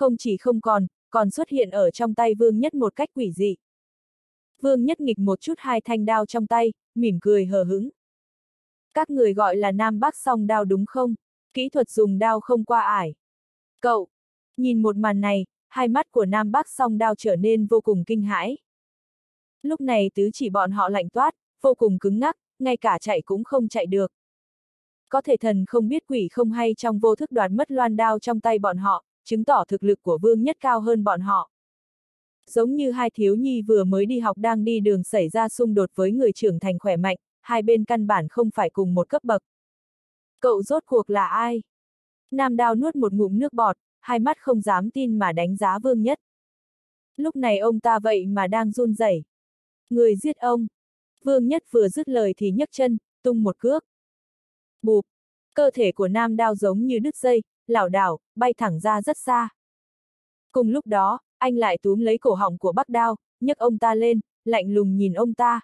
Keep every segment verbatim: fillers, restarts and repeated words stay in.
không chỉ không còn, còn xuất hiện ở trong tay Vương Nhất một cách quỷ dị. Vương Nhất nghịch một chút hai thanh đao trong tay, mỉm cười hờ hững. Các người gọi là Nam Bắc song đao đúng không? Kỹ thuật dùng đao không qua ải. Cậu! Nhìn một màn này, hai mắt của Nam Bắc song đao trở nên vô cùng kinh hãi. Lúc này tứ chỉ bọn họ lạnh toát, vô cùng cứng ngắc, ngay cả chạy cũng không chạy được. Có thể thần không biết quỷ không hay trong vô thức đoạt mất loan đao trong tay bọn họ, chứng tỏ thực lực của Vương Nhất cao hơn bọn họ. Giống như hai thiếu nhi vừa mới đi học đang đi đường xảy ra xung đột với người trưởng thành khỏe mạnh, hai bên căn bản không phải cùng một cấp bậc. Cậu rốt cuộc là ai? Nam Đao nuốt một ngụm nước bọt, hai mắt không dám tin mà đánh giá Vương Nhất. Lúc này ông ta vậy mà đang run rẩy. Người giết ông. Vương Nhất vừa dứt lời thì nhấc chân, tung một cước. Bụp. Cơ thể của Nam Đao giống như đứt dây, lảo đảo, bay thẳng ra rất xa. Cùng lúc đó, anh lại túm lấy cổ họng của Bắc Đao, nhấc ông ta lên, lạnh lùng nhìn ông ta.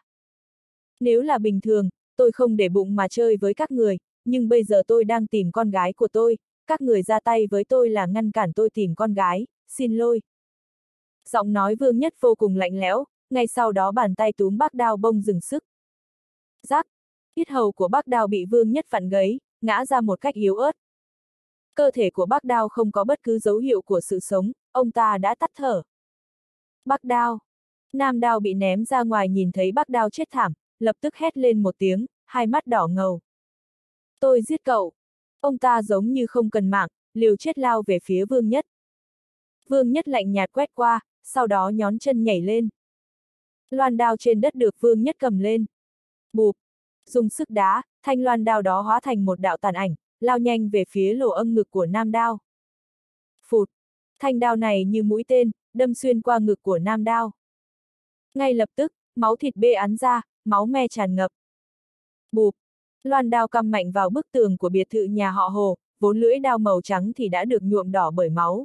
Nếu là bình thường, tôi không để bụng mà chơi với các người, nhưng bây giờ tôi đang tìm con gái của tôi, các người ra tay với tôi là ngăn cản tôi tìm con gái, xin lỗi. Giọng nói Vương Nhất vô cùng lạnh lẽo, ngay sau đó bàn tay túm Bắc Đao bông dừng sức. Rắc, yết hầu của Bắc Đao bị Vương Nhất vặn gấy, ngã ra một cách yếu ớt. Cơ thể của Bắc Đao không có bất cứ dấu hiệu của sự sống, ông ta đã tắt thở. Bắc Đao. Nam Đao bị ném ra ngoài nhìn thấy Bắc Đao chết thảm, lập tức hét lên một tiếng, hai mắt đỏ ngầu. Tôi giết cậu. Ông ta giống như không cần mạng, liều chết lao về phía Vương Nhất. Vương Nhất lạnh nhạt quét qua, sau đó nhón chân nhảy lên. Loan đao trên đất được Vương Nhất cầm lên. Bụp. Dùng sức đá, thanh loan đao đó hóa thành một đạo tàn ảnh, lao nhanh về phía lỗ âm ngực của Nam Đao. Phụt. Thanh đao này như mũi tên, đâm xuyên qua ngực của Nam Đao. Ngay lập tức, máu thịt bê ắn ra, máu me tràn ngập. Bụp. Loan đao căm mạnh vào bức tường của biệt thự nhà họ Hồ, vốn lưỡi đao màu trắng thì đã được nhuộm đỏ bởi máu.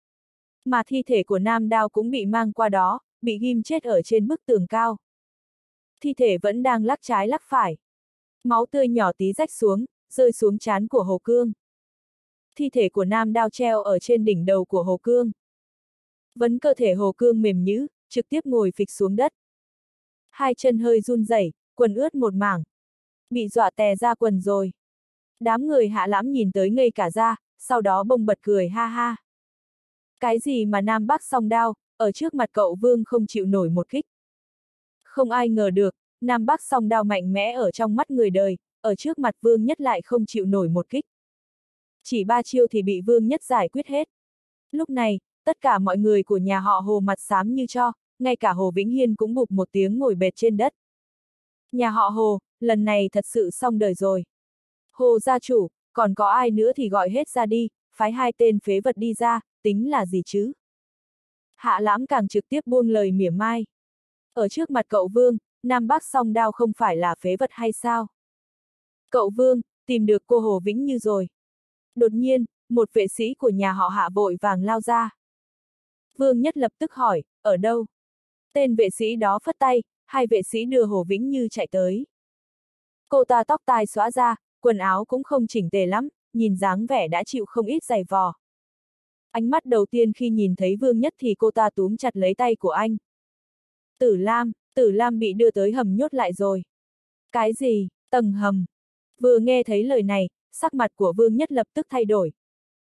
Mà thi thể của Nam Đao cũng bị mang qua đó, bị ghim chết ở trên bức tường cao. Thi thể vẫn đang lắc trái lắc phải. Máu tươi nhỏ tí rách xuống, rơi xuống trán của Hồ Cương. Thi thể của Nam Đao treo ở trên đỉnh đầu của Hồ Cương. Vấn cơ thể Hồ Cương mềm nhũn, trực tiếp ngồi phịch xuống đất. Hai chân hơi run rẩy, quần ướt một mảng. Bị dọa tè ra quần rồi. Đám người Hạ Lãm nhìn tới ngây cả ra, sau đó bông bật cười ha ha. Cái gì mà Nam Bắc song đao, ở trước mặt cậu Vương không chịu nổi một kích. Không ai ngờ được, Nam Bắc song đao mạnh mẽ ở trong mắt người đời, ở trước mặt Vương Nhất lại không chịu nổi một kích. Chỉ ba chiêu thì bị Vương Nhất giải quyết hết. Lúc này, tất cả mọi người của nhà họ Hồ mặt xám như tro, ngay cả Hồ Vĩnh Hiên cũng bụp một tiếng ngồi bệt trên đất. Nhà họ Hồ, lần này thật sự xong đời rồi. Hồ gia chủ, còn có ai nữa thì gọi hết ra đi, phái hai tên phế vật đi ra, tính là gì chứ? Hạ Lãm càng trực tiếp buông lời mỉa mai. Ở trước mặt cậu Vương, Nam Bắc song đao không phải là phế vật hay sao? Cậu Vương, tìm được cô Hồ Vĩnh Như rồi. Đột nhiên, một vệ sĩ của nhà họ Hạ vội vàng lao ra. Vương Nhất lập tức hỏi, ở đâu? Tên vệ sĩ đó phất tay, hai vệ sĩ đưa Hồ Vĩnh Như chạy tới. Cô ta tóc tai xõa ra, quần áo cũng không chỉnh tề lắm, nhìn dáng vẻ đã chịu không ít giày vò. Ánh mắt đầu tiên khi nhìn thấy Vương Nhất thì cô ta túm chặt lấy tay của anh. Tử Lam, Tử Lam bị đưa tới hầm nhốt lại rồi. Cái gì, tầng hầm? Vừa nghe thấy lời này, sắc mặt của Vương Nhất lập tức thay đổi.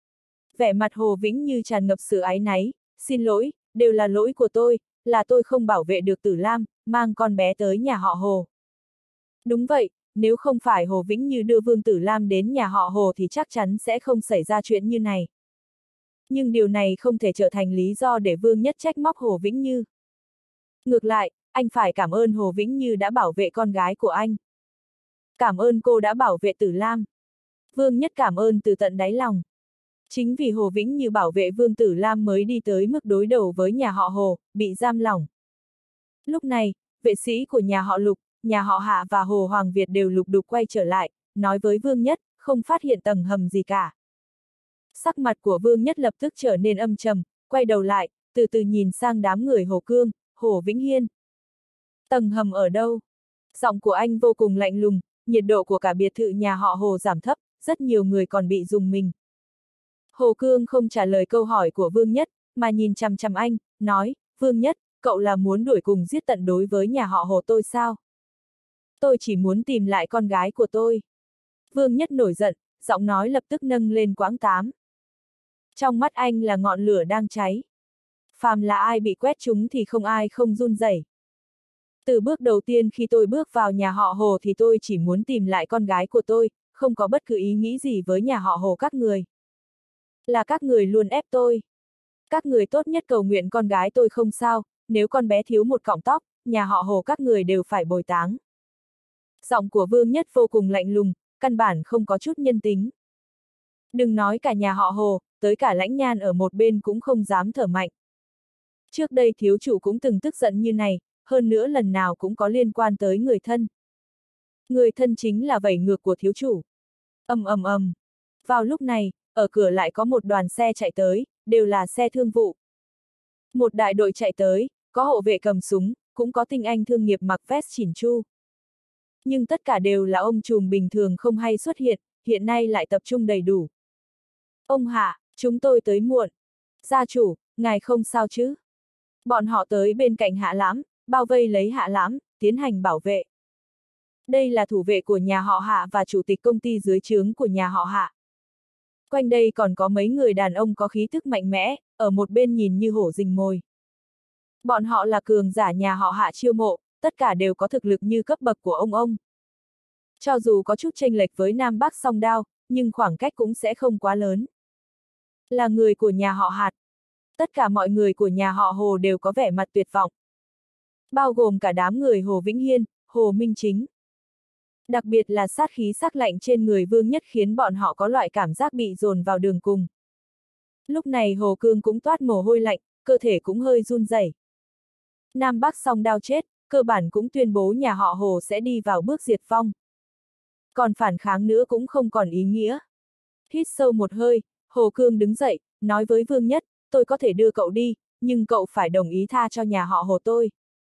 Vẻ mặt Hồ Vĩnh Như tràn ngập sự áy náy, xin lỗi, đều là lỗi của tôi, là tôi không bảo vệ được Tử Lam, mang con bé tới nhà họ Hồ. Đúng vậy, nếu không phải Hồ Vĩnh Như đưa Vương Tử Lam đến nhà họ Hồ thì chắc chắn sẽ không xảy ra chuyện như này. Nhưng điều này không thể trở thành lý do để Vương Nhất trách móc Hồ Vĩnh Như. Ngược lại, anh phải cảm ơn Hồ Vĩnh Như đã bảo vệ con gái của anh. Cảm ơn cô đã bảo vệ Tử Lam. Vương Nhất cảm ơn từ tận đáy lòng. Chính vì Hồ Vĩnh Như bảo vệ Vương Tử Lam mới đi tới mức đối đầu với nhà họ Hồ, bị giam lỏng. Lúc này, vệ sĩ của nhà họ Lục, nhà họ Hạ và Hồ Hoàng Việt đều lục đục quay trở lại, nói với Vương Nhất, không phát hiện tầng hầm gì cả. Sắc mặt của Vương Nhất lập tức trở nên âm trầm, quay đầu lại, từ từ nhìn sang đám người Hồ Cương, Hồ Vĩnh Hiên. Tầng hầm ở đâu? Giọng của anh vô cùng lạnh lùng, nhiệt độ của cả biệt thự nhà họ Hồ giảm thấp, rất nhiều người còn bị rùng mình. Hồ Cương không trả lời câu hỏi của Vương Nhất, mà nhìn chằm chằm anh, nói, Vương Nhất, cậu là muốn đuổi cùng giết tận đối với nhà họ Hồ tôi sao? Tôi chỉ muốn tìm lại con gái của tôi. Vương Nhất nổi giận, giọng nói lập tức nâng lên quãng tám. Trong mắt anh là ngọn lửa đang cháy. Phàm là ai bị quét trúng thì không ai không run rẩy. Từ bước đầu tiên khi tôi bước vào nhà họ Hồ thì tôi chỉ muốn tìm lại con gái của tôi, không có bất cứ ý nghĩ gì với nhà họ Hồ các người. Là các người luôn ép tôi. Các người tốt nhất cầu nguyện con gái tôi không sao, nếu con bé thiếu một cọng tóc, nhà họ Hồ các người đều phải bồi táng. Giọng của Vương Nhất vô cùng lạnh lùng, căn bản không có chút nhân tính. Đừng nói cả nhà họ Hồ, tới cả Lãnh Nhan ở một bên cũng không dám thở mạnh. Trước đây thiếu chủ cũng từng tức giận như này, hơn nữa lần nào cũng có liên quan tới người thân. Người thân chính là vẩy ngược của thiếu chủ. Ầm ầm ầm. Vào lúc này, ở cửa lại có một đoàn xe chạy tới, đều là xe thương vụ. Một đại đội chạy tới, có hộ vệ cầm súng, cũng có tinh anh thương nghiệp mặc vest chỉn chu. Nhưng tất cả đều là ông trùm bình thường không hay xuất hiện, hiện nay lại tập trung đầy đủ. Ông Hạ, chúng tôi tới muộn. Gia chủ, ngài không sao chứ? Bọn họ tới bên cạnh Hạ Lãm, bao vây lấy Hạ Lãm, tiến hành bảo vệ. Đây là thủ vệ của nhà họ Hạ và chủ tịch công ty dưới trướng của nhà họ Hạ. Quanh đây còn có mấy người đàn ông có khí thức mạnh mẽ, ở một bên nhìn như hổ rình mồi. Bọn họ là cường giả nhà họ Hạ chiêu mộ, tất cả đều có thực lực như cấp bậc của ông ông. Cho dù có chút chênh lệch với Nam Bắc Song Đao, nhưng khoảng cách cũng sẽ không quá lớn. Là người của nhà họ Hạt. Tất cả mọi người của nhà họ Hồ đều có vẻ mặt tuyệt vọng. Bao gồm cả đám người Hồ Vĩnh Hiên, Hồ Minh Chính. Đặc biệt là sát khí sắc lạnh trên người Vương Nhất khiến bọn họ có loại cảm giác bị dồn vào đường cùng. Lúc này Hồ Cương cũng toát mồ hôi lạnh, cơ thể cũng hơi run rẩy. Nam Bắc Song Đao chết, cơ bản cũng tuyên bố nhà họ Hồ sẽ đi vào bước diệt vong. Còn phản kháng nữa cũng không còn ý nghĩa. Hít sâu một hơi, Hồ Cương đứng dậy, nói với Vương Nhất, tôi có thể đưa cậu đi, nhưng cậu phải đồng ý tha cho nhà họ Hồ tôi.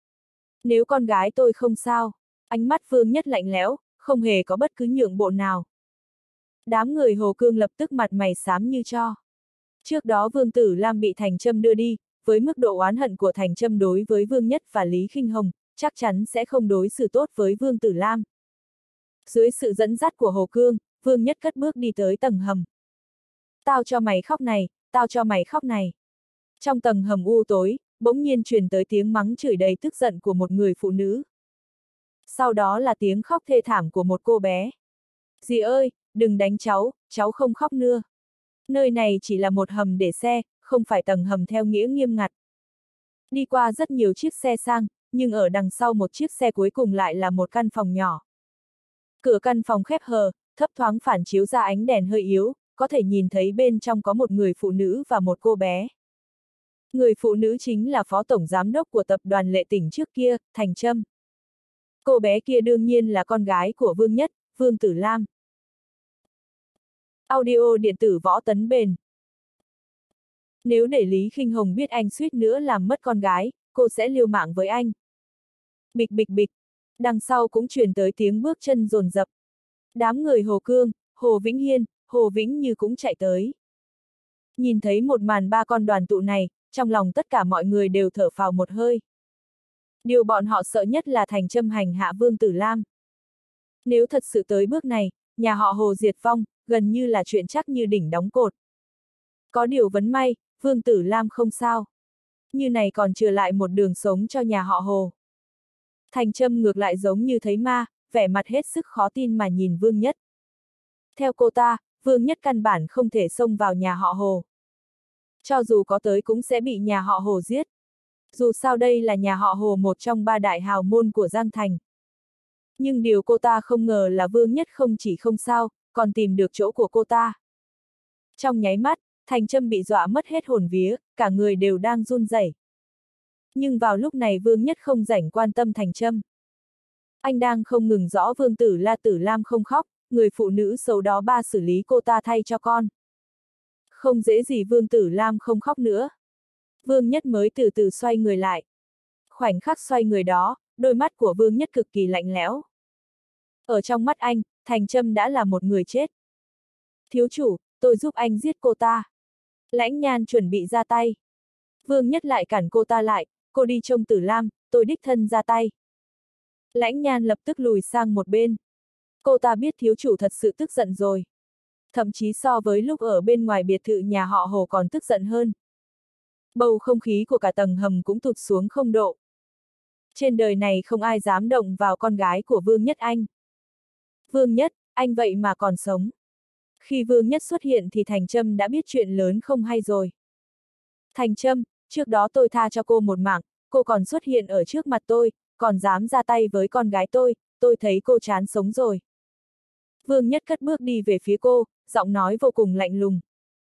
Nếu con gái tôi không sao, ánh mắt Vương Nhất lạnh lẽo, không hề có bất cứ nhượng bộ nào. Đám người Hồ Cương lập tức mặt mày xám như tro. Trước đó Vương Tử Lam bị Thành Trâm đưa đi, với mức độ oán hận của Thành Trâm đối với Vương Nhất và Lý Khinh Hồng, chắc chắn sẽ không đối xử tốt với Vương Tử Lam. Dưới sự dẫn dắt của Hồ Cương, Vương Nhất cất bước đi tới tầng hầm. Tao cho mày khóc này, tao cho mày khóc này. Trong tầng hầm u tối, bỗng nhiên truyền tới tiếng mắng chửi đầy tức giận của một người phụ nữ. Sau đó là tiếng khóc thê thảm của một cô bé. Dì ơi, đừng đánh cháu, cháu không khóc nữa. Nơi này chỉ là một hầm để xe, không phải tầng hầm theo nghĩa nghiêm ngặt. Đi qua rất nhiều chiếc xe sang, nhưng ở đằng sau một chiếc xe cuối cùng lại là một căn phòng nhỏ. Cửa căn phòng khép hờ, thấp thoáng phản chiếu ra ánh đèn hơi yếu, có thể nhìn thấy bên trong có một người phụ nữ và một cô bé. Người phụ nữ chính là phó tổng giám đốc của tập đoàn Lệ Tỉnh trước kia, Thành Trâm. Cô bé kia đương nhiên là con gái của Vương Nhất, Vương Tử Lam. Audio điện tử Võ Tấn Bền. Nếu để Lý Khinh Hồng biết anh suýt nữa làm mất con gái, cô sẽ liều mạng với anh. Bịch bịch bịch. Đằng sau cũng truyền tới tiếng bước chân dồn dập. Đám người Hồ Cương, Hồ Vĩnh Hiên, Hồ Vĩnh Như cũng chạy tới. Nhìn thấy một màn ba con đoàn tụ này, trong lòng tất cả mọi người đều thở phào một hơi. Điều bọn họ sợ nhất là Thành Trâm hành hạ Vương Tử Lam. Nếu thật sự tới bước này, nhà họ Hồ diệt vong, gần như là chuyện chắc như đỉnh đóng cột. Có điều vấn may, Vương Tử Lam không sao. Như này còn trừ lại một đường sống cho nhà họ Hồ. Thành Trâm ngược lại giống như thấy ma, vẻ mặt hết sức khó tin mà nhìn Vương Nhất. Theo cô ta, Vương Nhất căn bản không thể xông vào nhà họ Hồ. Cho dù có tới cũng sẽ bị nhà họ Hồ giết. Dù sao đây là nhà họ Hồ một trong ba đại hào môn của Giang Thành. Nhưng điều cô ta không ngờ là Vương Nhất không chỉ không sao, còn tìm được chỗ của cô ta. Trong nháy mắt, Thành Trâm bị dọa mất hết hồn vía, cả người đều đang run rẩy. Nhưng vào lúc này Vương Nhất không rảnh quan tâm Thành Trâm. Anh đang không ngừng rõ Vương Tử La Tử Lam không khóc, người phụ nữ xấu đó ba xử lý cô ta thay cho con. Không dễ gì Vương Tử Lam không khóc nữa. Vương Nhất mới từ từ xoay người lại. Khoảnh khắc xoay người đó, đôi mắt của Vương Nhất cực kỳ lạnh lẽo. Ở trong mắt anh, Thành Trâm đã là một người chết. Thiếu chủ, tôi giúp anh giết cô ta. Lãnh Nhan chuẩn bị ra tay. Vương Nhất lại cản cô ta lại, cô đi trông Tử Lam, tôi đích thân ra tay. Lãnh Nhan lập tức lùi sang một bên. Cô ta biết thiếu chủ thật sự tức giận rồi. Thậm chí so với lúc ở bên ngoài biệt thự nhà họ Hồ còn tức giận hơn. Bầu không khí của cả tầng hầm cũng tụt xuống không độ. Trên đời này không ai dám động vào con gái của Vương Nhất Anh. Vương Nhất, anh vậy mà còn sống. Khi Vương Nhất xuất hiện thì Thành Trâm đã biết chuyện lớn không hay rồi. Thành Trâm, trước đó tôi tha cho cô một mạng, cô còn xuất hiện ở trước mặt tôi, còn dám ra tay với con gái tôi, tôi thấy cô chán sống rồi. Vương Nhất cất bước đi về phía cô, giọng nói vô cùng lạnh lùng.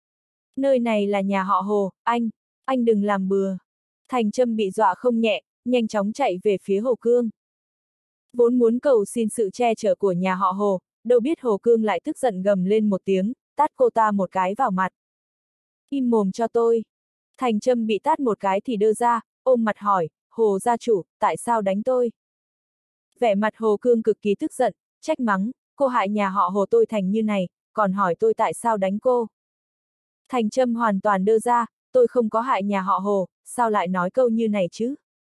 Nơi này là nhà họ Hồ, anh, anh đừng làm bừa. Thành Trâm bị dọa không nhẹ, nhanh chóng chạy về phía Hồ Cương. Vốn muốn cầu xin sự che chở của nhà họ Hồ, đâu biết Hồ Cương lại tức giận gầm lên một tiếng, tát cô ta một cái vào mặt. Im mồm cho tôi. Thành Trâm bị tát một cái thì đưa ra, ôm mặt hỏi, Hồ gia chủ, tại sao đánh tôi? Vẻ mặt Hồ Cương cực kỳ tức giận, trách mắng, cô hại nhà họ Hồ tôi thành như này, còn hỏi tôi tại sao đánh cô. Thành Trâm hoàn toàn đưa ra, tôi không có hại nhà họ Hồ, sao lại nói câu như này chứ?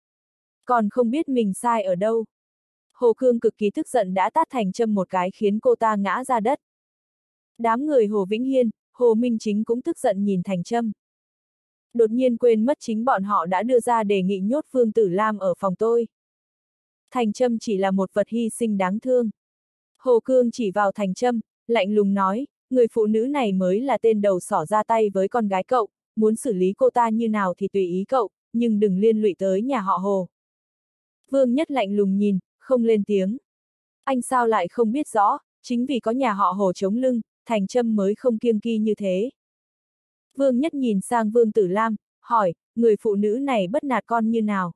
Còn không biết mình sai ở đâu. Hồ Cương cực kỳ tức giận đã tát Thành Trâm một cái khiến cô ta ngã ra đất. Đám người Hồ Vĩnh Hiên, Hồ Minh Chính cũng tức giận nhìn Thành Trâm. Đột nhiên quên mất chính bọn họ đã đưa ra đề nghị nhốt Vương Tử Lam ở phòng tôi. Thành Trâm chỉ là một vật hy sinh đáng thương. Hồ Cương chỉ vào Thành Trâm, lạnh lùng nói, người phụ nữ này mới là tên đầu sỏ ra tay với con gái cậu, muốn xử lý cô ta như nào thì tùy ý cậu, nhưng đừng liên lụy tới nhà họ Hồ. Vương Nhất lạnh lùng nhìn, không lên tiếng. Anh sao lại không biết rõ, chính vì có nhà họ Hồ chống lưng, Thành Trâm mới không kiêng kỵ như thế. Vương Nhất nhìn sang Vương Tử Lam, hỏi, người phụ nữ này bắt nạt con như nào?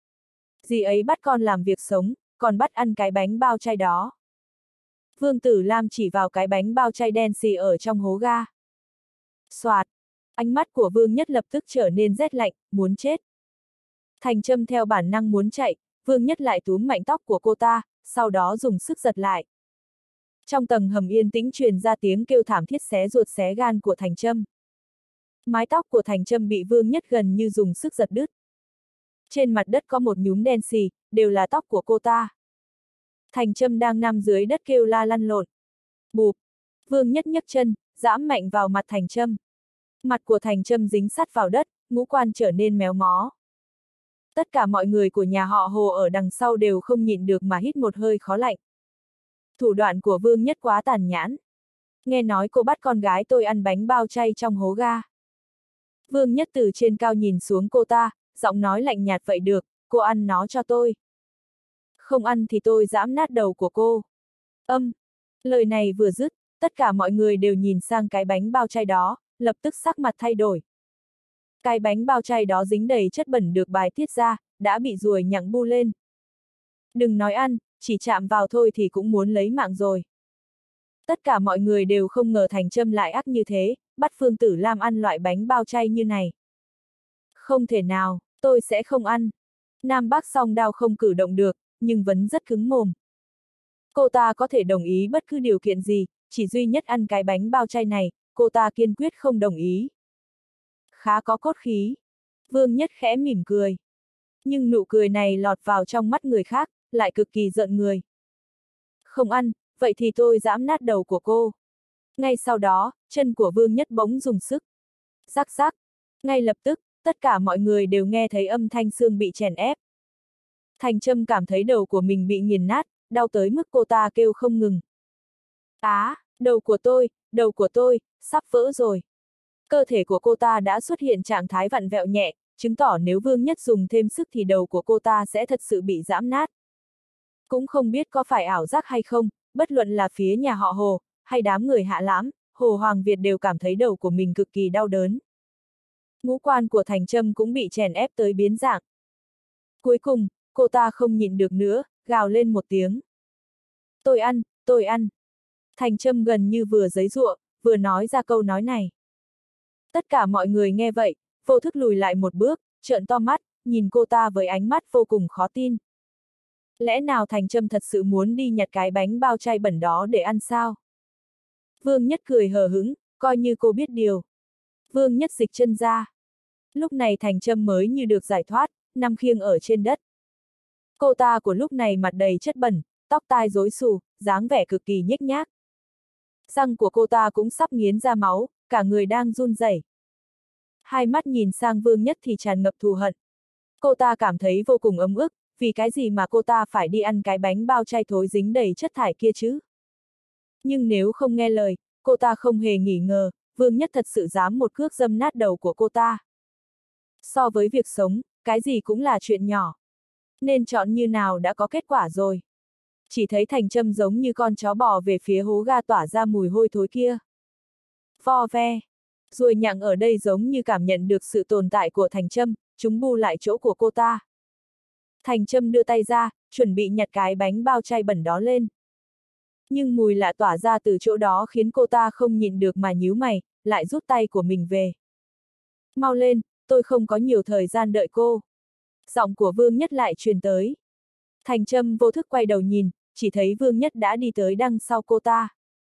Dì ấy bắt con làm việc sống, còn bắt ăn cái bánh bao chay đó. Vương Tử Lam chỉ vào cái bánh bao chay đen xì ở trong hố ga. Soạt, ánh mắt của Vương Nhất lập tức trở nên rét lạnh, muốn chết. Thành Trâm theo bản năng muốn chạy, Vương Nhất lại túm mạnh tóc của cô ta, sau đó dùng sức giật lại. Trong tầng hầm yên tĩnh truyền ra tiếng kêu thảm thiết xé ruột xé gan của Thành Trâm. Mái tóc của Thành Trâm bị Vương Nhất gần như dùng sức giật đứt. Trên mặt đất có một nhúm đen xì, đều là tóc của cô ta. Thành Trâm đang nằm dưới đất kêu la lăn lộn. Bụp! Vương Nhất nhấc chân, giẫm mạnh vào mặt Thành Trâm. Mặt của Thành Trâm dính sắt vào đất, ngũ quan trở nên méo mó. Tất cả mọi người của nhà họ Hồ ở đằng sau đều không nhịn được mà hít một hơi khó lạnh. Thủ đoạn của Vương Nhất quá tàn nhẫn. Nghe nói cô bắt con gái tôi ăn bánh bao chay trong hố ga. Vương Nhất từ trên cao nhìn xuống cô ta, giọng nói lạnh nhạt vậy được, cô ăn nó cho tôi. Không ăn thì tôi giẫm nát đầu của cô. Âm! Lời này vừa dứt, tất cả mọi người đều nhìn sang cái bánh bao chay đó, lập tức sắc mặt thay đổi. Cái bánh bao chay đó dính đầy chất bẩn được bài tiết ra, đã bị ruồi nhặng bu lên. Đừng nói ăn, chỉ chạm vào thôi thì cũng muốn lấy mạng rồi. Tất cả mọi người đều không ngờ Thành Trâm lại ác như thế, bắt Phương Tử Lam ăn loại bánh bao chay như này. Không thể nào, tôi sẽ không ăn. Nam Bắc Song Đao không cử động được, nhưng vẫn rất cứng mồm. Cô ta có thể đồng ý bất cứ điều kiện gì, chỉ duy nhất ăn cái bánh bao chay này, cô ta kiên quyết không đồng ý. Khá có cốt khí. Vương Nhất khẽ mỉm cười. Nhưng nụ cười này lọt vào trong mắt người khác, lại cực kỳ giận người. Không ăn, vậy thì tôi giẫm nát đầu của cô. Ngay sau đó, chân của Vương Nhất bỗng dùng sức. Rắc rắc. Ngay lập tức, tất cả mọi người đều nghe thấy âm thanh xương bị chèn ép. Thành Trâm cảm thấy đầu của mình bị nghiền nát, đau tới mức cô ta kêu không ngừng. Á, à, đầu của tôi, đầu của tôi, sắp vỡ rồi. Cơ thể của cô ta đã xuất hiện trạng thái vặn vẹo nhẹ, chứng tỏ nếu Vương Nhất dùng thêm sức thì đầu của cô ta sẽ thật sự bị giẫm nát. Cũng không biết có phải ảo giác hay không, bất luận là phía nhà họ Hồ, hay đám người Hạ Lãm, Hồ Hoàng Việt đều cảm thấy đầu của mình cực kỳ đau đớn. Ngũ quan của Thành Trâm cũng bị chèn ép tới biến dạng. Cuối cùng, cô ta không nhịn được nữa, gào lên một tiếng. Tôi ăn, tôi ăn. Thành Trâm gần như vừa giãy giụa, vừa nói ra câu nói này. Tất cả mọi người nghe vậy, vô thức lùi lại một bước, trợn to mắt, nhìn cô ta với ánh mắt vô cùng khó tin. Lẽ nào Thành Trâm thật sự muốn đi nhặt cái bánh bao chay bẩn đó để ăn sao? Vương Nhất cười hờ hững, coi như cô biết điều. Vương Nhất dịch chân ra. Lúc này Thành Trâm mới như được giải thoát, nằm khiêng ở trên đất. Cô ta của lúc này mặt đầy chất bẩn, tóc tai rối xù, dáng vẻ cực kỳ nhếch nhác. Răng của cô ta cũng sắp nghiến ra máu, cả người đang run rẩy. Hai mắt nhìn sang Vương Nhất thì tràn ngập thù hận. Cô ta cảm thấy vô cùng ấm ức, vì cái gì mà cô ta phải đi ăn cái bánh bao chay thối dính đầy chất thải kia chứ? Nhưng nếu không nghe lời, cô ta không hề nghi ngờ, Vương Nhất thật sự dám một cước dâm nát đầu của cô ta. So với việc sống, cái gì cũng là chuyện nhỏ. Nên chọn như nào đã có kết quả rồi. Chỉ thấy Thành Trâm giống như con chó bò về phía hố ga tỏa ra mùi hôi thối kia. Vo ve. Ruồi nhặng ở đây giống như cảm nhận được sự tồn tại của Thành Trâm, chúng bu lại chỗ của cô ta. Thành Trâm đưa tay ra, chuẩn bị nhặt cái bánh bao chay bẩn đó lên. Nhưng mùi lạ tỏa ra từ chỗ đó khiến cô ta không nhịn được mà nhíu mày, lại rút tay của mình về. Mau lên, tôi không có nhiều thời gian đợi cô. Giọng của Vương Nhất lại truyền tới. Thành Trâm vô thức quay đầu nhìn, chỉ thấy Vương Nhất đã đi tới đằng sau cô ta.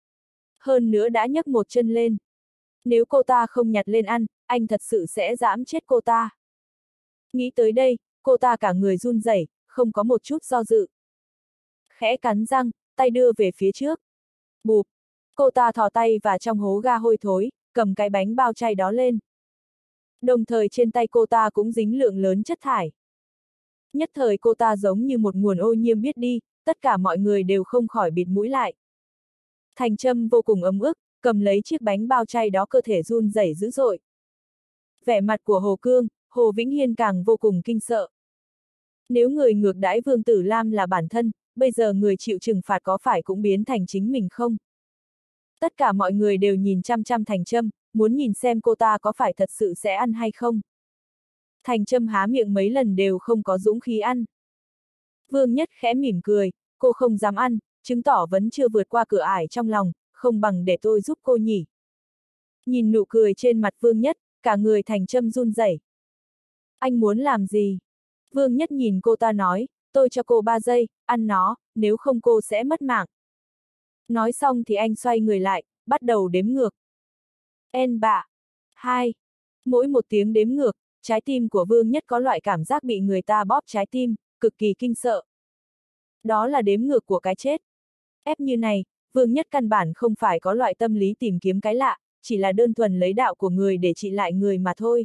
Hơn nữa đã nhấc một chân lên. Nếu cô ta không nhặt lên ăn, anh thật sự sẽ giẫm chết cô ta. Nghĩ tới đây, cô ta cả người run rẩy, không có một chút do dự. Khẽ cắn răng, tay đưa về phía trước. Bụp! Cô ta thò tay vào trong hố ga hôi thối, cầm cái bánh bao chay đó lên. Đồng thời trên tay cô ta cũng dính lượng lớn chất thải. Nhất thời cô ta giống như một nguồn ô nhiễm biết đi, tất cả mọi người đều không khỏi bịt mũi lại. Thành Trâm vô cùng ấm ức, cầm lấy chiếc bánh bao chay đó cơ thể run rẩy dữ dội. Vẻ mặt của Hồ Cương, Hồ Vĩnh Hiên càng vô cùng kinh sợ. Nếu người ngược đãi Vương Tử Lam là bản thân, bây giờ người chịu trừng phạt có phải cũng biến thành chính mình không? Tất cả mọi người đều nhìn chăm chăm Thành Trâm, muốn nhìn xem cô ta có phải thật sự sẽ ăn hay không. Thành Trâm há miệng mấy lần đều không có dũng khí ăn. Vương Nhất khẽ mỉm cười, cô không dám ăn, chứng tỏ vẫn chưa vượt qua cửa ải trong lòng, không bằng để tôi giúp cô nhỉ. Nhìn nụ cười trên mặt Vương Nhất, cả người Thành Trâm run rẩy. Anh muốn làm gì? Vương Nhất nhìn cô ta nói, tôi cho cô ba giây, ăn nó, nếu không cô sẽ mất mạng. Nói xong thì anh xoay người lại, bắt đầu đếm ngược. En bạ. Hai. Mỗi một tiếng đếm ngược, trái tim của Vương Nhất có loại cảm giác bị người ta bóp trái tim, cực kỳ kinh sợ. Đó là đếm ngược của cái chết. Ép như này, Vương Nhất căn bản không phải có loại tâm lý tìm kiếm cái lạ, chỉ là đơn thuần lấy đạo của người để trị lại người mà thôi.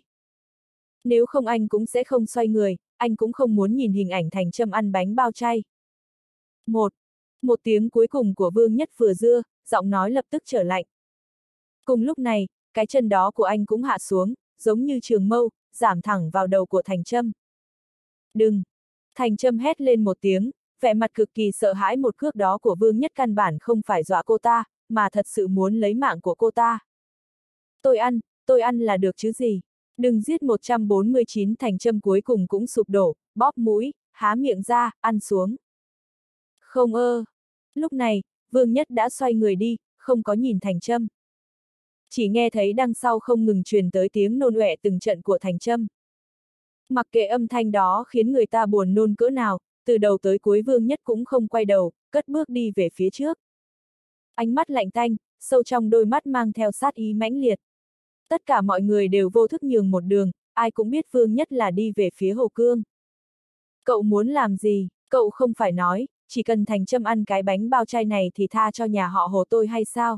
Nếu không anh cũng sẽ không xoay người, anh cũng không muốn nhìn hình ảnh Thành Trâm ăn bánh bao chay. Một. Một tiếng cuối cùng của Vương Nhất vừa dưa, giọng nói lập tức trở lạnh. Cùng lúc này, cái chân đó của anh cũng hạ xuống, giống như trường mâu, giảm thẳng vào đầu của Thành Trâm. Đừng! Thành Trâm hét lên một tiếng, vẻ mặt cực kỳ sợ hãi một cước đó của Vương Nhất căn bản không phải dọa cô ta, mà thật sự muốn lấy mạng của cô ta. Tôi ăn, tôi ăn là được chứ gì? Đừng giết một trăm bốn mươi chín. Thành Trâm cuối cùng cũng sụp đổ, bóp mũi, há miệng ra, ăn xuống. Không ơ! Lúc này, Vương Nhất đã xoay người đi, không có nhìn Thành Trâm. Chỉ nghe thấy đằng sau không ngừng truyền tới tiếng nôn ọe từng trận của Thành Trâm. Mặc kệ âm thanh đó khiến người ta buồn nôn cỡ nào, từ đầu tới cuối Vương Nhất cũng không quay đầu, cất bước đi về phía trước. Ánh mắt lạnh tanh, sâu trong đôi mắt mang theo sát ý mãnh liệt. Tất cả mọi người đều vô thức nhường một đường, ai cũng biết Vương Nhất là đi về phía Hồ Cương. Cậu muốn làm gì? Cậu không phải nói, chỉ cần Thành Trâm ăn cái bánh bao chay này thì tha cho nhà họ Hồ tôi hay sao?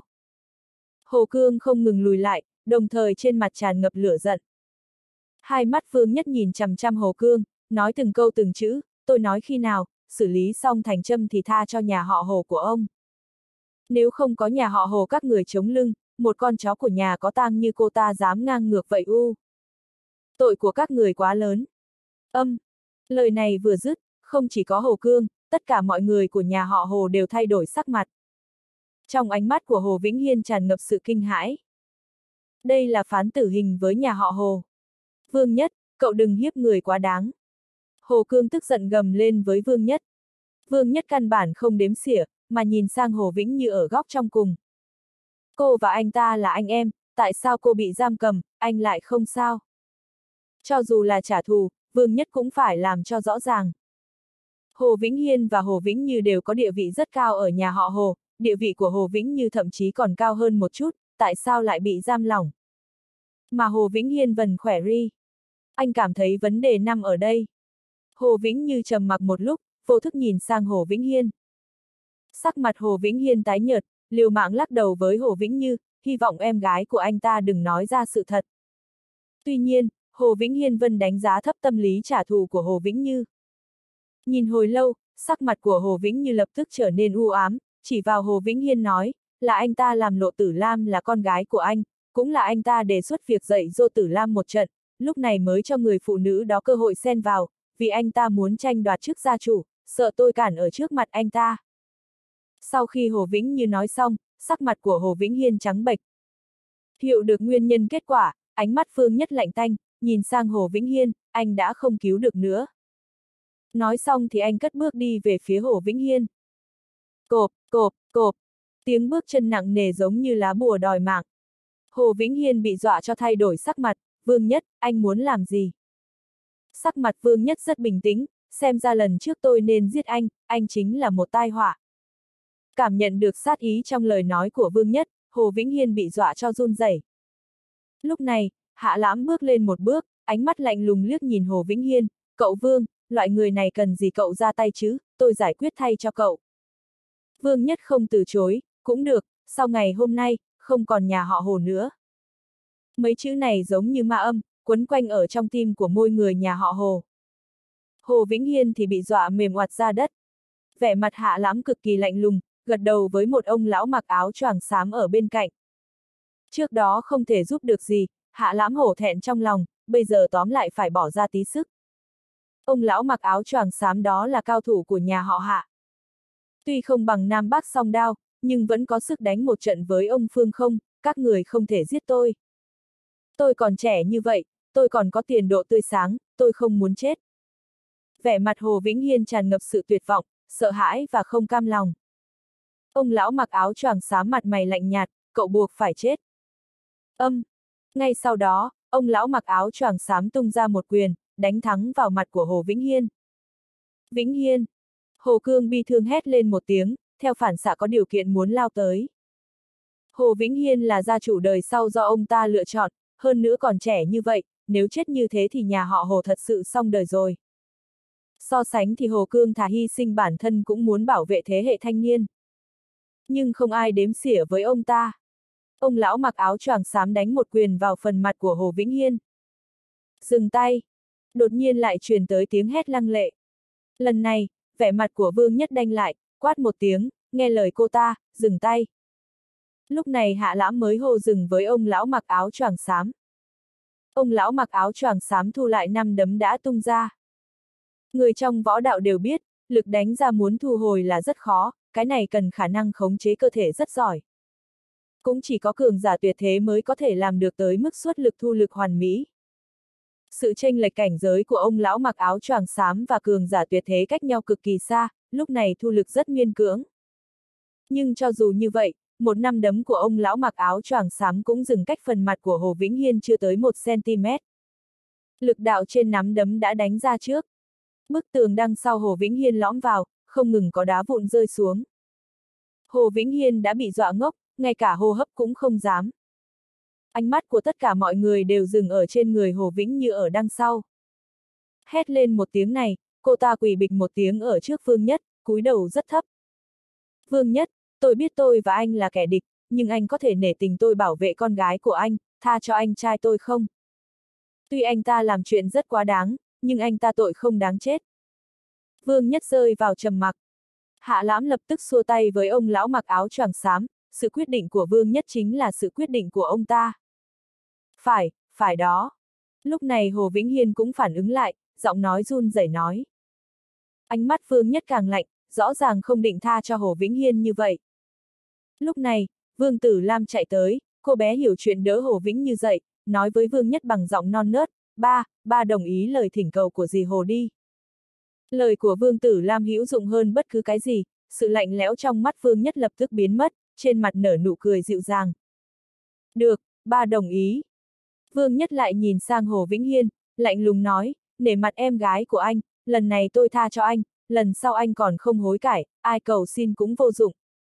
Hồ Cương không ngừng lùi lại, đồng thời trên mặt tràn ngập lửa giận. Hai mắt Vương Nhất nhìn chằm chằm Hồ Cương, nói từng câu từng chữ, tôi nói khi nào, xử lý xong Thành Trâm thì tha cho nhà họ Hồ của ông. Nếu không có nhà họ Hồ các người chống lưng, một con chó của nhà có tang như cô ta dám ngang ngược vậy u. Tội của các người quá lớn. Âm. Lời này vừa dứt, không chỉ có Hồ Cương, tất cả mọi người của nhà họ Hồ đều thay đổi sắc mặt. Trong ánh mắt của Hồ Vĩnh Hiên tràn ngập sự kinh hãi. Đây là phán tử hình với nhà họ Hồ. Vương Nhất, cậu đừng hiếp người quá đáng. Hồ Cương tức giận gầm lên với Vương Nhất. Vương Nhất căn bản không đếm xỉa, mà nhìn sang Hồ Vĩnh như ở góc trong cùng. Cô và anh ta là anh em, tại sao cô bị giam cầm, anh lại không sao? Cho dù là trả thù, Vương Nhất cũng phải làm cho rõ ràng. Hồ Vĩnh Hiên và Hồ Vĩnh Như đều có địa vị rất cao ở nhà họ Hồ, địa vị của Hồ Vĩnh Như thậm chí còn cao hơn một chút, tại sao lại bị giam lỏng? Mà Hồ Vĩnh Hiên vẫn khỏe ri. Anh cảm thấy vấn đề nằm ở đây. Hồ Vĩnh Như trầm mặc một lúc, vô thức nhìn sang Hồ Vĩnh Hiên. Sắc mặt Hồ Vĩnh Hiên tái nhợt, liều mạng lắc đầu với Hồ Vĩnh Như, hy vọng em gái của anh ta đừng nói ra sự thật. Tuy nhiên, Hồ Vĩnh Hiên vẫn đánh giá thấp tâm lý trả thù của Hồ Vĩnh Như. Nhìn hồi lâu, sắc mặt của Hồ Vĩnh Như lập tức trở nên u ám, chỉ vào Hồ Vĩnh Hiên nói, là anh ta làm Lộ Tử Lam là con gái của anh, cũng là anh ta đề xuất việc dạy dỗ Tử Lam một trận, lúc này mới cho người phụ nữ đó cơ hội xen vào, vì anh ta muốn tranh đoạt chức gia chủ, sợ tôi cản ở trước mặt anh ta. Sau khi Hồ Vĩnh Như nói xong, sắc mặt của Hồ Vĩnh Hiên trắng bệch. Hiểu được nguyên nhân kết quả, ánh mắt Phương Nhất lạnh tanh, nhìn sang Hồ Vĩnh Hiên, anh đã không cứu được nữa. Nói xong thì anh cất bước đi về phía Hồ Vĩnh Hiên. Cộp, cộp, cộp, tiếng bước chân nặng nề giống như lá bùa đòi mạng. Hồ Vĩnh Hiên bị dọa cho thay đổi sắc mặt, Vương Nhất, anh muốn làm gì? Sắc mặt Vương Nhất rất bình tĩnh, xem ra lần trước tôi nên giết anh, anh chính là một tai họa. Cảm nhận được sát ý trong lời nói của Vương Nhất, Hồ Vĩnh Hiên bị dọa cho run rẩy. Lúc này, Hạ Lãm bước lên một bước, ánh mắt lạnh lùng liếc nhìn Hồ Vĩnh Hiên, cậu Vương, loại người này cần gì cậu ra tay chứ, tôi giải quyết thay cho cậu. Vương Nhất không từ chối, cũng được, sau ngày hôm nay, không còn nhà họ Hồ nữa. Mấy chữ này giống như ma âm, quấn quanh ở trong tim của mỗi người nhà họ Hồ. Hồ Vĩnh Hiên thì bị dọa mềm oặt ra đất. Vẻ mặt Hạ Lãm cực kỳ lạnh lùng, gật đầu với một ông lão mặc áo choàng xám ở bên cạnh. Trước đó không thể giúp được gì, Hạ Lãm hổ thẹn trong lòng, bây giờ tóm lại phải bỏ ra tí sức. Ông lão mặc áo choàng xám đó là cao thủ của nhà họ Hạ. Tuy không bằng Nam Bắc song đao, nhưng vẫn có sức đánh một trận với ông Phương Không, các người không thể giết tôi. Tôi còn trẻ như vậy, tôi còn có tiền độ tươi sáng, tôi không muốn chết. Vẻ mặt Hồ Vĩnh Hiên tràn ngập sự tuyệt vọng, sợ hãi và không cam lòng. Ông lão mặc áo choàng xám mặt mày lạnh nhạt, cậu buộc phải chết. Âm. Ngay sau đó, ông lão mặc áo choàng xám tung ra một quyền, đánh thẳng vào mặt của Hồ Vĩnh Hiên. Vĩnh Hiên. Hồ Cương bi thương hét lên một tiếng, theo phản xạ có điều kiện muốn lao tới. Hồ Vĩnh Hiên là gia chủ đời sau do ông ta lựa chọn, hơn nữa còn trẻ như vậy, nếu chết như thế thì nhà họ Hồ thật sự xong đời rồi. So sánh thì Hồ Cương thà hy sinh bản thân cũng muốn bảo vệ thế hệ thanh niên. Nhưng không ai đếm xỉa với ông ta. Ông lão mặc áo choàng xám đánh một quyền vào phần mặt của Hồ Vĩnh Hiên. Dừng tay. Đột nhiên lại truyền tới tiếng hét lăng lệ. Lần này, vẻ mặt của Vương Nhất đanh lại, quát một tiếng, nghe lời cô ta, dừng tay. Lúc này Hạ Lãm mới hô dừng với ông lão mặc áo choàng xám. Ông lão mặc áo choàng xám thu lại năm đấm đã tung ra. Người trong võ đạo đều biết, lực đánh ra muốn thu hồi là rất khó, cái này cần khả năng khống chế cơ thể rất giỏi. Cũng chỉ có cường giả tuyệt thế mới có thể làm được tới mức xuất lực thu lực hoàn mỹ. Sự chênh lệch cảnh giới của ông lão mặc áo choàng xám và cường giả tuyệt thế cách nhau cực kỳ xa, lúc này thu lực rất miên cưỡng. Nhưng cho dù như vậy, một năm đấm của ông lão mặc áo choàng xám cũng dừng cách phần mặt của Hồ Vĩnh Hiên chưa tới một xăng-ti-mét. Lực đạo trên nắm đấm đã đánh ra trước. Bức tường đằng sau Hồ Vĩnh Hiên lõm vào, không ngừng có đá vụn rơi xuống. Hồ Vĩnh Hiên đã bị dọa ngốc, ngay cả hô hấp cũng không dám. Ánh mắt của tất cả mọi người đều dừng ở trên người Hồ Vĩnh Như ở đằng sau. Hét lên một tiếng này, cô ta quỳ bịch một tiếng ở trước Vương Nhất, cúi đầu rất thấp. Vương Nhất, tôi biết tôi và anh là kẻ địch, nhưng anh có thể nể tình tôi bảo vệ con gái của anh, tha cho anh trai tôi không? Tuy anh ta làm chuyện rất quá đáng, nhưng anh ta tội không đáng chết. Vương Nhất rơi vào trầm mặc. Hạ Lãm lập tức xua tay với ông lão mặc áo choàng xám, sự quyết định của Vương Nhất chính là sự quyết định của ông ta. Phải, phải đó. Lúc này Hồ Vĩnh Hiên cũng phản ứng lại, giọng nói run rẩy nói. Ánh mắt Vương Nhất càng lạnh, rõ ràng không định tha cho Hồ Vĩnh Hiên như vậy. Lúc này, Vương Tử Lam chạy tới, cô bé hiểu chuyện đỡ Hồ Vĩnh Như dậy, nói với Vương Nhất bằng giọng non nớt, ba, ba đồng ý lời thỉnh cầu của dì Hồ đi. Lời của Vương Tử Lam hữu dụng hơn bất cứ cái gì, sự lạnh lẽo trong mắt Vương Nhất lập tức biến mất, trên mặt nở nụ cười dịu dàng. Được, ba đồng ý. Vương Nhất lại nhìn sang Hồ Vĩnh Hiên, lạnh lùng nói, nể mặt em gái của anh, lần này tôi tha cho anh, lần sau anh còn không hối cải, ai cầu xin cũng vô dụng.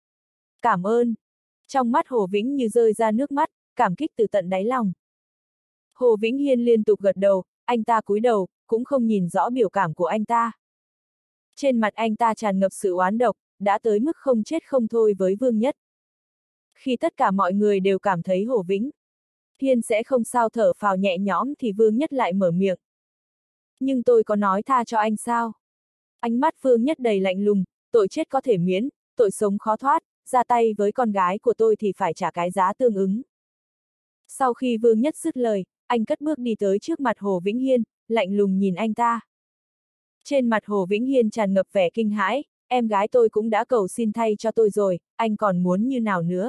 Cảm ơn. Trong mắt Hồ Vĩnh Như rơi ra nước mắt, cảm kích từ tận đáy lòng. Hồ Vĩnh Hiên liên tục gật đầu, anh ta cúi đầu, cũng không nhìn rõ biểu cảm của anh ta. Trên mặt anh ta tràn ngập sự oán độc, đã tới mức không chết không thôi với Vương Nhất. Khi tất cả mọi người đều cảm thấy Hồ Vĩnh Hiên sẽ không sao thở phào nhẹ nhõm thì Vương Nhất lại mở miệng. Nhưng tôi có nói tha cho anh sao? Ánh mắt Vương Nhất đầy lạnh lùng, tội chết có thể miễn, tội sống khó thoát, ra tay với con gái của tôi thì phải trả cái giá tương ứng. Sau khi Vương Nhất dứt lời, anh cất bước đi tới trước mặt Hồ Vĩnh Hiên, lạnh lùng nhìn anh ta. Trên mặt Hồ Vĩnh Hiên tràn ngập vẻ kinh hãi, em gái tôi cũng đã cầu xin thay cho tôi rồi, anh còn muốn như nào nữa?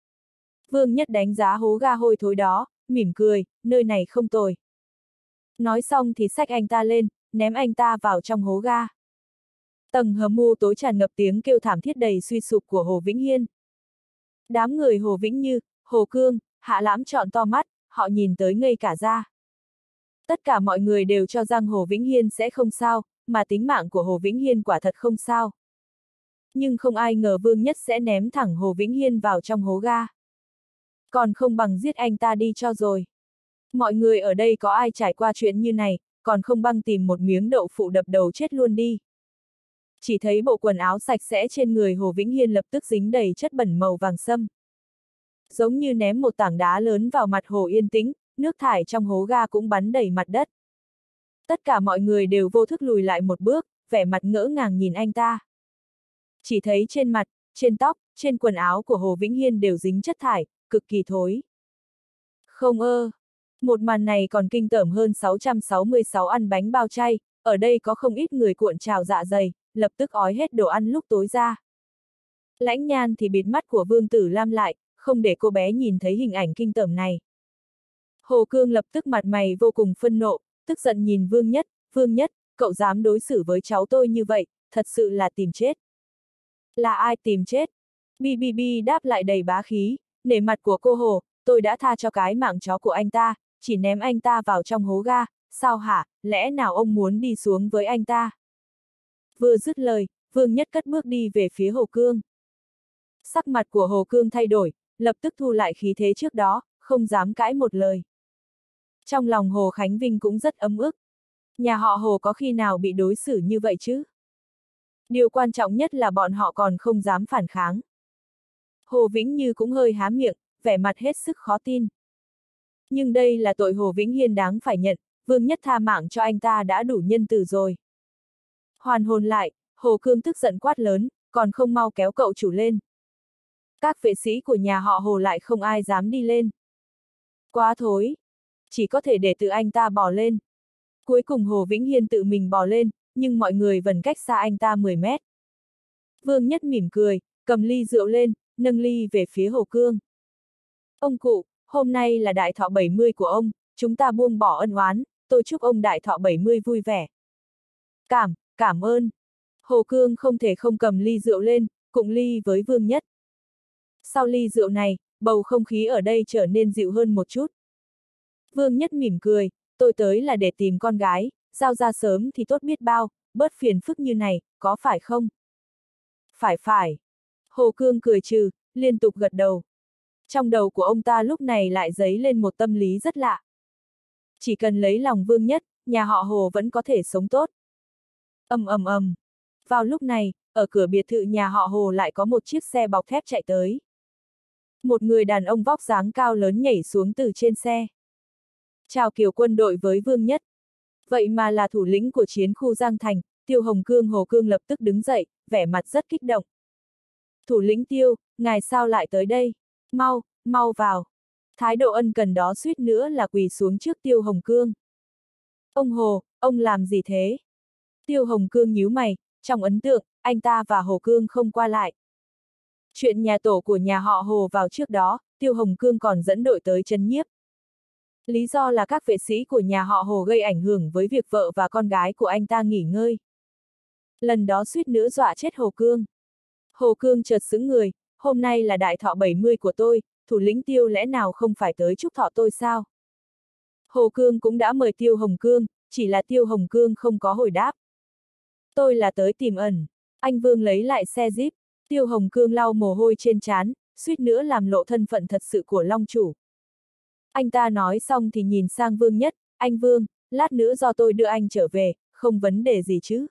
Vương Nhất đánh giá hố ga hôi thối đó, mỉm cười, nơi này không tồi. Nói xong thì xách anh ta lên, ném anh ta vào trong hố ga. Tầng hầm mưu tối tràn ngập tiếng kêu thảm thiết đầy suy sụp của Hồ Vĩnh Hiên. Đám người Hồ Vĩnh Như, Hồ Cương, Hạ Lãm trọn to mắt, họ nhìn tới ngây cả ra. Tất cả mọi người đều cho rằng Hồ Vĩnh Hiên sẽ không sao, mà tính mạng của Hồ Vĩnh Hiên quả thật không sao. Nhưng không ai ngờ Vương Nhất sẽ ném thẳng Hồ Vĩnh Hiên vào trong hố ga. Còn không bằng giết anh ta đi cho rồi. Mọi người ở đây có ai trải qua chuyện như này, còn không bằng tìm một miếng đậu phụ đập đầu chết luôn đi. Chỉ thấy bộ quần áo sạch sẽ trên người Hồ Vĩnh Hiên lập tức dính đầy chất bẩn màu vàng sâm. Giống như ném một tảng đá lớn vào mặt hồ yên tĩnh, nước thải trong hố ga cũng bắn đầy mặt đất. Tất cả mọi người đều vô thức lùi lại một bước, vẻ mặt ngỡ ngàng nhìn anh ta. Chỉ thấy trên mặt, trên tóc, trên quần áo của Hồ Vĩnh Hiên đều dính chất thải, cực kỳ thối. Không ơ, một màn này còn kinh tởm hơn sáu trăm sáu mươi sáu ăn bánh bao chay, ở đây có không ít người cuộn trào dạ dày, lập tức ói hết đồ ăn lúc tối ra. Lãnh Nhan thì bịt mắt của Vương Tử Lam lại, không để cô bé nhìn thấy hình ảnh kinh tởm này. Hồ Cương lập tức mặt mày vô cùng phân nộ, tức giận nhìn Vương Nhất, Vương Nhất, cậu dám đối xử với cháu tôi như vậy, thật sự là tìm chết. Là ai tìm chết? Bi Bi Bi đáp lại đầy bá khí, nể mặt của cô Hồ, tôi đã tha cho cái mạng chó của anh ta, chỉ ném anh ta vào trong hố ga, sao hả, lẽ nào ông muốn đi xuống với anh ta? Vừa dứt lời, Vương Nhất cất bước đi về phía Hồ Cương. Sắc mặt của Hồ Cương thay đổi, lập tức thu lại khí thế trước đó, không dám cãi một lời. Trong lòng Hồ Khánh Vinh cũng rất ấm ức. Nhà họ Hồ có khi nào bị đối xử như vậy chứ? Điều quan trọng nhất là bọn họ còn không dám phản kháng. Hồ Vĩnh Như cũng hơi há miệng, vẻ mặt hết sức khó tin. Nhưng đây là tội Hồ Vĩnh Hiên đáng phải nhận, Vương Nhất tha mạng cho anh ta đã đủ nhân từ rồi. Hoàn hồn lại, Hồ Cương tức giận quát lớn, còn không mau kéo cậu chủ lên. Các vệ sĩ của nhà họ Hồ lại không ai dám đi lên. Quá thối. Chỉ có thể để tự anh ta bò lên. Cuối cùng Hồ Vĩnh Hiên tự mình bò lên, nhưng mọi người vẫn cách xa anh ta mười mét. Vương Nhất mỉm cười, cầm ly rượu lên, nâng ly về phía Hồ Cương. Ông cụ, hôm nay là đại thọ bảy mươi của ông, chúng ta buông bỏ ân oán, tôi chúc ông đại thọ bảy mươi vui vẻ. Cảm, cảm ơn. Hồ Cương không thể không cầm ly rượu lên, cụng ly với Vương Nhất. Sau ly rượu này, bầu không khí ở đây trở nên dịu hơn một chút. Vương Nhất mỉm cười, tôi tới là để tìm con gái, giao ra sớm thì tốt biết bao, bớt phiền phức như này, có phải không? Phải phải. Hồ Cương cười trừ, liên tục gật đầu. Trong đầu của ông ta lúc này lại dấy lên một tâm lý rất lạ. Chỉ cần lấy lòng Vương Nhất, nhà họ Hồ vẫn có thể sống tốt. Ầm ầm ầm. Vào lúc này, ở cửa biệt thự nhà họ Hồ lại có một chiếc xe bọc thép chạy tới. Một người đàn ông vóc dáng cao lớn nhảy xuống từ trên xe. Chào Kiều quân đội với Vương Nhất. Vậy mà là thủ lĩnh của chiến khu Giang Thành, Tiêu Hồng Cương. Hồ Cương lập tức đứng dậy, vẻ mặt rất kích động. Thủ lĩnh Tiêu, ngài sao lại tới đây? Mau, mau vào. Thái độ ân cần đó suýt nữa là quỳ xuống trước Tiêu Hồng Cương. Ông Hồ, ông làm gì thế? Tiêu Hồng Cương nhíu mày, trong ấn tượng, anh ta và Hồ Cương không qua lại. Chuyện nhà tổ của nhà họ Hồ vào trước đó, Tiêu Hồng Cương còn dẫn đội tới trấn nhiếp. Lý do là các vệ sĩ của nhà họ Hồ gây ảnh hưởng với việc vợ và con gái của anh ta nghỉ ngơi. Lần đó suýt nữa dọa chết Hồ Cương. Hồ Cương chợt sững người, hôm nay là đại thọ bảy mươi của tôi, thủ lĩnh Tiêu lẽ nào không phải tới chúc thọ tôi sao? Hồ Cương cũng đã mời Tiêu Hồng Cương, chỉ là Tiêu Hồng Cương không có hồi đáp. Tôi là tới tìm ẩn. Anh Vương lấy lại xe Jeep, Tiêu Hồng Cương lau mồ hôi trên trán, suýt nữa làm lộ thân phận thật sự của Long chủ. Anh ta nói xong thì nhìn sang Vương Nhất, anh Vương, lát nữa do tôi đưa anh trở về, không vấn đề gì chứ.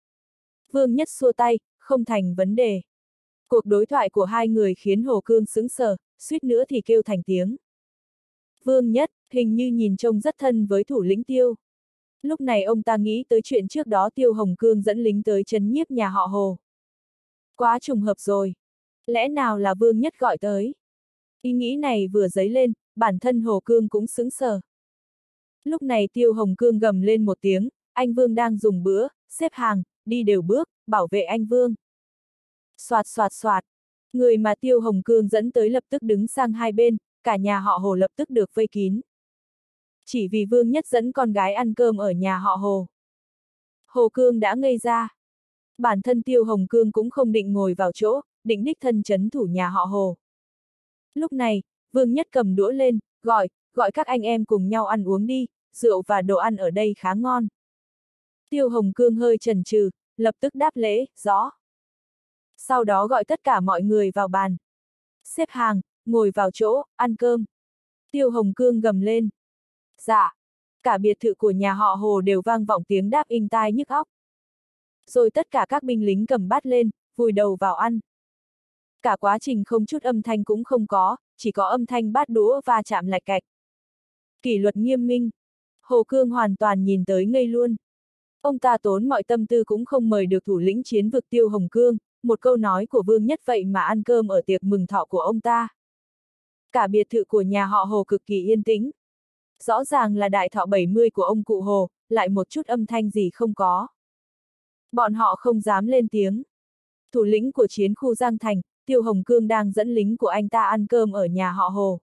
Vương Nhất xua tay, không thành vấn đề. Cuộc đối thoại của hai người khiến Hồ Cương sững sờ, suýt nữa thì kêu thành tiếng. Vương Nhất, hình như nhìn trông rất thân với thủ lĩnh Tiêu. Lúc này ông ta nghĩ tới chuyện trước đó Tiêu Hồng Cương dẫn lính tới trấn nhiếp nhà họ Hồ. Quá trùng hợp rồi. Lẽ nào là Vương Nhất gọi tới? Ý nghĩ này vừa dấy lên, bản thân Hồ Cương cũng sững sờ. Lúc này Tiêu Hồng Cương gầm lên một tiếng, anh Vương đang dùng bữa, xếp hàng, đi đều bước, bảo vệ anh Vương. Soạt soạt soạt, người mà Tiêu Hồng Cương dẫn tới lập tức đứng sang hai bên, cả nhà họ Hồ lập tức được vây kín. Chỉ vì Vương Nhất dẫn con gái ăn cơm ở nhà họ Hồ. Hồ Cương đã ngây ra. Bản thân Tiêu Hồng Cương cũng không định ngồi vào chỗ, định đích thân trấn thủ nhà họ Hồ. Lúc này, Vương Nhất cầm đũa lên, gọi, gọi các anh em cùng nhau ăn uống đi, rượu và đồ ăn ở đây khá ngon. Tiêu Hồng Cương hơi chần chừ, lập tức đáp lễ, rõ. Sau đó gọi tất cả mọi người vào bàn. Xếp hàng, ngồi vào chỗ, ăn cơm. Tiêu Hồng Cương gầm lên. Dạ. Cả biệt thự của nhà họ Hồ đều vang vọng tiếng đáp inh tai nhức óc. Rồi tất cả các binh lính cầm bát lên, vùi đầu vào ăn. Cả quá trình không chút âm thanh cũng không có, chỉ có âm thanh bát đũa va chạm lạch cạch. Kỷ luật nghiêm minh. Hồ Cương hoàn toàn nhìn tới ngây luôn. Ông ta tốn mọi tâm tư cũng không mời được thủ lĩnh chiến vực Tiêu Hồng Cương, một câu nói của Vương Nhất vậy mà ăn cơm ở tiệc mừng thọ của ông ta. Cả biệt thự của nhà họ Hồ cực kỳ yên tĩnh. Rõ ràng là đại thọ bảy mươi của ông cụ Hồ, lại một chút âm thanh gì không có. Bọn họ không dám lên tiếng. Thủ lĩnh của chiến khu Giang Thành, Tiêu Hồng Cương đang dẫn lính của anh ta ăn cơm ở nhà họ Hồ.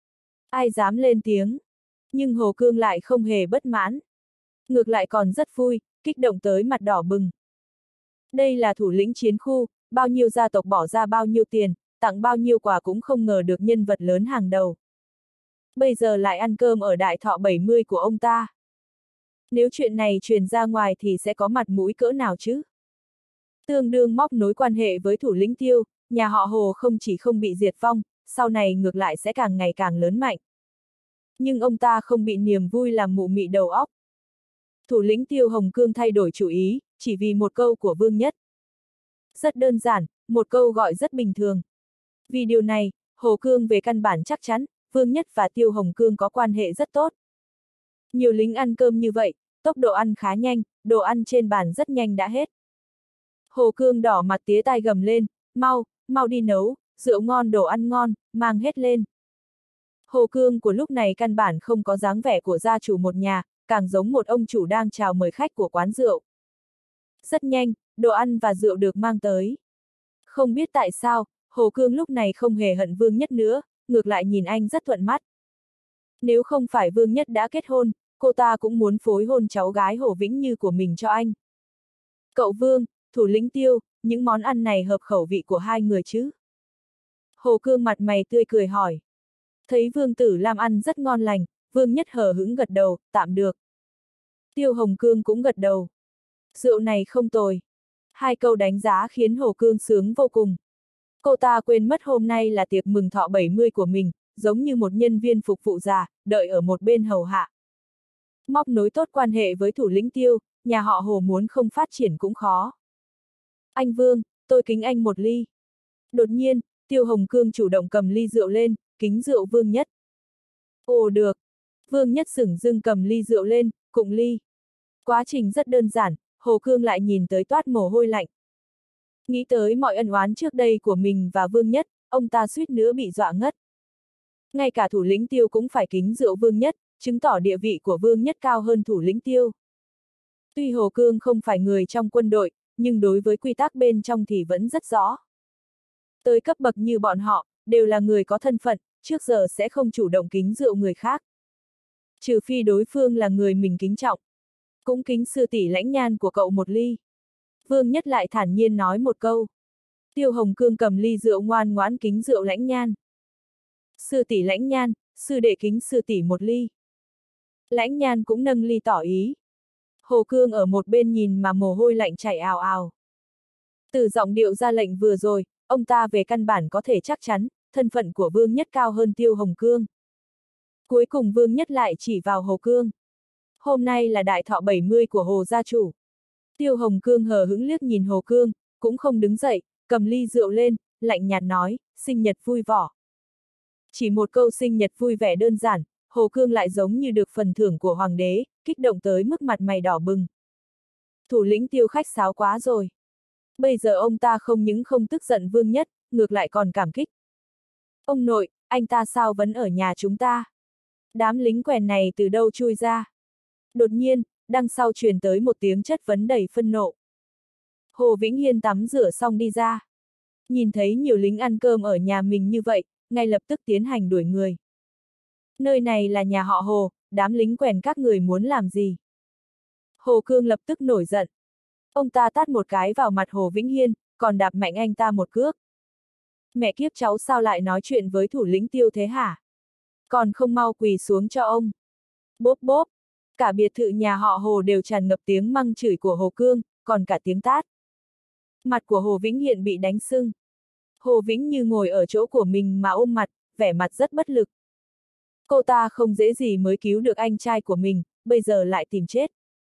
Ai dám lên tiếng? Nhưng Hồ Cương lại không hề bất mãn. Ngược lại còn rất vui, kích động tới mặt đỏ bừng. Đây là thủ lĩnh chiến khu, bao nhiêu gia tộc bỏ ra bao nhiêu tiền, tặng bao nhiêu quà cũng không ngờ được nhân vật lớn hàng đầu. Bây giờ lại ăn cơm ở đại thọ bảy mươi của ông ta. Nếu chuyện này truyền ra ngoài thì sẽ có mặt mũi cỡ nào chứ? Tương đương móc nối quan hệ với thủ lĩnh Tiêu, nhà họ Hồ không chỉ không bị diệt vong, sau này ngược lại sẽ càng ngày càng lớn mạnh. Nhưng ông ta không bị niềm vui làm mụ mị đầu óc. Thủ lĩnh Tiêu Hồng Cương thay đổi chủ ý, chỉ vì một câu của Vương Nhất. Rất đơn giản, một câu gọi rất bình thường. Vì điều này, Hồ Cương về căn bản chắc chắn, Vương Nhất và Tiêu Hồng Cương có quan hệ rất tốt. Nhiều lính ăn cơm như vậy, tốc độ ăn khá nhanh, đồ ăn trên bàn rất nhanh đã hết. Hồ Cương đỏ mặt tía tai gầm lên, mau, mau đi nấu, rượu ngon đồ ăn ngon, mang hết lên. Hồ Cương của lúc này căn bản không có dáng vẻ của gia chủ một nhà, càng giống một ông chủ đang chào mời khách của quán rượu. Rất nhanh, đồ ăn và rượu được mang tới. Không biết tại sao, Hồ Cương lúc này không hề hận Vương Nhất nữa, ngược lại nhìn anh rất thuận mắt. Nếu không phải Vương Nhất đã kết hôn, cô ta cũng muốn phối hôn cháu gái Hồ Vĩnh Như của mình cho anh. Cậu Vương, thủ lĩnh Tiêu, những món ăn này hợp khẩu vị của hai người chứ? Hồ Cương mặt mày tươi cười hỏi. Thấy Vương Tử làm ăn rất ngon lành, Vương Nhất hờ hững gật đầu, tạm được. Tiêu Hồng Cương cũng gật đầu. Rượu này không tồi. Hai câu đánh giá khiến Hồ Cương sướng vô cùng. Cô ta quên mất hôm nay là tiệc mừng thọ bảy mươi của mình, giống như một nhân viên phục vụ già, đợi ở một bên hầu hạ. Móc nối tốt quan hệ với thủ lĩnh Tiêu, nhà họ Hồ muốn không phát triển cũng khó. Anh Vương, tôi kính anh một ly. Đột nhiên, Tiêu Hồng Cương chủ động cầm ly rượu lên, kính rượu Vương Nhất. Ồ được. Vương Nhất sửng dưng cầm ly rượu lên, cụng ly. Quá trình rất đơn giản, Hồ Cương lại nhìn tới toát mồ hôi lạnh. Nghĩ tới mọi ân oán trước đây của mình và Vương Nhất, ông ta suýt nữa bị dọa ngất. Ngay cả thủ lĩnh Tiêu cũng phải kính rượu Vương Nhất, chứng tỏ địa vị của Vương Nhất cao hơn thủ lĩnh Tiêu. Tuy Hồ Cương không phải người trong quân đội, nhưng đối với quy tắc bên trong thì vẫn rất rõ. Tới cấp bậc như bọn họ, đều là người có thân phận, trước giờ sẽ không chủ động kính rượu người khác. Trừ phi đối phương là người mình kính trọng. Cũng kính sư tỷ Lãnh Nhan của cậu một ly. Vương Nhất lại thản nhiên nói một câu. Tiêu Hồng Cương cầm ly rượu ngoan ngoãn kính rượu Lãnh Nhan. Sư tỷ Lãnh Nhan, sư đệ kính sư tỷ một ly. Lãnh Nhan cũng nâng ly tỏ ý. Hồ Cương ở một bên nhìn mà mồ hôi lạnh chảy ào ào. Từ giọng điệu ra lệnh vừa rồi, ông ta về căn bản có thể chắc chắn, thân phận của Vương Nhất cao hơn Tiêu Hồng Cương. Cuối cùng Vương Nhất lại chỉ vào Hồ Cương. Hôm nay là đại thọ bảy mươi của Hồ gia chủ. Tiêu Hồng Cương hờ hững liếc nhìn Hồ Cương, cũng không đứng dậy, cầm ly rượu lên, lạnh nhạt nói, sinh nhật vui vỏ. Chỉ một câu sinh nhật vui vẻ đơn giản, Hồ Cương lại giống như được phần thưởng của hoàng đế, kích động tới mức mặt mày đỏ bừng. Thủ lĩnh Tiêu khách sáo quá rồi. Bây giờ ông ta không những không tức giận Vương Nhất, ngược lại còn cảm kích. Ông nội, anh ta sao vẫn ở nhà chúng ta? Đám lính quèn này từ đâu chui ra? Đột nhiên, đằng sau truyền tới một tiếng chất vấn đầy phân nộ. Hồ Vĩnh Hiên tắm rửa xong đi ra. Nhìn thấy nhiều lính ăn cơm ở nhà mình như vậy, ngay lập tức tiến hành đuổi người. Nơi này là nhà họ Hồ, đám lính quèn các người muốn làm gì? Hồ Cương lập tức nổi giận. Ông ta tát một cái vào mặt Hồ Vĩnh Hiên, còn đạp mạnh anh ta một cước. Mẹ kiếp cháu sao lại nói chuyện với thủ lĩnh Tiêu thế hả? Còn không mau quỳ xuống cho ông. Bốp bốp. Cả biệt thự nhà họ Hồ đều tràn ngập tiếng măng chửi của Hồ Cương, còn cả tiếng tát. Mặt của Hồ Vĩnh Hiện bị đánh sưng. Hồ Vĩnh Như ngồi ở chỗ của mình mà ôm mặt, vẻ mặt rất bất lực. Cô ta không dễ gì mới cứu được anh trai của mình, bây giờ lại tìm chết.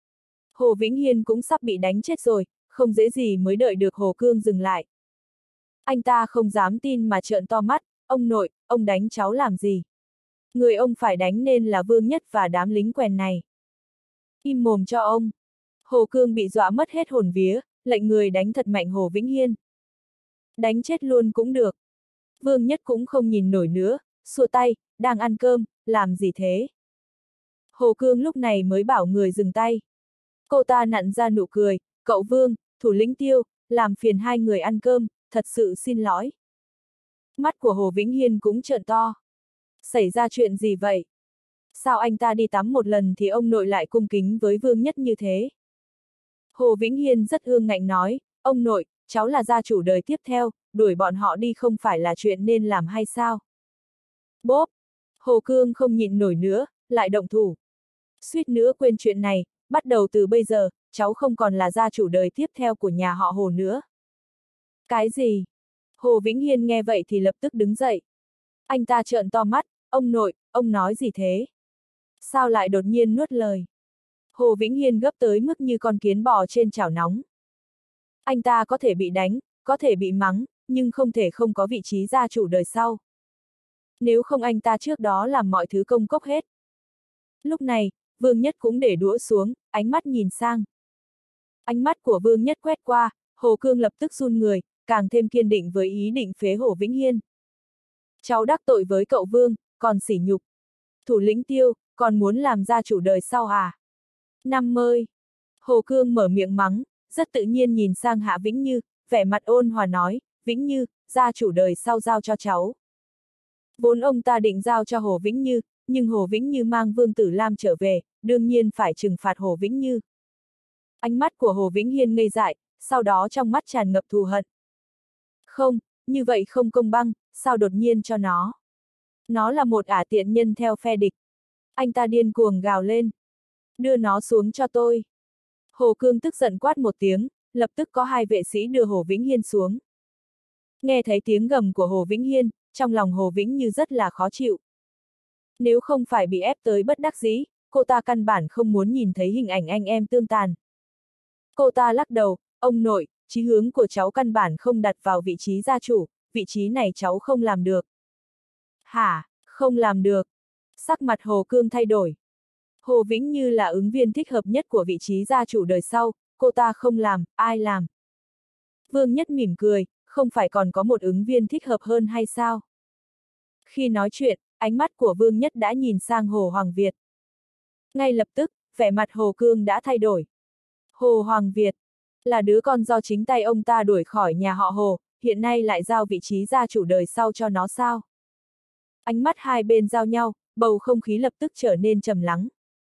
Hồ Vĩnh Hiên cũng sắp bị đánh chết rồi, không dễ gì mới đợi được Hồ Cương dừng lại. Anh ta không dám tin mà trợn to mắt, ông nội, ông đánh cháu làm gì? Người ông phải đánh nên là Vương Nhất và đám lính quèn này. Im mồm cho ông. Hồ Cương bị dọa mất hết hồn vía, lệnh người đánh thật mạnh Hồ Vĩnh Hiên. Đánh chết luôn cũng được. Vương Nhất cũng không nhìn nổi nữa, xua tay, đang ăn cơm, làm gì thế? Hồ Cương lúc này mới bảo người dừng tay. Cô ta nặn ra nụ cười, cậu Vương, thủ lĩnh Tiêu, làm phiền hai người ăn cơm, thật sự xin lỗi. Mắt của Hồ Vĩnh Hiên cũng trợn to. Xảy ra chuyện gì vậy? Sao anh ta đi tắm một lần thì ông nội lại cung kính với Vương Nhất như thế? Hồ Vĩnh Hiên rất ương ngạnh nói, ông nội, cháu là gia chủ đời tiếp theo, đuổi bọn họ đi không phải là chuyện nên làm hay sao? Bốp! Hồ Cương không nhịn nổi nữa, lại động thủ. Suýt nữa quên chuyện này, bắt đầu từ bây giờ, cháu không còn là gia chủ đời tiếp theo của nhà họ Hồ nữa. Cái gì? Hồ Vĩnh Hiên nghe vậy thì lập tức đứng dậy. Anh ta trợn to mắt, ông nội, ông nói gì thế? Sao lại đột nhiên nuốt lời? Hồ Vĩnh Hiên gấp tới mức như con kiến bò trên chảo nóng. Anh ta có thể bị đánh, có thể bị mắng, nhưng không thể không có vị trí gia chủ đời sau. Nếu không anh ta trước đó làm mọi thứ công cốc hết. Lúc này, Vương Nhất cũng để đũa xuống, ánh mắt nhìn sang. Ánh mắt của Vương Nhất quét qua, Hồ Cương lập tức run người, càng thêm kiên định với ý định phế Hồ Vĩnh Hiên. Cháu đắc tội với cậu Vương, còn sỉ nhục. Thủ lĩnh Tiêu, còn muốn làm gia chủ đời sau à? Năm mươi. Hồ Cương mở miệng mắng, rất tự nhiên nhìn sang Hạ Vĩnh Như, vẻ mặt ôn hòa nói, Vĩnh Như, gia chủ đời sau giao cho cháu. Vốn ông ta định giao cho Hồ Vĩnh Như, nhưng Hồ Vĩnh Như mang Vương Tử Lam trở về, đương nhiên phải trừng phạt Hồ Vĩnh Như. Ánh mắt của Hồ Vĩnh Hiên ngây dại, sau đó trong mắt tràn ngập thù hận. Không, như vậy không công bằng, sao đột nhiên cho nó? Nó là một ả tiện nhân theo phe địch. Anh ta điên cuồng gào lên. Đưa nó xuống cho tôi. Hồ Cương tức giận quát một tiếng, lập tức có hai vệ sĩ đưa Hồ Vĩnh Hiên xuống. Nghe thấy tiếng gầm của Hồ Vĩnh Hiên, trong lòng Hồ Vĩnh Như rất là khó chịu. Nếu không phải bị ép tới bất đắc dĩ, cô ta căn bản không muốn nhìn thấy hình ảnh anh em tương tàn. Cô ta lắc đầu, ông nội, chí hướng của cháu căn bản không đặt vào vị trí gia chủ, vị trí này cháu không làm được. Hả, không làm được. Sắc mặt Hồ Cương thay đổi. Hồ Vĩnh Như là ứng viên thích hợp nhất của vị trí gia chủ đời sau, cô ta không làm, ai làm? Vương Nhất mỉm cười, không phải còn có một ứng viên thích hợp hơn hay sao? Khi nói chuyện, ánh mắt của Vương Nhất đã nhìn sang Hồ Hoàng Việt. Ngay lập tức, vẻ mặt Hồ Cương đã thay đổi. Hồ Hoàng Việt là đứa con do chính tay ông ta đuổi khỏi nhà họ Hồ, hiện nay lại giao vị trí gia chủ đời sau cho nó sao? Ánh mắt hai bên giao nhau, bầu không khí lập tức trở nên trầm lắng.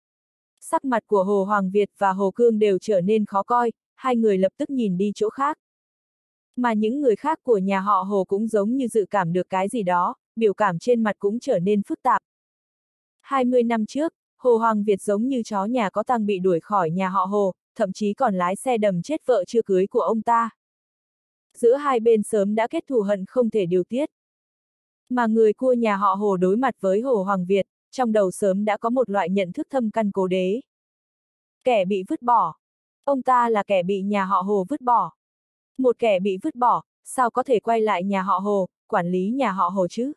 Sắc mặt của Hồ Hoàng Việt và Hồ Cương đều trở nên khó coi, hai người lập tức nhìn đi chỗ khác. Mà những người khác của nhà họ Hồ cũng giống như dự cảm được cái gì đó, biểu cảm trên mặt cũng trở nên phức tạp. hai mươi năm trước, Hồ Hoàng Việt giống như chó nhà có tang bị đuổi khỏi nhà họ Hồ, thậm chí còn lái xe đầm chết vợ chưa cưới của ông ta. Giữa hai bên sớm đã kết thù hận không thể điều tiết. Mà người cua nhà họ Hồ đối mặt với Hồ Hoàng Việt, trong đầu sớm đã có một loại nhận thức thâm căn cố đế, Kẻ bị vứt bỏ. Ông ta là kẻ bị nhà họ Hồ vứt bỏ. Một kẻ bị vứt bỏ, sao có thể quay lại nhà họ Hồ, quản lý nhà họ Hồ chứ?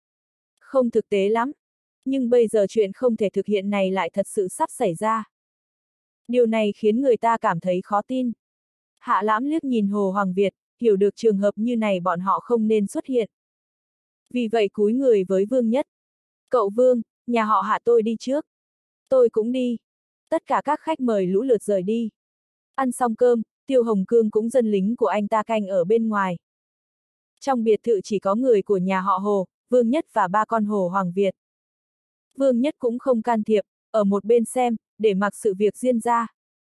Không thực tế lắm. Nhưng bây giờ chuyện không thể thực hiện này lại thật sự sắp xảy ra. Điều này khiến người ta cảm thấy khó tin. Hạ Lãm liếc nhìn Hồ Hoàng Việt, hiểu được trường hợp như này bọn họ không nên xuất hiện. Vì vậy cúi người với Vương Nhất. Cậu Vương, nhà họ Hạ tôi đi trước. Tôi cũng đi. Tất cả các khách mời lũ lượt rời đi. Ăn xong cơm, Tiêu Hồng Cương cũng dân lính của anh ta canh ở bên ngoài. Trong biệt thự chỉ có người của nhà họ Hồ, Vương Nhất và ba con Hồ Hoàng Việt. Vương Nhất cũng không can thiệp, ở một bên xem, để mặc sự việc diễn ra.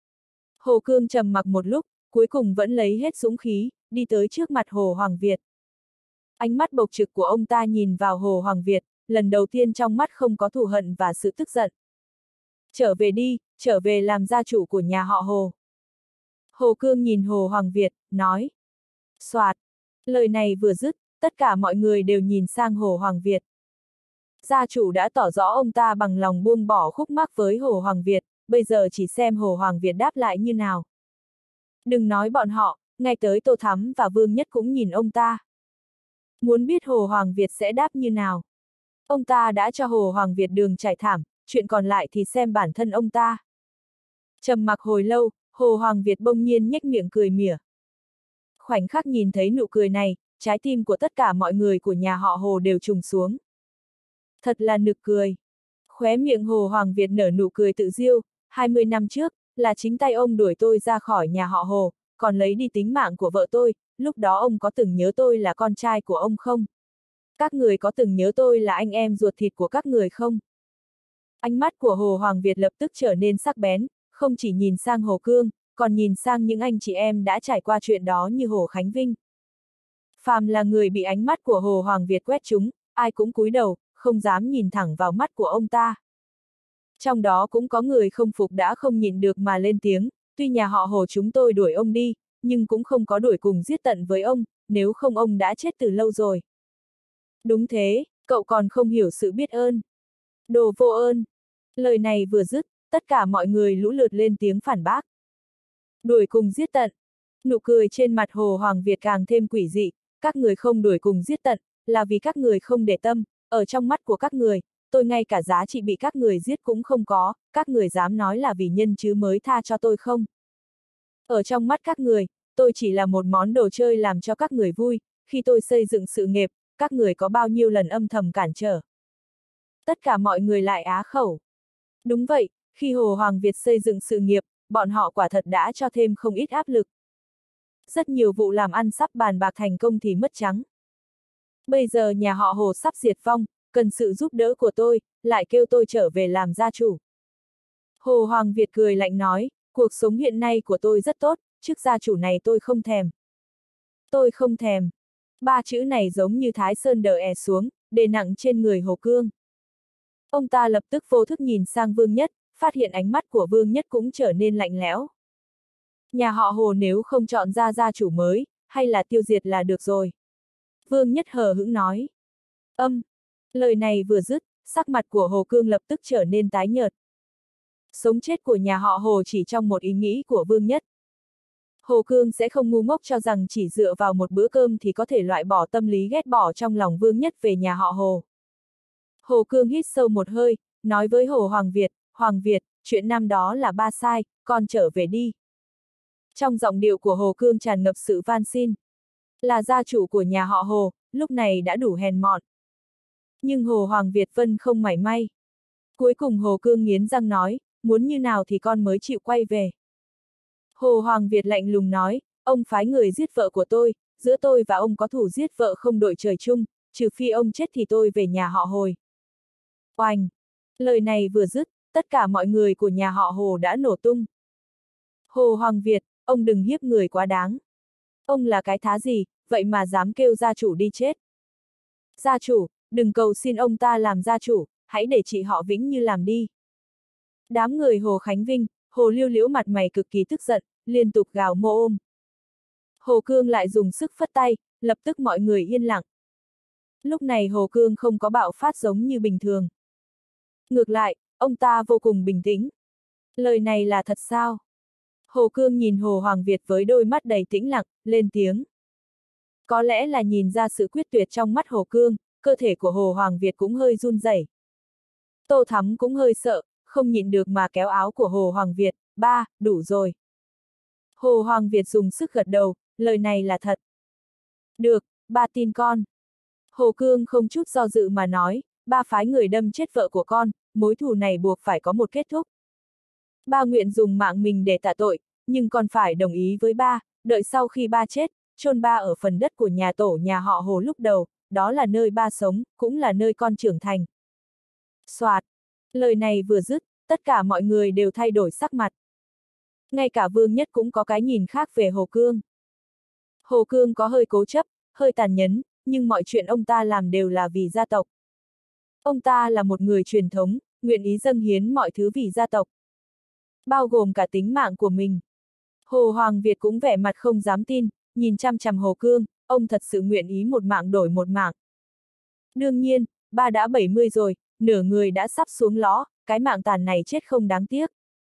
Hồ Cương trầm mặc một lúc, cuối cùng vẫn lấy hết dũng khí, đi tới trước mặt Hồ Hoàng Việt. Ánh mắt bộc trực của ông ta nhìn vào Hồ Hoàng Việt, lần đầu tiên trong mắt không có thù hận và sự tức giận. Trở về đi, trở về làm gia chủ của nhà họ Hồ. Hồ Cương nhìn Hồ Hoàng Việt, nói. Soạt. Lời này vừa dứt, tất cả mọi người đều nhìn sang Hồ Hoàng Việt. Gia chủ đã tỏ rõ ông ta bằng lòng buông bỏ khúc mắc với Hồ Hoàng Việt, bây giờ chỉ xem Hồ Hoàng Việt đáp lại như nào. Đừng nói bọn họ, ngay tới Tô Thắm và Vương Nhất cũng nhìn ông ta. Muốn biết Hồ Hoàng Việt sẽ đáp như nào. Ông ta đã cho Hồ Hoàng Việt đường trải thảm, chuyện còn lại thì xem bản thân ông ta. Trầm mặc hồi lâu, Hồ Hoàng Việt bỗng nhiên nhếch miệng cười mỉa. Khoảnh khắc nhìn thấy nụ cười này, trái tim của tất cả mọi người của nhà họ Hồ đều trùng xuống. Thật là nực cười. Khóe miệng Hồ Hoàng Việt nở nụ cười tự diêu, hai mươi năm trước, là chính tay ông đuổi tôi ra khỏi nhà họ Hồ, còn lấy đi tính mạng của vợ tôi, lúc đó ông có từng nhớ tôi là con trai của ông không? Các người có từng nhớ tôi là anh em ruột thịt của các người không? Ánh mắt của Hồ Hoàng Việt lập tức trở nên sắc bén, không chỉ nhìn sang Hồ Cương, còn nhìn sang những anh chị em đã trải qua chuyện đó như Hồ Khánh Vinh. Phàm là người bị ánh mắt của Hồ Hoàng Việt quét trúng, ai cũng cúi đầu, không dám nhìn thẳng vào mắt của ông ta. Trong đó cũng có người không phục đã không nhịn được mà lên tiếng, tuy nhà họ Hồ chúng tôi đuổi ông đi, nhưng cũng không có đuổi cùng giết tận với ông, nếu không ông đã chết từ lâu rồi. Đúng thế, cậu còn không hiểu sự biết ơn. Đồ vô ơn. Lời này vừa dứt, tất cả mọi người lũ lượt lên tiếng phản bác. Đuổi cùng giết tận. Nụ cười trên mặt Hồ Hoàng Việt càng thêm quỷ dị, các người không đuổi cùng giết tận, là vì các người không để tâm, ở trong mắt của các người, tôi ngay cả giá trị bị các người giết cũng không có, các người dám nói là vì nhân chứ mới tha cho tôi không? Ở trong mắt các người, tôi chỉ là một món đồ chơi làm cho các người vui, khi tôi xây dựng sự nghiệp, các người có bao nhiêu lần âm thầm cản trở. Tất cả mọi người lại á khẩu. Đúng vậy, khi Hồ Hoàng Việt xây dựng sự nghiệp, bọn họ quả thật đã cho thêm không ít áp lực. Rất nhiều vụ làm ăn sắp bàn bạc thành công thì mất trắng. Bây giờ nhà họ Hồ sắp diệt vong, cần sự giúp đỡ của tôi, lại kêu tôi trở về làm gia chủ. Hồ Hoàng Việt cười lạnh nói, cuộc sống hiện nay của tôi rất tốt, chức gia chủ này tôi không thèm. Tôi không thèm. Ba chữ này giống như Thái Sơn đờ è xuống, đè nặng trên người Hồ Cương. Ông ta lập tức vô thức nhìn sang Vương Nhất, phát hiện ánh mắt của Vương Nhất cũng trở nên lạnh lẽo. Nhà họ Hồ nếu không chọn ra gia chủ mới, hay là tiêu diệt là được rồi. Vương Nhất hờ hững nói. Âm. Lời này vừa dứt, sắc mặt của Hồ Cương lập tức trở nên tái nhợt. Sống chết của nhà họ Hồ chỉ trong một ý nghĩ của Vương Nhất. Hồ Cương sẽ không ngu ngốc cho rằng chỉ dựa vào một bữa cơm thì có thể loại bỏ tâm lý ghét bỏ trong lòng Vương Nhất về nhà họ Hồ. Hồ Cương hít sâu một hơi, nói với Hồ Hoàng Việt, Hoàng Việt, chuyện năm đó là ba sai, con trở về đi. Trong giọng điệu của Hồ Cương tràn ngập sự van xin. Là gia chủ của nhà họ Hồ, lúc này đã đủ hèn mọn. Nhưng Hồ Hoàng Việt Vân không mảy may. Cuối cùng Hồ Cương nghiến răng nói, muốn như nào thì con mới chịu quay về. Hồ Hoàng Việt lạnh lùng nói, ông phái người giết vợ của tôi, giữa tôi và ông có thủ giết vợ không đội trời chung, trừ phi ông chết thì tôi về nhà họ Hồi. Oanh! Lời này vừa dứt, tất cả mọi người của nhà họ Hồ đã nổ tung. Hồ Hoàng Việt, ông đừng hiếp người quá đáng. Ông là cái thá gì, vậy mà dám kêu gia chủ đi chết. Gia chủ, đừng cầu xin ông ta làm gia chủ, hãy để chị họ Vĩnh Như làm đi. Đám người Hồ Khánh Vinh, Hồ Liêu Liễu mặt mày cực kỳ tức giận, liên tục gào mô ôm. Hồ Cương lại dùng sức phất tay, lập tức mọi người yên lặng. Lúc này Hồ Cương không có bạo phát giống như bình thường. Ngược lại, ông ta vô cùng bình tĩnh. Lời này là thật sao? Hồ Cương nhìn Hồ Hoàng Việt với đôi mắt đầy tĩnh lặng, lên tiếng. Có lẽ là nhìn ra sự quyết tuyệt trong mắt Hồ Cương, cơ thể của Hồ Hoàng Việt cũng hơi run rẩy. Tô Thắm cũng hơi sợ, không nhịn được mà kéo áo của Hồ Hoàng Việt, ba, đủ rồi. Hồ Hoàng Việt dùng sức gật đầu, lời này là thật. Được, ba tin con. Hồ Cương không chút do dự mà nói, ba phái người đâm chết vợ của con, mối thù này buộc phải có một kết thúc. Ba nguyện dùng mạng mình để tạ tội, nhưng con phải đồng ý với ba, đợi sau khi ba chết, chôn ba ở phần đất của nhà tổ nhà họ Hồ lúc đầu, đó là nơi ba sống, cũng là nơi con trưởng thành. Soạt, lời này vừa dứt, tất cả mọi người đều thay đổi sắc mặt. Ngay cả Vương Nhất cũng có cái nhìn khác về Hồ Cương. Hồ Cương có hơi cố chấp, hơi tàn nhẫn, nhưng mọi chuyện ông ta làm đều là vì gia tộc. Ông ta là một người truyền thống, nguyện ý dâng hiến mọi thứ vì gia tộc, bao gồm cả tính mạng của mình. Hồ Hoàng Việt cũng vẻ mặt không dám tin, nhìn chăm chằm Hồ Cương, ông thật sự nguyện ý một mạng đổi một mạng. Đương nhiên, ba đã bảy mươi rồi, nửa người đã sắp xuống lõ, cái mạng tàn này chết không đáng tiếc.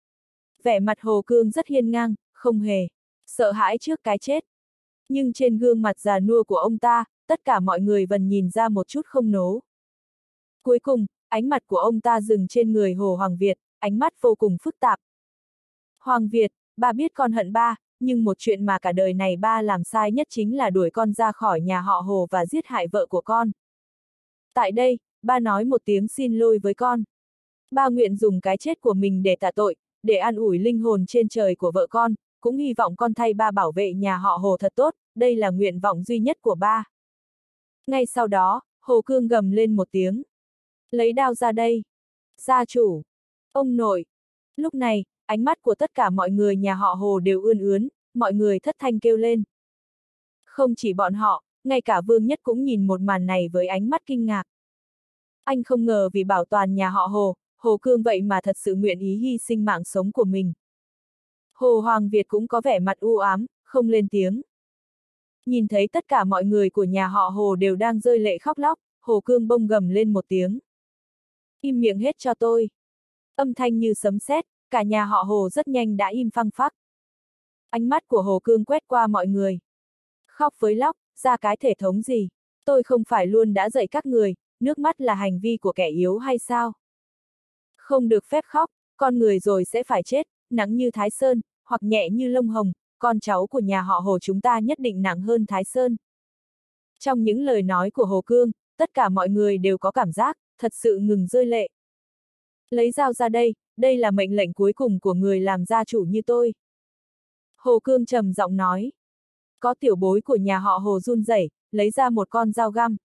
Vẻ mặt Hồ Cương rất hiên ngang, không hề sợ hãi trước cái chết. Nhưng trên gương mặt già nua của ông ta, tất cả mọi người vẫn nhìn ra một chút không nố. Cuối cùng, ánh mặt của ông ta dừng trên người Hồ Hoàng Việt, ánh mắt vô cùng phức tạp. Hoàng Việt, ba biết con hận ba, nhưng một chuyện mà cả đời này ba làm sai nhất chính là đuổi con ra khỏi nhà họ Hồ và giết hại vợ của con. Tại đây, ba nói một tiếng xin lỗi với con. Ba nguyện dùng cái chết của mình để tạ tội, để an ủi linh hồn trên trời của vợ con, cũng hy vọng con thay ba bảo vệ nhà họ Hồ thật tốt, đây là nguyện vọng duy nhất của ba. Ngay sau đó, Hồ Cương gầm lên một tiếng. Lấy đao ra đây. Gia chủ. Ông nội. Lúc này, ánh mắt của tất cả mọi người nhà họ Hồ đều ươn ướn, mọi người thất thanh kêu lên. Không chỉ bọn họ, ngay cả Vương Nhất cũng nhìn một màn này với ánh mắt kinh ngạc. Anh không ngờ vì bảo toàn nhà họ Hồ, Hồ Cương vậy mà thật sự nguyện ý hy sinh mạng sống của mình. Hồ Hoàng Việt cũng có vẻ mặt u ám, không lên tiếng. Nhìn thấy tất cả mọi người của nhà họ Hồ đều đang rơi lệ khóc lóc, Hồ Cương bông gầm lên một tiếng. Im miệng hết cho tôi. Âm thanh như sấm sét, cả nhà họ Hồ rất nhanh đã im phăng phắc. Ánh mắt của Hồ Cương quét qua mọi người. Khóc với lóc, ra cái thể thống gì? Tôi không phải luôn đã dạy các người, nước mắt là hành vi của kẻ yếu hay sao? Không được phép khóc, con người rồi sẽ phải chết, nặng như Thái Sơn, hoặc nhẹ như lông hồng, con cháu của nhà họ Hồ chúng ta nhất định nặng hơn Thái Sơn. Trong những lời nói của Hồ Cương, tất cả mọi người đều có cảm giác, thật sự ngừng rơi lệ. Lấy dao ra đây, đây là mệnh lệnh cuối cùng của người làm gia chủ như tôi. Hồ Cương trầm giọng nói. Có tiểu bối của nhà họ Hồ run rẩy, lấy ra một con dao găm.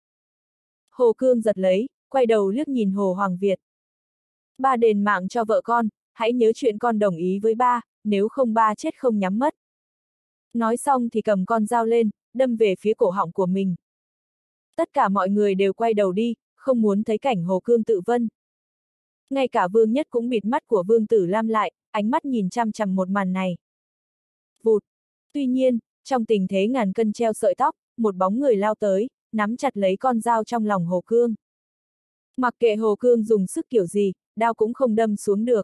Hồ Cương giật lấy, quay đầu liếc nhìn Hồ Hoàng Việt. Ba đền mạng cho vợ con, hãy nhớ chuyện con đồng ý với ba, nếu không ba chết không nhắm mắt. Nói xong thì cầm con dao lên, đâm về phía cổ họng của mình. Tất cả mọi người đều quay đầu đi, không muốn thấy cảnh Hồ Cương tự vân. Ngay cả Vương Nhất cũng bịt mắt của Vương Tử Lam lại, ánh mắt nhìn chăm chằm một màn này. Vụt! Tuy nhiên, trong tình thế ngàn cân treo sợi tóc, một bóng người lao tới, nắm chặt lấy con dao trong lòng Hồ Cương. Mặc kệ Hồ Cương dùng sức kiểu gì, đao cũng không đâm xuống được.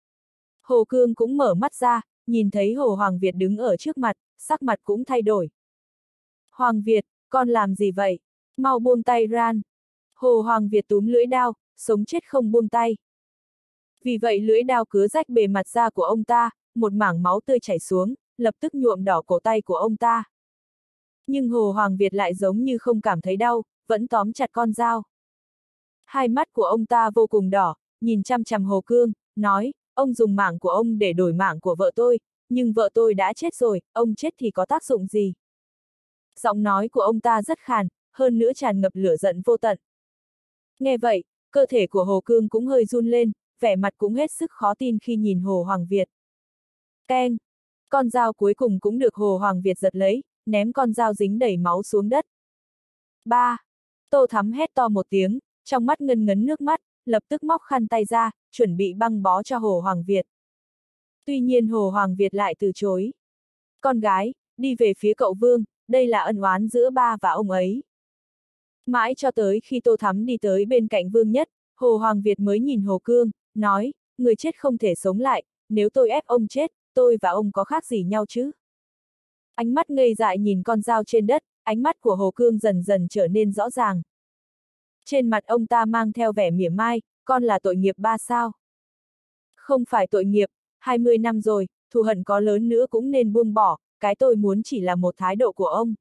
Hồ Cương cũng mở mắt ra, nhìn thấy Hồ Hoàng Việt đứng ở trước mặt, sắc mặt cũng thay đổi. Hoàng Việt, con làm gì vậy? Mau buông tay ran. Hồ Hoàng Việt túm lưỡi đao, sống chết không buông tay. Vì vậy lưỡi đao cứa rách bề mặt da của ông ta, một mảng máu tươi chảy xuống, lập tức nhuộm đỏ cổ tay của ông ta. Nhưng Hồ Hoàng Việt lại giống như không cảm thấy đau, vẫn tóm chặt con dao. Hai mắt của ông ta vô cùng đỏ, nhìn chăm chằm Hồ Cương, nói, ông dùng mạng của ông để đổi mạng của vợ tôi, nhưng vợ tôi đã chết rồi, ông chết thì có tác dụng gì? Giọng nói của ông ta rất khàn, hơn nữa tràn ngập lửa giận vô tận. Nghe vậy, cơ thể của Hồ Cương cũng hơi run lên, vẻ mặt cũng hết sức khó tin khi nhìn Hồ Hoàng Việt. Keng! Con dao cuối cùng cũng được Hồ Hoàng Việt giật lấy, ném con dao dính đầy máu xuống đất. Ba! Tô Thắm hét to một tiếng, trong mắt ngân ngấn nước mắt, lập tức móc khăn tay ra, chuẩn bị băng bó cho Hồ Hoàng Việt. Tuy nhiên Hồ Hoàng Việt lại từ chối. Con gái, đi về phía cậu Vương, đây là ân oán giữa ba và ông ấy. Mãi cho tới khi Tô Thắm đi tới bên cạnh Vương Nhất, Hồ Hoàng Việt mới nhìn Hồ Cương, nói, người chết không thể sống lại, nếu tôi ép ông chết, tôi và ông có khác gì nhau chứ? Ánh mắt ngây dại nhìn con dao trên đất, ánh mắt của Hồ Cương dần dần trở nên rõ ràng. Trên mặt ông ta mang theo vẻ mỉa mai, con là tội nghiệp ba sao? Không phải tội nghiệp, hai mươi năm rồi, thù hận có lớn nữa cũng nên buông bỏ, cái tôi muốn chỉ là một thái độ của ông.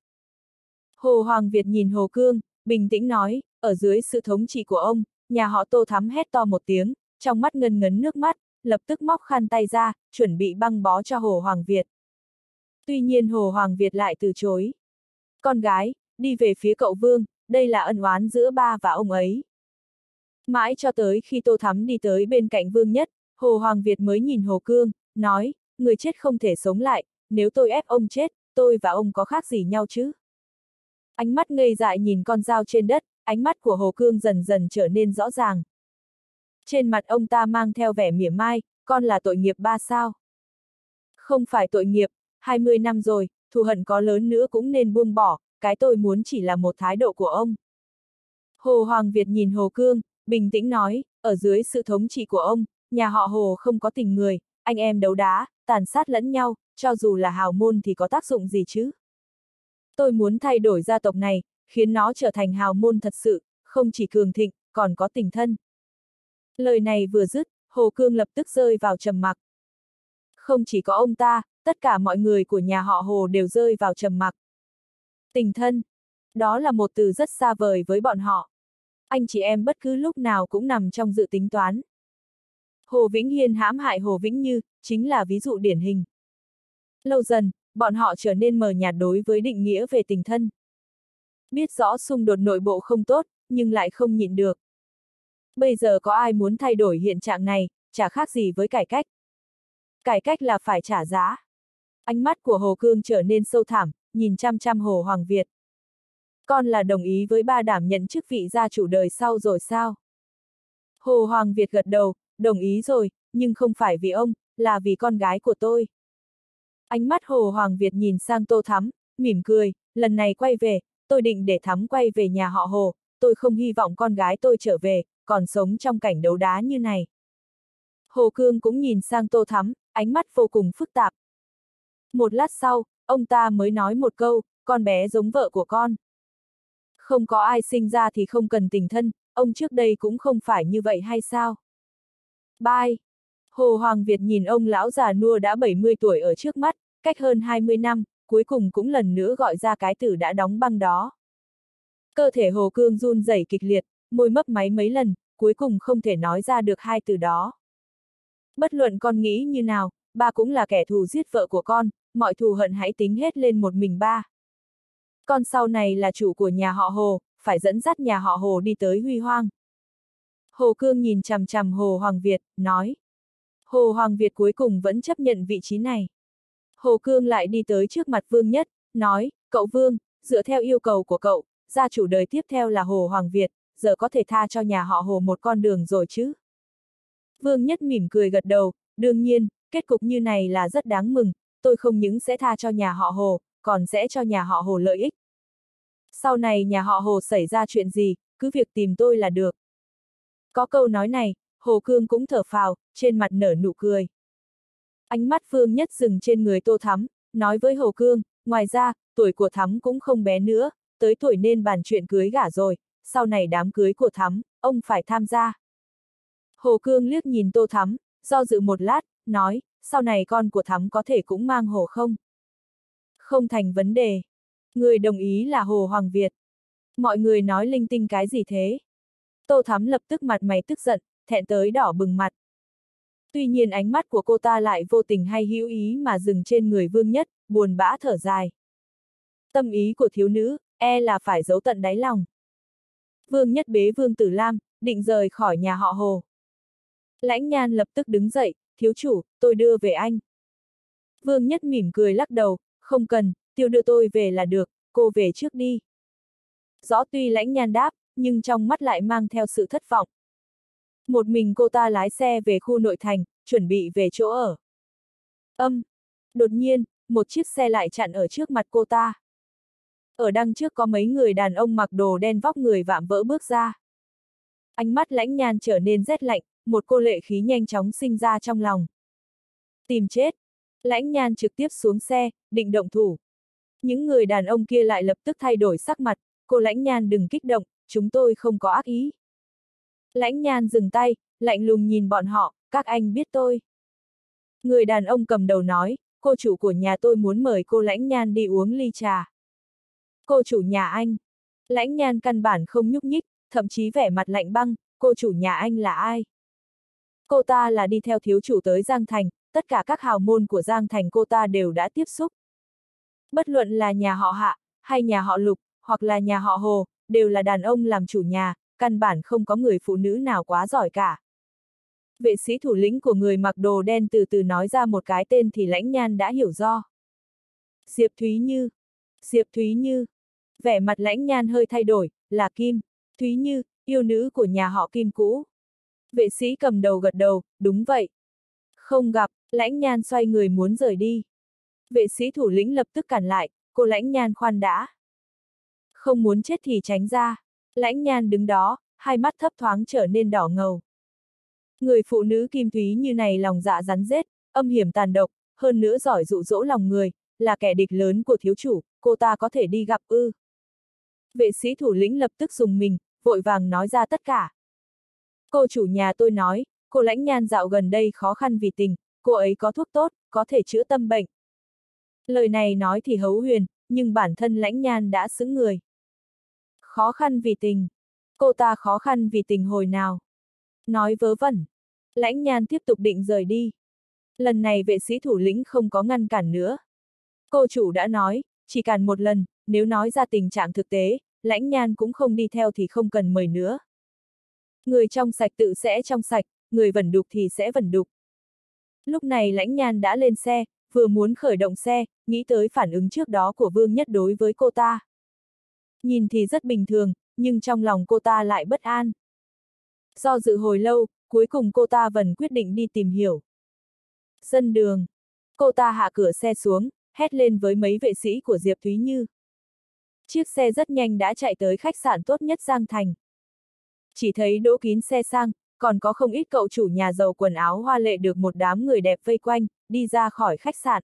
Hồ Hoàng Việt nhìn Hồ Cương, bình tĩnh nói, ở dưới sự thống trị của ông, nhà họ Tô thắm hét to một tiếng, trong mắt ngân ngấn nước mắt, lập tức móc khăn tay ra, chuẩn bị băng bó cho Hồ Hoàng Việt. Tuy nhiên Hồ Hoàng Việt lại từ chối. Con gái, đi về phía cậu Vương, đây là ân oán giữa ba và ông ấy. Mãi cho tới khi Tô Thắm đi tới bên cạnh Vương Nhất, Hồ Hoàng Việt mới nhìn Hồ Cương, nói, người chết không thể sống lại, nếu tôi ép ông chết, tôi và ông có khác gì nhau chứ? Ánh mắt ngây dại nhìn con dao trên đất, ánh mắt của Hồ Cương dần dần trở nên rõ ràng. Trên mặt ông ta mang theo vẻ mỉa mai, con là tội nghiệp ba sao? Không phải tội nghiệp, hai mươi năm rồi, thù hận có lớn nữa cũng nên buông bỏ, cái tôi muốn chỉ là một thái độ của ông. Hồ Hoàng Việt nhìn Hồ Cương, bình tĩnh nói, ở dưới sự thống trị của ông, nhà họ Hồ không có tình người, anh em đấu đá, tàn sát lẫn nhau, cho dù là hào môn thì có tác dụng gì chứ? Tôi muốn thay đổi gia tộc này, khiến nó trở thành hào môn thật sự, không chỉ cường thịnh, còn có tình thân. Lời này vừa dứt, Hồ Cương lập tức rơi vào trầm mặc. Không chỉ có ông ta, tất cả mọi người của nhà họ Hồ đều rơi vào trầm mặc. Tình thân, đó là một từ rất xa vời với bọn họ. Anh chị em bất cứ lúc nào cũng nằm trong dự tính toán. Hồ Vĩnh Hiên hãm hại Hồ Vĩnh Như, chính là ví dụ điển hình. Lâu dần, bọn họ trở nên mờ nhạt đối với định nghĩa về tình thân. Biết rõ xung đột nội bộ không tốt, nhưng lại không nhịn được. Bây giờ có ai muốn thay đổi hiện trạng này, chả khác gì với cải cách. Cải cách là phải trả giá. Ánh mắt của Hồ Cương trở nên sâu thẳm, nhìn chăm chăm Hồ Hoàng Việt. Con là đồng ý với ba đảm nhận chức vị gia chủ đời sau rồi sao? Hồ Hoàng Việt gật đầu, đồng ý rồi, nhưng không phải vì ông, là vì con gái của tôi. Ánh mắt Hồ Hoàng Việt nhìn sang Tô Thắm, mỉm cười, lần này quay về, tôi định để Thắm quay về nhà họ Hồ, tôi không hy vọng con gái tôi trở về, còn sống trong cảnh đấu đá như này. Hồ Cương cũng nhìn sang Tô Thắm, ánh mắt vô cùng phức tạp. Một lát sau, ông ta mới nói một câu, con bé giống vợ của con. Không có ai sinh ra thì không cần tình thân, ông trước đây cũng không phải như vậy hay sao? Bye! Hồ Hoàng Việt nhìn ông lão già nua đã bảy mươi tuổi ở trước mắt, cách hơn hai mươi năm, cuối cùng cũng lần nữa gọi ra cái từ đã đóng băng đó. Cơ thể Hồ Cương run rẩy kịch liệt, môi mấp máy mấy lần, cuối cùng không thể nói ra được hai từ đó. Bất luận con nghĩ như nào, ba cũng là kẻ thù giết vợ của con, mọi thù hận hãy tính hết lên một mình ba. Con sau này là chủ của nhà họ Hồ, phải dẫn dắt nhà họ Hồ đi tới huy hoàng. Hồ Cương nhìn chằm chằm Hồ Hoàng Việt, nói. Hồ Hoàng Việt cuối cùng vẫn chấp nhận vị trí này. Hồ Cương lại đi tới trước mặt Vương Nhất, nói, cậu Vương, dựa theo yêu cầu của cậu, gia chủ đời tiếp theo là Hồ Hoàng Việt, giờ có thể tha cho nhà họ Hồ một con đường rồi chứ? Vương Nhất mỉm cười gật đầu, đương nhiên, kết cục như này là rất đáng mừng, tôi không những sẽ tha cho nhà họ Hồ, còn sẽ cho nhà họ Hồ lợi ích. Sau này nhà họ Hồ xảy ra chuyện gì, cứ việc tìm tôi là được. Có câu nói này, Hồ Cương cũng thở phào, trên mặt nở nụ cười. Ánh mắt Vương Nhất dừng trên người Tô Thắm, nói với Hồ Cương, ngoài ra, tuổi của Thắm cũng không bé nữa, tới tuổi nên bàn chuyện cưới gả rồi, sau này đám cưới của Thắm, ông phải tham gia. Hồ Cương liếc nhìn Tô Thắm, do dự một lát, nói, sau này con của Thắm có thể cũng mang Hồ không? Không thành vấn đề. Người đồng ý là Hồ Hoàng Việt. Mọi người nói linh tinh cái gì thế? Tô Thắm lập tức mặt mày tức giận, thẹn tới đỏ bừng mặt. Tuy nhiên ánh mắt của cô ta lại vô tình hay hữu ý mà dừng trên người Vương Nhất, buồn bã thở dài. Tâm ý của thiếu nữ, e là phải giấu tận đáy lòng. Vương Nhất bế Vương Tử Lam, định rời khỏi nhà họ Hồ. Lãnh Nhan lập tức đứng dậy, thiếu chủ, tôi đưa về anh. Vương Nhất mỉm cười lắc đầu, không cần, tiêu đưa tôi về là được, cô về trước đi. Rõ tuy Lãnh Nhan đáp, nhưng trong mắt lại mang theo sự thất vọng. Một mình cô ta lái xe về khu nội thành, chuẩn bị về chỗ ở. Âm! Đột nhiên, một chiếc xe lại chặn ở trước mặt cô ta. Ở đằng trước có mấy người đàn ông mặc đồ đen vóc người vạm vỡ bước ra. Ánh mắt Lãnh Nhan trở nên rét lạnh, một cô lệ khí nhanh chóng sinh ra trong lòng. Tìm chết. Lãnh Nhan trực tiếp xuống xe, định động thủ. Những người đàn ông kia lại lập tức thay đổi sắc mặt, cô Lãnh Nhan đừng kích động, chúng tôi không có ác ý. Lãnh Nhan dừng tay, lạnh lùng nhìn bọn họ, các anh biết tôi. Người đàn ông cầm đầu nói, cô chủ của nhà tôi muốn mời cô Lãnh Nhan đi uống ly trà. Cô chủ nhà anh. Lãnh Nhan căn bản không nhúc nhích, thậm chí vẻ mặt lạnh băng, cô chủ nhà anh là ai? Cô ta là đi theo thiếu chủ tới Giang Thành, tất cả các hào môn của Giang Thành cô ta đều đã tiếp xúc. Bất luận là nhà họ Hạ, hay nhà họ Lục, hoặc là nhà họ Hồ, đều là đàn ông làm chủ nhà, căn bản không có người phụ nữ nào quá giỏi cả. Vệ sĩ thủ lĩnh của người mặc đồ đen từ từ nói ra một cái tên thì Lãnh Nhan đã hiểu do. Diệp Thúy Như. Diệp Thúy Như. Vẻ mặt Lãnh Nhan hơi thay đổi, là Kim Thúy Như, yêu nữ của nhà họ Kim cũ. Vệ sĩ cầm đầu gật đầu, đúng vậy. Không gặp, Lãnh Nhan xoay người muốn rời đi. Vệ sĩ thủ lĩnh lập tức cản lại, cô Lãnh Nhan khoan đã. Không muốn chết thì tránh ra. Lãnh Nhan đứng đó, hai mắt thấp thoáng trở nên đỏ ngầu. Người phụ nữ Kim Thúy Như này lòng dạ rắn rết, âm hiểm tàn độc, hơn nữa giỏi dụ dỗ lòng người, là kẻ địch lớn của thiếu chủ, cô ta có thể đi gặp ư. Vệ sĩ thủ lĩnh lập tức dùng mình, vội vàng nói ra tất cả. Cô chủ nhà tôi nói, cô Lãnh Nhan dạo gần đây khó khăn vì tình, cô ấy có thuốc tốt, có thể chữa tâm bệnh. Lời này nói thì hấu huyền, nhưng bản thân Lãnh Nhan đã sững người. Khó khăn vì tình. Cô ta khó khăn vì tình hồi nào? Nói vớ vẩn. Lãnh Nhan tiếp tục định rời đi. Lần này vệ sĩ thủ lĩnh không có ngăn cản nữa. Cô chủ đã nói, chỉ cản một lần, nếu nói ra tình trạng thực tế, Lãnh Nhan cũng không đi theo thì không cần mời nữa. Người trong sạch tự sẽ trong sạch, người vẩn đục thì sẽ vẩn đục. Lúc này Lãnh Nhan đã lên xe, vừa muốn khởi động xe, nghĩ tới phản ứng trước đó của Vương Nhất đối với cô ta. Nhìn thì rất bình thường, nhưng trong lòng cô ta lại bất an. Do dự hồi lâu, cuối cùng cô ta vẫn quyết định đi tìm hiểu. Dân đường. Cô ta hạ cửa xe xuống, hét lên với mấy vệ sĩ của Diệp Thúy Như. Chiếc xe rất nhanh đã chạy tới khách sạn tốt nhất Giang Thành. Chỉ thấy đỗ kín xe sang, còn có không ít cậu chủ nhà giàu quần áo hoa lệ được một đám người đẹp vây quanh, đi ra khỏi khách sạn.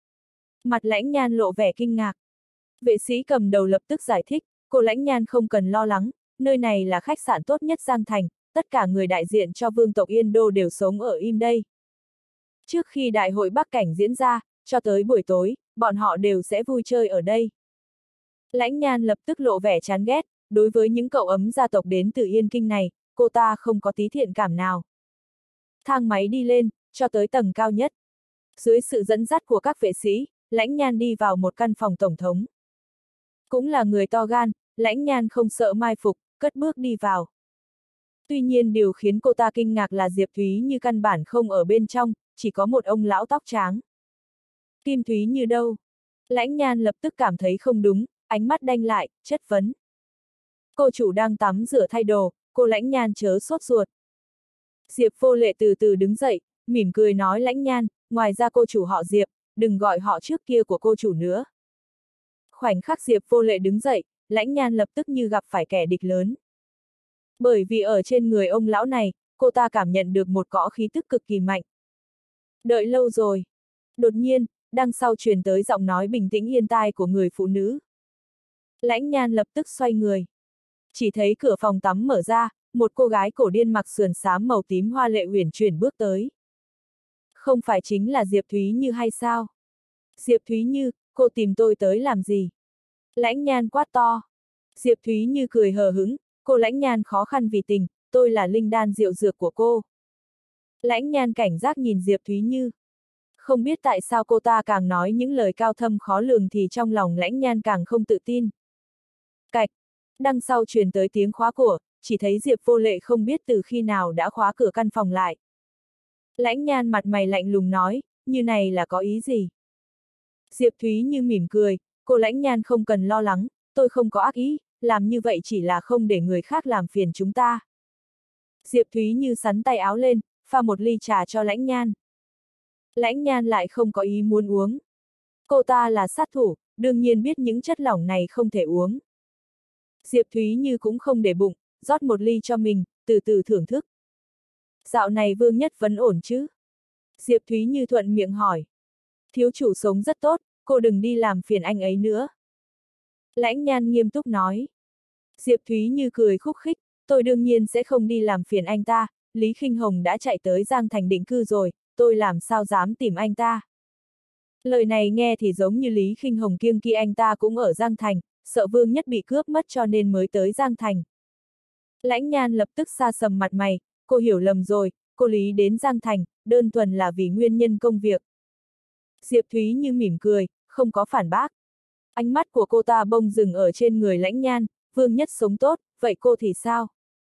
Mặt Lãnh Nhan lộ vẻ kinh ngạc. Vệ sĩ cầm đầu lập tức giải thích, cô Lãnh Nhan không cần lo lắng, nơi này là khách sạn tốt nhất Giang Thành, tất cả người đại diện cho vương tộc Yên Đô đều sống ở im đây. Trước khi đại hội Bắc Cảnh diễn ra, cho tới buổi tối, bọn họ đều sẽ vui chơi ở đây. Lãnh Nhan lập tức lộ vẻ chán ghét, đối với những cậu ấm gia tộc đến từ Yên Kinh này, cô ta không có tí thiện cảm nào. Thang máy đi lên, cho tới tầng cao nhất. Dưới sự dẫn dắt của các vệ sĩ, Lãnh Nhan đi vào một căn phòng tổng thống. Cũng là người to gan, Lãnh Nhan không sợ mai phục, cất bước đi vào. Tuy nhiên điều khiến cô ta kinh ngạc là Diệp Thúy Như căn bản không ở bên trong, chỉ có một ông lão tóc trắng. Kim Thúy Như đâu? Lãnh Nhan lập tức cảm thấy không đúng, ánh mắt đanh lại, chất vấn. Cô chủ đang tắm rửa thay đồ, cô Lãnh Nhan chớ sốt ruột. Diệp Vô Lệ từ từ đứng dậy, mỉm cười nói Lãnh Nhan, ngoài ra cô chủ họ Diệp, đừng gọi họ trước kia của cô chủ nữa. Khoảnh khắc Diệp Vô Lệ đứng dậy, Lãnh Nhan lập tức như gặp phải kẻ địch lớn. Bởi vì ở trên người ông lão này, cô ta cảm nhận được một cỗ khí tức cực kỳ mạnh. Đợi lâu rồi. Đột nhiên, đằng sau truyền tới giọng nói bình tĩnh êm tai của người phụ nữ. Lãnh Nhan lập tức xoay người. Chỉ thấy cửa phòng tắm mở ra, một cô gái cổ điên mặc sườn xám màu tím hoa lệ uyển chuyển bước tới. Không phải chính là Diệp Thúy Như hay sao? Diệp Thúy Như, cô tìm tôi tới làm gì? Lãnh Nhan quát to. Diệp Thúy Như cười hờ hững, cô Lãnh Nhan khó khăn vì tình, tôi là linh đan diệu dược của cô. Lãnh Nhan cảnh giác nhìn Diệp Thúy Như. Không biết tại sao cô ta càng nói những lời cao thâm khó lường thì trong lòng Lãnh Nhan càng không tự tin. Cạch, đằng sau truyền tới tiếng khóa cửa, chỉ thấy Diệp Vô Lệ không biết từ khi nào đã khóa cửa căn phòng lại. Lãnh Nhan mặt mày lạnh lùng nói, như này là có ý gì? Diệp Thúy Như mỉm cười, cô Lãnh Nhan không cần lo lắng, tôi không có ác ý, làm như vậy chỉ là không để người khác làm phiền chúng ta. Diệp Thúy Như sắn tay áo lên, pha một ly trà cho Lãnh Nhan. Lãnh Nhan lại không có ý muốn uống. Cô ta là sát thủ, đương nhiên biết những chất lỏng này không thể uống. Diệp Thúy Như cũng không để bụng, rót một ly cho mình, từ từ thưởng thức. Dạo này Vương Nhất vẫn ổn chứ? Diệp Thúy Như thuận miệng hỏi. Thiếu chủ sống rất tốt, cô đừng đi làm phiền anh ấy nữa. Lãnh Nhan nghiêm túc nói. Diệp Thúy Như cười khúc khích, tôi đương nhiên sẽ không đi làm phiền anh ta, Lý Khinh Hồng đã chạy tới Giang Thành định cư rồi, tôi làm sao dám tìm anh ta. Lời này nghe thì giống như Lý Khinh Hồng kiêng kỵ anh ta cũng ở Giang Thành, sợ Vương Nhất bị cướp mất cho nên mới tới Giang Thành. Lãnh Nhan lập tức sa sầm mặt mày, cô hiểu lầm rồi, cô Lý đến Giang Thành, đơn thuần là vì nguyên nhân công việc. Diệp Thúy Như mỉm cười, không có phản bác. Ánh mắt của cô ta bông dừng ở trên người Lãnh Nhan, Vương Nhất sống tốt, vậy cô thì sao?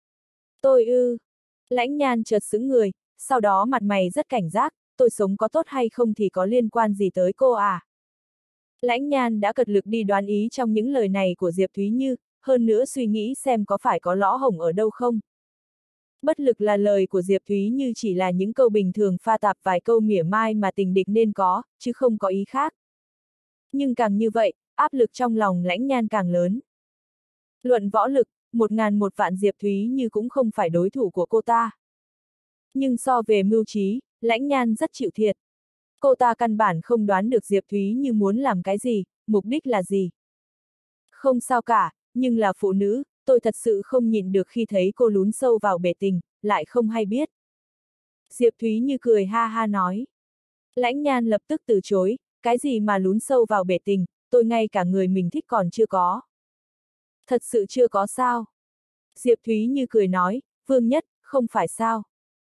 Tôi ư. Lãnh Nhan chợt sững người, sau đó mặt mày rất cảnh giác, tôi sống có tốt hay không thì có liên quan gì tới cô à? Lãnh Nhan đã cật lực đi đoán ý trong những lời này của Diệp Thúy Như, hơn nữa suy nghĩ xem có phải có lõ hổng ở đâu không. Bất lực là lời của Diệp Thúy Như chỉ là những câu bình thường pha tạp vài câu mỉa mai mà tình địch nên có, chứ không có ý khác. Nhưng càng như vậy, áp lực trong lòng Lãnh Nhan càng lớn. Luận võ lực, một ngàn một vạn Diệp Thúy Như cũng không phải đối thủ của cô ta. Nhưng so về mưu trí, Lãnh Nhan rất chịu thiệt. Cô ta căn bản không đoán được Diệp Thúy Như muốn làm cái gì, mục đích là gì. Không sao cả, nhưng là phụ nữ, tôi thật sự không nhịn được khi thấy cô lún sâu vào bể tình, lại không hay biết. Diệp Thúy Như cười ha ha nói. Lãnh Nhan lập tức từ chối, cái gì mà lún sâu vào bể tình, tôi ngay cả người mình thích còn chưa có. Thật sự chưa có sao? Diệp Thúy Như cười nói, Vương Nhất, không phải sao?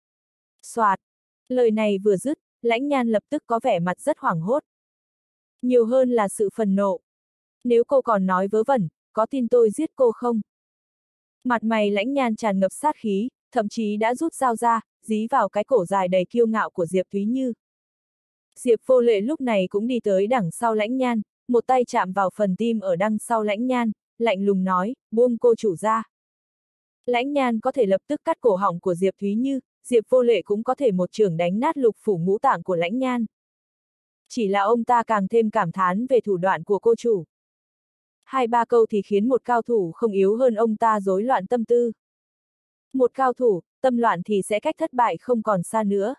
Soạt, lời này vừa dứt, Lãnh Nhan lập tức có vẻ mặt rất hoảng hốt. Nhiều hơn là sự phần nộ. Nếu cô còn nói vớ vẩn, có tin tôi giết cô không? Mặt mày Lãnh Nhan tràn ngập sát khí, thậm chí đã rút dao ra, dí vào cái cổ dài đầy kiêu ngạo của Diệp Thúy Như. Diệp Vô Lệ lúc này cũng đi tới đằng sau Lãnh Nhan, một tay chạm vào phần tim ở đằng sau Lãnh Nhan, lạnh lùng nói, buông cô chủ ra. Lãnh Nhan có thể lập tức cắt cổ họng của Diệp Thúy Như, Diệp Vô Lệ cũng có thể một chưởng đánh nát lục phủ ngũ tạng của Lãnh Nhan. Chỉ là ông ta càng thêm cảm thán về thủ đoạn của cô chủ. Hai ba câu thì khiến một cao thủ không yếu hơn ông ta rối loạn tâm tư. Một cao thủ, tâm loạn thì sẽ cách thất bại không còn xa nữa.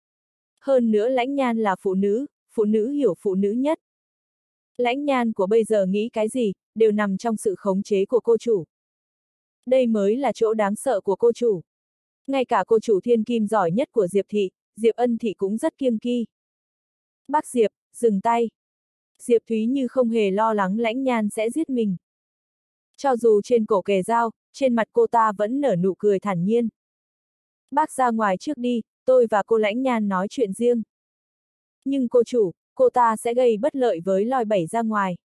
Hơn nữa Lãnh Nhan là phụ nữ, phụ nữ hiểu phụ nữ nhất. Lãnh Nhan của bây giờ nghĩ cái gì, đều nằm trong sự khống chế của cô chủ. Đây mới là chỗ đáng sợ của cô chủ. Ngay cả cô chủ thiên kim giỏi nhất của Diệp Thị, Diệp Ân Thị cũng rất kiêng kỵ. Bác Diệp, dừng tay. Diệp Thúy Như không hề lo lắng Lãnh Nhan sẽ giết mình. Cho dù trên cổ kề dao, trên mặt cô ta vẫn nở nụ cười thản nhiên. Bác ra ngoài trước đi, tôi và cô Lãnh Nhan nói chuyện riêng. Nhưng cô chủ, cô ta sẽ gây bất lợi với lòi bẩy ra ngoài.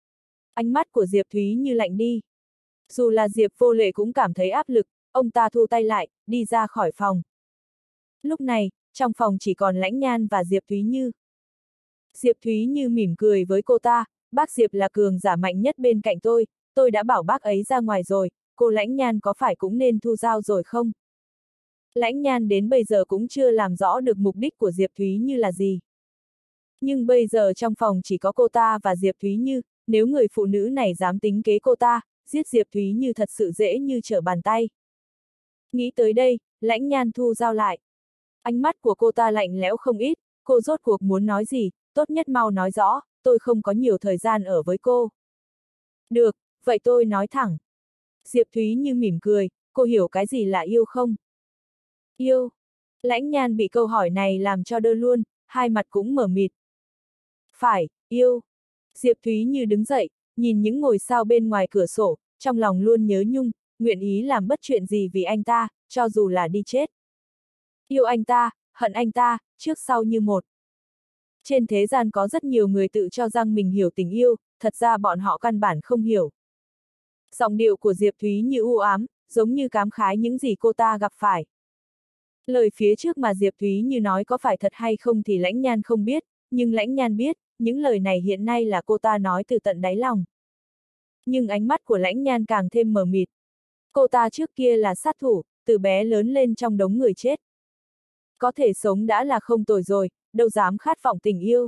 Ánh mắt của Diệp Thúy Như lạnh đi. Dù là Diệp Vô Lệ cũng cảm thấy áp lực, ông ta thu tay lại, đi ra khỏi phòng. Lúc này, trong phòng chỉ còn Lãnh Nhan và Diệp Thúy Như. Diệp Thúy Như mỉm cười với cô ta, bác Diệp là cường giả mạnh nhất bên cạnh tôi, tôi đã bảo bác ấy ra ngoài rồi, cô Lãnh Nhan có phải cũng nên thu dao rồi không? Lãnh Nhan đến bây giờ cũng chưa làm rõ được mục đích của Diệp Thúy Như là gì. Nhưng bây giờ trong phòng chỉ có cô ta và Diệp Thúy Như, nếu người phụ nữ này dám tính kế cô ta, giết Diệp Thúy Như thật sự dễ như trở bàn tay. Nghĩ tới đây, Lãnh Nhan thu dao lại. Ánh mắt của cô ta lạnh lẽo không ít, cô rốt cuộc muốn nói gì, tốt nhất mau nói rõ, tôi không có nhiều thời gian ở với cô. Được, vậy tôi nói thẳng. Diệp Thúy Như mỉm cười, cô hiểu cái gì là yêu không? Yêu. Lãnh Nhan bị câu hỏi này làm cho đơ luôn, hai mặt cũng mờ mịt. Phải, yêu. Diệp Thúy Như đứng dậy, nhìn những ngôi sao bên ngoài cửa sổ, trong lòng luôn nhớ nhung, nguyện ý làm bất chuyện gì vì anh ta, cho dù là đi chết. Yêu anh ta, hận anh ta, trước sau như một. Trên thế gian có rất nhiều người tự cho rằng mình hiểu tình yêu, thật ra bọn họ căn bản không hiểu. Giọng điệu của Diệp Thúy Như u ám, giống như cám khái những gì cô ta gặp phải. Lời phía trước mà Diệp Thúy Như nói có phải thật hay không thì Lãnh Nhan không biết, nhưng Lãnh Nhan biết, những lời này hiện nay là cô ta nói từ tận đáy lòng. Nhưng ánh mắt của Lãnh Nhan càng thêm mờ mịt. Cô ta trước kia là sát thủ, từ bé lớn lên trong đống người chết. Có thể sống đã là không tồi rồi, đâu dám khát vọng tình yêu.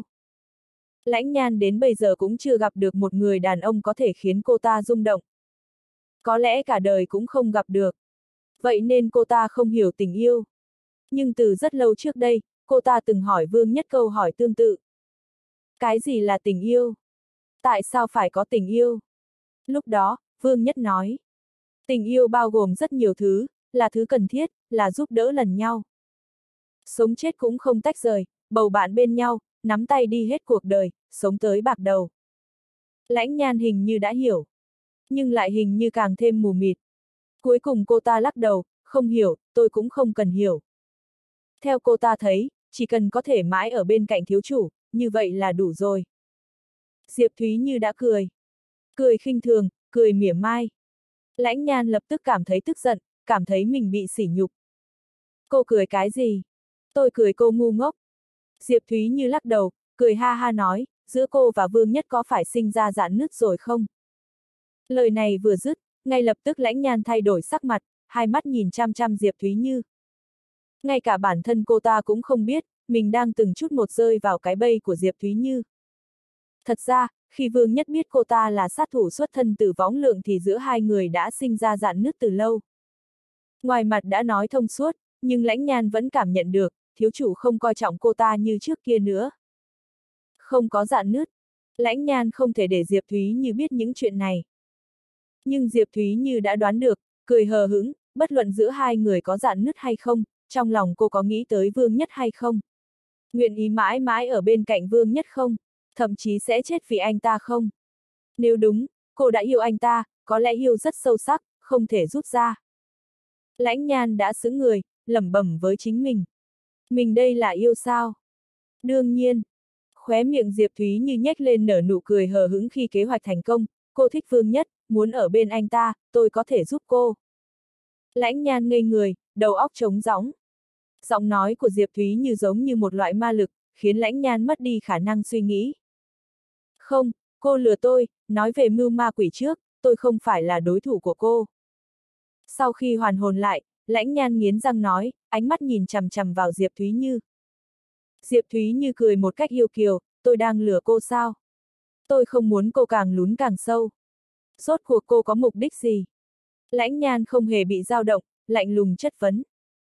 Lãnh Nhan đến bây giờ cũng chưa gặp được một người đàn ông có thể khiến cô ta rung động. Có lẽ cả đời cũng không gặp được. Vậy nên cô ta không hiểu tình yêu. Nhưng từ rất lâu trước đây, cô ta từng hỏi Vương Nhất câu hỏi tương tự. Cái gì là tình yêu? Tại sao phải có tình yêu? Lúc đó, Vương Nhất nói. Tình yêu bao gồm rất nhiều thứ, là thứ cần thiết, là giúp đỡ lần nhau. Sống chết cũng không tách rời, bầu bạn bên nhau, nắm tay đi hết cuộc đời, sống tới bạc đầu. Lãnh Nhan hình như đã hiểu, nhưng lại hình như càng thêm mù mịt. Cuối cùng cô ta lắc đầu, không hiểu, tôi cũng không cần hiểu. Theo cô ta thấy, chỉ cần có thể mãi ở bên cạnh thiếu chủ, như vậy là đủ rồi. Diệp Thúy Như đã cười. Cười khinh thường, cười mỉa mai. Lãnh Nhan lập tức cảm thấy tức giận, cảm thấy mình bị sỉ nhục. Cô cười cái gì? Tôi cười cô ngu ngốc. Diệp Thúy Như lắc đầu, cười ha ha nói, giữa cô và Vương Nhất có phải sinh ra rạn nứt rồi không? Lời này vừa dứt, ngay lập tức Lãnh Nhan thay đổi sắc mặt, hai mắt nhìn chăm chăm Diệp Thúy Như. Ngay cả bản thân cô ta cũng không biết, mình đang từng chút một rơi vào cái bẫy của Diệp Thúy Như. Thật ra, khi Vương Nhất biết cô ta là sát thủ xuất thân từ Võng Lượng thì giữa hai người đã sinh ra rạn nứt từ lâu. Ngoài mặt đã nói thông suốt, nhưng Lãnh Nhan vẫn cảm nhận được, thiếu chủ không coi trọng cô ta như trước kia nữa. Không có rạn nứt, Lãnh Nhan không thể để Diệp Thúy Như biết những chuyện này. Nhưng Diệp Thúy Như đã đoán được, cười hờ hững, bất luận giữa hai người có rạn nứt hay không, trong lòng cô có nghĩ tới Vương Nhất hay không? Nguyện ý mãi mãi ở bên cạnh Vương Nhất không? Thậm chí sẽ chết vì anh ta không? Nếu đúng, cô đã yêu anh ta, có lẽ yêu rất sâu sắc, không thể rút ra. Lãnh Nhan đã sững người, lẩm bẩm với chính mình. Mình đây là yêu sao? Đương nhiên. Khóe miệng Diệp Thúy Như nhếch lên nở nụ cười hờ hững khi kế hoạch thành công, cô thích Vương Nhất, muốn ở bên anh ta, tôi có thể giúp cô. Lãnh Nhan ngây người, đầu óc trống rỗng. Giọng nói của Diệp Thúy Như giống như một loại ma lực, khiến Lãnh Nhan mất đi khả năng suy nghĩ. Không, cô lừa tôi, nói về mưu ma quỷ trước, tôi không phải là đối thủ của cô. Sau khi hoàn hồn lại, Lãnh Nhan nghiến răng nói, ánh mắt nhìn chằm chằm vào Diệp Thúy Như. Diệp Thúy Như cười một cách yêu kiều, tôi đang lừa cô sao? Tôi không muốn cô càng lún càng sâu. Rốt cuộc cô có mục đích gì? Lãnh Nhan không hề bị dao động, lạnh lùng chất vấn.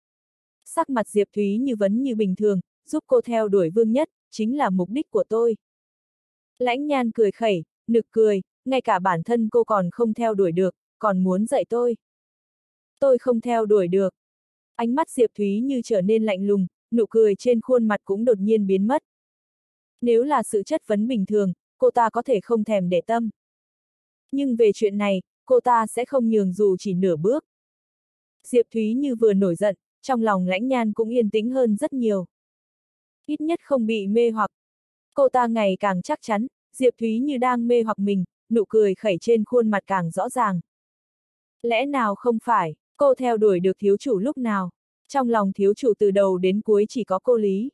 Sắc mặt Diệp Thúy Như vẫn như bình thường, giúp cô theo đuổi Vương Nhất, chính là mục đích của tôi. Lãnh Nhan cười khẩy, nực cười, ngay cả bản thân cô còn không theo đuổi được, còn muốn dạy tôi. Tôi không theo đuổi được. Ánh mắt Diệp Thúy Như trở nên lạnh lùng, nụ cười trên khuôn mặt cũng đột nhiên biến mất. Nếu là sự chất vấn bình thường, cô ta có thể không thèm để tâm. Nhưng về chuyện này, cô ta sẽ không nhường dù chỉ nửa bước. Diệp Thúy Như vừa nổi giận, trong lòng Lãnh Nhan cũng yên tĩnh hơn rất nhiều. Ít nhất không bị mê hoặc. Cô ta ngày càng chắc chắn, Diệp Thúy Như đang mê hoặc mình, nụ cười khẩy trên khuôn mặt càng rõ ràng. Lẽ nào không phải, cô theo đuổi được thiếu chủ lúc nào? Trong lòng thiếu chủ từ đầu đến cuối chỉ có cô Lý.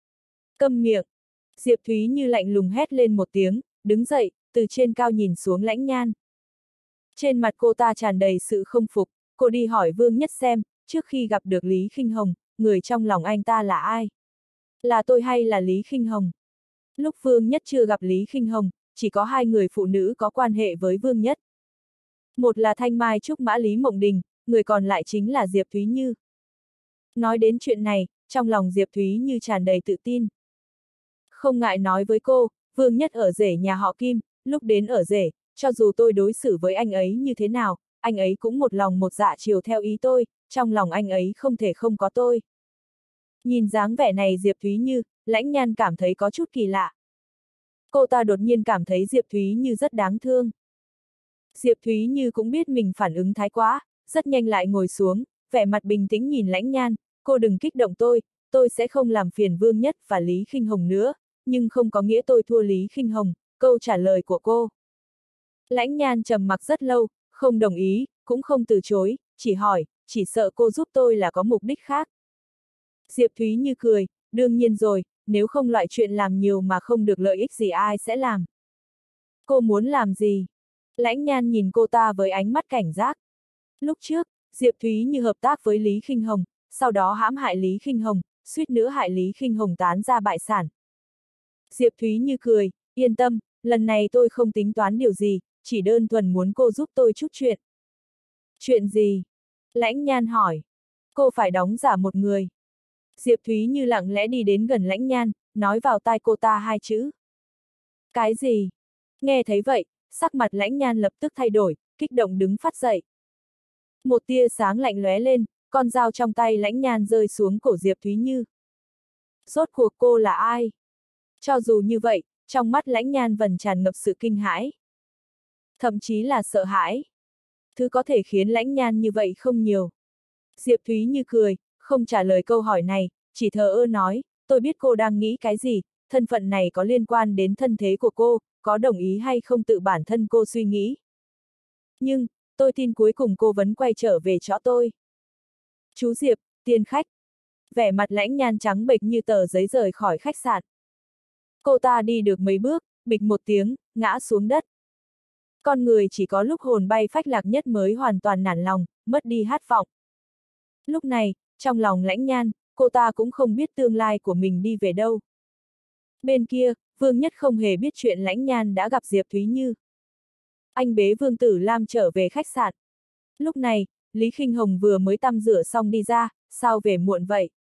Câm miệng! Diệp Thúy Như lạnh lùng hét lên một tiếng, đứng dậy, từ trên cao nhìn xuống Lãnh Nhan. Trên mặt cô ta tràn đầy sự không phục, cô đi hỏi Vương Nhất xem, trước khi gặp được Lý Khinh Hồng, người trong lòng anh ta là ai? Là tôi hay là Lý Khinh Hồng? Lúc Vương Nhất chưa gặp Lý Khinh Hồng, chỉ có hai người phụ nữ có quan hệ với Vương Nhất. Một là Thanh Mai Trúc Mã Lý Mộng Đình, người còn lại chính là Diệp Thúy Như. Nói đến chuyện này, trong lòng Diệp Thúy Như tràn đầy tự tin. Không ngại nói với cô, Vương Nhất ở rể nhà họ Kim, lúc đến ở rể, cho dù tôi đối xử với anh ấy như thế nào, anh ấy cũng một lòng một dạ chiều theo ý tôi, trong lòng anh ấy không thể không có tôi. Nhìn dáng vẻ này Diệp Thúy Như, Lãnh Nhan cảm thấy có chút kỳ lạ. Cô ta đột nhiên cảm thấy Diệp Thúy Như rất đáng thương. Diệp Thúy Như cũng biết mình phản ứng thái quá, rất nhanh lại ngồi xuống, vẻ mặt bình tĩnh nhìn Lãnh Nhan, cô đừng kích động tôi, tôi sẽ không làm phiền Vương Nhất và Lý Khinh Hồng nữa, nhưng không có nghĩa tôi thua Lý Khinh Hồng, câu trả lời của cô. Lãnh Nhan trầm mặc rất lâu, không đồng ý, cũng không từ chối, chỉ hỏi, chỉ sợ cô giúp tôi là có mục đích khác. Diệp Thúy Như cười, đương nhiên rồi, nếu không loại chuyện làm nhiều mà không được lợi ích gì ai sẽ làm. Cô muốn làm gì? Lãnh Nhan nhìn cô ta với ánh mắt cảnh giác. Lúc trước, Diệp Thúy Như hợp tác với Lý Khinh Hồng, sau đó hãm hại Lý Khinh Hồng, suýt nữa hại Lý Khinh Hồng tán ra bại sản. Diệp Thúy Như cười, yên tâm, lần này tôi không tính toán điều gì, chỉ đơn thuần muốn cô giúp tôi chút chuyện. Chuyện gì? Lãnh Nhan hỏi. Cô phải đóng giả một người. Diệp Thúy Như lặng lẽ đi đến gần Lãnh Nhan, nói vào tai cô ta hai chữ. Cái gì? Nghe thấy vậy, sắc mặt Lãnh Nhan lập tức thay đổi, kích động đứng phát dậy. Một tia sáng lạnh lóe lên, con dao trong tay Lãnh Nhan rơi xuống cổ Diệp Thúy Như. Rốt cuộc cô là ai? Cho dù như vậy, trong mắt Lãnh Nhan vẫn tràn ngập sự kinh hãi. Thậm chí là sợ hãi. Thứ có thể khiến Lãnh Nhan như vậy không nhiều. Diệp Thúy Như cười, không trả lời câu hỏi này, chỉ thờ ơ nói, tôi biết cô đang nghĩ cái gì, thân phận này có liên quan đến thân thế của cô, có đồng ý hay không tự bản thân cô suy nghĩ. Nhưng, tôi tin cuối cùng cô vẫn quay trở về chỗ tôi. Chú Diệp, tiên khách. Vẻ mặt Lãnh Nhan trắng bệch như tờ giấy rời khỏi khách sạn. Cô ta đi được mấy bước, bịch một tiếng, ngã xuống đất. Con người chỉ có lúc hồn bay phách lạc nhất mới hoàn toàn nản lòng, mất đi hát vọng. Lúc này, trong lòng Lãnh Nhan, cô ta cũng không biết tương lai của mình đi về đâu. Bên kia, Vương Nhất không hề biết chuyện Lãnh Nhan đã gặp Diệp Thúy Như. Anh bế Vương Tử Lam trở về khách sạn. Lúc này, Lý Khinh Hồng vừa mới tắm rửa xong đi ra, sao về muộn vậy?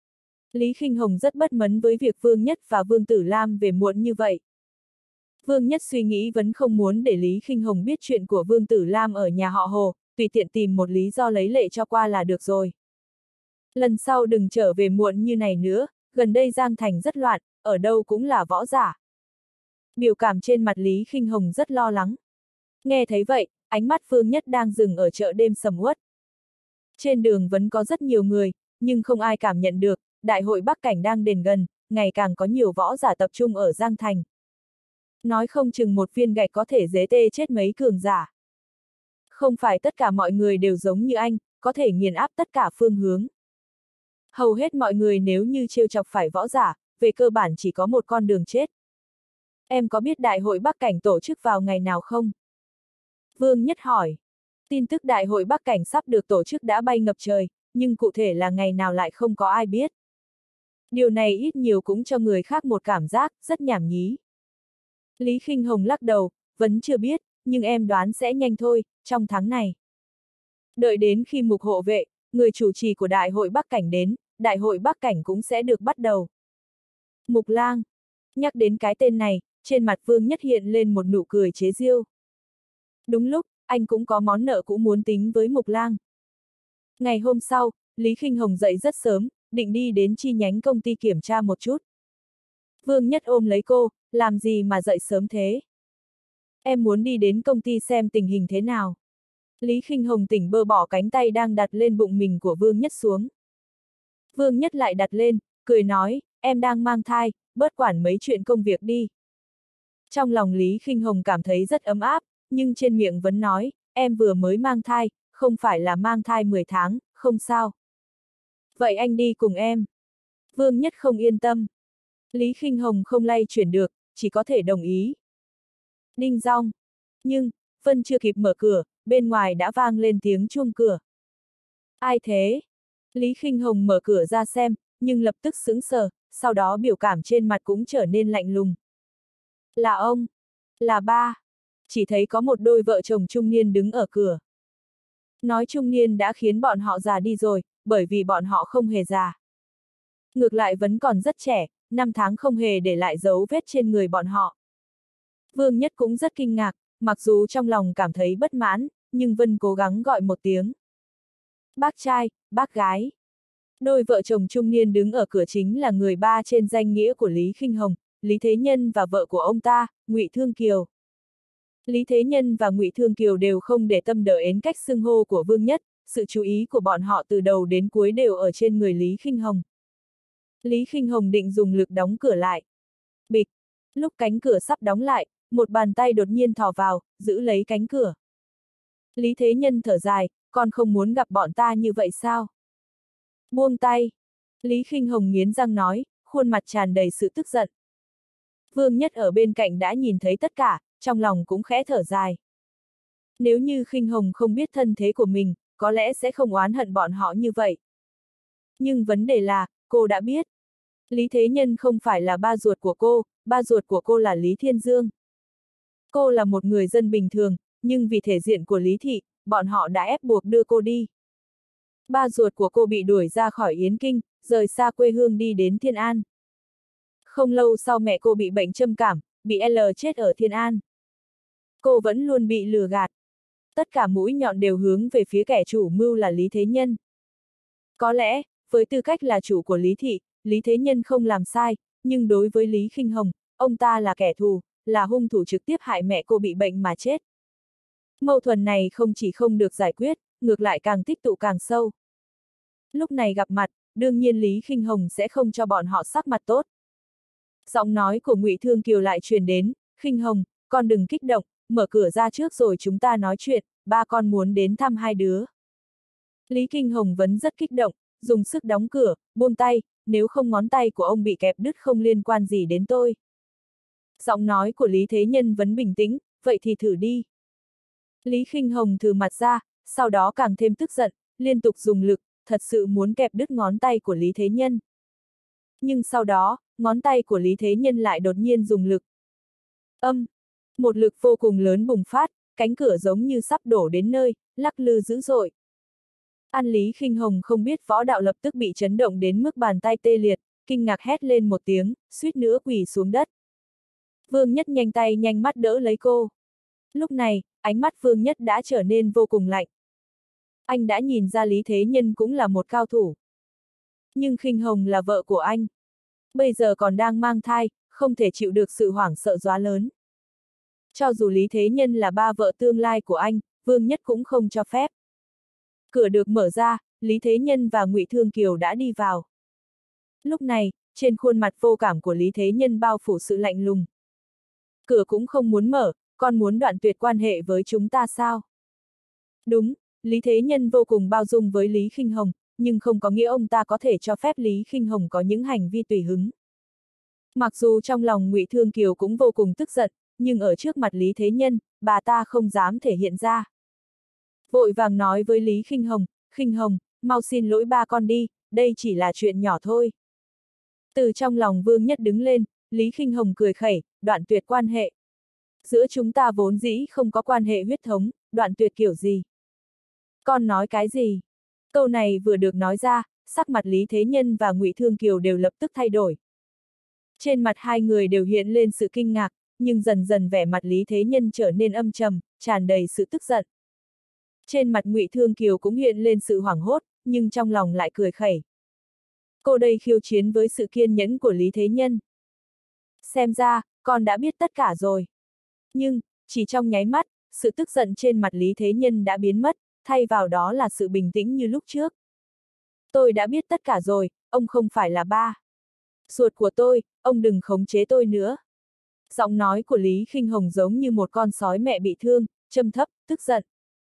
Lý Khinh Hồng rất bất mấn với việc Vương Nhất và Vương Tử Lam về muộn như vậy. Vương Nhất suy nghĩ vẫn không muốn để Lý Khinh Hồng biết chuyện của Vương Tử Lam ở nhà họ Hồ, tùy tiện tìm một lý do lấy lệ cho qua là được rồi. Lần sau đừng trở về muộn như này nữa, gần đây Giang Thành rất loạn, ở đâu cũng là võ giả. Biểu cảm trên mặt Lý Khinh Hồng rất lo lắng. Nghe thấy vậy, ánh mắt Vương Nhất đang dừng ở chợ đêm sầm uất. Trên đường vẫn có rất nhiều người, nhưng không ai cảm nhận được, đại hội Bắc Cảnh đang đến gần, ngày càng có nhiều võ giả tập trung ở Giang Thành. Nói không chừng một viên gạch có thể dế tê chết mấy cường giả. Không phải tất cả mọi người đều giống như anh, có thể nghiền áp tất cả phương hướng. Hầu hết mọi người nếu như trêu chọc phải võ giả, về cơ bản chỉ có một con đường chết. Em có biết đại hội Bắc Cảnh tổ chức vào ngày nào không? Vương Nhất hỏi. Tin tức đại hội Bắc Cảnh sắp được tổ chức đã bay ngập trời, nhưng cụ thể là ngày nào lại không có ai biết. Điều này ít nhiều cũng cho người khác một cảm giác rất nhảm nhí. Lý Khinh Hồng lắc đầu, vẫn chưa biết, nhưng em đoán sẽ nhanh thôi, trong tháng này. Đợi đến khi mục hộ vệ, người chủ trì của đại hội Bắc Cảnh đến, đại hội Bắc Cảnh cũng sẽ được bắt đầu. Mục Lang. Nhắc đến cái tên này, trên mặt Vương Nhất hiện lên một nụ cười chế giễu. Đúng lúc, anh cũng có món nợ cũ muốn tính với Mục Lang. Ngày hôm sau, Lý Khinh Hồng dậy rất sớm, định đi đến chi nhánh công ty kiểm tra một chút. Vương Nhất ôm lấy cô, làm gì mà dậy sớm thế? Em muốn đi đến công ty xem tình hình thế nào. Lý Khinh Hồng tỉnh bơ bỏ cánh tay đang đặt lên bụng mình của Vương Nhất xuống. Vương Nhất lại đặt lên, cười nói, em đang mang thai, bớt quản mấy chuyện công việc đi. Trong lòng Lý Khinh Hồng cảm thấy rất ấm áp, nhưng trên miệng vẫn nói, em vừa mới mang thai, không phải là mang thai mười tháng, không sao. Vậy anh đi cùng em. Vương Nhất không yên tâm. Lý Khinh Hồng không lay chuyển được, chỉ có thể đồng ý. Đinh dong. Nhưng, Vân chưa kịp mở cửa, bên ngoài đã vang lên tiếng chuông cửa. Ai thế? Lý Khinh Hồng mở cửa ra xem, nhưng lập tức sững sờ, sau đó biểu cảm trên mặt cũng trở nên lạnh lùng. Là ông. Là ba. Chỉ thấy có một đôi vợ chồng trung niên đứng ở cửa. Nói trung niên đã khiến bọn họ già đi rồi, bởi vì bọn họ không hề già. Ngược lại vẫn còn rất trẻ, năm tháng không hề để lại dấu vết trên người bọn họ. Vương Nhất cũng rất kinh ngạc, mặc dù trong lòng cảm thấy bất mãn, nhưng Vân cố gắng gọi một tiếng. Bác trai, bác gái. Đôi vợ chồng trung niên đứng ở cửa chính là người ba trên danh nghĩa của Lý Khinh Hồng, Lý Thế Nhân và vợ của ông ta, Ngụy Thương Kiều. Lý Thế Nhân và Ngụy Thương Kiều đều không để tâm đỡ đến cách xưng hô của Vương Nhất, sự chú ý của bọn họ từ đầu đến cuối đều ở trên người Lý Khinh Hồng. Lý Khinh Hồng định dùng lực đóng cửa lại. Bịch! Lúc cánh cửa sắp đóng lại, một bàn tay đột nhiên thò vào, giữ lấy cánh cửa. Lý Thế Nhân thở dài, con không muốn gặp bọn ta như vậy sao? Buông tay! Lý Khinh Hồng nghiến răng nói, khuôn mặt tràn đầy sự tức giận. Vương Nhất ở bên cạnh đã nhìn thấy tất cả, trong lòng cũng khẽ thở dài. Nếu như Khinh Hồng không biết thân thế của mình, có lẽ sẽ không oán hận bọn họ như vậy. Nhưng vấn đề là, cô đã biết. Lý Thế Nhân không phải là ba ruột của cô, ba ruột của cô là Lý Thiên Dương. Cô là một người dân bình thường, nhưng vì thể diện của Lý Thị, bọn họ đã ép buộc đưa cô đi. Ba ruột của cô bị đuổi ra khỏi Yến Kinh, rời xa quê hương đi đến Thiên An. Không lâu sau mẹ cô bị bệnh châm cảm, bị L chết ở Thiên An. Cô vẫn luôn bị lừa gạt. Tất cả mũi nhọn đều hướng về phía kẻ chủ mưu là Lý Thế Nhân. Có lẽ, với tư cách là chủ của Lý Thị, Lý Thế Nhân không làm sai, nhưng đối với Lý Khinh Hồng, ông ta là kẻ thù, là hung thủ trực tiếp hại mẹ cô bị bệnh mà chết. Mâu thuẫn này không chỉ không được giải quyết, ngược lại càng tích tụ càng sâu. Lúc này gặp mặt, đương nhiên Lý Khinh Hồng sẽ không cho bọn họ sắc mặt tốt. Giọng nói của Ngụy Thương Kiều lại truyền đến, Khinh Hồng, con đừng kích động, mở cửa ra trước rồi chúng ta nói chuyện, ba con muốn đến thăm hai đứa. Lý Khinh Hồng vẫn rất kích động, dùng sức đóng cửa, buông tay, nếu không ngón tay của ông bị kẹp đứt không liên quan gì đến tôi. Giọng nói của Lý Thế Nhân vẫn bình tĩnh, vậy thì thử đi. Lý Khinh Hồng thử mặt ra, sau đó càng thêm tức giận, liên tục dùng lực, thật sự muốn kẹp đứt ngón tay của Lý Thế Nhân. Nhưng sau đó, ngón tay của Lý Thế Nhân lại đột nhiên dùng lực. Âm, một lực vô cùng lớn bùng phát, cánh cửa giống như sắp đổ đến nơi, lắc lư dữ dội. An Lý Khinh Hồng không biết võ đạo lập tức bị chấn động đến mức bàn tay tê liệt, kinh ngạc hét lên một tiếng, suýt nữa quỳ xuống đất. Vương Nhất nhanh tay nhanh mắt đỡ lấy cô. Lúc này, ánh mắt Vương Nhất đã trở nên vô cùng lạnh. Anh đã nhìn ra Lý Thế Nhân cũng là một cao thủ. Nhưng Khinh Hồng là vợ của anh. Bây giờ còn đang mang thai, không thể chịu được sự hoảng sợ quá lớn. Cho dù Lý Thế Nhân là ba vợ tương lai của anh, Vương Nhất cũng không cho phép. Cửa được mở ra, Lý Thế Nhân và Ngụy Thương Kiều đã đi vào. Lúc này, trên khuôn mặt vô cảm của Lý Thế Nhân bao phủ sự lạnh lùng. Cửa cũng không muốn mở, con muốn đoạn tuyệt quan hệ với chúng ta sao? Đúng, Lý Thế Nhân vô cùng bao dung với Lý Khinh Hồng, nhưng không có nghĩa ông ta có thể cho phép Lý Khinh Hồng có những hành vi tùy hứng. Mặc dù trong lòng Ngụy Thương Kiều cũng vô cùng tức giận, nhưng ở trước mặt Lý Thế Nhân, bà ta không dám thể hiện ra. Vội vàng nói với Lý Khinh Hồng, Khinh Hồng, mau xin lỗi ba con đi, đây chỉ là chuyện nhỏ thôi. Từ trong lòng Vương Nhất đứng lên, Lý Khinh Hồng cười khẩy, đoạn tuyệt quan hệ. Giữa chúng ta vốn dĩ không có quan hệ huyết thống, đoạn tuyệt kiểu gì? Con nói cái gì? Câu này vừa được nói ra, sắc mặt Lý Thế Nhân và Ngụy Thương Kiều đều lập tức thay đổi. Trên mặt hai người đều hiện lên sự kinh ngạc, nhưng dần dần vẻ mặt Lý Thế Nhân trở nên âm trầm, tràn đầy sự tức giận. Trên mặt Ngụy Thương Kiều cũng hiện lên sự hoảng hốt, nhưng trong lòng lại cười khẩy. Cô đây khiêu chiến với sự kiên nhẫn của Lý Thế Nhân. Xem ra, con đã biết tất cả rồi. Nhưng, chỉ trong nháy mắt, sự tức giận trên mặt Lý Thế Nhân đã biến mất, thay vào đó là sự bình tĩnh như lúc trước. Tôi đã biết tất cả rồi, ông không phải là ba. Ruột của tôi, ông đừng khống chế tôi nữa. Giọng nói của Lý Khinh Hồng giống như một con sói mẹ bị thương, trầm thấp, tức giận.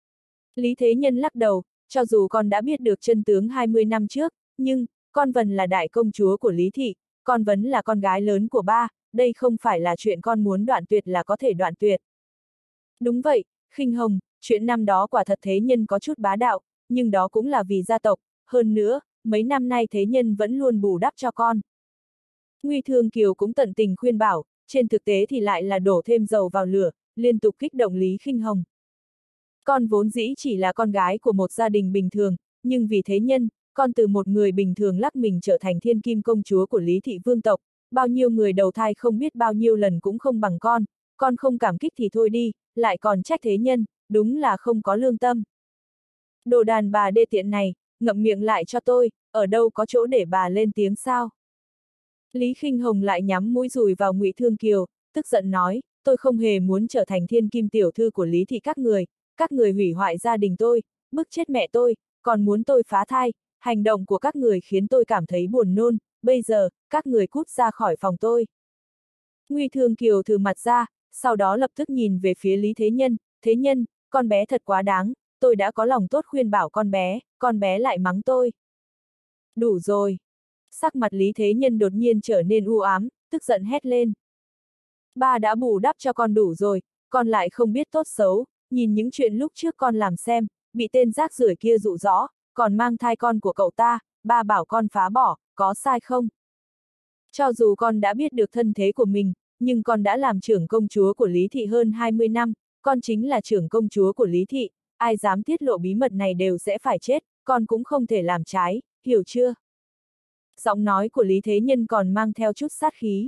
Lý Thế Nhân lắc đầu, cho dù con đã biết được chân tướng hai mươi năm trước, nhưng, con vẫn là đại công chúa của Lý Thị, con vẫn là con gái lớn của ba, đây không phải là chuyện con muốn đoạn tuyệt là có thể đoạn tuyệt. Đúng vậy, Khinh Hồng, chuyện năm đó quả thật Thế Nhân có chút bá đạo, nhưng đó cũng là vì gia tộc, hơn nữa, mấy năm nay Thế Nhân vẫn luôn bù đắp cho con. Ngụy Thương Kiều cũng tận tình khuyên bảo, trên thực tế thì lại là đổ thêm dầu vào lửa, liên tục kích động Lý Khinh Hồng. Con vốn dĩ chỉ là con gái của một gia đình bình thường, nhưng vì Thế Nhân, con từ một người bình thường lắc mình trở thành thiên kim công chúa của Lý Thị Vương tộc, bao nhiêu người đầu thai không biết bao nhiêu lần cũng không bằng con, con không cảm kích thì thôi đi, lại còn trách Thế Nhân, đúng là không có lương tâm. Đồ đàn bà đê tiện này, ngậm miệng lại cho tôi, ở đâu có chỗ để bà lên tiếng sao? Lý Khinh Hồng lại nhắm mũi dùi vào Ngụy Thương Kiều, tức giận nói, tôi không hề muốn trở thành thiên kim tiểu thư của Lý Thị các người, các người hủy hoại gia đình tôi, bức chết mẹ tôi, còn muốn tôi phá thai, hành động của các người khiến tôi cảm thấy buồn nôn, bây giờ, các người cút ra khỏi phòng tôi. Ngụy Thương Kiều thử mặt ra, sau đó lập tức nhìn về phía Lý Thế Nhân, Thế Nhân, con bé thật quá đáng, tôi đã có lòng tốt khuyên bảo con bé, con bé lại mắng tôi. Đủ rồi. Sắc mặt Lý Thế Nhân đột nhiên trở nên u ám, tức giận hét lên. Ba đã bù đắp cho con đủ rồi, con lại không biết tốt xấu, nhìn những chuyện lúc trước con làm xem, bị tên rác rưởi kia dụ dỗ, còn mang thai con của cậu ta, ba bảo con phá bỏ, có sai không? Cho dù con đã biết được thân thế của mình, nhưng con đã làm trưởng công chúa của Lý Thị hơn hai mươi năm, con chính là trưởng công chúa của Lý Thị, ai dám tiết lộ bí mật này đều sẽ phải chết, con cũng không thể làm trái, hiểu chưa? Giọng nói của Lý Thế Nhân còn mang theo chút sát khí.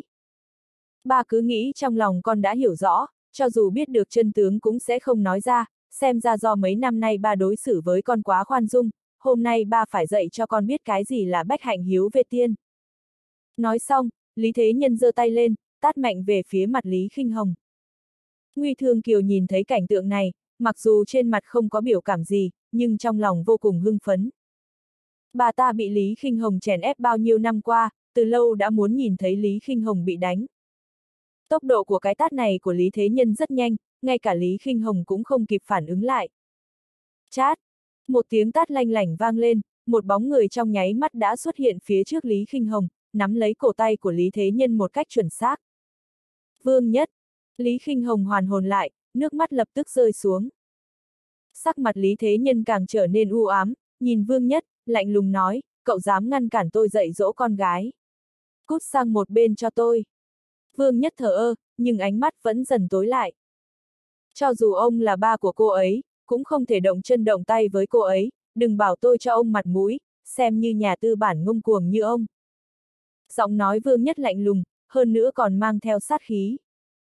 Bà cứ nghĩ trong lòng con đã hiểu rõ, cho dù biết được chân tướng cũng sẽ không nói ra, xem ra do mấy năm nay ba đối xử với con quá khoan dung, hôm nay ba phải dạy cho con biết cái gì là bách hạnh hiếu về tiên. Nói xong, Lý Thế Nhân giơ tay lên, tát mạnh về phía mặt Lý Khinh Hồng. Nguy Thương Kiều nhìn thấy cảnh tượng này, mặc dù trên mặt không có biểu cảm gì, nhưng trong lòng vô cùng hưng phấn. Bà ta bị Lý Khinh Hồng chèn ép bao nhiêu năm qua, từ lâu đã muốn nhìn thấy Lý Khinh Hồng bị đánh. Tốc độ của cái tát này của Lý Thế Nhân rất nhanh, ngay cả Lý Khinh Hồng cũng không kịp phản ứng lại. Chát! Một tiếng tát lanh lảnh vang lên, một bóng người trong nháy mắt đã xuất hiện phía trước Lý Khinh Hồng, nắm lấy cổ tay của Lý Thế Nhân một cách chuẩn xác. Vương Nhất! Lý Khinh Hồng hoàn hồn lại, nước mắt lập tức rơi xuống. Sắc mặt Lý Thế Nhân càng trở nên u ám, nhìn Vương Nhất, lạnh lùng nói, cậu dám ngăn cản tôi dạy dỗ con gái. Cút sang một bên cho tôi. Vương Nhất thờ ơ, nhưng ánh mắt vẫn dần tối lại. Cho dù ông là ba của cô ấy, cũng không thể động chân động tay với cô ấy, đừng bảo tôi cho ông mặt mũi, xem như nhà tư bản ngông cuồng như ông. Giọng nói Vương Nhất lạnh lùng, hơn nữa còn mang theo sát khí.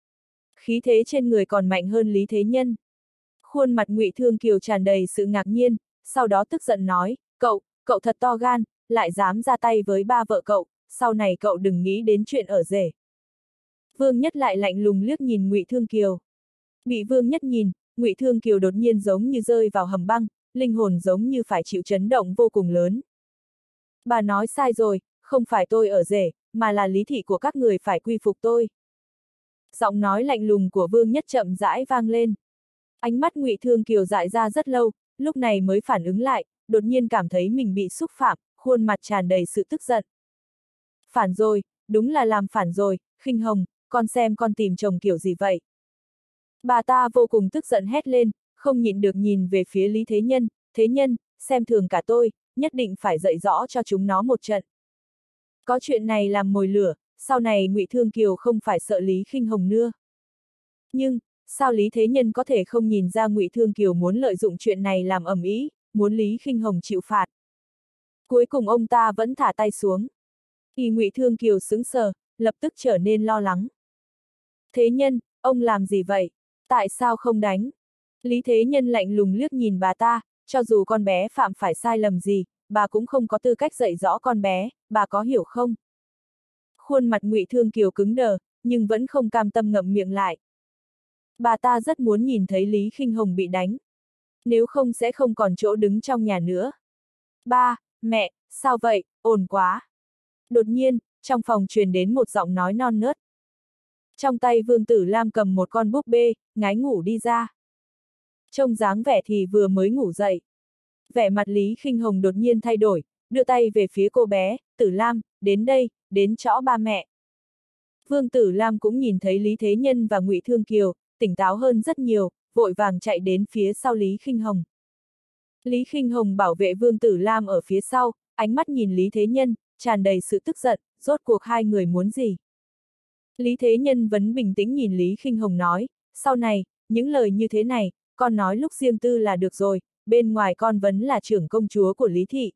Khí thế trên người còn mạnh hơn Lý Thế Nhân. Khuôn mặt Ngụy Thương Kiều tràn đầy sự ngạc nhiên, sau đó tức giận nói, cậu, cậu thật to gan, lại dám ra tay với ba vợ cậu, sau này cậu đừng nghĩ đến chuyện ở rể. Vương Nhất lại lạnh lùng liếc nhìn Ngụy Thương Kiều. Bị Vương Nhất nhìn, Ngụy Thương Kiều đột nhiên giống như rơi vào hầm băng, linh hồn giống như phải chịu chấn động vô cùng lớn. Bà nói sai rồi, không phải tôi ở rể, mà là lý thị của các người phải quy phục tôi. Giọng nói lạnh lùng của Vương Nhất chậm rãi vang lên. Ánh mắt Ngụy Thương Kiều dại ra rất lâu, lúc này mới phản ứng lại, đột nhiên cảm thấy mình bị xúc phạm, khuôn mặt tràn đầy sự tức giận. Phản rồi, đúng là làm phản rồi, Khinh Hồng, con xem con tìm chồng kiểu gì vậy? Bà ta vô cùng tức giận hét lên, không nhịn được nhìn về phía Lý Thế Nhân, Thế Nhân, xem thường cả tôi, nhất định phải dạy rõ cho chúng nó một trận. Có chuyện này làm mồi lửa, sau này Ngụy Thương Kiều không phải sợ Lý Khinh Hồng nữa. Nhưng, sao Lý Thế Nhân có thể không nhìn ra Ngụy Thương Kiều muốn lợi dụng chuyện này làm ầm ĩ, muốn Lý Khinh Hồng chịu phạt. Cuối cùng ông ta vẫn thả tay xuống. Thì Ngụy Thương Kiều sững sờ, lập tức trở nên lo lắng. Thế Nhân, ông làm gì vậy? Tại sao không đánh? Lý Thế Nhân lạnh lùng liếc nhìn bà ta, cho dù con bé phạm phải sai lầm gì, bà cũng không có tư cách dạy rõ con bé, bà có hiểu không? Khuôn mặt Ngụy Thương Kiều cứng đờ, nhưng vẫn không cam tâm ngậm miệng lại. Bà ta rất muốn nhìn thấy Lý Khinh Hồng bị đánh. Nếu không sẽ không còn chỗ đứng trong nhà nữa. Ba, mẹ, sao vậy, ồn quá. Đột nhiên, trong phòng truyền đến một giọng nói non nớt. Trong tay Vương Tử Lam cầm một con búp bê, ngái ngủ đi ra. Trông dáng vẻ thì vừa mới ngủ dậy. Vẻ mặt Lý Khinh Hồng đột nhiên thay đổi, đưa tay về phía cô bé, Tử Lam, đến đây, đến chỗ ba mẹ. Vương Tử Lam cũng nhìn thấy Lý Thế Nhân và Ngụy Thương Kiều, tỉnh táo hơn rất nhiều, vội vàng chạy đến phía sau Lý Khinh Hồng. Lý Khinh Hồng bảo vệ Vương Tử Lam ở phía sau, ánh mắt nhìn Lý Thế Nhân, tràn đầy sự tức giận, rốt cuộc hai người muốn gì. Lý Thế Nhân vẫn bình tĩnh nhìn Lý Khinh Hồng nói, sau này, những lời như thế này, con nói lúc riêng tư là được rồi, bên ngoài con vẫn là trưởng công chúa của Lý Thị.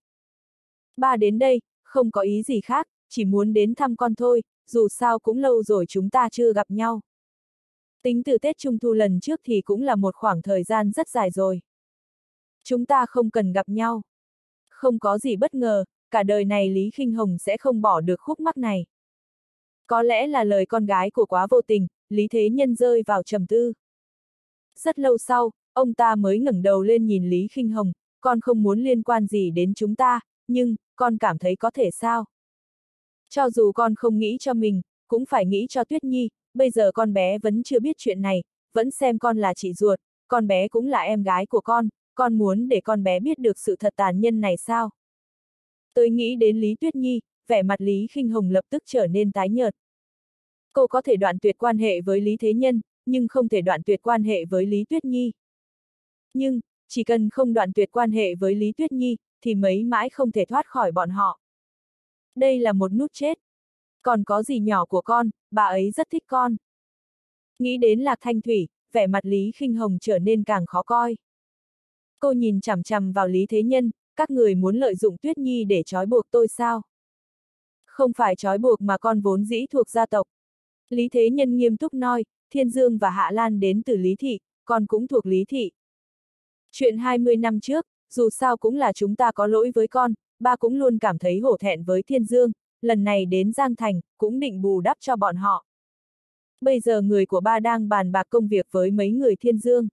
Ba đến đây, không có ý gì khác, chỉ muốn đến thăm con thôi, dù sao cũng lâu rồi chúng ta chưa gặp nhau. Tính từ Tết Trung Thu lần trước thì cũng là một khoảng thời gian rất dài rồi. Chúng ta không cần gặp nhau. Không có gì bất ngờ, cả đời này Lý Khinh Hồng sẽ không bỏ được khúc mắc này. Có lẽ là lời con gái của quá vô tình, Lý Thế Nhân rơi vào trầm tư. Rất lâu sau, ông ta mới ngẩng đầu lên nhìn Lý Khinh Hồng, con không muốn liên quan gì đến chúng ta, nhưng, con cảm thấy có thể sao? Cho dù con không nghĩ cho mình, cũng phải nghĩ cho Tuyết Nhi, bây giờ con bé vẫn chưa biết chuyện này, vẫn xem con là chị ruột, con bé cũng là em gái của con, con muốn để con bé biết được sự thật tàn nhẫn này sao? Tôi nghĩ đến Lý Tuyết Nhi, vẻ mặt Lý Khinh Hồng lập tức trở nên tái nhợt. Cô có thể đoạn tuyệt quan hệ với Lý Thế Nhân, nhưng không thể đoạn tuyệt quan hệ với Lý Tuyết Nhi. Nhưng, chỉ cần không đoạn tuyệt quan hệ với Lý Tuyết Nhi, thì mấy mãi không thể thoát khỏi bọn họ. Đây là một nút chết. Còn có gì nhỏ của con, bà ấy rất thích con. Nghĩ đến Lạc Thanh Thủy, vẻ mặt Lý Khinh Hồng trở nên càng khó coi. Cô nhìn chằm chằm vào Lý Thế Nhân, các người muốn lợi dụng Tuyết Nhi để trói buộc tôi sao? Không phải trói buộc mà con vốn dĩ thuộc gia tộc. Lý Thế Nhân nghiêm túc nói, Thiên Dương và Hạ Lan đến từ Lý Thị, con cũng thuộc Lý Thị. Chuyện hai mươi năm trước, dù sao cũng là chúng ta có lỗi với con, ba cũng luôn cảm thấy hổ thẹn với Thiên Dương, lần này đến Giang Thành, cũng định bù đắp cho bọn họ. Bây giờ người của ba đang bàn bạc công việc với mấy người Thiên Dương.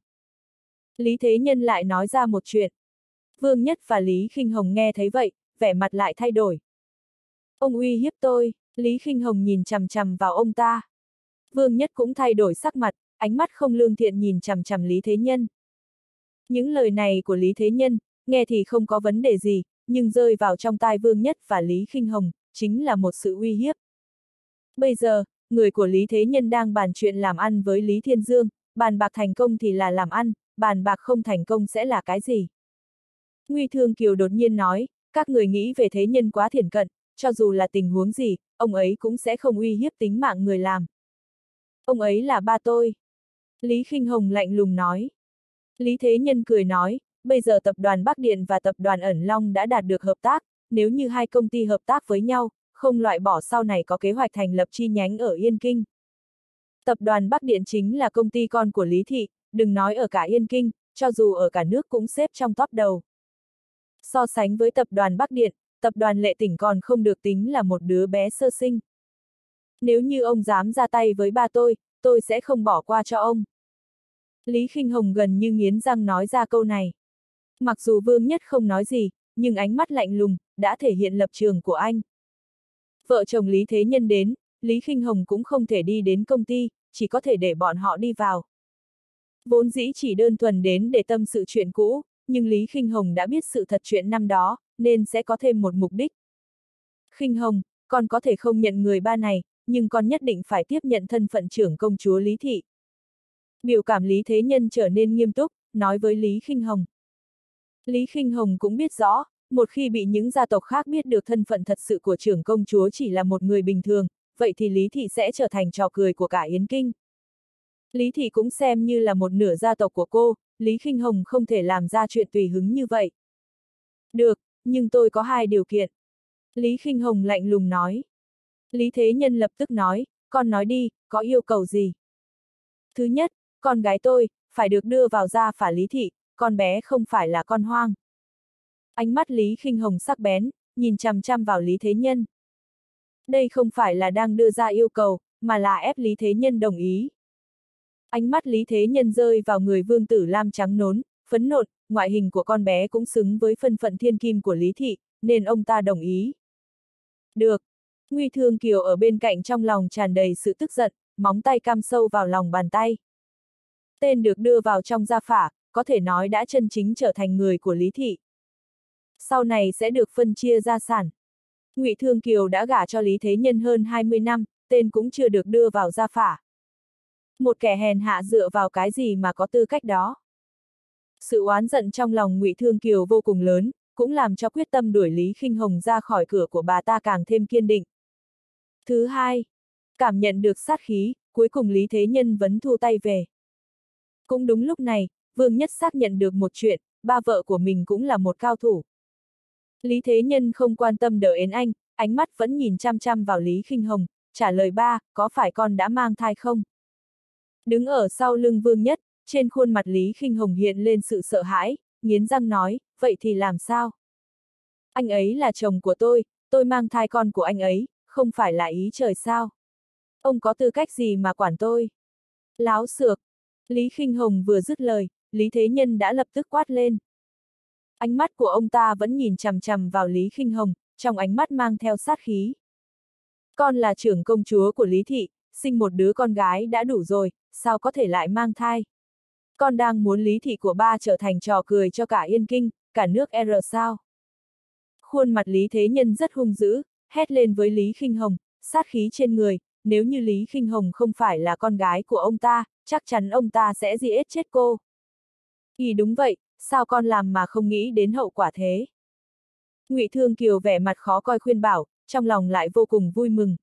Lý Thế Nhân lại nói ra một chuyện. Vương Nhất và Lý Khinh Hồng nghe thấy vậy, vẻ mặt lại thay đổi. Ông uy hiếp tôi, Lý Khinh Hồng nhìn chằm chằm vào ông ta. Vương Nhất cũng thay đổi sắc mặt, ánh mắt không lương thiện nhìn chằm chằm Lý Thế Nhân. Những lời này của Lý Thế Nhân, nghe thì không có vấn đề gì, nhưng rơi vào trong tai Vương Nhất và Lý Khinh Hồng, chính là một sự uy hiếp. Bây giờ, người của Lý Thế Nhân đang bàn chuyện làm ăn với Lý Thiên Dương, bàn bạc thành công thì là làm ăn, bàn bạc không thành công sẽ là cái gì? Nguy Thương Kiều đột nhiên nói, các người nghĩ về Thế Nhân quá thiển cận, cho dù là tình huống gì, ông ấy cũng sẽ không uy hiếp tính mạng người làm. Ông ấy là ba tôi. Lý Khinh Hồng lạnh lùng nói. Lý Thế Nhân cười nói, bây giờ tập đoàn Bắc Điện và tập đoàn Ẩn Long đã đạt được hợp tác, nếu như hai công ty hợp tác với nhau, không loại bỏ sau này có kế hoạch thành lập chi nhánh ở Yên Kinh. Tập đoàn Bắc Điện chính là công ty con của Lý Thị, đừng nói ở cả Yên Kinh, cho dù ở cả nước cũng xếp trong top đầu. So sánh với tập đoàn Bắc Điện, tập đoàn Lệ Tỉnh còn không được tính là một đứa bé sơ sinh. Nếu như ông dám ra tay với ba tôi, tôi sẽ không bỏ qua cho ông. Lý Khinh Hồng gần như nghiến răng nói ra câu này. Mặc dù Vương Nhất không nói gì, nhưng ánh mắt lạnh lùng, đã thể hiện lập trường của anh. Vợ chồng Lý Thế Nhân đến, Lý Khinh Hồng cũng không thể đi đến công ty, chỉ có thể để bọn họ đi vào. Vốn dĩ chỉ đơn thuần đến để tâm sự chuyện cũ, nhưng Lý Khinh Hồng đã biết sự thật chuyện năm đó, nên sẽ có thêm một mục đích. Khinh Hồng, con có thể không nhận người ba này, nhưng con nhất định phải tiếp nhận thân phận trưởng công chúa Lý Thị. Biểu cảm Lý Thế Nhân trở nên nghiêm túc, nói với Lý Khinh Hồng. Lý Khinh Hồng cũng biết rõ, một khi bị những gia tộc khác biết được thân phận thật sự của trưởng công chúa chỉ là một người bình thường, vậy thì Lý Thị sẽ trở thành trò cười của cả Yến Kinh. Lý Thị cũng xem như là một nửa gia tộc của cô, Lý Khinh Hồng không thể làm ra chuyện tùy hứng như vậy. Được, nhưng tôi có hai điều kiện. Lý Khinh Hồng lạnh lùng nói. Lý Thế Nhân lập tức nói, con nói đi, có yêu cầu gì? Thứ nhất, con gái tôi, phải được đưa vào gia phả Lý Thị, con bé không phải là con hoang. Ánh mắt Lý Khinh Hồng sắc bén, nhìn chằm chằm vào Lý Thế Nhân. Đây không phải là đang đưa ra yêu cầu, mà là ép Lý Thế Nhân đồng ý. Ánh mắt Lý Thế Nhân rơi vào người Vương Tử Lam trắng nốn, phấn nộ, ngoại hình của con bé cũng xứng với thân phận thiên kim của Lý Thị, nên ông ta đồng ý. Được. Nguy Thương Kiều ở bên cạnh trong lòng tràn đầy sự tức giận, móng tay cắm sâu vào lòng bàn tay. Tên được đưa vào trong gia phả, có thể nói đã chân chính trở thành người của Lý Thị. Sau này sẽ được phân chia gia sản. Ngụy Thương Kiều đã gả cho Lý Thế Nhân hơn hai mươi năm, tên cũng chưa được đưa vào gia phả. Một kẻ hèn hạ dựa vào cái gì mà có tư cách đó. Sự oán giận trong lòng Ngụy Thương Kiều vô cùng lớn, cũng làm cho quyết tâm đuổi Lý Khinh Hồng ra khỏi cửa của bà ta càng thêm kiên định. Thứ hai, cảm nhận được sát khí, cuối cùng Lý Thế Nhân vẫn thu tay về. Cũng đúng lúc này, Vương Nhất xác nhận được một chuyện, ba vợ của mình cũng là một cao thủ. Lý Thế Nhân không quan tâm đỡ ến anh, ánh mắt vẫn nhìn chăm chăm vào Lý Khinh Hồng, trả lời ba, có phải con đã mang thai không? Đứng ở sau lưng Vương Nhất, trên khuôn mặt Lý Khinh Hồng hiện lên sự sợ hãi, nghiến răng nói, vậy thì làm sao? Anh ấy là chồng của tôi, tôi mang thai con của anh ấy, không phải là ý trời sao? Ông có tư cách gì mà quản tôi? Láo xược! Lý Khinh Hồng vừa dứt lời, Lý Thế Nhân đã lập tức quát lên. Ánh mắt của ông ta vẫn nhìn chằm chằm vào Lý Khinh Hồng, trong ánh mắt mang theo sát khí. Con là trưởng công chúa của Lý Thị, sinh một đứa con gái đã đủ rồi, sao có thể lại mang thai? Con đang muốn Lý Thị của ba trở thành trò cười cho cả Yên Kinh, cả nước R sao? Khuôn mặt Lý Thế Nhân rất hung dữ, hét lên với Lý Khinh Hồng, sát khí trên người, nếu như Lý Khinh Hồng không phải là con gái của ông ta, chắc chắn ông ta sẽ giết chết cô. Ý đúng vậy, sao con làm mà không nghĩ đến hậu quả thế? Ngụy Thương Kiều vẻ mặt khó coi khuyên bảo, trong lòng lại vô cùng vui mừng.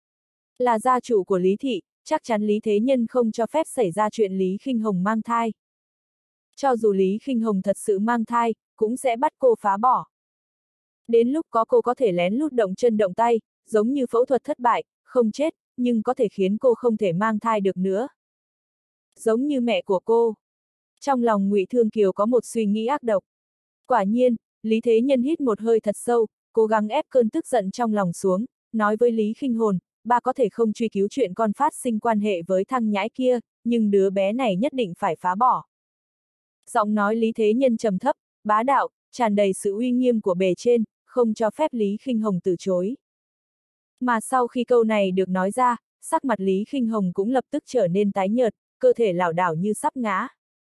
Là gia chủ của Lý Thị, chắc chắn Lý Thế Nhân không cho phép xảy ra chuyện Lý Khinh Hồng mang thai. Cho dù Lý Khinh Hồng thật sự mang thai, cũng sẽ bắt cô phá bỏ. Đến lúc có cô có thể lén lút động chân động tay, giống như phẫu thuật thất bại, không chết, nhưng có thể khiến cô không thể mang thai được nữa. Giống như mẹ của cô. Trong lòng Ngụy Thương Kiều có một suy nghĩ ác độc. Quả nhiên, Lý Thế Nhân hít một hơi thật sâu, cố gắng ép cơn tức giận trong lòng xuống, nói với Lý Khinh Hồn, ba có thể không truy cứu chuyện con phát sinh quan hệ với thằng nhãi kia, nhưng đứa bé này nhất định phải phá bỏ. Giọng nói Lý Thế Nhân trầm thấp, bá đạo, tràn đầy sự uy nghiêm của bề trên, không cho phép Lý Khinh Hồng từ chối. Mà sau khi câu này được nói ra, sắc mặt Lý Khinh Hồng cũng lập tức trở nên tái nhợt, cơ thể lảo đảo như sắp ngã.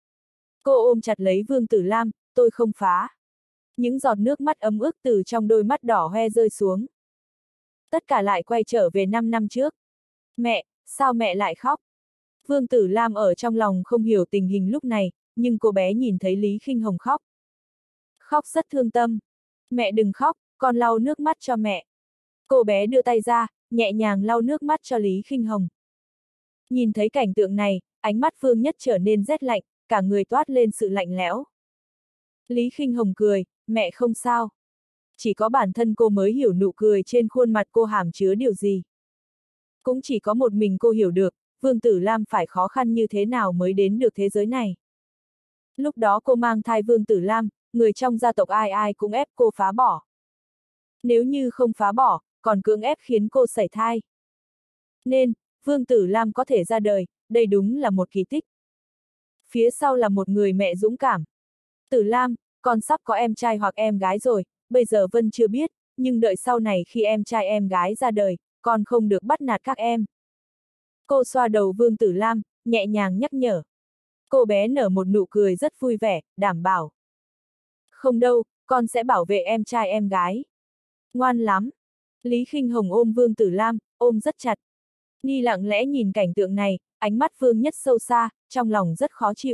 Cô ôm chặt lấy Vương Tử Lam, tôi không phá. Những giọt nước mắt ấm ức từ trong đôi mắt đỏ hoe rơi xuống. Tất cả lại quay trở về năm năm trước. Mẹ, sao mẹ lại khóc? Vương Tử Lam ở trong lòng không hiểu tình hình lúc này, nhưng cô bé nhìn thấy Lý Khinh Hồng khóc. Khóc rất thương tâm. Mẹ đừng khóc, con lau nước mắt cho mẹ. Cô bé đưa tay ra, nhẹ nhàng lau nước mắt cho Lý Khinh Hồng. Nhìn thấy cảnh tượng này, ánh mắt Vương Nhất trở nên rét lạnh, cả người toát lên sự lạnh lẽo. Lý Khinh Hồng cười, mẹ không sao. Chỉ có bản thân cô mới hiểu nụ cười trên khuôn mặt cô hàm chứa điều gì. Cũng chỉ có một mình cô hiểu được, Vương Tử Lam phải khó khăn như thế nào mới đến được thế giới này. Lúc đó cô mang thai Vương Tử Lam, người trong gia tộc ai ai cũng ép cô phá bỏ. Nếu như không phá bỏ, còn cưỡng ép khiến cô sảy thai. Nên, Vương Tử Lam có thể ra đời, đây đúng là một kỳ tích. Phía sau là một người mẹ dũng cảm. Tử Lam, con sắp có em trai hoặc em gái rồi, bây giờ Vân chưa biết, nhưng đợi sau này khi em trai em gái ra đời, con không được bắt nạt các em. Cô xoa đầu Vương Tử Lam, nhẹ nhàng nhắc nhở. Cô bé nở một nụ cười rất vui vẻ, đảm bảo. Không đâu, con sẽ bảo vệ em trai em gái. Ngoan lắm. Lý Khinh Hồng ôm Vương Tử Lam, ôm rất chặt. Ni lặng lẽ nhìn cảnh tượng này, ánh mắt Vương Nhất sâu xa, trong lòng rất khó chịu.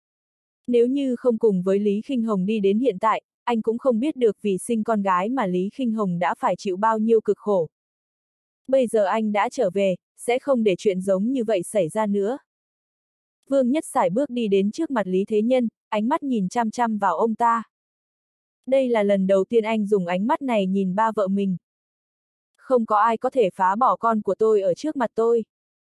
Nếu như không cùng với Lý Khinh Hồng đi đến hiện tại, anh cũng không biết được vì sinh con gái mà Lý Khinh Hồng đã phải chịu bao nhiêu cực khổ. Bây giờ anh đã trở về, sẽ không để chuyện giống như vậy xảy ra nữa. Vương Nhất sải bước đi đến trước mặt Lý Thế Nhân, ánh mắt nhìn chăm chăm vào ông ta. Đây là lần đầu tiên anh dùng ánh mắt này nhìn ba vợ mình. Không có ai có thể phá bỏ con của tôi ở trước mặt tôi.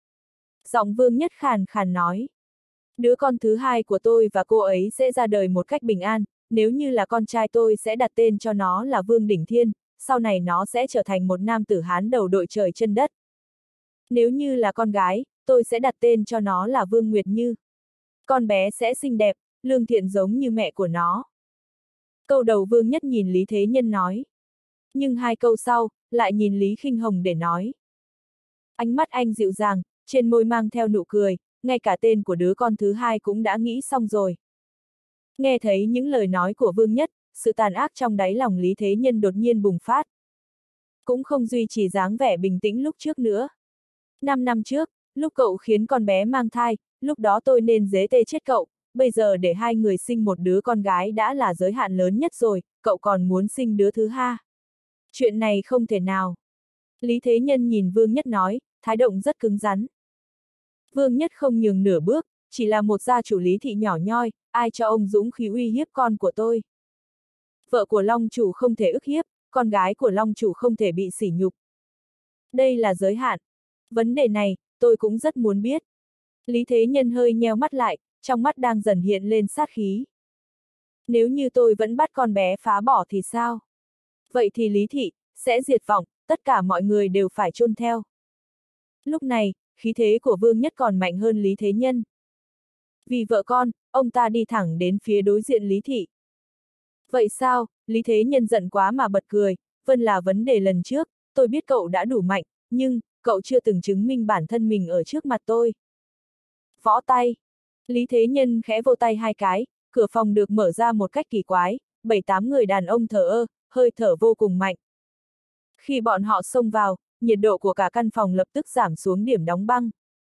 Giọng Vương Nhất khàn khàn nói. Đứa con thứ hai của tôi và cô ấy sẽ ra đời một cách bình an, nếu như là con trai tôi sẽ đặt tên cho nó là Vương Đỉnh Thiên, sau này nó sẽ trở thành một nam tử Hán đầu đội trời chân đất. Nếu như là con gái, tôi sẽ đặt tên cho nó là Vương Nguyệt Như. Con bé sẽ xinh đẹp, lương thiện giống như mẹ của nó. Câu đầu Vương Nhất nhìn Lý Thế Nhân nói. Nhưng hai câu sau, lại nhìn Lý Khinh Hồng để nói. Ánh mắt anh dịu dàng, trên môi mang theo nụ cười, ngay cả tên của đứa con thứ hai cũng đã nghĩ xong rồi. Nghe thấy những lời nói của Vương Nhất, sự tàn ác trong đáy lòng Lý Thế Nhân đột nhiên bùng phát. Cũng không duy trì dáng vẻ bình tĩnh lúc trước nữa. Năm năm trước, lúc cậu khiến con bé mang thai, lúc đó tôi nên dế tê chết cậu, bây giờ để hai người sinh một đứa con gái đã là giới hạn lớn nhất rồi, cậu còn muốn sinh đứa thứ hai. Chuyện này không thể nào. Lý Thế Nhân nhìn Vương Nhất nói, thái độ rất cứng rắn. Vương Nhất không nhường nửa bước, chỉ là một gia chủ Lý thị nhỏ nhoi, ai cho ông dũng khí uy hiếp con của tôi. Vợ của Long chủ không thể ức hiếp, con gái của Long chủ không thể bị sỉ nhục. Đây là giới hạn. Vấn đề này, tôi cũng rất muốn biết. Lý Thế Nhân hơi nheo mắt lại, trong mắt đang dần hiện lên sát khí. Nếu như tôi vẫn bắt con bé phá bỏ thì sao? Vậy thì Lý thị sẽ diệt vong, tất cả mọi người đều phải chôn theo. Lúc này, khí thế của Vương Nhất còn mạnh hơn Lý Thế Nhân. Vì vợ con, ông ta đi thẳng đến phía đối diện Lý thị. Vậy sao? Lý Thế Nhân giận quá mà bật cười, Vân là vấn đề lần trước, tôi biết cậu đã đủ mạnh, nhưng, cậu chưa từng chứng minh bản thân mình ở trước mặt tôi. Võ tay. Lý Thế Nhân khẽ vỗ tay hai cái, cửa phòng được mở ra một cách kỳ quái, bảy tám người đàn ông thờ ơ, hơi thở vô cùng mạnh. Khi bọn họ xông vào, nhiệt độ của cả căn phòng lập tức giảm xuống điểm đóng băng.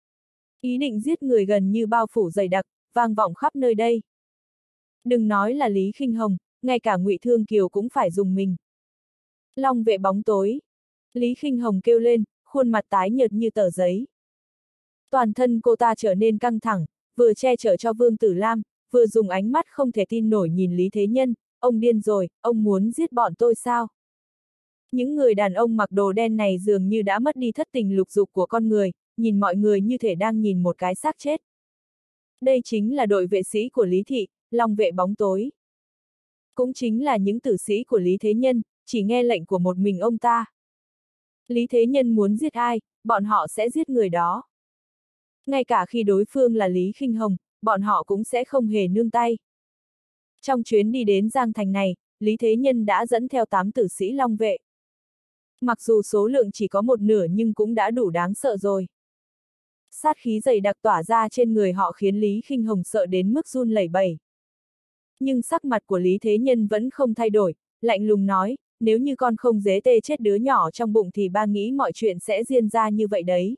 Ý định giết người gần như bao phủ dày đặc, vang vọng khắp nơi đây. Đừng nói là Lý Khinh Hồng, ngay cả Ngụy Thương Kiều cũng phải dùng mình. Long vệ bóng tối. Lý Khinh Hồng kêu lên, khuôn mặt tái nhợt như tờ giấy. Toàn thân cô ta trở nên căng thẳng, vừa che chở cho Vương Tử Lam, vừa dùng ánh mắt không thể tin nổi nhìn Lý Thế Nhân, ông điên rồi, ông muốn giết bọn tôi sao? Những người đàn ông mặc đồ đen này dường như đã mất đi thất tình lục dục của con người, nhìn mọi người như thể đang nhìn một cái xác chết. Đây chính là đội vệ sĩ của Lý Thị, Long vệ bóng tối. Cũng chính là những tử sĩ của Lý Thế Nhân, chỉ nghe lệnh của một mình ông ta. Lý Thế Nhân muốn giết ai, bọn họ sẽ giết người đó. Ngay cả khi đối phương là Lý Khinh Hồng, bọn họ cũng sẽ không hề nương tay. Trong chuyến đi đến Giang Thành này, Lý Thế Nhân đã dẫn theo tám tử sĩ Long vệ. Mặc dù số lượng chỉ có một nửa nhưng cũng đã đủ đáng sợ rồi. Sát khí dày đặc tỏa ra trên người họ khiến Lý Khinh Hồng sợ đến mức run lẩy bẩy. Nhưng sắc mặt của Lý Thế Nhân vẫn không thay đổi, lạnh lùng nói, nếu như con không dế tê chết đứa nhỏ trong bụng thì ba nghĩ mọi chuyện sẽ diễn ra như vậy đấy.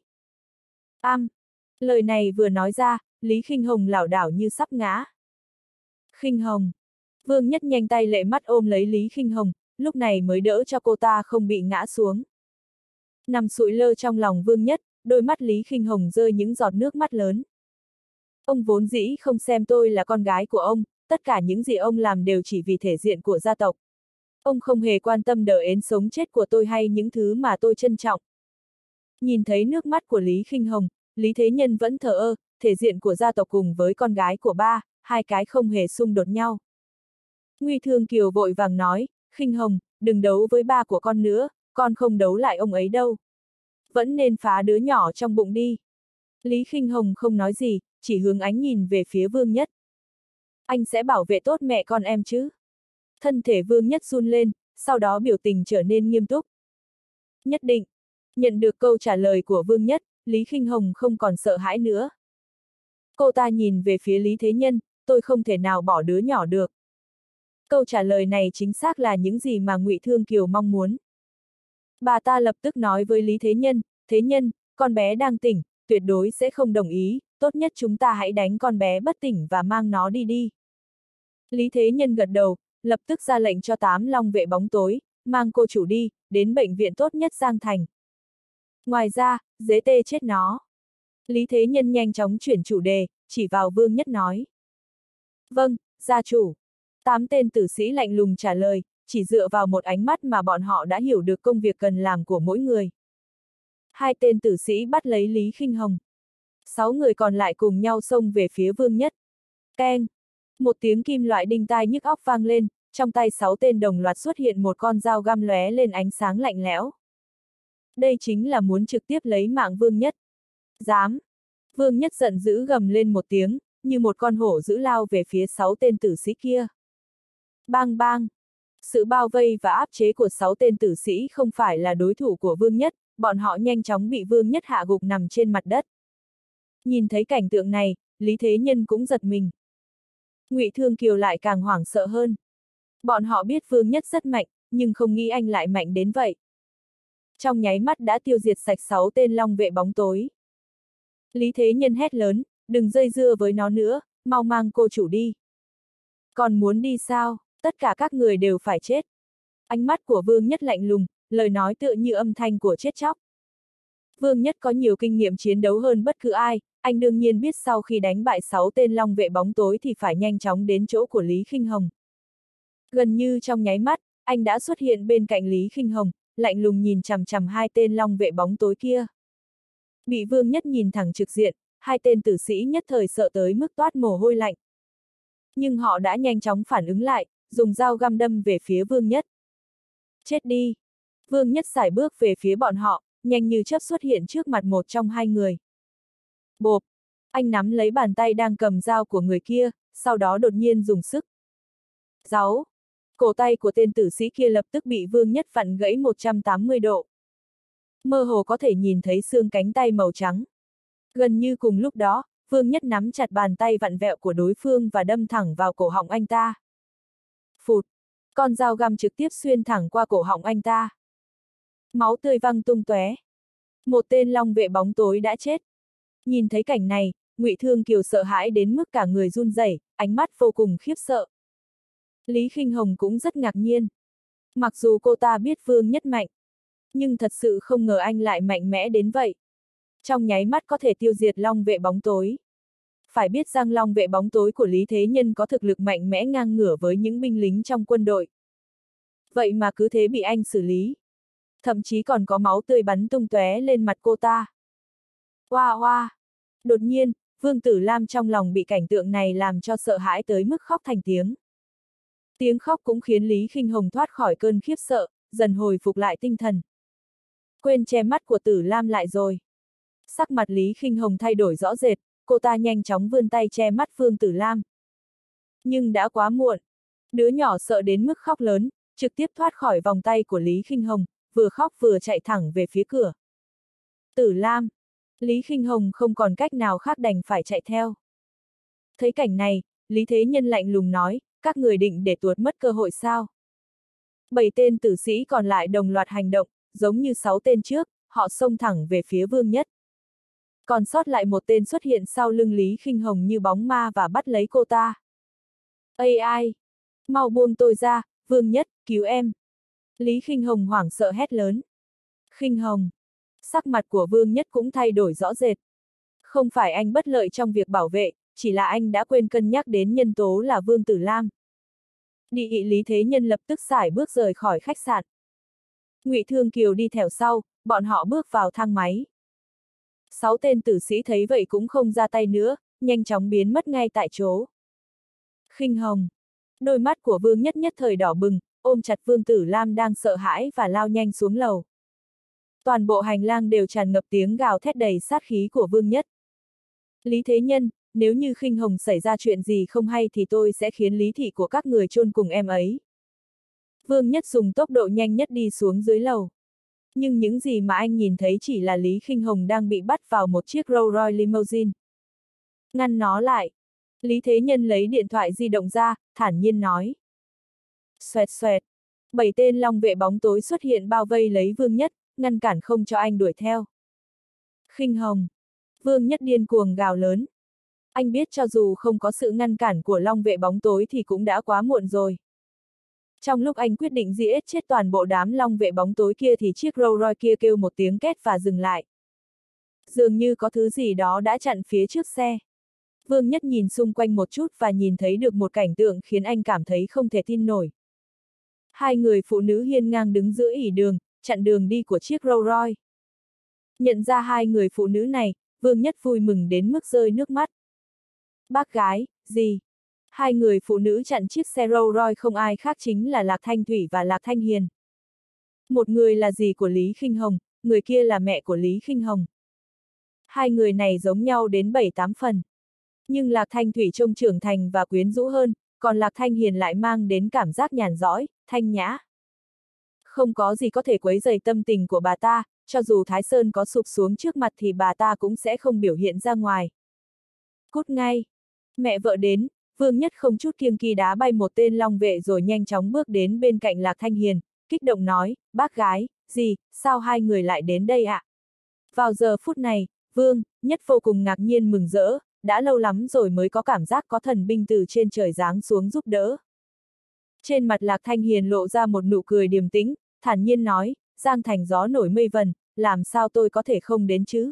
Am, lời này vừa nói ra, Lý Khinh Hồng lảo đảo như sắp ngã. Khinh Hồng, Vương Nhất nhanh tay lệ mắt ôm lấy Lý Khinh Hồng, lúc này mới đỡ cho cô ta không bị ngã xuống. Nằm sụi lơ trong lòng Vương Nhất, đôi mắt Lý Khinh Hồng rơi những giọt nước mắt lớn. Ông vốn dĩ không xem tôi là con gái của ông, tất cả những gì ông làm đều chỉ vì thể diện của gia tộc. Ông không hề quan tâm đờ ến sống chết của tôi hay những thứ mà tôi trân trọng. Nhìn thấy nước mắt của Lý Khinh Hồng, Lý Thế Nhân vẫn thờ ơ, thể diện của gia tộc cùng với con gái của ba, hai cái không hề xung đột nhau. Nguy Thương Kiều vội vàng nói, Khinh Hồng, đừng đấu với ba của con nữa, con không đấu lại ông ấy đâu. Vẫn nên phá đứa nhỏ trong bụng đi. Lý Khinh Hồng không nói gì, chỉ hướng ánh nhìn về phía Vương Nhất. Anh sẽ bảo vệ tốt mẹ con em chứ? Thân thể Vương Nhất run lên, sau đó biểu tình trở nên nghiêm túc. Nhất định. Nhận được câu trả lời của Vương Nhất, Lý Khinh Hồng không còn sợ hãi nữa. Cô ta nhìn về phía Lý Thế Nhân, tôi không thể nào bỏ đứa nhỏ được. Câu trả lời này chính xác là những gì mà Ngụy Thương Kiều mong muốn. Bà ta lập tức nói với Lý Thế Nhân, Thế Nhân, con bé đang tỉnh, tuyệt đối sẽ không đồng ý, tốt nhất chúng ta hãy đánh con bé bất tỉnh và mang nó đi đi. Lý Thế Nhân gật đầu, lập tức ra lệnh cho tám long vệ bóng tối, mang cô chủ đi, đến bệnh viện tốt nhất Giang Thành. Ngoài ra, dế tê chết nó. Lý Thế Nhân nhanh chóng chuyển chủ đề, chỉ vào Vương Nhất nói. Vâng, gia chủ. Tám tên tử sĩ lạnh lùng trả lời, chỉ dựa vào một ánh mắt mà bọn họ đã hiểu được công việc cần làm của mỗi người. Hai tên tử sĩ bắt lấy Lý Khinh Hồng. Sáu người còn lại cùng nhau xông về phía Vương Nhất. Keng! Một tiếng kim loại đinh tai nhức óc vang lên, trong tay sáu tên đồng loạt xuất hiện một con dao găm lóe lên ánh sáng lạnh lẽo. Đây chính là muốn trực tiếp lấy mạng Vương Nhất. Dám! Vương Nhất giận dữ gầm lên một tiếng, như một con hổ dữ lao về phía sáu tên tử sĩ kia. Bang bang! Sự bao vây và áp chế của sáu tên tử sĩ không phải là đối thủ của Vương Nhất, bọn họ nhanh chóng bị Vương Nhất hạ gục nằm trên mặt đất. Nhìn thấy cảnh tượng này, Lý Thế Nhân cũng giật mình. Ngụy Thương Kiều lại càng hoảng sợ hơn. Bọn họ biết Vương Nhất rất mạnh, nhưng không nghĩ anh lại mạnh đến vậy. Trong nháy mắt đã tiêu diệt sạch sáu tên long vệ bóng tối. Lý Thế Nhân hét lớn, đừng dây dưa với nó nữa, mau mang cô chủ đi. Còn muốn đi sao, tất cả các người đều phải chết. Ánh mắt của Vương Nhất lạnh lùng, lời nói tựa như âm thanh của chết chóc. Vương Nhất có nhiều kinh nghiệm chiến đấu hơn bất cứ ai, anh đương nhiên biết sau khi đánh bại sáu tên long vệ bóng tối thì phải nhanh chóng đến chỗ của Lý Khinh Hồng. Gần như trong nháy mắt, anh đã xuất hiện bên cạnh Lý Khinh Hồng, lạnh lùng nhìn chằm chằm hai tên long vệ bóng tối kia. Bị Vương Nhất nhìn thẳng trực diện, hai tên tử sĩ nhất thời sợ tới mức toát mồ hôi lạnh. Nhưng họ đã nhanh chóng phản ứng lại, dùng dao găm đâm về phía Vương Nhất. Chết đi! Vương Nhất sải bước về phía bọn họ, nhanh như chớp xuất hiện trước mặt một trong hai người. Bộp! Anh nắm lấy bàn tay đang cầm dao của người kia, sau đó đột nhiên dùng sức. Dáu! Cổ tay của tên tử sĩ kia lập tức bị Vương Nhất vặn gãy một trăm tám mươi độ. Mơ hồ có thể nhìn thấy xương cánh tay màu trắng. Gần như cùng lúc đó, Vương Nhất nắm chặt bàn tay vặn vẹo của đối phương và đâm thẳng vào cổ họng anh ta. Phụt! Con dao găm trực tiếp xuyên thẳng qua cổ họng anh ta. Máu tươi văng tung tóe. Một tên long vệ bóng tối đã chết. Nhìn thấy cảnh này, Ngụy Thương Kiều sợ hãi đến mức cả người run rẩy, ánh mắt vô cùng khiếp sợ. Lý Khinh Hồng cũng rất ngạc nhiên. Mặc dù cô ta biết Vương Nhất mạnh, nhưng thật sự không ngờ anh lại mạnh mẽ đến vậy. Trong nháy mắt có thể tiêu diệt long vệ bóng tối. Phải biết rằng long vệ bóng tối của Lý Thế Nhân có thực lực mạnh mẽ ngang ngửa với những binh lính trong quân đội. Vậy mà cứ thế bị anh xử lý. thậm chí còn có máu tươi bắn tung tóe lên mặt cô ta. Oa oa! Đột nhiên, Vương Tử Lam trong lòng bị cảnh tượng này làm cho sợ hãi tới mức khóc thành tiếng. Tiếng khóc cũng khiến Lý Khinh Hồng thoát khỏi cơn khiếp sợ, dần hồi phục lại tinh thần. Quên che mắt của Tử Lam lại rồi. Sắc mặt Lý Khinh Hồng thay đổi rõ rệt, cô ta nhanh chóng vươn tay che mắt Vương Tử Lam. Nhưng đã quá muộn. Đứa nhỏ sợ đến mức khóc lớn, trực tiếp thoát khỏi vòng tay của Lý Khinh Hồng, vừa khóc vừa chạy thẳng về phía cửa. Tử Lam! Lý Khinh Hồng không còn cách nào khác đành phải chạy theo. Thấy cảnh này, Lý Thế Nhân lạnh lùng nói, các người định để tuột mất cơ hội sao? Bảy tên tử sĩ còn lại đồng loạt hành động, giống như sáu tên trước, họ xông thẳng về phía Vương Nhất. Còn sót lại một tên xuất hiện sau lưng Lý Khinh Hồng như bóng ma và bắt lấy cô ta. Ây ai! Mau buông tôi ra, Vương Nhất, cứu em! Lý Khinh Hồng hoảng sợ hét lớn. Khinh Hồng! Sắc mặt của Vương Nhất cũng thay đổi rõ rệt. Không phải anh bất lợi trong việc bảo vệ, chỉ là anh đã quên cân nhắc đến nhân tố là Vương Tử Lam. Địa nghị Lý Thế Nhân lập tức sải bước rời khỏi khách sạn. Ngụy Thương Kiều đi theo sau, bọn họ bước vào thang máy. Sáu tên tử sĩ thấy vậy cũng không ra tay nữa, nhanh chóng biến mất ngay tại chỗ. Khinh Hồng! Đôi mắt của Vương Nhất nhất thời đỏ bừng, ôm chặt Vương Tử Lam đang sợ hãi và lao nhanh xuống lầu. Toàn bộ hành lang đều tràn ngập tiếng gào thét đầy sát khí của Vương Nhất. Lý Thế Nhân, nếu như Khinh Hồng xảy ra chuyện gì không hay thì tôi sẽ khiến lý thị của các người chôn cùng em ấy. Vương Nhất dùng tốc độ nhanh nhất đi xuống dưới lầu. Nhưng những gì mà anh nhìn thấy chỉ là Lý Khinh Hồng đang bị bắt vào một chiếc Rolls Royce limousine. Ngăn nó lại. Lý Thế Nhân lấy điện thoại di động ra, thản nhiên nói. Xoẹt xoẹt. Bảy tên long vệ bóng tối xuất hiện bao vây lấy Vương Nhất, ngăn cản không cho anh đuổi theo. Khinh Hồng! Vương Nhất điên cuồng gào lớn. Anh biết cho dù không có sự ngăn cản của long vệ bóng tối thì cũng đã quá muộn rồi. Trong lúc anh quyết định giết chết toàn bộ đám long vệ bóng tối kia thì chiếc Rolls Royce kia kêu một tiếng két và dừng lại. Dường như có thứ gì đó đã chặn phía trước xe. Vương Nhất nhìn xung quanh một chút và nhìn thấy được một cảnh tượng khiến anh cảm thấy không thể tin nổi. Hai người phụ nữ hiên ngang đứng giữa ỷ đường, chặn đường đi của chiếc Rolls Royce. Nhận ra hai người phụ nữ này, Vương Nhất vui mừng đến mức rơi nước mắt. Bác gái, gì? Hai người phụ nữ chặn chiếc xe Rolls Royce không ai khác chính là Lạc Thanh Thủy và Lạc Thanh Hiền. Một người là dì của Lý Khinh Hồng, người kia là mẹ của Lý Khinh Hồng. Hai người này giống nhau đến bảy tám phần. Nhưng Lạc Thanh Thủy trông trưởng thành và quyến rũ hơn, còn Lạc Thanh Hiền lại mang đến cảm giác nhàn rỗi, thanh nhã. Không có gì có thể quấy rầy tâm tình của bà ta, cho dù Thái Sơn có sụp xuống trước mặt thì bà ta cũng sẽ không biểu hiện ra ngoài. Cút ngay! Mẹ vợ đến, Vương Nhất không chút kiêng kỵ đá bay một tên long vệ rồi nhanh chóng bước đến bên cạnh Lạc Thanh Hiền, kích động nói, bác gái, gì, sao hai người lại đến đây ạ? À? Vào giờ phút này, Vương Nhất vô cùng ngạc nhiên mừng rỡ, đã lâu lắm rồi mới có cảm giác có thần binh từ trên trời giáng xuống giúp đỡ. Trên mặt Lạc Thanh Hiền lộ ra một nụ cười điềm tĩnh, thản nhiên nói, Giang Thành gió nổi mây vần, làm sao tôi có thể không đến chứ?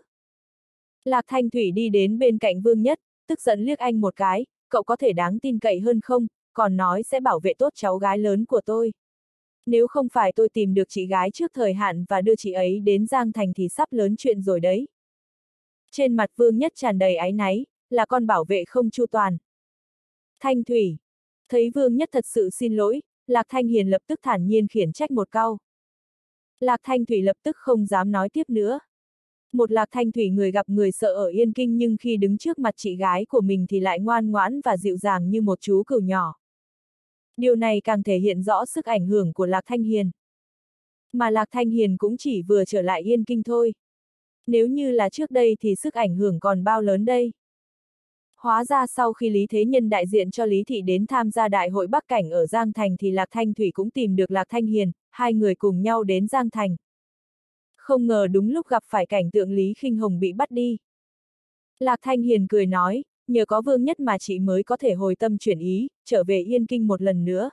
Lạc Thanh Thủy đi đến bên cạnh Vương Nhất, tức giận liếc anh một cái, cậu có thể đáng tin cậy hơn không, còn nói sẽ bảo vệ tốt cháu gái lớn của tôi. Nếu không phải tôi tìm được chị gái trước thời hạn và đưa chị ấy đến Giang Thành thì sắp lớn chuyện rồi đấy. Trên mặt Vương Nhất tràn đầy áy náy, là con bảo vệ không chu toàn. Thanh Thủy. Thấy Vương Nhất thật sự xin lỗi, Lạc Thanh Hiền lập tức thản nhiên khiển trách một câu. Lạc Thanh Thủy lập tức không dám nói tiếp nữa. Một Lạc Thanh Thủy người gặp người sợ ở Yên Kinh nhưng khi đứng trước mặt chị gái của mình thì lại ngoan ngoãn và dịu dàng như một chú cừu nhỏ. Điều này càng thể hiện rõ sức ảnh hưởng của Lạc Thanh Hiền. Mà Lạc Thanh Hiền cũng chỉ vừa trở lại Yên Kinh thôi. Nếu như là trước đây thì sức ảnh hưởng còn bao lớn đây. Hóa ra sau khi Lý Thế Nhân đại diện cho Lý Thị đến tham gia đại hội Bắc Cảnh ở Giang Thành thì Lạc Thanh Thủy cũng tìm được Lạc Thanh Hiền, hai người cùng nhau đến Giang Thành. Không ngờ đúng lúc gặp phải cảnh tượng Lý Khinh Hồng bị bắt đi. Lạc Thanh Hiền cười nói, nhờ có Vương Nhất mà chị mới có thể hồi tâm chuyển ý, trở về Yên Kinh một lần nữa.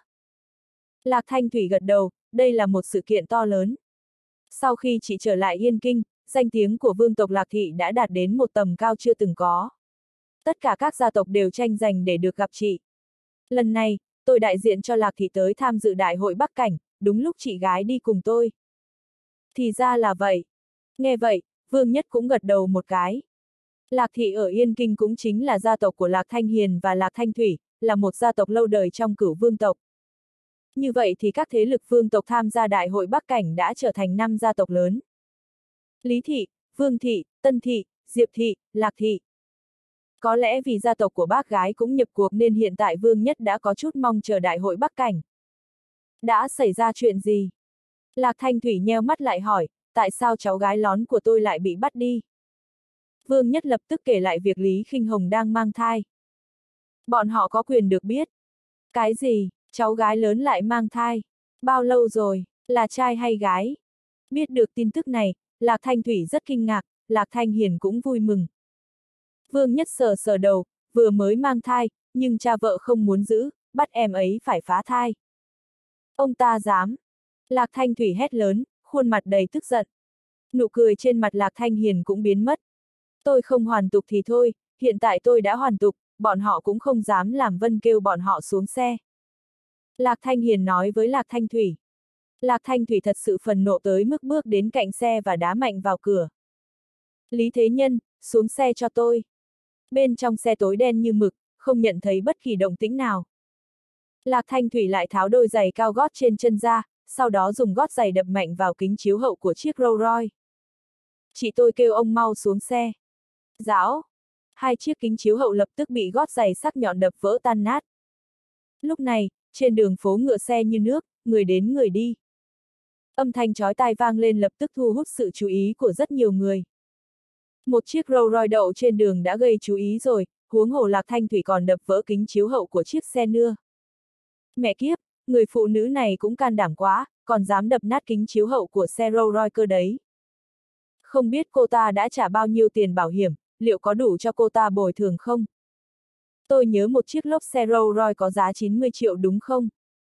Lạc Thanh Thủy gật đầu, đây là một sự kiện to lớn. Sau khi chị trở lại Yên Kinh, danh tiếng của vương tộc Lạc Thị đã đạt đến một tầm cao chưa từng có. Tất cả các gia tộc đều tranh giành để được gặp chị. Lần này, tôi đại diện cho Lạc Thị tới tham dự đại hội Bắc Cảnh, đúng lúc chị gái đi cùng tôi. Thì ra là vậy. Nghe vậy, Vương Nhất cũng gật đầu một cái. Lạc Thị ở Yên Kinh cũng chính là gia tộc của Lạc Thanh Hiền và Lạc Thanh Thủy, là một gia tộc lâu đời trong Cửu Vương tộc. Như vậy thì các thế lực vương tộc tham gia Đại hội Bắc Cảnh đã trở thành năm gia tộc lớn. Lý Thị, Vương Thị, Tân Thị, Diệp Thị, Lạc Thị. Có lẽ vì gia tộc của bác gái cũng nhập cuộc nên hiện tại Vương Nhất đã có chút mong chờ Đại hội Bắc Cảnh. Đã xảy ra chuyện gì? Lạc Thanh Thủy nheo mắt lại hỏi, tại sao cháu gái lón của tôi lại bị bắt đi? Vương Nhất lập tức kể lại việc Lý Khinh Hồng đang mang thai. Bọn họ có quyền được biết. Cái gì, cháu gái lớn lại mang thai? Bao lâu rồi, là trai hay gái? Biết được tin tức này, Lạc Thanh Thủy rất kinh ngạc, Lạc Thanh Hiền cũng vui mừng. Vương Nhất sờ sờ đầu, vừa mới mang thai, nhưng cha vợ không muốn giữ, bắt em ấy phải phá thai. Ông ta dám. Lạc Thanh Thủy hét lớn, khuôn mặt đầy tức giận. Nụ cười trên mặt Lạc Thanh Hiền cũng biến mất. Tôi không hoàn tục thì thôi, hiện tại tôi đã hoàn tục, bọn họ cũng không dám làm Vân kêu bọn họ xuống xe. Lạc Thanh Hiền nói với Lạc Thanh Thủy. Lạc Thanh Thủy thật sự phần nộ tới mức bước đến cạnh xe và đá mạnh vào cửa. Lý Thế Nhân, xuống xe cho tôi. Bên trong xe tối đen như mực, không nhận thấy bất kỳ động tĩnh nào. Lạc Thanh Thủy lại tháo đôi giày cao gót trên chân ra, sau đó dùng gót giày đập mạnh vào kính chiếu hậu của chiếc Rolls Royce. Chị tôi kêu ông mau xuống xe. Dão! Hai chiếc kính chiếu hậu lập tức bị gót giày sắc nhọn đập vỡ tan nát. Lúc này, trên đường phố ngựa xe như nước, người đến người đi. Âm thanh chói tai vang lên lập tức thu hút sự chú ý của rất nhiều người. Một chiếc Rolls Royce đậu trên đường đã gây chú ý rồi, huống hồ Lạc Thanh Thủy còn đập vỡ kính chiếu hậu của chiếc xe nưa. Mẹ kiếp, người phụ nữ này cũng can đảm quá, còn dám đập nát kính chiếu hậu của xe Rolls Royce cơ đấy. Không biết cô ta đã trả bao nhiêu tiền bảo hiểm, liệu có đủ cho cô ta bồi thường không? Tôi nhớ một chiếc lốp xe Rolls Royce có giá chín mươi triệu đúng không?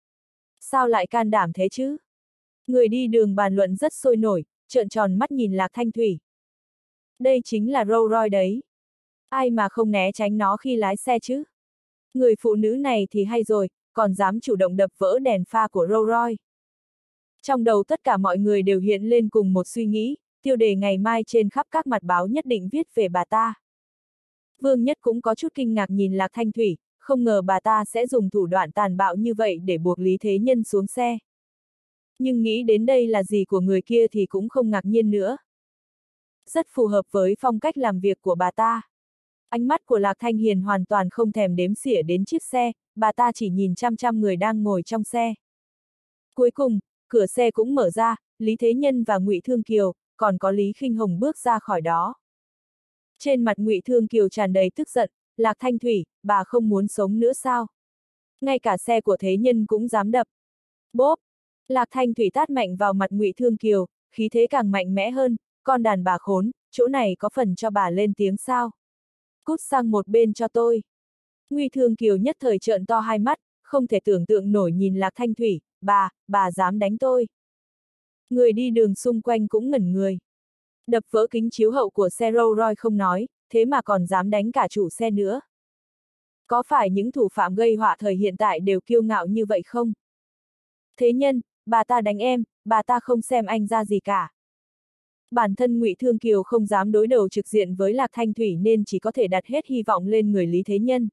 Sao lại can đảm thế chứ? Người đi đường bàn luận rất sôi nổi, trợn tròn mắt nhìn Lạc Thanh Thủy. Đây chính là Rolls Royce đấy. Ai mà không né tránh nó khi lái xe chứ? Người phụ nữ này thì hay rồi, còn dám chủ động đập vỡ đèn pha của Rolls Royce. Trong đầu tất cả mọi người đều hiện lên cùng một suy nghĩ, tiêu đề ngày mai trên khắp các mặt báo nhất định viết về bà ta. Vương Nhất cũng có chút kinh ngạc nhìn Lạc Thanh Thủy, không ngờ bà ta sẽ dùng thủ đoạn tàn bạo như vậy để buộc Lý Thế Nhân xuống xe. Nhưng nghĩ đến đây là gì của người kia thì cũng không ngạc nhiên nữa. Rất phù hợp với phong cách làm việc của bà ta. Ánh mắt của Lạc Thanh Hiền hoàn toàn không thèm đếm xỉa đến chiếc xe, bà ta chỉ nhìn chăm chăm người đang ngồi trong xe. Cuối cùng, cửa xe cũng mở ra, Lý Thế Nhân và Ngụy Thương Kiều, còn có Lý Khinh Hồng bước ra khỏi đó. Trên mặt Ngụy Thương Kiều tràn đầy tức giận, Lạc Thanh Thủy, bà không muốn sống nữa sao? Ngay cả xe của Thế Nhân cũng dám đập. Bốp! Lạc Thanh Thủy tát mạnh vào mặt Ngụy Thương Kiều, khí thế càng mạnh mẽ hơn, con đàn bà khốn, chỗ này có phần cho bà lên tiếng sao? Cút sang một bên cho tôi. Ngụy Thương Kiều nhất thời trợn to hai mắt, không thể tưởng tượng nổi nhìn Lạc Thanh Thủy, bà, bà dám đánh tôi. Người đi đường xung quanh cũng ngẩn người. Đập vỡ kính chiếu hậu của xe Rolls Royce không nói, thế mà còn dám đánh cả chủ xe nữa. Có phải những thủ phạm gây họa thời hiện tại đều kiêu ngạo như vậy không? Thế Nhân, bà ta đánh em, bà ta không xem anh ra gì cả. Bản thân Ngụy Thương Kiều không dám đối đầu trực diện với Lạc Thanh Thủy nên chỉ có thể đặt hết hy vọng lên người Lý Thế Nhân.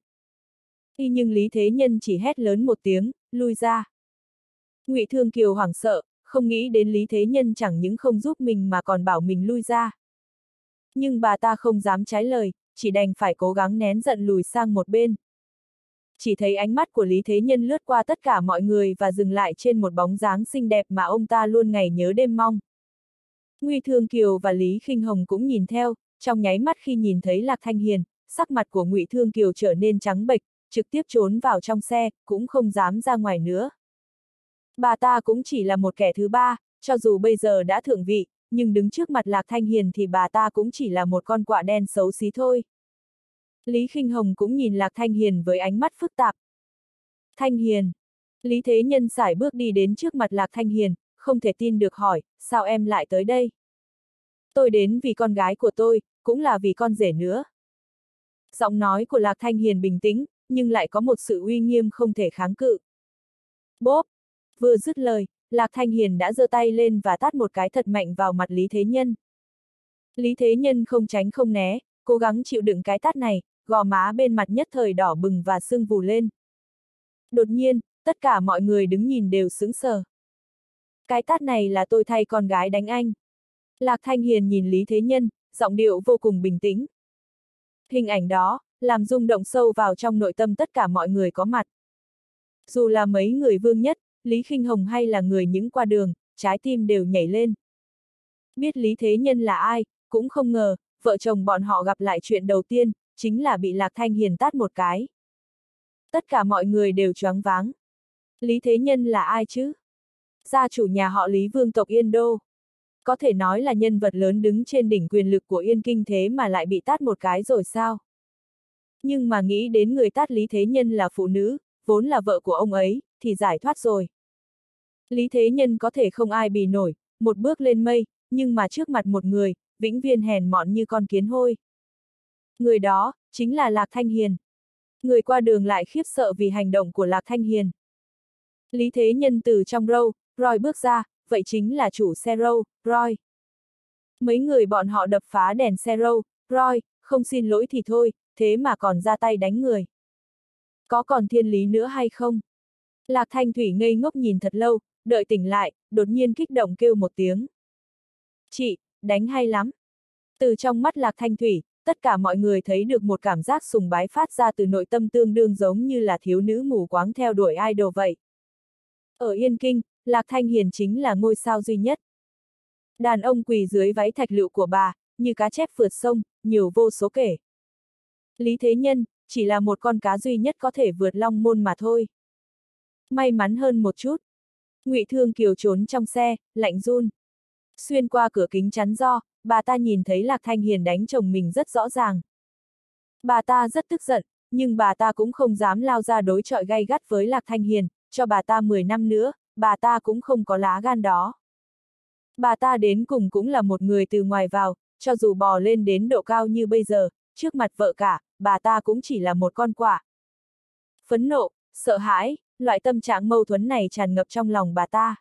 Y nhưng Lý Thế Nhân chỉ hét lớn một tiếng, lui ra. Ngụy Thương Kiều hoảng sợ, không nghĩ đến Lý Thế Nhân chẳng những không giúp mình mà còn bảo mình lui ra. Nhưng bà ta không dám trái lời, chỉ đành phải cố gắng nén giận lùi sang một bên. Chỉ thấy ánh mắt của Lý Thế Nhân lướt qua tất cả mọi người và dừng lại trên một bóng dáng xinh đẹp mà ông ta luôn ngày nhớ đêm mong. Ngụy Thương Kiều và Lý Khinh Hồng cũng nhìn theo, trong nháy mắt khi nhìn thấy Lạc Thanh Hiền, sắc mặt của Ngụy Thương Kiều trở nên trắng bệch, trực tiếp trốn vào trong xe, cũng không dám ra ngoài nữa. Bà ta cũng chỉ là một kẻ thứ ba, cho dù bây giờ đã thượng vị, nhưng đứng trước mặt Lạc Thanh Hiền thì bà ta cũng chỉ là một con quạ đen xấu xí thôi. Lý Khinh Hồng cũng nhìn Lạc Thanh Hiền với ánh mắt phức tạp. Thanh Hiền. Lý Thế Nhân sải bước đi đến trước mặt Lạc Thanh Hiền, không thể tin được hỏi, sao em lại tới đây? Tôi đến vì con gái của tôi, cũng là vì con rể nữa. Giọng nói của Lạc Thanh Hiền bình tĩnh, nhưng lại có một sự uy nghiêm không thể kháng cự. Bốp! Vừa dứt lời, Lạc Thanh Hiền đã giơ tay lên và tát một cái thật mạnh vào mặt Lý Thế Nhân. Lý Thế Nhân không tránh không né, cố gắng chịu đựng cái tát này, gò má bên mặt nhất thời đỏ bừng và sưng vù lên. Đột nhiên, tất cả mọi người đứng nhìn đều sững sờ. Cái tát này là tôi thay con gái đánh anh. Lạc Thanh Hiền nhìn Lý Thế Nhân, giọng điệu vô cùng bình tĩnh. Hình ảnh đó, làm rung động sâu vào trong nội tâm tất cả mọi người có mặt. Dù là mấy người Vương Nhất, Lý Khinh Hồng hay là người những qua đường, trái tim đều nhảy lên. Biết Lý Thế Nhân là ai, cũng không ngờ, vợ chồng bọn họ gặp lại chuyện đầu tiên, chính là bị Lạc Thanh Hiền tát một cái. Tất cả mọi người đều choáng váng. Lý Thế Nhân là ai chứ? Gia chủ nhà họ Lý vương tộc Yên Đô. Có thể nói là nhân vật lớn đứng trên đỉnh quyền lực của Yên Kinh thế mà lại bị tát một cái rồi sao? Nhưng mà nghĩ đến người tát Lý Thế Nhân là phụ nữ, vốn là vợ của ông ấy, thì giải thoát rồi. Lý Thế Nhân có thể không ai bì nổi, một bước lên mây, nhưng mà trước mặt một người, vĩnh viễn hèn mọn như con kiến hôi. Người đó, chính là Lạc Thanh Hiền. Người qua đường lại khiếp sợ vì hành động của Lạc Thanh Hiền. Lý Thế Nhân từ trong râu, Roy bước ra, vậy chính là chủ xe râu, Roy. Mấy người bọn họ đập phá đèn xe râu, Roy, không xin lỗi thì thôi, thế mà còn ra tay đánh người. Có còn thiên lý nữa hay không? Lạc Thanh Thủy ngây ngốc nhìn thật lâu, đợi tỉnh lại, đột nhiên kích động kêu một tiếng. Chị, đánh hay lắm. Từ trong mắt Lạc Thanh Thủy, tất cả mọi người thấy được một cảm giác sùng bái phát ra từ nội tâm tương đương giống như là thiếu nữ mù quáng theo đuổi idol vậy. Ở Yên Kinh, Lạc Thanh Hiền chính là ngôi sao duy nhất. Đàn ông quỳ dưới váy thạch lựu của bà, như cá chép vượt sông, nhiều vô số kể. Lý Thế Nhân, chỉ là một con cá duy nhất có thể vượt long môn mà thôi. May mắn hơn một chút. Ngụy Thương Kiều trốn trong xe, lạnh run. Xuyên qua cửa kính chắn do, bà ta nhìn thấy Lạc Thanh Hiền đánh chồng mình rất rõ ràng. Bà ta rất tức giận, nhưng bà ta cũng không dám lao ra đối chọi gay gắt với Lạc Thanh Hiền, cho bà ta mười năm nữa, bà ta cũng không có lá gan đó. Bà ta đến cùng cũng là một người từ ngoài vào, cho dù bò lên đến độ cao như bây giờ, trước mặt vợ cả, bà ta cũng chỉ là một con quạ. Phẫn nộ, sợ hãi, loại tâm trạng mâu thuẫn này tràn ngập trong lòng bà ta.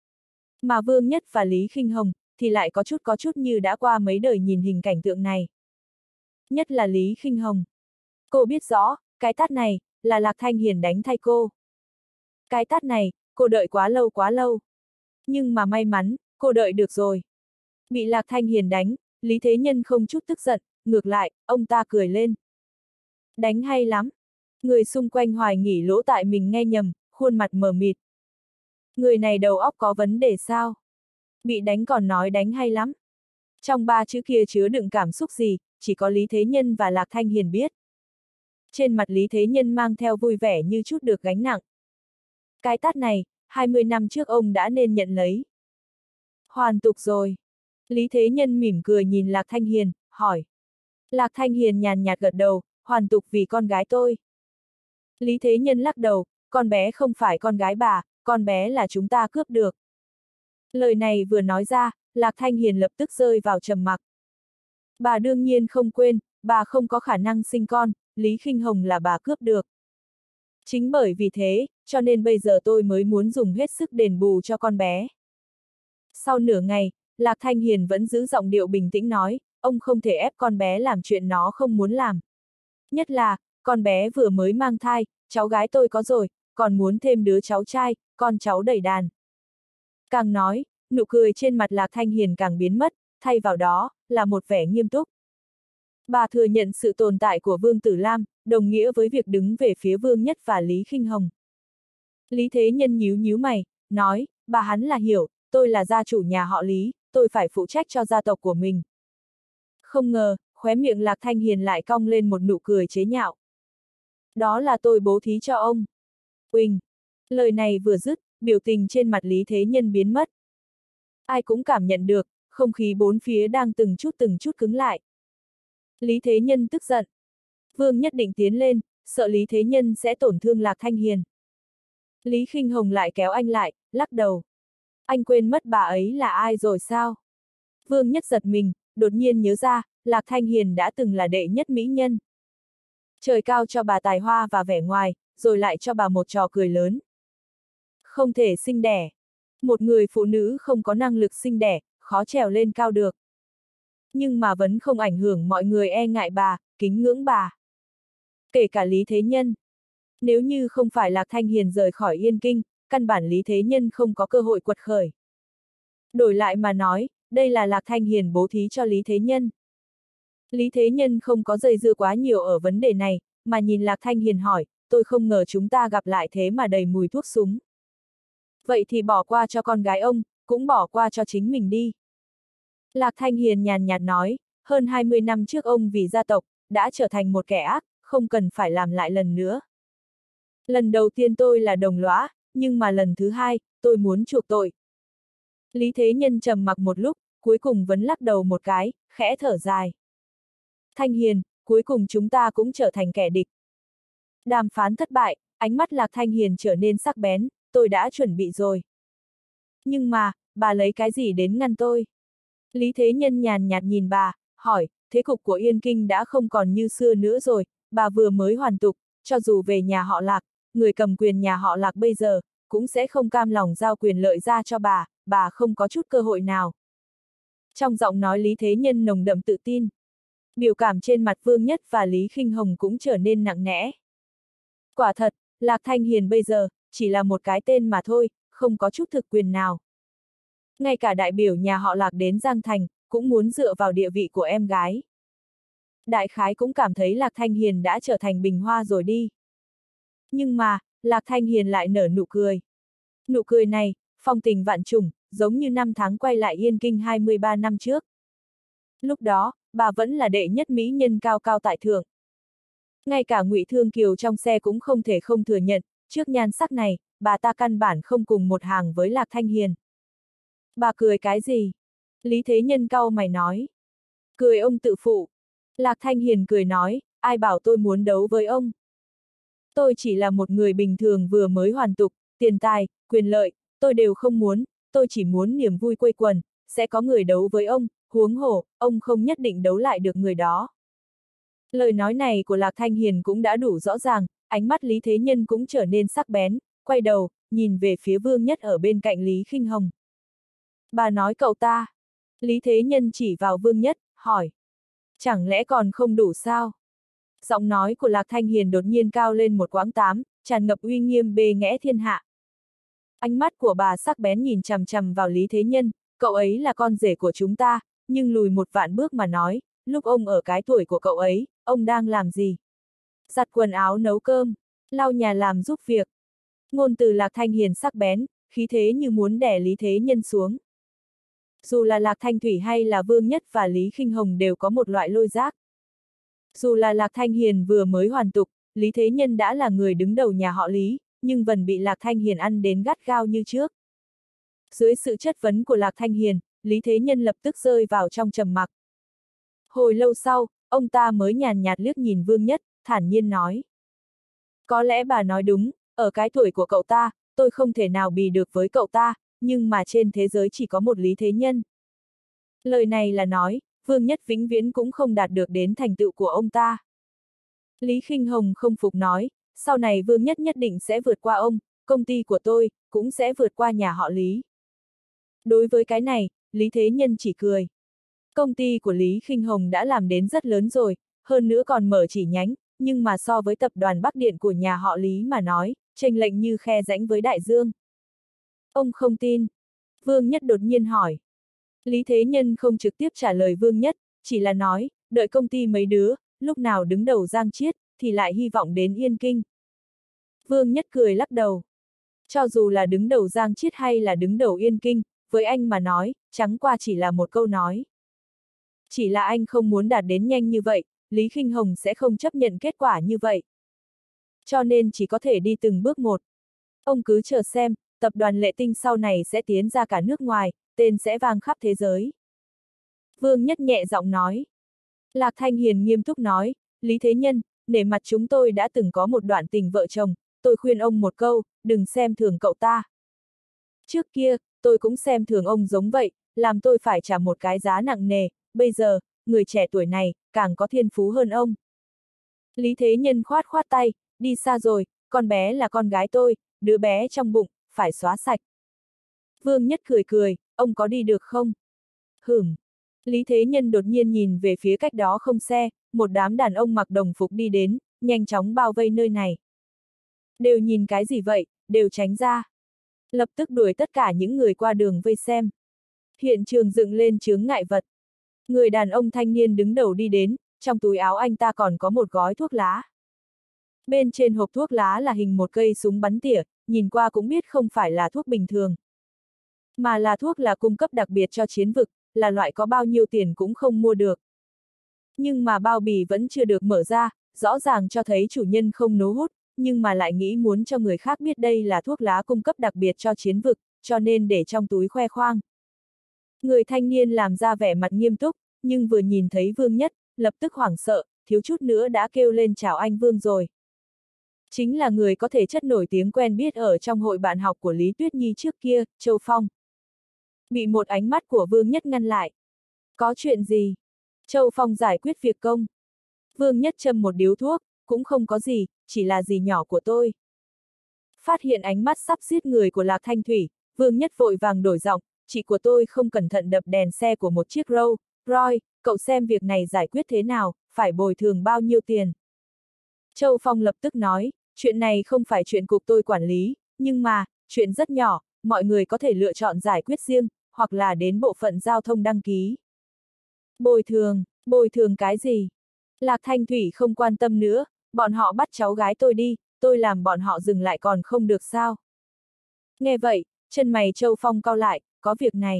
Mà Vương Nhất và Lý Khinh Hồng, thì lại có chút có chút như đã qua mấy đời nhìn hình cảnh tượng này. Nhất là Lý Khinh Hồng. Cô biết rõ, cái tát này, là Lạc Thanh Hiền đánh thay cô. Cái tát này, cô đợi quá lâu quá lâu. Nhưng mà may mắn, cô đợi được rồi. Bị Lạc Thanh Hiền đánh, Lý Thế Nhân không chút tức giận, ngược lại, ông ta cười lên. Đánh hay lắm. Người xung quanh hoài nghỉ lỗ tại mình nghe nhầm, khuôn mặt mờ mịt. Người này đầu óc có vấn đề sao? Bị đánh còn nói đánh hay lắm. Trong ba chữ kia chứa đựng cảm xúc gì, chỉ có Lý Thế Nhân và Lạc Thanh Hiền biết. Trên mặt Lý Thế Nhân mang theo vui vẻ như chút được gánh nặng. Cái tát này, hai mươi năm trước ông đã nên nhận lấy. Hoàn tục rồi. Lý Thế Nhân mỉm cười nhìn Lạc Thanh Hiền, hỏi. Lạc Thanh Hiền nhàn nhạt gật đầu, hoàn tục vì con gái tôi. Lý Thế Nhân lắc đầu, con bé không phải con gái bà, con bé là chúng ta cướp được. Lời này vừa nói ra, Lạc Thanh Hiền lập tức rơi vào trầm mặc. Bà đương nhiên không quên, bà không có khả năng sinh con, Lý Khinh Hồng là bà cướp được. Chính bởi vì thế, cho nên bây giờ tôi mới muốn dùng hết sức đền bù cho con bé. Sau nửa ngày, Lạc Thanh Hiền vẫn giữ giọng điệu bình tĩnh nói, ông không thể ép con bé làm chuyện nó không muốn làm. Nhất là, con bé vừa mới mang thai, cháu gái tôi có rồi, còn muốn thêm đứa cháu trai, con cháu đầy đàn. Càng nói, nụ cười trên mặt Lạc Thanh Hiền càng biến mất, thay vào đó, là một vẻ nghiêm túc. Bà thừa nhận sự tồn tại của Vương Tử Lam, đồng nghĩa với việc đứng về phía Vương Nhất và Lý Khinh Hồng. Lý Thế Nhân nhíu nhíu mày, nói, bà hắn là hiểu, tôi là gia chủ nhà họ Lý, tôi phải phụ trách cho gia tộc của mình. Không ngờ, khóe miệng Lạc Thanh Hiền lại cong lên một nụ cười chế nhạo. Đó là tôi bố thí cho ông. Uỳnh! Lời này vừa dứt, biểu tình trên mặt Lý Thế Nhân biến mất. Ai cũng cảm nhận được, không khí bốn phía đang từng chút từng chút cứng lại. Lý Thế Nhân tức giận. Vương Nhất định tiến lên, sợ Lý Thế Nhân sẽ tổn thương Lạc Thanh Hiền. Lý Khinh Hồng lại kéo anh lại, lắc đầu. Anh quên mất bà ấy là ai rồi sao? Vương Nhất giật mình, đột nhiên nhớ ra, Lạc Thanh Hiền đã từng là đệ nhất mỹ nhân. Trời cao cho bà tài hoa và vẻ ngoài, rồi lại cho bà một trò cười lớn. Không thể sinh đẻ. Một người phụ nữ không có năng lực sinh đẻ, khó trèo lên cao được. Nhưng mà vẫn không ảnh hưởng mọi người e ngại bà, kính ngưỡng bà. Kể cả Lý Thế Nhân. Nếu như không phải Lạc Thanh Hiền rời khỏi Yên Kinh, căn bản Lý Thế Nhân không có cơ hội quật khởi. Đổi lại mà nói, đây là Lạc Thanh Hiền bố thí cho Lý Thế Nhân. Lý Thế Nhân không có dây dưa quá nhiều ở vấn đề này, mà nhìn Lạc Thanh Hiền hỏi, tôi không ngờ chúng ta gặp lại thế mà đầy mùi thuốc súng. Vậy thì bỏ qua cho con gái ông, cũng bỏ qua cho chính mình đi. Lạc Thanh Hiền nhàn nhạt nói, hơn hai mươi năm trước ông vì gia tộc, đã trở thành một kẻ ác, không cần phải làm lại lần nữa. Lần đầu tiên tôi là đồng lõa, nhưng mà lần thứ hai, tôi muốn chuộc tội. Lý Thế Nhân trầm mặc một lúc, cuối cùng vẫn lắc đầu một cái, khẽ thở dài. Thanh Hiền, cuối cùng chúng ta cũng trở thành kẻ địch. Đàm phán thất bại, ánh mắt Lạc Thanh Hiền trở nên sắc bén, tôi đã chuẩn bị rồi. Nhưng mà, bà lấy cái gì đến ngăn tôi? Lý Thế Nhân nhàn nhạt nhìn bà, hỏi, thế cục của Yên Kinh đã không còn như xưa nữa rồi, bà vừa mới hoàn tục, cho dù về nhà họ Lạc, người cầm quyền nhà họ Lạc bây giờ, cũng sẽ không cam lòng giao quyền lợi ra cho bà, bà không có chút cơ hội nào. Trong giọng nói Lý Thế Nhân nồng đậm tự tin. Biểu cảm trên mặt Vương Nhất và Lý Khinh Hồng cũng trở nên nặng nẽ. Quả thật, Lạc Thanh Hiền bây giờ, chỉ là một cái tên mà thôi, không có chút thực quyền nào. Ngay cả đại biểu nhà họ Lạc đến Giang Thành, cũng muốn dựa vào địa vị của em gái. Đại khái cũng cảm thấy Lạc Thanh Hiền đã trở thành bình hoa rồi đi. Nhưng mà, Lạc Thanh Hiền lại nở nụ cười. Nụ cười này, phong tình vạn trùng, giống như năm tháng quay lại Yên Kinh hai mươi ba năm trước. Lúc đó, bà vẫn là đệ nhất mỹ nhân cao cao tại thượng. Ngay cả Ngụy Thương Kiều trong xe cũng không thể không thừa nhận, trước nhan sắc này, bà ta căn bản không cùng một hàng với Lạc Thanh Hiền. Bà cười cái gì? Lý Thế Nhân cau mày nói. Cười ông tự phụ. Lạc Thanh Hiền cười nói, ai bảo tôi muốn đấu với ông? Tôi chỉ là một người bình thường vừa mới hoàn tục, tiền tài, quyền lợi, tôi đều không muốn, tôi chỉ muốn niềm vui quây quần, sẽ có người đấu với ông, huống hồ, ông không nhất định đấu lại được người đó. Lời nói này của Lạc Thanh Hiền cũng đã đủ rõ ràng, ánh mắt Lý Thế Nhân cũng trở nên sắc bén, quay đầu, nhìn về phía Vương Nhất ở bên cạnh Lý Khinh Hồng. Bà nói cậu ta. Lý Thế Nhân chỉ vào Vương Nhất, hỏi. Chẳng lẽ còn không đủ sao? Giọng nói của Lạc Thanh Hiền đột nhiên cao lên một quãng tám, tràn ngập uy nghiêm bề nghẽ thiên hạ. Ánh mắt của bà sắc bén nhìn chằm chằm vào Lý Thế Nhân, cậu ấy là con rể của chúng ta, nhưng lùi một vạn bước mà nói, lúc ông ở cái tuổi của cậu ấy, ông đang làm gì? Giặt quần áo nấu cơm, lau nhà làm giúp việc. Ngôn từ Lạc Thanh Hiền sắc bén, khí thế như muốn đè Lý Thế Nhân xuống. Dù là Lạc Thanh Thủy hay là Vương Nhất và Lý Khinh Hồng đều có một loại lôi giác. Dù là Lạc Thanh Hiền vừa mới hoàn tục, Lý Thế Nhân đã là người đứng đầu nhà họ Lý, nhưng vẫn bị Lạc Thanh Hiền ăn đến gắt gao như trước. Dưới sự chất vấn của Lạc Thanh Hiền, Lý Thế Nhân lập tức rơi vào trong trầm mặc. Hồi lâu sau, ông ta mới nhàn nhạt liếc nhìn Vương Nhất, thản nhiên nói. Có lẽ bà nói đúng, ở cái tuổi của cậu ta, tôi không thể nào bì được với cậu ta, nhưng mà trên thế giới chỉ có một Lý Thế Nhân. Lời này là nói, Vương Nhất vĩnh viễn cũng không đạt được đến thành tựu của ông ta. Lý Khinh Hồng không phục nói, sau này Vương Nhất nhất định sẽ vượt qua ông, công ty của tôi, cũng sẽ vượt qua nhà họ Lý. Đối với cái này, Lý Thế Nhân chỉ cười. Công ty của Lý Khinh Hồng đã làm đến rất lớn rồi, hơn nữa còn mở chỉ nhánh, nhưng mà so với tập đoàn Bắc Điện của nhà họ Lý mà nói, chênh lệch như khe rãnh với đại dương. Ông không tin. Vương Nhất đột nhiên hỏi. Lý Thế Nhân không trực tiếp trả lời Vương Nhất, chỉ là nói, đợi công ty mấy đứa, lúc nào đứng đầu Giang Chiết, thì lại hy vọng đến Yên Kinh. Vương Nhất cười lắc đầu. Cho dù là đứng đầu Giang Chiết hay là đứng đầu Yên Kinh, với anh mà nói, chẳng qua chỉ là một câu nói. Chỉ là anh không muốn đạt đến nhanh như vậy, Lý Khinh Hồng sẽ không chấp nhận kết quả như vậy. Cho nên chỉ có thể đi từng bước một. Ông cứ chờ xem, tập đoàn Lệ Tinh sau này sẽ tiến ra cả nước ngoài, tên sẽ vang khắp thế giới. Vương Nhất nhẹ giọng nói. Lạc Thanh Hiền nghiêm túc nói, Lý Thế Nhân, nể mặt chúng tôi đã từng có một đoạn tình vợ chồng, tôi khuyên ông một câu, đừng xem thường cậu ta. Trước kia, tôi cũng xem thường ông giống vậy, làm tôi phải trả một cái giá nặng nề, bây giờ, người trẻ tuổi này, càng có thiên phú hơn ông. Lý Thế Nhân khoát khoát tay, đi xa rồi, con bé là con gái tôi, đứa bé trong bụng, phải xóa sạch. Vương Nhất cười cười, ông có đi được không? Hửm. Lý Thế Nhân đột nhiên nhìn về phía cách đó không xe, một đám đàn ông mặc đồng phục đi đến, nhanh chóng bao vây nơi này. Đều nhìn cái gì vậy, đều tránh ra. Lập tức đuổi tất cả những người qua đường vây xem. Hiện trường dựng lên chướng ngại vật. Người đàn ông thanh niên đứng đầu đi đến, trong túi áo anh ta còn có một gói thuốc lá. Bên trên hộp thuốc lá là hình một cây súng bắn tỉa, nhìn qua cũng biết không phải là thuốc bình thường. Mà là thuốc là cung cấp đặc biệt cho chiến vực, là loại có bao nhiêu tiền cũng không mua được. Nhưng mà bao bì vẫn chưa được mở ra, rõ ràng cho thấy chủ nhân không nấu hút, nhưng mà lại nghĩ muốn cho người khác biết đây là thuốc lá cung cấp đặc biệt cho chiến vực, cho nên để trong túi khoe khoang. Người thanh niên làm ra vẻ mặt nghiêm túc, nhưng vừa nhìn thấy Vương Nhất, lập tức hoảng sợ, thiếu chút nữa đã kêu lên chào anh Vương rồi. Chính là người có thể chất nổi tiếng quen biết ở trong hội bạn học của Lý Tuyết Nhi trước kia, Châu Phong. Bị một ánh mắt của Vương Nhất ngăn lại. Có chuyện gì? Châu Phong giải quyết việc công. Vương Nhất châm một điếu thuốc, cũng không có gì, chỉ là gì nhỏ của tôi. Phát hiện ánh mắt sắp giết người của Lạc Thanh Thủy, Vương Nhất vội vàng đổi giọng, chị của tôi không cẩn thận đập đèn xe của một chiếc Rolls Royce, cậu xem việc này giải quyết thế nào, phải bồi thường bao nhiêu tiền. Châu Phong lập tức nói, chuyện này không phải chuyện cục tôi quản lý, nhưng mà, chuyện rất nhỏ, mọi người có thể lựa chọn giải quyết riêng, hoặc là đến bộ phận giao thông đăng ký. Bồi thường, bồi thường cái gì? Lạc Thanh Thủy không quan tâm nữa, bọn họ bắt cháu gái tôi đi, tôi làm bọn họ dừng lại còn không được sao? Nghe vậy, chân mày Châu Phong cau lại, có việc này.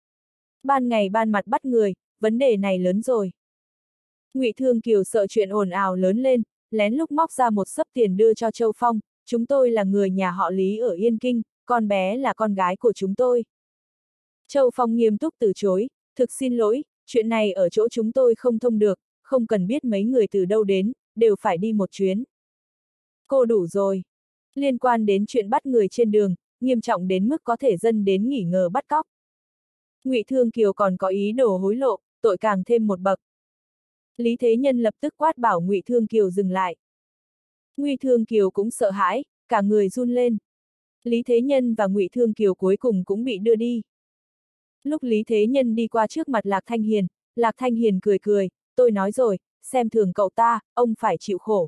Ban ngày ban mặt bắt người, vấn đề này lớn rồi. Ngụy Thương Kiều sợ chuyện ồn ào lớn lên, lén lúc móc ra một xấp tiền đưa cho Châu Phong, chúng tôi là người nhà họ Lý ở Yên Kinh, con bé là con gái của chúng tôi. Châu Phong nghiêm túc từ chối, thực xin lỗi, chuyện này ở chỗ chúng tôi không thông được, không cần biết mấy người từ đâu đến, đều phải đi một chuyến. Cô đủ rồi. Liên quan đến chuyện bắt người trên đường, nghiêm trọng đến mức có thể dân đến nghỉ ngờ bắt cóc. Ngụy Thương Kiều còn có ý đồ hối lộ, tội càng thêm một bậc. Lý Thế Nhân lập tức quát bảo Ngụy Thương Kiều dừng lại. Ngụy Thương Kiều cũng sợ hãi, cả người run lên. Lý Thế Nhân và Ngụy Thương Kiều cuối cùng cũng bị đưa đi. Lúc Lý Thế Nhân đi qua trước mặt Lạc Thanh Hiền, Lạc Thanh Hiền cười cười, tôi nói rồi, xem thường cậu ta, ông phải chịu khổ.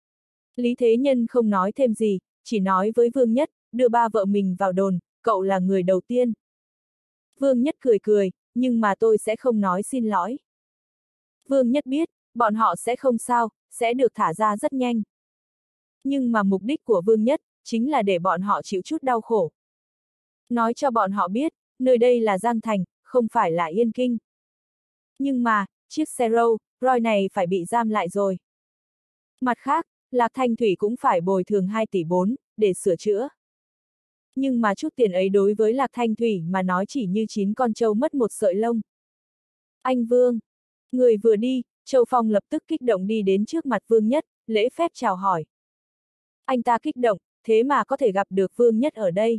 Lý Thế Nhân không nói thêm gì, chỉ nói với Vương Nhất, đưa ba vợ mình vào đồn, cậu là người đầu tiên. Vương Nhất cười cười, nhưng mà tôi sẽ không nói xin lỗi. Vương Nhất biết, bọn họ sẽ không sao, sẽ được thả ra rất nhanh. Nhưng mà mục đích của Vương Nhất, chính là để bọn họ chịu chút đau khổ. Nói cho bọn họ biết, nơi đây là Giang Thành, không phải là Yên Kinh. Nhưng mà, chiếc xe Rolls Royce này phải bị giam lại rồi. Mặt khác, Lạc Thanh Thủy cũng phải bồi thường hai tỷ bốn, để sửa chữa. Nhưng mà chút tiền ấy đối với Lạc Thanh Thủy mà nói chỉ như chín con trâu mất một sợi lông. Anh Vương. Người vừa đi, Châu Phong lập tức kích động đi đến trước mặt Vương Nhất, lễ phép chào hỏi. Anh ta kích động, thế mà có thể gặp được Vương Nhất ở đây.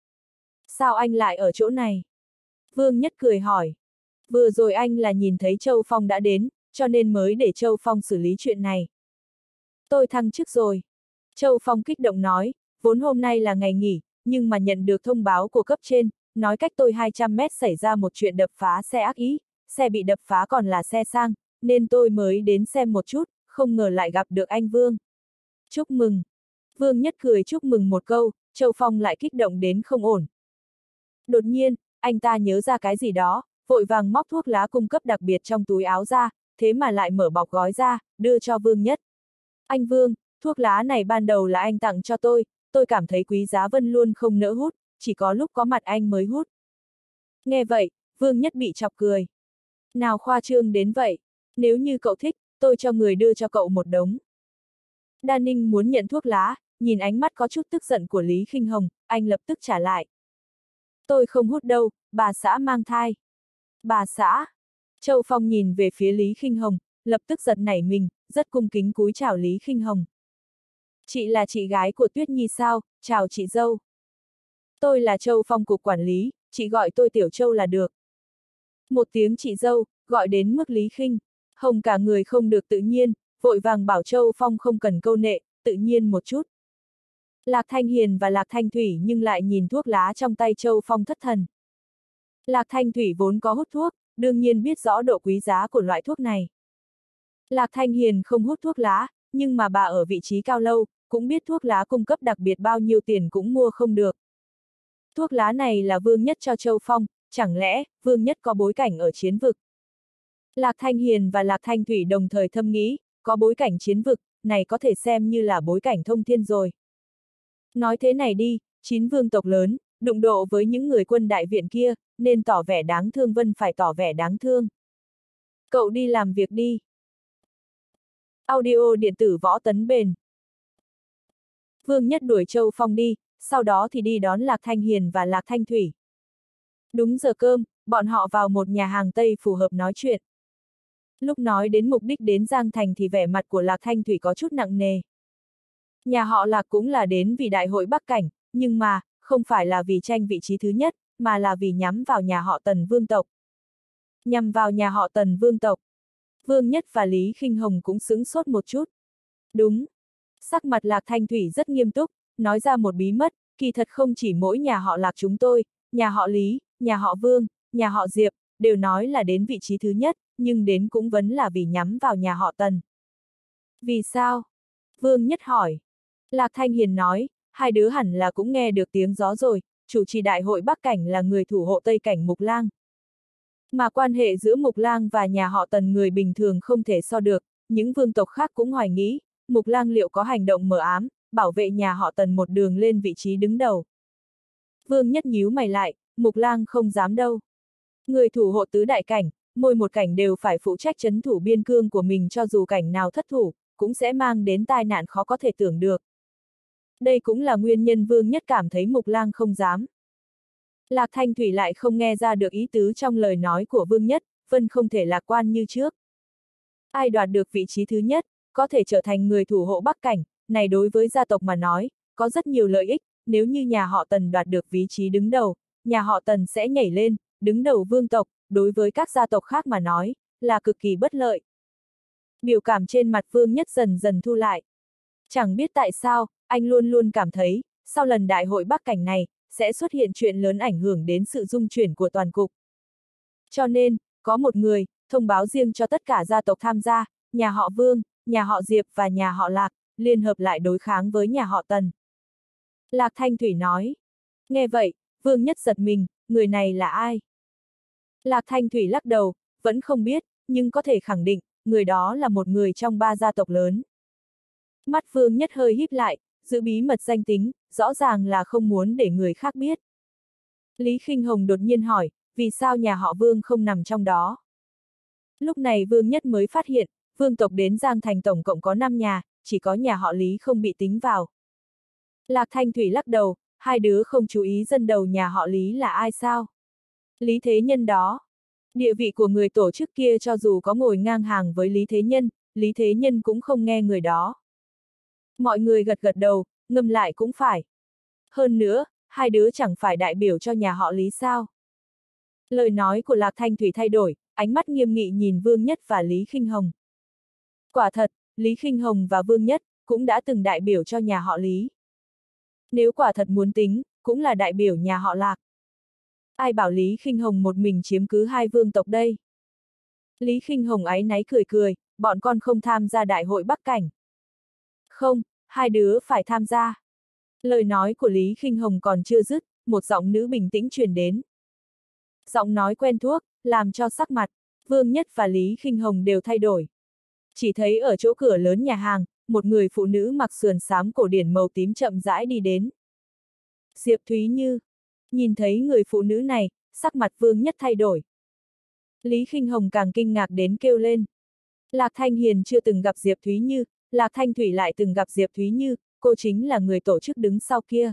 Sao anh lại ở chỗ này? Vương Nhất cười hỏi. Vừa rồi anh là nhìn thấy Châu Phong đã đến, cho nên mới để Châu Phong xử lý chuyện này. Tôi thăng chức rồi. Châu Phong kích động nói, vốn hôm nay là ngày nghỉ, nhưng mà nhận được thông báo của cấp trên, nói cách tôi hai trăm mét xảy ra một chuyện đập phá xe ác ý, xe bị đập phá còn là xe sang, nên tôi mới đến xem một chút, không ngờ lại gặp được anh Vương. Chúc mừng. Vương Nhất cười chúc mừng một câu, Châu Phong lại kích động đến không ổn. Đột nhiên, anh ta nhớ ra cái gì đó, vội vàng móc thuốc lá cung cấp đặc biệt trong túi áo ra, thế mà lại mở bọc gói ra, đưa cho Vương Nhất. Anh Vương, thuốc lá này ban đầu là anh tặng cho tôi, tôi cảm thấy Quý Giá Vân luôn không nỡ hút, chỉ có lúc có mặt anh mới hút. Nghe vậy, Vương Nhất bị chọc cười. Nào khoa trương đến vậy, nếu như cậu thích, tôi cho người đưa cho cậu một đống. Đa Ninh muốn nhận thuốc lá, nhìn ánh mắt có chút tức giận của Lý Khinh Hồng, anh lập tức trả lại. Tôi không hút đâu, bà xã mang thai. Bà xã. Châu Phong nhìn về phía Lý Khinh Hồng, lập tức giật nảy mình, rất cung kính cúi chào Lý Khinh Hồng. Chị là chị gái của Tuyết Nhi sao, chào chị dâu. Tôi là Châu Phong cục quản lý, chị gọi tôi Tiểu Châu là được. Một tiếng chị dâu, gọi đến mức Lý Khinh Hồng cả người không được tự nhiên, vội vàng bảo Châu Phong không cần câu nệ, tự nhiên một chút. Lạc Thanh Hiền và Lạc Thanh Thủy nhưng lại nhìn thuốc lá trong tay Châu Phong thất thần. Lạc Thanh Thủy vốn có hút thuốc, đương nhiên biết rõ độ quý giá của loại thuốc này. Lạc Thanh Hiền không hút thuốc lá, nhưng mà bà ở vị trí cao lâu, cũng biết thuốc lá cung cấp đặc biệt bao nhiêu tiền cũng mua không được. Thuốc lá này là Vương Nhất cho Châu Phong, chẳng lẽ Vương Nhất có bối cảnh ở chiến vực? Lạc Thanh Hiền và Lạc Thanh Thủy đồng thời thâm nghĩ, có bối cảnh chiến vực, này có thể xem như là bối cảnh thông thiên rồi. Nói thế này đi, chín vương tộc lớn, đụng độ với những người quân đại viện kia, nên tỏ vẻ đáng thương Vân phải tỏ vẻ đáng thương. Cậu đi làm việc đi. Audio điện tử Võ Tấn Bền. Vương Nhất đuổi Châu Phong đi, sau đó thì đi đón Lạc Thanh Hiền và Lạc Thanh Thủy. Đúng giờ cơm, bọn họ vào một nhà hàng Tây phù hợp nói chuyện. Lúc nói đến mục đích đến Giang Thành thì vẻ mặt của Lạc Thanh Thủy có chút nặng nề. Nhà họ Lạc cũng là đến vì đại hội Bắc Cảnh, nhưng mà, không phải là vì tranh vị trí thứ nhất, mà là vì nhắm vào nhà họ Tần vương tộc. Nhằm vào nhà họ Tần vương tộc. Vương Nhất và Lý Khinh Hồng cũng sững sốt một chút. Đúng. Sắc mặt Lạc Thanh Thủy rất nghiêm túc, nói ra một bí mật, kỳ thật không chỉ mỗi nhà họ Lạc chúng tôi, nhà họ Lý, nhà họ Vương, nhà họ Diệp, đều nói là đến vị trí thứ nhất, nhưng đến cũng vẫn là vì nhắm vào nhà họ Tần. Vì sao? Vương Nhất hỏi. Lạc Thanh Hiền nói, hai đứa hẳn là cũng nghe được tiếng gió rồi, chủ trì đại hội Bắc Cảnh là người thủ hộ Tây Cảnh Mục Lang. Mà quan hệ giữa Mục Lang và nhà họ Tần người bình thường không thể so được, những vương tộc khác cũng hoài nghĩ, Mục Lang liệu có hành động mờ ám, bảo vệ nhà họ Tần một đường lên vị trí đứng đầu. Vương Nhất nhíu mày lại, Mục Lang không dám đâu. Người thủ hộ tứ đại cảnh, mỗi một cảnh đều phải phụ trách trấn thủ biên cương của mình, cho dù cảnh nào thất thủ, cũng sẽ mang đến tai nạn khó có thể tưởng được. Đây cũng là nguyên nhân Vương Nhất cảm thấy Mục Lang không dám. Lạc Thanh Thủy lại không nghe ra được ý tứ trong lời nói của Vương Nhất, Vân không thể lạc quan như trước. Ai đoạt được vị trí thứ nhất, có thể trở thành người thủ hộ Bắc Cảnh, này đối với gia tộc mà nói, có rất nhiều lợi ích, nếu như nhà họ Tần đoạt được vị trí đứng đầu, nhà họ Tần sẽ nhảy lên, đứng đầu vương tộc, đối với các gia tộc khác mà nói, là cực kỳ bất lợi. Biểu cảm trên mặt Vương Nhất dần dần thu lại. Chẳng biết tại sao, anh luôn luôn cảm thấy, sau lần đại hội Bắc Cảnh này, sẽ xuất hiện chuyện lớn ảnh hưởng đến sự dung chuyển của toàn cục. Cho nên, có một người, thông báo riêng cho tất cả gia tộc tham gia, nhà họ Vương, nhà họ Diệp và nhà họ Lạc, liên hợp lại đối kháng với nhà họ Tần. Lạc Thanh Thủy nói. Nghe vậy, Vương Nhất giật mình, người này là ai? Lạc Thanh Thủy lắc đầu, vẫn không biết, nhưng có thể khẳng định, người đó là một người trong ba gia tộc lớn. Mắt Vương Nhất hơi híp lại, giữ bí mật danh tính, rõ ràng là không muốn để người khác biết. Lý Khinh Hồng đột nhiên hỏi, vì sao nhà họ Vương không nằm trong đó? Lúc này Vương Nhất mới phát hiện, vương tộc đến Giang Thành tổng cộng có năm nhà, chỉ có nhà họ Lý không bị tính vào. Lạc Thanh Thủy lắc đầu, hai đứa không chú ý dân đầu nhà họ Lý là ai sao? Lý Thế Nhân đó. Địa vị của người tổ chức kia cho dù có ngồi ngang hàng với Lý Thế Nhân, Lý Thế Nhân cũng không nghe người đó. Mọi người gật gật đầu, ngâm lại cũng phải. Hơn nữa, hai đứa chẳng phải đại biểu cho nhà họ Lý sao? Lời nói của Lạc Thanh Thủy thay đổi, ánh mắt nghiêm nghị nhìn Vương Nhất và Lý Khinh Hồng. Quả thật, Lý Khinh Hồng và Vương Nhất cũng đã từng đại biểu cho nhà họ Lý. Nếu quả thật muốn tính, cũng là đại biểu nhà họ Lạc. Ai bảo Lý Khinh Hồng một mình chiếm cứ hai vương tộc đây? Lý Khinh Hồng áy náy cười cười, bọn con không tham gia đại hội Bắc Cảnh. Không, hai đứa phải tham gia. Lời nói của Lý Khinh Hồng còn chưa dứt, một giọng nữ bình tĩnh truyền đến. Giọng nói quen thuộc, làm cho sắc mặt Vương Nhất và Lý Khinh Hồng đều thay đổi. Chỉ thấy ở chỗ cửa lớn nhà hàng, một người phụ nữ mặc sườn xám cổ điển màu tím chậm rãi đi đến. Diệp Thúy Như. Nhìn thấy người phụ nữ này, sắc mặt Vương Nhất thay đổi. Lý Khinh Hồng càng kinh ngạc đến kêu lên. Lạc Thanh Hiền chưa từng gặp Diệp Thúy Như, Lạc Thanh Thủy lại từng gặp Diệp Thúy Như, cô chính là người tổ chức đứng sau kia.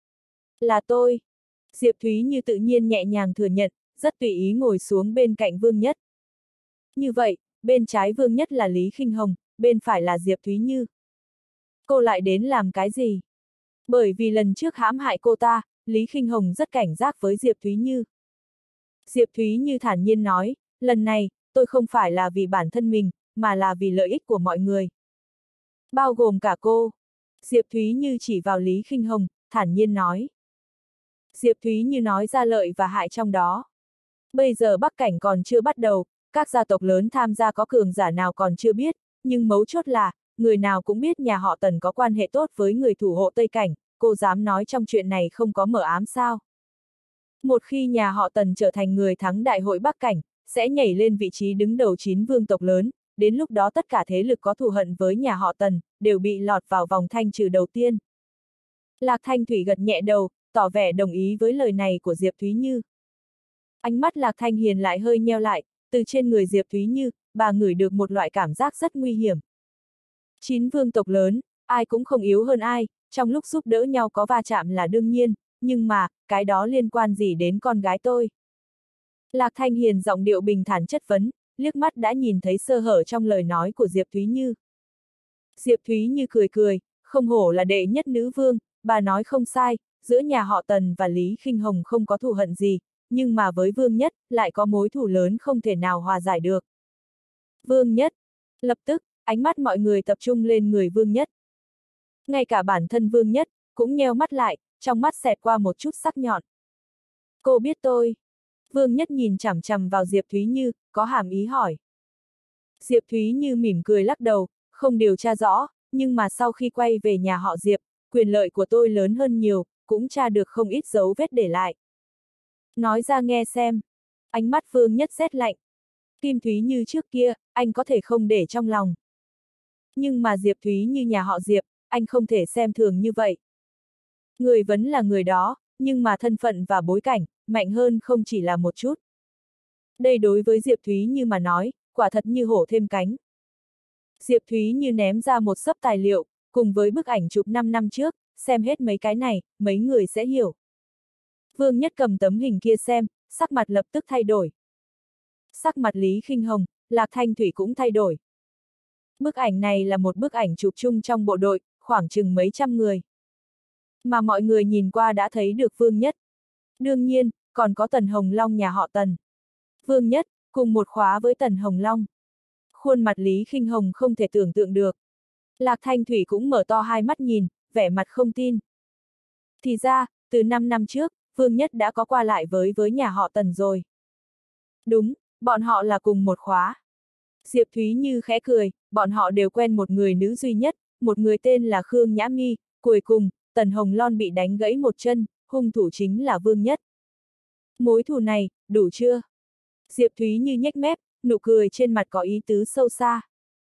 Là tôi. Diệp Thúy Như tự nhiên nhẹ nhàng thừa nhận, rất tùy ý ngồi xuống bên cạnh Vương Nhất. Như vậy, bên trái Vương Nhất là Lý Khinh Hồng, bên phải là Diệp Thúy Như. Cô lại đến làm cái gì? Bởi vì lần trước hãm hại cô ta, Lý Khinh Hồng rất cảnh giác với Diệp Thúy Như. Diệp Thúy Như thản nhiên nói, lần này, tôi không phải là vì bản thân mình, mà là vì lợi ích của mọi người. Bao gồm cả cô. Diệp Thúy Như chỉ vào Lý Khinh Hồng, thản nhiên nói. Diệp Thúy Như nói ra lợi và hại trong đó. Bây giờ Bắc Cảnh còn chưa bắt đầu, các gia tộc lớn tham gia có cường giả nào còn chưa biết, nhưng mấu chốt là, người nào cũng biết nhà họ Tần có quan hệ tốt với người thủ hộ Tây Cảnh, cô dám nói trong chuyện này không có mờ ám sao. Một khi nhà họ Tần trở thành người thắng đại hội Bắc Cảnh, sẽ nhảy lên vị trí đứng đầu chín vương tộc lớn, đến lúc đó tất cả thế lực có thù hận với nhà họ Tần, đều bị lọt vào vòng thanh trừ đầu tiên. Lạc Thanh Thủy gật nhẹ đầu, tỏ vẻ đồng ý với lời này của Diệp Thúy Như. Ánh mắt Lạc Thanh Hiền lại hơi nheo lại, từ trên người Diệp Thúy Như, bà ngửi được một loại cảm giác rất nguy hiểm. Chín vương tộc lớn, ai cũng không yếu hơn ai, trong lúc giúp đỡ nhau có va chạm là đương nhiên, nhưng mà, cái đó liên quan gì đến con gái tôi? Lạc Thanh Hiền giọng điệu bình thản chất vấn, liếc mắt đã nhìn thấy sơ hở trong lời nói của Diệp Thúy Như. Diệp Thúy Như cười cười, không hổ là đệ nhất nữ vương, bà nói không sai, giữa nhà họ Tần và Lý Khinh Hồng không có thù hận gì, nhưng mà với Vương Nhất, lại có mối thù lớn không thể nào hòa giải được. Vương Nhất. Lập tức, ánh mắt mọi người tập trung lên người Vương Nhất. Ngay cả bản thân Vương Nhất, cũng nheo mắt lại, trong mắt xẹt qua một chút sắc nhọn. Cô biết tôi. Vương Nhất nhìn chằm chằm vào Diệp Thúy Như, có hàm ý hỏi. Diệp Thúy Như mỉm cười lắc đầu, không điều tra rõ, nhưng mà sau khi quay về nhà họ Diệp, quyền lợi của tôi lớn hơn nhiều, cũng tra được không ít dấu vết để lại. Nói ra nghe xem. Ánh mắt Vương Nhất rét lạnh. Kim Thúy Như trước kia, anh có thể không để trong lòng. Nhưng mà Diệp Thúy Như nhà họ Diệp, anh không thể xem thường như vậy. Người vẫn là người đó, nhưng mà thân phận và bối cảnh, mạnh hơn không chỉ là một chút. Đây đối với Diệp Thúy Như mà nói, quả thật như hổ thêm cánh. Diệp Thúy Như ném ra một xấp tài liệu, cùng với bức ảnh chụp năm năm trước, xem hết mấy cái này, mấy người sẽ hiểu. Vương Nhất cầm tấm hình kia xem, sắc mặt lập tức thay đổi. Sắc mặt Lý Khinh Hồng, Lạc Thanh Thủy cũng thay đổi. Bức ảnh này là một bức ảnh chụp chung trong bộ đội, khoảng chừng mấy trăm người. Mà mọi người nhìn qua đã thấy được Vương Nhất. Đương nhiên, còn có Tần Hồng Long nhà họ Tần. Vương Nhất, cùng một khóa với Tần Hồng Long. Khuôn mặt Lý Khinh Hồng không thể tưởng tượng được. Lạc Thanh Thủy cũng mở to hai mắt nhìn, vẻ mặt không tin. Thì ra, từ năm năm trước, Vương Nhất đã có qua lại với với nhà họ Tần rồi. Đúng, bọn họ là cùng một khóa. Diệp Thúy Như khẽ cười, bọn họ đều quen một người nữ duy nhất, một người tên là Khương Nhã Nghi, cuối cùng, Tần Hồng Lon bị đánh gãy một chân, hung thủ chính là Vương Nhất. Mối thù này, đủ chưa? Diệp Thúy Như nhếch mép, nụ cười trên mặt có ý tứ sâu xa.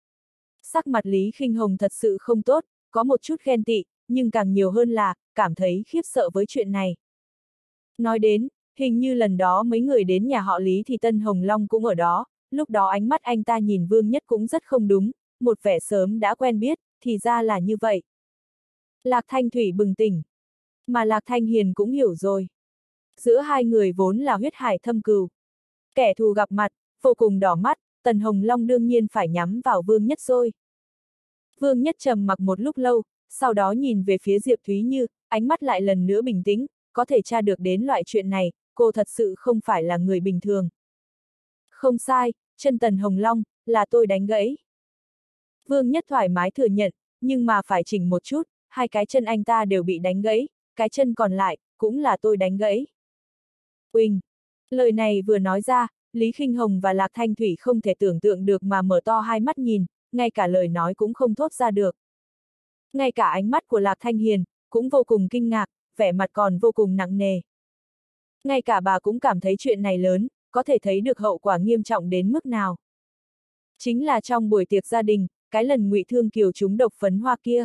Sắc mặt Lý Khinh Hồng thật sự không tốt, có một chút ghen tị, nhưng càng nhiều hơn là, cảm thấy khiếp sợ với chuyện này. Nói đến, hình như lần đó mấy người đến nhà họ Lý thì Tân Hồng Long cũng ở đó, lúc đó ánh mắt anh ta nhìn Vương Nhất cũng rất không đúng, một vẻ sớm đã quen biết, thì ra là như vậy. Lạc Thanh Thủy bừng tỉnh. Mà Lạc Thanh Hiền cũng hiểu rồi. Giữa hai người vốn là huyết hải thâm cừu. Kẻ thù gặp mặt, vô cùng đỏ mắt, Tần Hồng Long đương nhiên phải nhắm vào Vương Nhất rồi. Vương Nhất trầm mặc một lúc lâu, sau đó nhìn về phía Diệp Thúy Như, ánh mắt lại lần nữa bình tĩnh, có thể tra được đến loại chuyện này, cô thật sự không phải là người bình thường. Không sai, chân Tần Hồng Long, là tôi đánh gãy. Vương Nhất thoải mái thừa nhận, nhưng mà phải chỉnh một chút, hai cái chân anh ta đều bị đánh gãy, cái chân còn lại, cũng là tôi đánh gãy. Uỳnh! Lời này vừa nói ra, Lý Khinh Hồng và Lạc Thanh Thủy không thể tưởng tượng được mà mở to hai mắt nhìn, ngay cả lời nói cũng không thốt ra được. Ngay cả ánh mắt của Lạc Thanh Hiền, cũng vô cùng kinh ngạc, vẻ mặt còn vô cùng nặng nề. Ngay cả bà cũng cảm thấy chuyện này lớn, có thể thấy được hậu quả nghiêm trọng đến mức nào. Chính là trong buổi tiệc gia đình, cái lần Ngụy Thương Kiều trúng độc phấn hoa kia.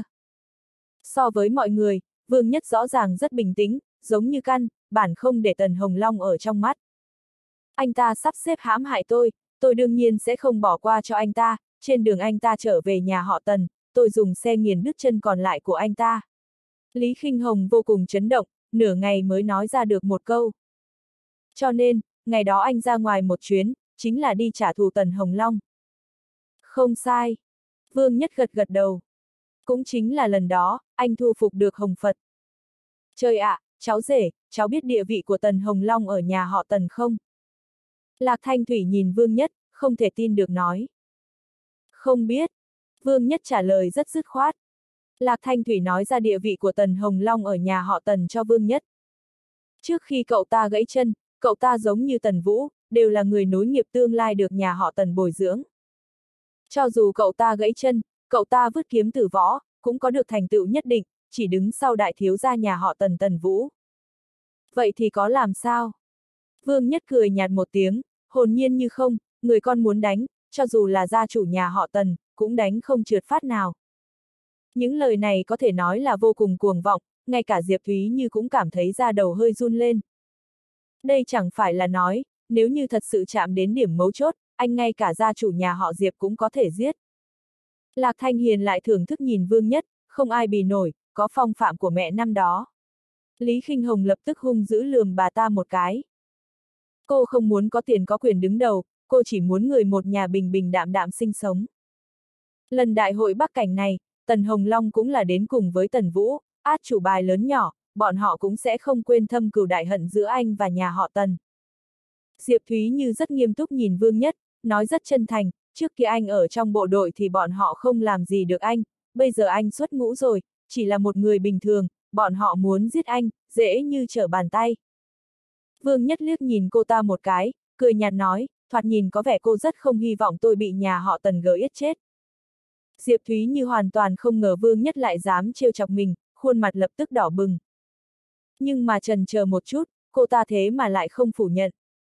So với mọi người, Vương Nhất rõ ràng rất bình tĩnh, giống như căn, bản không để Tần Hồng Long ở trong mắt. Anh ta sắp xếp hãm hại tôi, tôi đương nhiên sẽ không bỏ qua cho anh ta, trên đường anh ta trở về nhà họ Tần, tôi dùng xe nghiền đứt chân còn lại của anh ta. Lý Khinh Hồng vô cùng chấn động, nửa ngày mới nói ra được một câu. Cho nên, ngày đó anh ra ngoài một chuyến, chính là đi trả thù Tần Hồng Long. Không sai. Vương Nhất gật gật đầu. Cũng chính là lần đó, anh thu phục được Hồng Phật. Trời ạ, à, cháu rể, cháu biết địa vị của Tần Hồng Long ở nhà họ Tần không? Lạc Thanh Thủy nhìn Vương Nhất, không thể tin được nói. Không biết. Vương Nhất trả lời rất dứt khoát. Lạc Thanh Thủy nói ra địa vị của Tần Hồng Long ở nhà họ Tần cho Vương Nhất. Trước khi cậu ta gãy chân, cậu ta giống như Tần Vũ, đều là người nối nghiệp tương lai được nhà họ Tần bồi dưỡng. Cho dù cậu ta gãy chân, cậu ta vứt kiếm tử võ, cũng có được thành tựu nhất định, chỉ đứng sau đại thiếu gia nhà họ Tần Tần Vũ. Vậy thì có làm sao? Vương Nhất cười nhạt một tiếng, hồn nhiên như không, người con muốn đánh, cho dù là gia chủ nhà họ Tần, cũng đánh không trượt phát nào. Những lời này có thể nói là vô cùng cuồng vọng, ngay cả Diệp Thúy Như cũng cảm thấy da đầu hơi run lên. Đây chẳng phải là nói, nếu như thật sự chạm đến điểm mấu chốt, anh ngay cả gia chủ nhà họ Diệp cũng có thể giết. Lạc Thanh Hiền lại thưởng thức nhìn Vương Nhất, không ai bì nổi, có phong phạm của mẹ năm đó. Lý Khinh Hồng lập tức hung dữ lườm bà ta một cái. Cô không muốn có tiền có quyền đứng đầu, cô chỉ muốn người một nhà bình bình đạm đạm sinh sống. Lần đại hội Bắc Cảnh này, Tần Hồng Long cũng là đến cùng với Tần Vũ, át chủ bài lớn nhỏ, bọn họ cũng sẽ không quên thâm cừu đại hận giữa anh và nhà họ Tần. Diệp Thúy Như rất nghiêm túc nhìn Vương Nhất, nói rất chân thành, trước kia anh ở trong bộ đội thì bọn họ không làm gì được anh, bây giờ anh xuất ngũ rồi, chỉ là một người bình thường, bọn họ muốn giết anh, dễ như trở bàn tay. Vương Nhất liếc nhìn cô ta một cái, cười nhạt nói, thoạt nhìn có vẻ cô rất không hy vọng tôi bị nhà họ Tần gỡ yết chết. Diệp Thúy Như hoàn toàn không ngờ Vương Nhất lại dám trêu chọc mình, khuôn mặt lập tức đỏ bừng. Nhưng mà chần chờ một chút, cô ta thế mà lại không phủ nhận.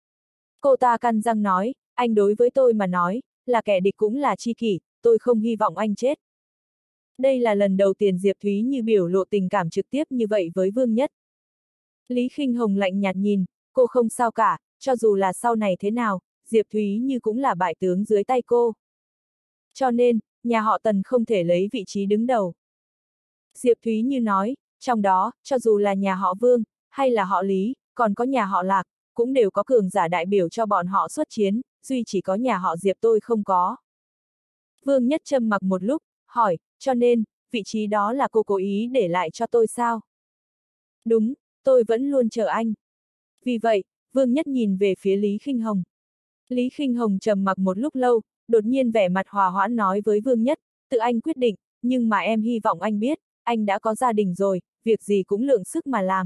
Cô ta cắn răng nói, anh đối với tôi mà nói, là kẻ địch cũng là tri kỷ, tôi không hy vọng anh chết. Đây là lần đầu tiên Diệp Thúy Như biểu lộ tình cảm trực tiếp như vậy với Vương Nhất. Lý Khinh Hồng lạnh nhạt nhìn, cô không sao cả, cho dù là sau này thế nào, Diệp Thúy Như cũng là bại tướng dưới tay cô. Cho nên, nhà họ Tần không thể lấy vị trí đứng đầu. Diệp Thúy Như nói, trong đó, cho dù là nhà họ Vương, hay là họ Lý, còn có nhà họ Lạc, cũng đều có cường giả đại biểu cho bọn họ xuất chiến, duy chỉ có nhà họ Diệp tôi không có. Vương Nhất trầm mặc một lúc, hỏi, cho nên, vị trí đó là cô cố ý để lại cho tôi sao? Đúng, tôi vẫn luôn chờ anh. Vì vậy, Vương Nhất nhìn về phía Lý Khinh Hồng. Lý Khinh Hồng trầm mặc một lúc lâu, đột nhiên vẻ mặt hòa hoãn nói với Vương Nhất, tự anh quyết định, nhưng mà em hy vọng anh biết, anh đã có gia đình rồi, việc gì cũng lượng sức mà làm.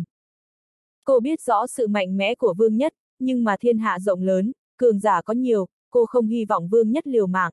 Cô biết rõ sự mạnh mẽ của Vương Nhất, nhưng mà thiên hạ rộng lớn, cường giả có nhiều, cô không hy vọng Vương Nhất liều mạng.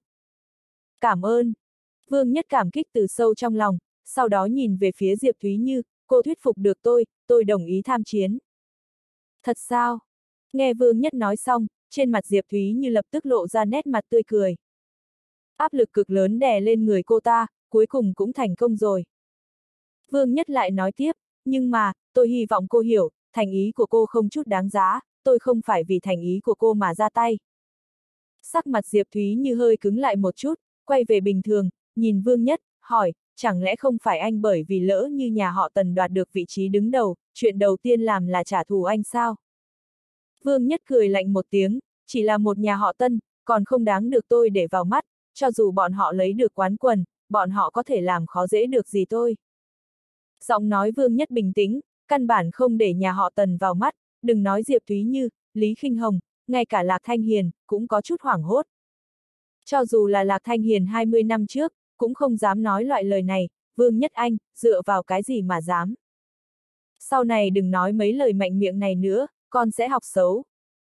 Cảm ơn. Vương Nhất cảm kích từ sâu trong lòng, sau đó nhìn về phía Diệp Thúy Như, cô thuyết phục được tôi, tôi đồng ý tham chiến. Thật sao? Nghe Vương Nhất nói xong, trên mặt Diệp Thúy Như lập tức lộ ra nét mặt tươi cười. Áp lực cực lớn đè lên người cô ta, cuối cùng cũng thành công rồi. Vương Nhất lại nói tiếp, nhưng mà, tôi hy vọng cô hiểu, thành ý của cô không chút đáng giá, tôi không phải vì thành ý của cô mà ra tay. Sắc mặt Diệp Thúy Như hơi cứng lại một chút, quay về bình thường, nhìn Vương Nhất, hỏi, chẳng lẽ không phải anh bởi vì lỡ như nhà họ Tần đoạt được vị trí đứng đầu, chuyện đầu tiên làm là trả thù anh sao? Vương Nhất cười lạnh một tiếng, chỉ là một nhà họ Tân, còn không đáng được tôi để vào mắt, cho dù bọn họ lấy được quán quân, bọn họ có thể làm khó dễ được gì tôi. Giọng nói Vương Nhất bình tĩnh, căn bản không để nhà họ Tần vào mắt, đừng nói Diệp Thúy Như, Lý Khinh Hồng, ngay cả Lạc Thanh Hiền, cũng có chút hoảng hốt. Cho dù là Lạc Thanh Hiền hai mươi năm trước, cũng không dám nói loại lời này, Vương Nhất anh, dựa vào cái gì mà dám. Sau này đừng nói mấy lời mạnh miệng này nữa, con sẽ học xấu.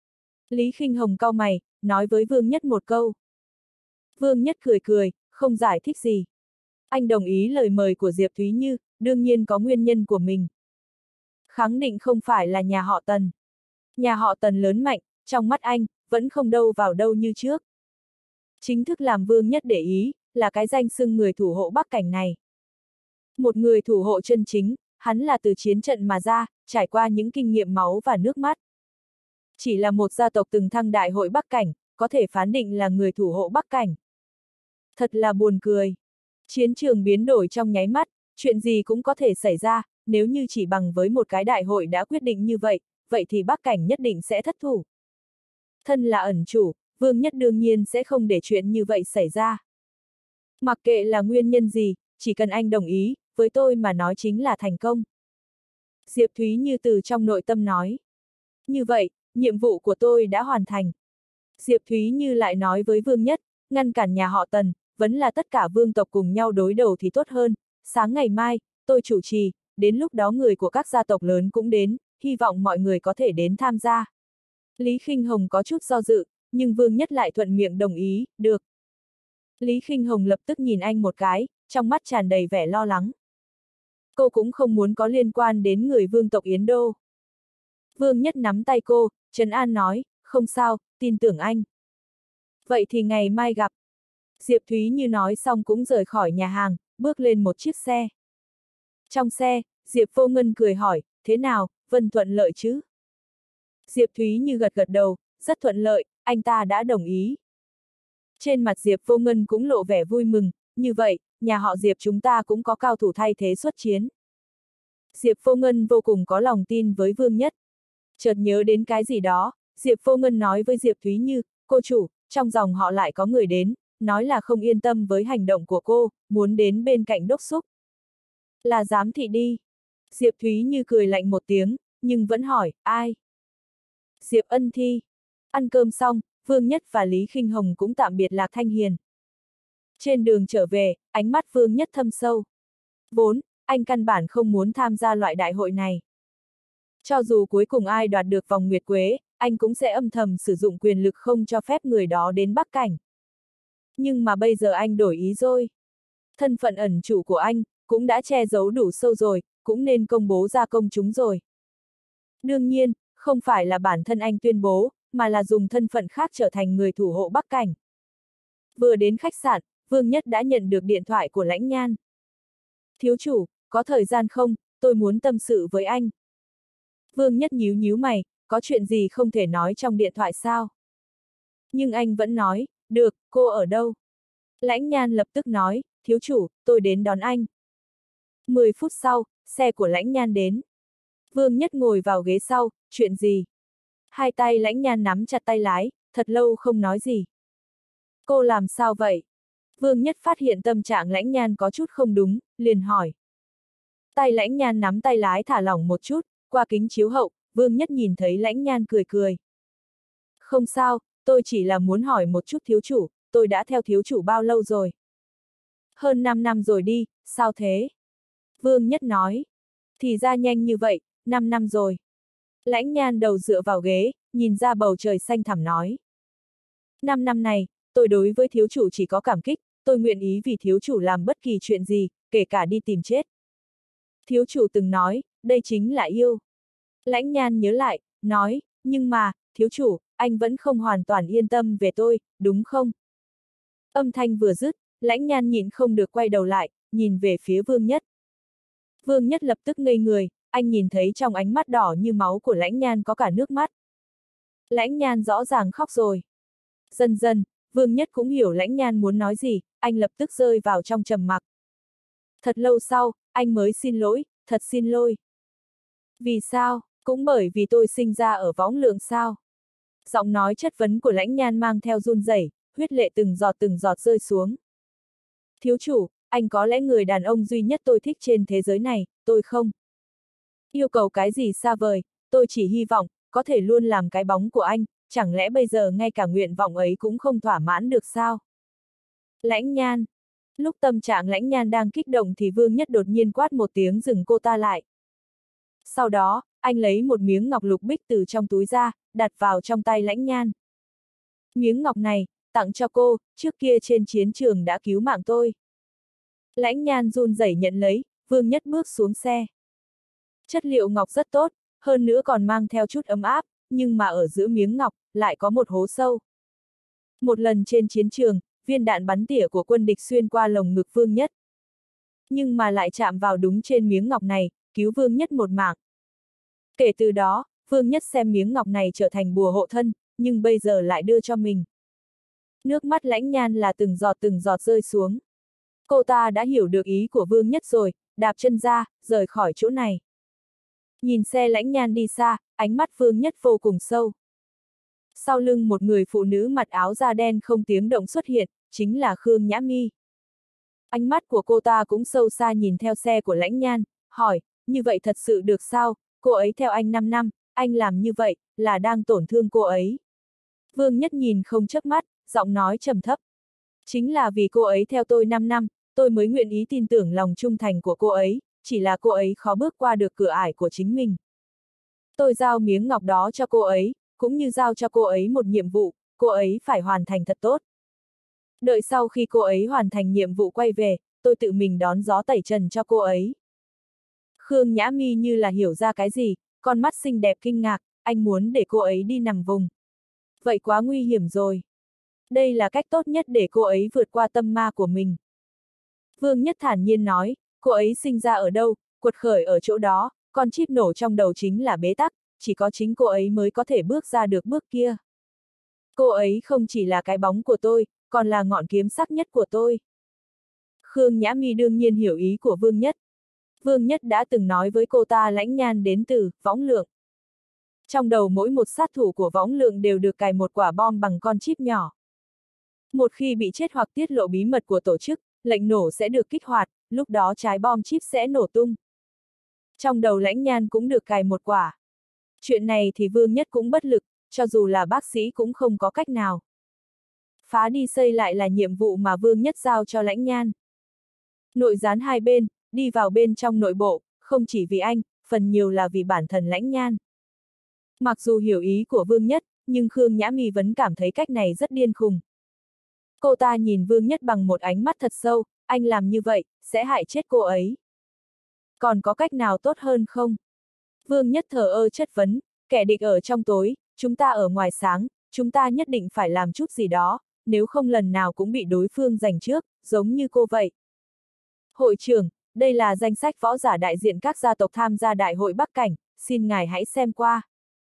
Lý Khinh Hồng cau mày, nói với Vương Nhất một câu. Vương Nhất cười cười, không giải thích gì. Anh đồng ý lời mời của Diệp Thúy Như, đương nhiên có nguyên nhân của mình. Khẳng định không phải là nhà họ Tần. Nhà họ Tần lớn mạnh, trong mắt anh, vẫn không đâu vào đâu như trước. Chính thức làm Vương Nhất để ý, là cái danh xưng người thủ hộ Bắc Cảnh này. Một người thủ hộ chân chính, hắn là từ chiến trận mà ra, trải qua những kinh nghiệm máu và nước mắt. Chỉ là một gia tộc từng thăng đại hội Bắc Cảnh, có thể phán định là người thủ hộ Bắc Cảnh. Thật là buồn cười. Chiến trường biến đổi trong nháy mắt, chuyện gì cũng có thể xảy ra, nếu như chỉ bằng với một cái đại hội đã quyết định như vậy, vậy thì Bắc Cảnh nhất định sẽ thất thủ. Thân là ẩn chủ, Vương Nhất đương nhiên sẽ không để chuyện như vậy xảy ra. Mặc kệ là nguyên nhân gì, chỉ cần anh đồng ý, với tôi mà nói chính là thành công. Diệp Thúy Như từ trong nội tâm nói. Như vậy, nhiệm vụ của tôi đã hoàn thành. Diệp Thúy Như lại nói với Vương Nhất, ngăn cản nhà họ Tần, vẫn là tất cả vương tộc cùng nhau đối đầu thì tốt hơn, sáng ngày mai, tôi chủ trì, đến lúc đó người của các gia tộc lớn cũng đến, hy vọng mọi người có thể đến tham gia. Lý Khinh Hồng có chút do dự, nhưng Vương Nhất lại thuận miệng đồng ý, được. Lý Khinh Hồng lập tức nhìn anh một cái, trong mắt tràn đầy vẻ lo lắng. Cô cũng không muốn có liên quan đến người vương tộc Yến Đô. Vương Nhất nắm tay cô, trấn an nói, không sao, tin tưởng anh. Vậy thì ngày mai gặp. Diệp Thúy Như nói xong cũng rời khỏi nhà hàng, bước lên một chiếc xe. Trong xe, Diệp Vô Ngân cười hỏi, thế nào, Vân thuận lợi chứ? Diệp Thúy Như gật gật đầu, rất thuận lợi, anh ta đã đồng ý. Trên mặt Diệp Vô Ngân cũng lộ vẻ vui mừng, như vậy, nhà họ Diệp chúng ta cũng có cao thủ thay thế xuất chiến. Diệp Vô Ngân vô cùng có lòng tin với Vương Nhất. Chợt nhớ đến cái gì đó, Diệp Vô Ngân nói với Diệp Thúy Như, cô chủ, trong dòng họ lại có người đến, nói là không yên tâm với hành động của cô, muốn đến bên cạnh đốc thúc. Là giám thị đi. Diệp Thúy Như cười lạnh một tiếng, nhưng vẫn hỏi, ai? Diệp Ân Thi. Ăn cơm xong, Vương Nhất và Lý Khinh Hồng cũng tạm biệt Lạc Thanh Hiền. Trên đường trở về, ánh mắt Vương Nhất thâm sâu. Vốn, anh căn bản không muốn tham gia loại đại hội này. Cho dù cuối cùng ai đoạt được vòng nguyệt quế, anh cũng sẽ âm thầm sử dụng quyền lực không cho phép người đó đến Bắc Cảnh. Nhưng mà bây giờ anh đổi ý rồi. Thân phận ẩn trụ của anh, cũng đã che giấu đủ sâu rồi, cũng nên công bố ra công chúng rồi. Đương nhiên, không phải là bản thân anh tuyên bố, mà là dùng thân phận khác trở thành người thủ hộ Bắc Cảnh. Vừa đến khách sạn, Vương Nhất đã nhận được điện thoại của Lãnh Nhan. Thiếu chủ, có thời gian không, tôi muốn tâm sự với anh. Vương Nhất nhíu nhíu mày, có chuyện gì không thể nói trong điện thoại sao? Nhưng anh vẫn nói, được, cô ở đâu? Lãnh Nhan lập tức nói, thiếu chủ, tôi đến đón anh. Mười phút sau, xe của Lãnh Nhan đến. Vương Nhất ngồi vào ghế sau, chuyện gì? Hai tay Lãnh Nhan nắm chặt tay lái, thật lâu không nói gì. Cô làm sao vậy? Vương Nhất phát hiện tâm trạng Lãnh Nhan có chút không đúng, liền hỏi. Tay Lãnh Nhan nắm tay lái thả lỏng một chút, qua kính chiếu hậu, Vương Nhất nhìn thấy Lãnh Nhan cười cười. Không sao, tôi chỉ là muốn hỏi một chút thiếu chủ, tôi đã theo thiếu chủ bao lâu rồi? Hơn năm năm rồi đi, sao thế? Vương Nhất nói. Thì ra nhanh như vậy, năm năm rồi. Lãnh Nhan đầu dựa vào ghế, nhìn ra bầu trời xanh thẳm nói. Năm năm này, tôi đối với thiếu chủ chỉ có cảm kích, tôi nguyện ý vì thiếu chủ làm bất kỳ chuyện gì, kể cả đi tìm chết. Thiếu chủ từng nói, đây chính là yêu. Lãnh Nhan nhớ lại, nói, nhưng mà, thiếu chủ, anh vẫn không hoàn toàn yên tâm về tôi, đúng không? Âm thanh vừa dứt, Lãnh Nhan nhịn không được quay đầu lại, nhìn về phía Vương Nhất. Vương Nhất lập tức ngây người, anh nhìn thấy trong ánh mắt đỏ như máu của Lãnh Nhan có cả nước mắt. Lãnh Nhan rõ ràng khóc rồi. Dần dần, Vương Nhất cũng hiểu Lãnh Nhan muốn nói gì, anh lập tức rơi vào trong trầm mặc. Thật lâu sau, anh mới xin lỗi, thật xin lỗi. Vì sao? Cũng bởi vì tôi sinh ra ở võng lượng sao? Giọng nói chất vấn của Lãnh Nhan mang theo run rẩy, huyết lệ từng giọt từng giọt rơi xuống. Thiếu chủ, anh có lẽ người đàn ông duy nhất tôi thích trên thế giới này, tôi không yêu cầu cái gì xa vời, tôi chỉ hy vọng, có thể luôn làm cái bóng của anh, chẳng lẽ bây giờ ngay cả nguyện vọng ấy cũng không thỏa mãn được sao? Lãnh Nhan. Lúc tâm trạng Lãnh Nhan đang kích động thì Vương Nhất đột nhiên quát một tiếng dừng cô ta lại. Sau đó, anh lấy một miếng ngọc lục bích từ trong túi ra, đặt vào trong tay Lãnh Nhan. Miếng ngọc này, tặng cho cô, trước kia trên chiến trường đã cứu mạng tôi. Lãnh Nhan run rẩy nhận lấy, Vương Nhất bước xuống xe. Chất liệu ngọc rất tốt, hơn nữa còn mang theo chút ấm áp, nhưng mà ở giữa miếng ngọc, lại có một hố sâu. Một lần trên chiến trường, viên đạn bắn tỉa của quân địch xuyên qua lồng ngực Vương Nhất. Nhưng mà lại chạm vào đúng trên miếng ngọc này, cứu Vương Nhất một mạng. Kể từ đó, Vương Nhất xem miếng ngọc này trở thành bùa hộ thân, nhưng bây giờ lại đưa cho mình. Nước mắt Lãnh Nhan là từng giọt từng giọt rơi xuống. Cô ta đã hiểu được ý của Vương Nhất rồi, đạp chân ra, rời khỏi chỗ này. Nhìn xe Lãnh Nhan đi xa, ánh mắt Vương Nhất vô cùng sâu. Sau lưng một người phụ nữ mặc áo da đen không tiếng động xuất hiện, chính là Khương Nhã Mi. Ánh mắt của cô ta cũng sâu xa nhìn theo xe của Lãnh Nhan, hỏi, như vậy thật sự được sao, cô ấy theo anh năm năm, anh làm như vậy, là đang tổn thương cô ấy. Vương Nhất nhìn không chớp mắt, giọng nói trầm thấp. Chính là vì cô ấy theo tôi năm năm, tôi mới nguyện ý tin tưởng lòng trung thành của cô ấy, chỉ là cô ấy khó bước qua được cửa ải của chính mình. Tôi giao miếng ngọc đó cho cô ấy, cũng như giao cho cô ấy một nhiệm vụ, cô ấy phải hoàn thành thật tốt. Đợi sau khi cô ấy hoàn thành nhiệm vụ quay về, tôi tự mình đón gió tẩy trần cho cô ấy. Khương Nhã Mi như là hiểu ra cái gì, con mắt xinh đẹp kinh ngạc, anh muốn để cô ấy đi nằm vùng. Vậy quá nguy hiểm rồi. Đây là cách tốt nhất để cô ấy vượt qua tâm ma của mình. Vương Nhất thản nhiên nói, cô ấy sinh ra ở đâu, quật khởi ở chỗ đó, con chip nổ trong đầu chính là bế tắc, chỉ có chính cô ấy mới có thể bước ra được bước kia. Cô ấy không chỉ là cái bóng của tôi, còn là ngọn kiếm sắc nhất của tôi. Khương Nhã Mi đương nhiên hiểu ý của Vương Nhất. Vương Nhất đã từng nói với cô ta lãnh nhan đến từ Võng Lượng. Trong đầu mỗi một sát thủ của Võng Lượng đều được cài một quả bom bằng con chip nhỏ. Một khi bị chết hoặc tiết lộ bí mật của tổ chức, lệnh nổ sẽ được kích hoạt, lúc đó trái bom chip sẽ nổ tung. Trong đầu lãnh nhan cũng được cài một quả. Chuyện này thì Vương Nhất cũng bất lực, cho dù là bác sĩ cũng không có cách nào. Phá đi xây lại là nhiệm vụ mà Vương Nhất giao cho lãnh nhan. Nội gián hai bên, đi vào bên trong nội bộ, không chỉ vì anh, phần nhiều là vì bản thân lãnh nhan. Mặc dù hiểu ý của Vương Nhất, nhưng Khương Nhã Mi vẫn cảm thấy cách này rất điên khùng. Cô ta nhìn Vương Nhất bằng một ánh mắt thật sâu, anh làm như vậy, sẽ hại chết cô ấy. Còn có cách nào tốt hơn không? Vương Nhất thờ ơ chất vấn, kẻ địch ở trong tối, chúng ta ở ngoài sáng, chúng ta nhất định phải làm chút gì đó, nếu không lần nào cũng bị đối phương giành trước, giống như cô vậy. Hội trưởng, đây là danh sách võ giả đại diện các gia tộc tham gia Đại hội Bắc Cảnh, xin ngài hãy xem qua.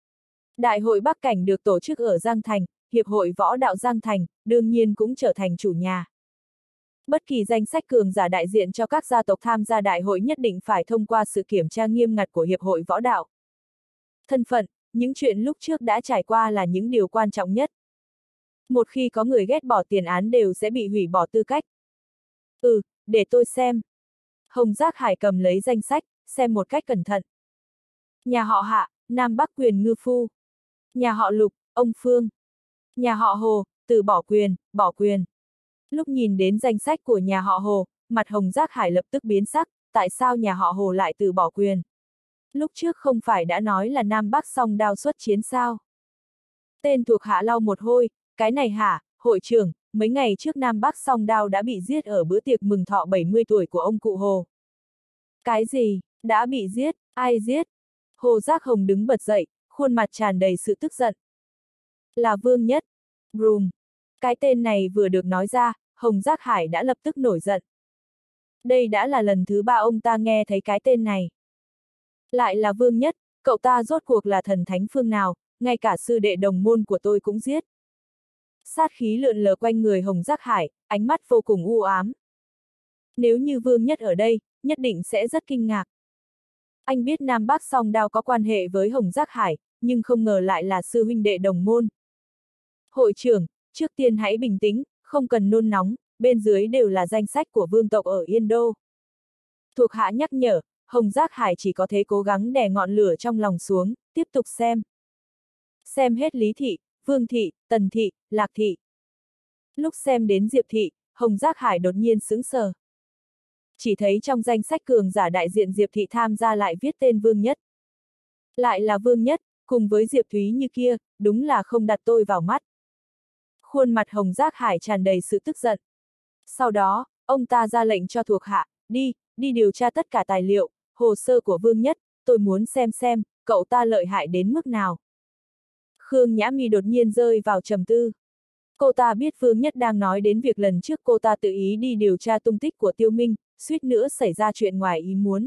Đại hội Bắc Cảnh được tổ chức ở Giang Thành, Hiệp hội Võ đạo Giang Thành, đương nhiên cũng trở thành chủ nhà. Bất kỳ danh sách cường giả đại diện cho các gia tộc tham gia đại hội nhất định phải thông qua sự kiểm tra nghiêm ngặt của Hiệp hội Võ đạo. Thân phận, những chuyện lúc trước đã trải qua là những điều quan trọng nhất. Một khi có người ghét bỏ tiền án đều sẽ bị hủy bỏ tư cách. Ừ, để tôi xem. Hồng Giác Hải cầm lấy danh sách, xem một cách cẩn thận. Nhà họ Hạ, Nam Bắc Quyền Ngư Phu. Nhà họ Lục, ông Phương. Nhà họ Hồ, từ bỏ quyền, bỏ quyền. Lúc nhìn đến danh sách của nhà họ Hồ, mặt Hồng Giác Hải lập tức biến sắc, tại sao nhà họ Hồ lại từ bỏ quyền? Lúc trước không phải đã nói là Nam Bắc song đao xuất chiến sao? Tên thuộc hạ lau một hôi, cái này hả, hội trưởng, mấy ngày trước Nam Bắc song đao đã bị giết ở bữa tiệc mừng thọ bảy mươi tuổi của ông cụ Hồ. Cái gì, đã bị giết, ai giết? Hồ Giác Hồng đứng bật dậy, khuôn mặt tràn đầy sự tức giận. Là Vương Nhất. Brum. Cái tên này vừa được nói ra, Hồng Giác Hải đã lập tức nổi giận. Đây đã là lần thứ ba ông ta nghe thấy cái tên này. Lại là Vương Nhất, cậu ta rốt cuộc là thần thánh phương nào, ngay cả sư đệ đồng môn của tôi cũng giết. Sát khí lượn lờ quanh người Hồng Giác Hải, ánh mắt vô cùng u ám. Nếu như Vương Nhất ở đây, nhất định sẽ rất kinh ngạc. Anh biết Nam Bắc song đao có quan hệ với Hồng Giác Hải, nhưng không ngờ lại là sư huynh đệ đồng môn. Hội trưởng, trước tiên hãy bình tĩnh, không cần nôn nóng, bên dưới đều là danh sách của vương tộc ở Yên Đô. Thuộc hạ nhắc nhở, Hồng Giác Hải chỉ có thể cố gắng đè ngọn lửa trong lòng xuống, tiếp tục xem. Xem hết Lý Thị, Vương Thị, Tần Thị, Lạc Thị. Lúc xem đến Diệp Thị, Hồng Giác Hải đột nhiên sững sờ. Chỉ thấy trong danh sách cường giả đại diện Diệp Thị tham gia lại viết tên Vương Nhất. Lại là Vương Nhất, cùng với Diệp Thúy như kia, đúng là không đặt tôi vào mắt. Khuôn mặt Hồng Giác Hải tràn đầy sự tức giận. Sau đó, ông ta ra lệnh cho thuộc hạ, đi, đi điều tra tất cả tài liệu, hồ sơ của Vương Nhất, tôi muốn xem xem, cậu ta lợi hại đến mức nào. Khương Nhã Mi đột nhiên rơi vào trầm tư. Cô ta biết Vương Nhất đang nói đến việc lần trước cô ta tự ý đi điều tra tung tích của Tiêu Minh, suýt nữa xảy ra chuyện ngoài ý muốn.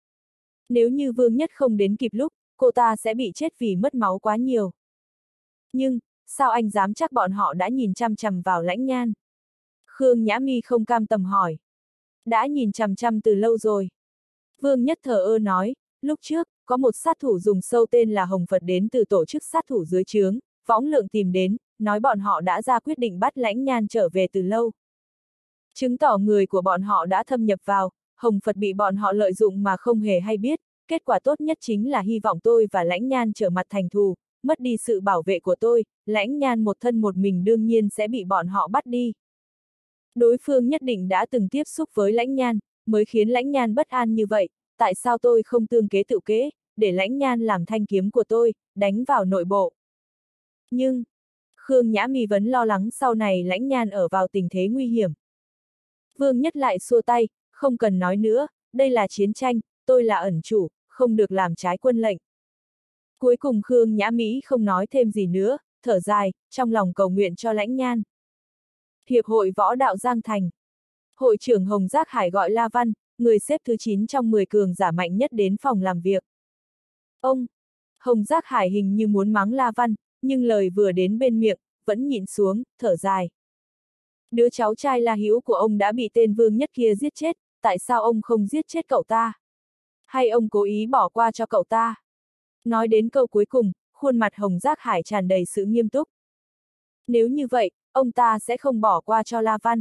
Nếu như Vương Nhất không đến kịp lúc, cô ta sẽ bị chết vì mất máu quá nhiều. Nhưng, sao anh dám chắc bọn họ đã nhìn chăm chằm vào lãnh nhan? Khương Nhã Mi không cam tâm hỏi. Đã nhìn chằm chằm từ lâu rồi. Vương Nhất thờ ơ nói, lúc trước, có một sát thủ dùng sâu tên là Hồng Phật đến từ tổ chức sát thủ dưới trướng, Võng Lượng tìm đến, nói bọn họ đã ra quyết định bắt lãnh nhan trở về từ lâu. Chứng tỏ người của bọn họ đã thâm nhập vào, Hồng Phật bị bọn họ lợi dụng mà không hề hay biết, kết quả tốt nhất chính là hy vọng tôi và lãnh nhan trở mặt thành thù, mất đi sự bảo vệ của tôi, lãnh nhan một thân một mình đương nhiên sẽ bị bọn họ bắt đi. Đối phương nhất định đã từng tiếp xúc với Lãnh Nhan, mới khiến Lãnh Nhan bất an như vậy, tại sao tôi không tương kế tự kế, để Lãnh Nhan làm thanh kiếm của tôi, đánh vào nội bộ. Nhưng, Khương Nhã Mi vẫn lo lắng sau này Lãnh Nhan ở vào tình thế nguy hiểm. Vương Nhất lại xua tay, không cần nói nữa, đây là chiến tranh, tôi là ẩn chủ, không được làm trái quân lệnh. Cuối cùng Khương Nhã Mỹ không nói thêm gì nữa, thở dài, trong lòng cầu nguyện cho Lãnh Nhan. Hiệp hội Võ đạo Giang Thành. Hội trưởng Hồng Giác Hải gọi La Văn, người xếp thứ chín trong mười cường giả mạnh nhất đến phòng làm việc. Ông! Hồng Giác Hải hình như muốn mắng La Văn, nhưng lời vừa đến bên miệng, vẫn nhịn xuống, thở dài. Đứa cháu trai La Hữu của ông đã bị tên Vương Nhất kia giết chết, tại sao ông không giết chết cậu ta? Hay ông cố ý bỏ qua cho cậu ta? Nói đến câu cuối cùng, khuôn mặt Hồng Giác Hải tràn đầy sự nghiêm túc. Nếu như vậy, ông ta sẽ không bỏ qua cho La Văn.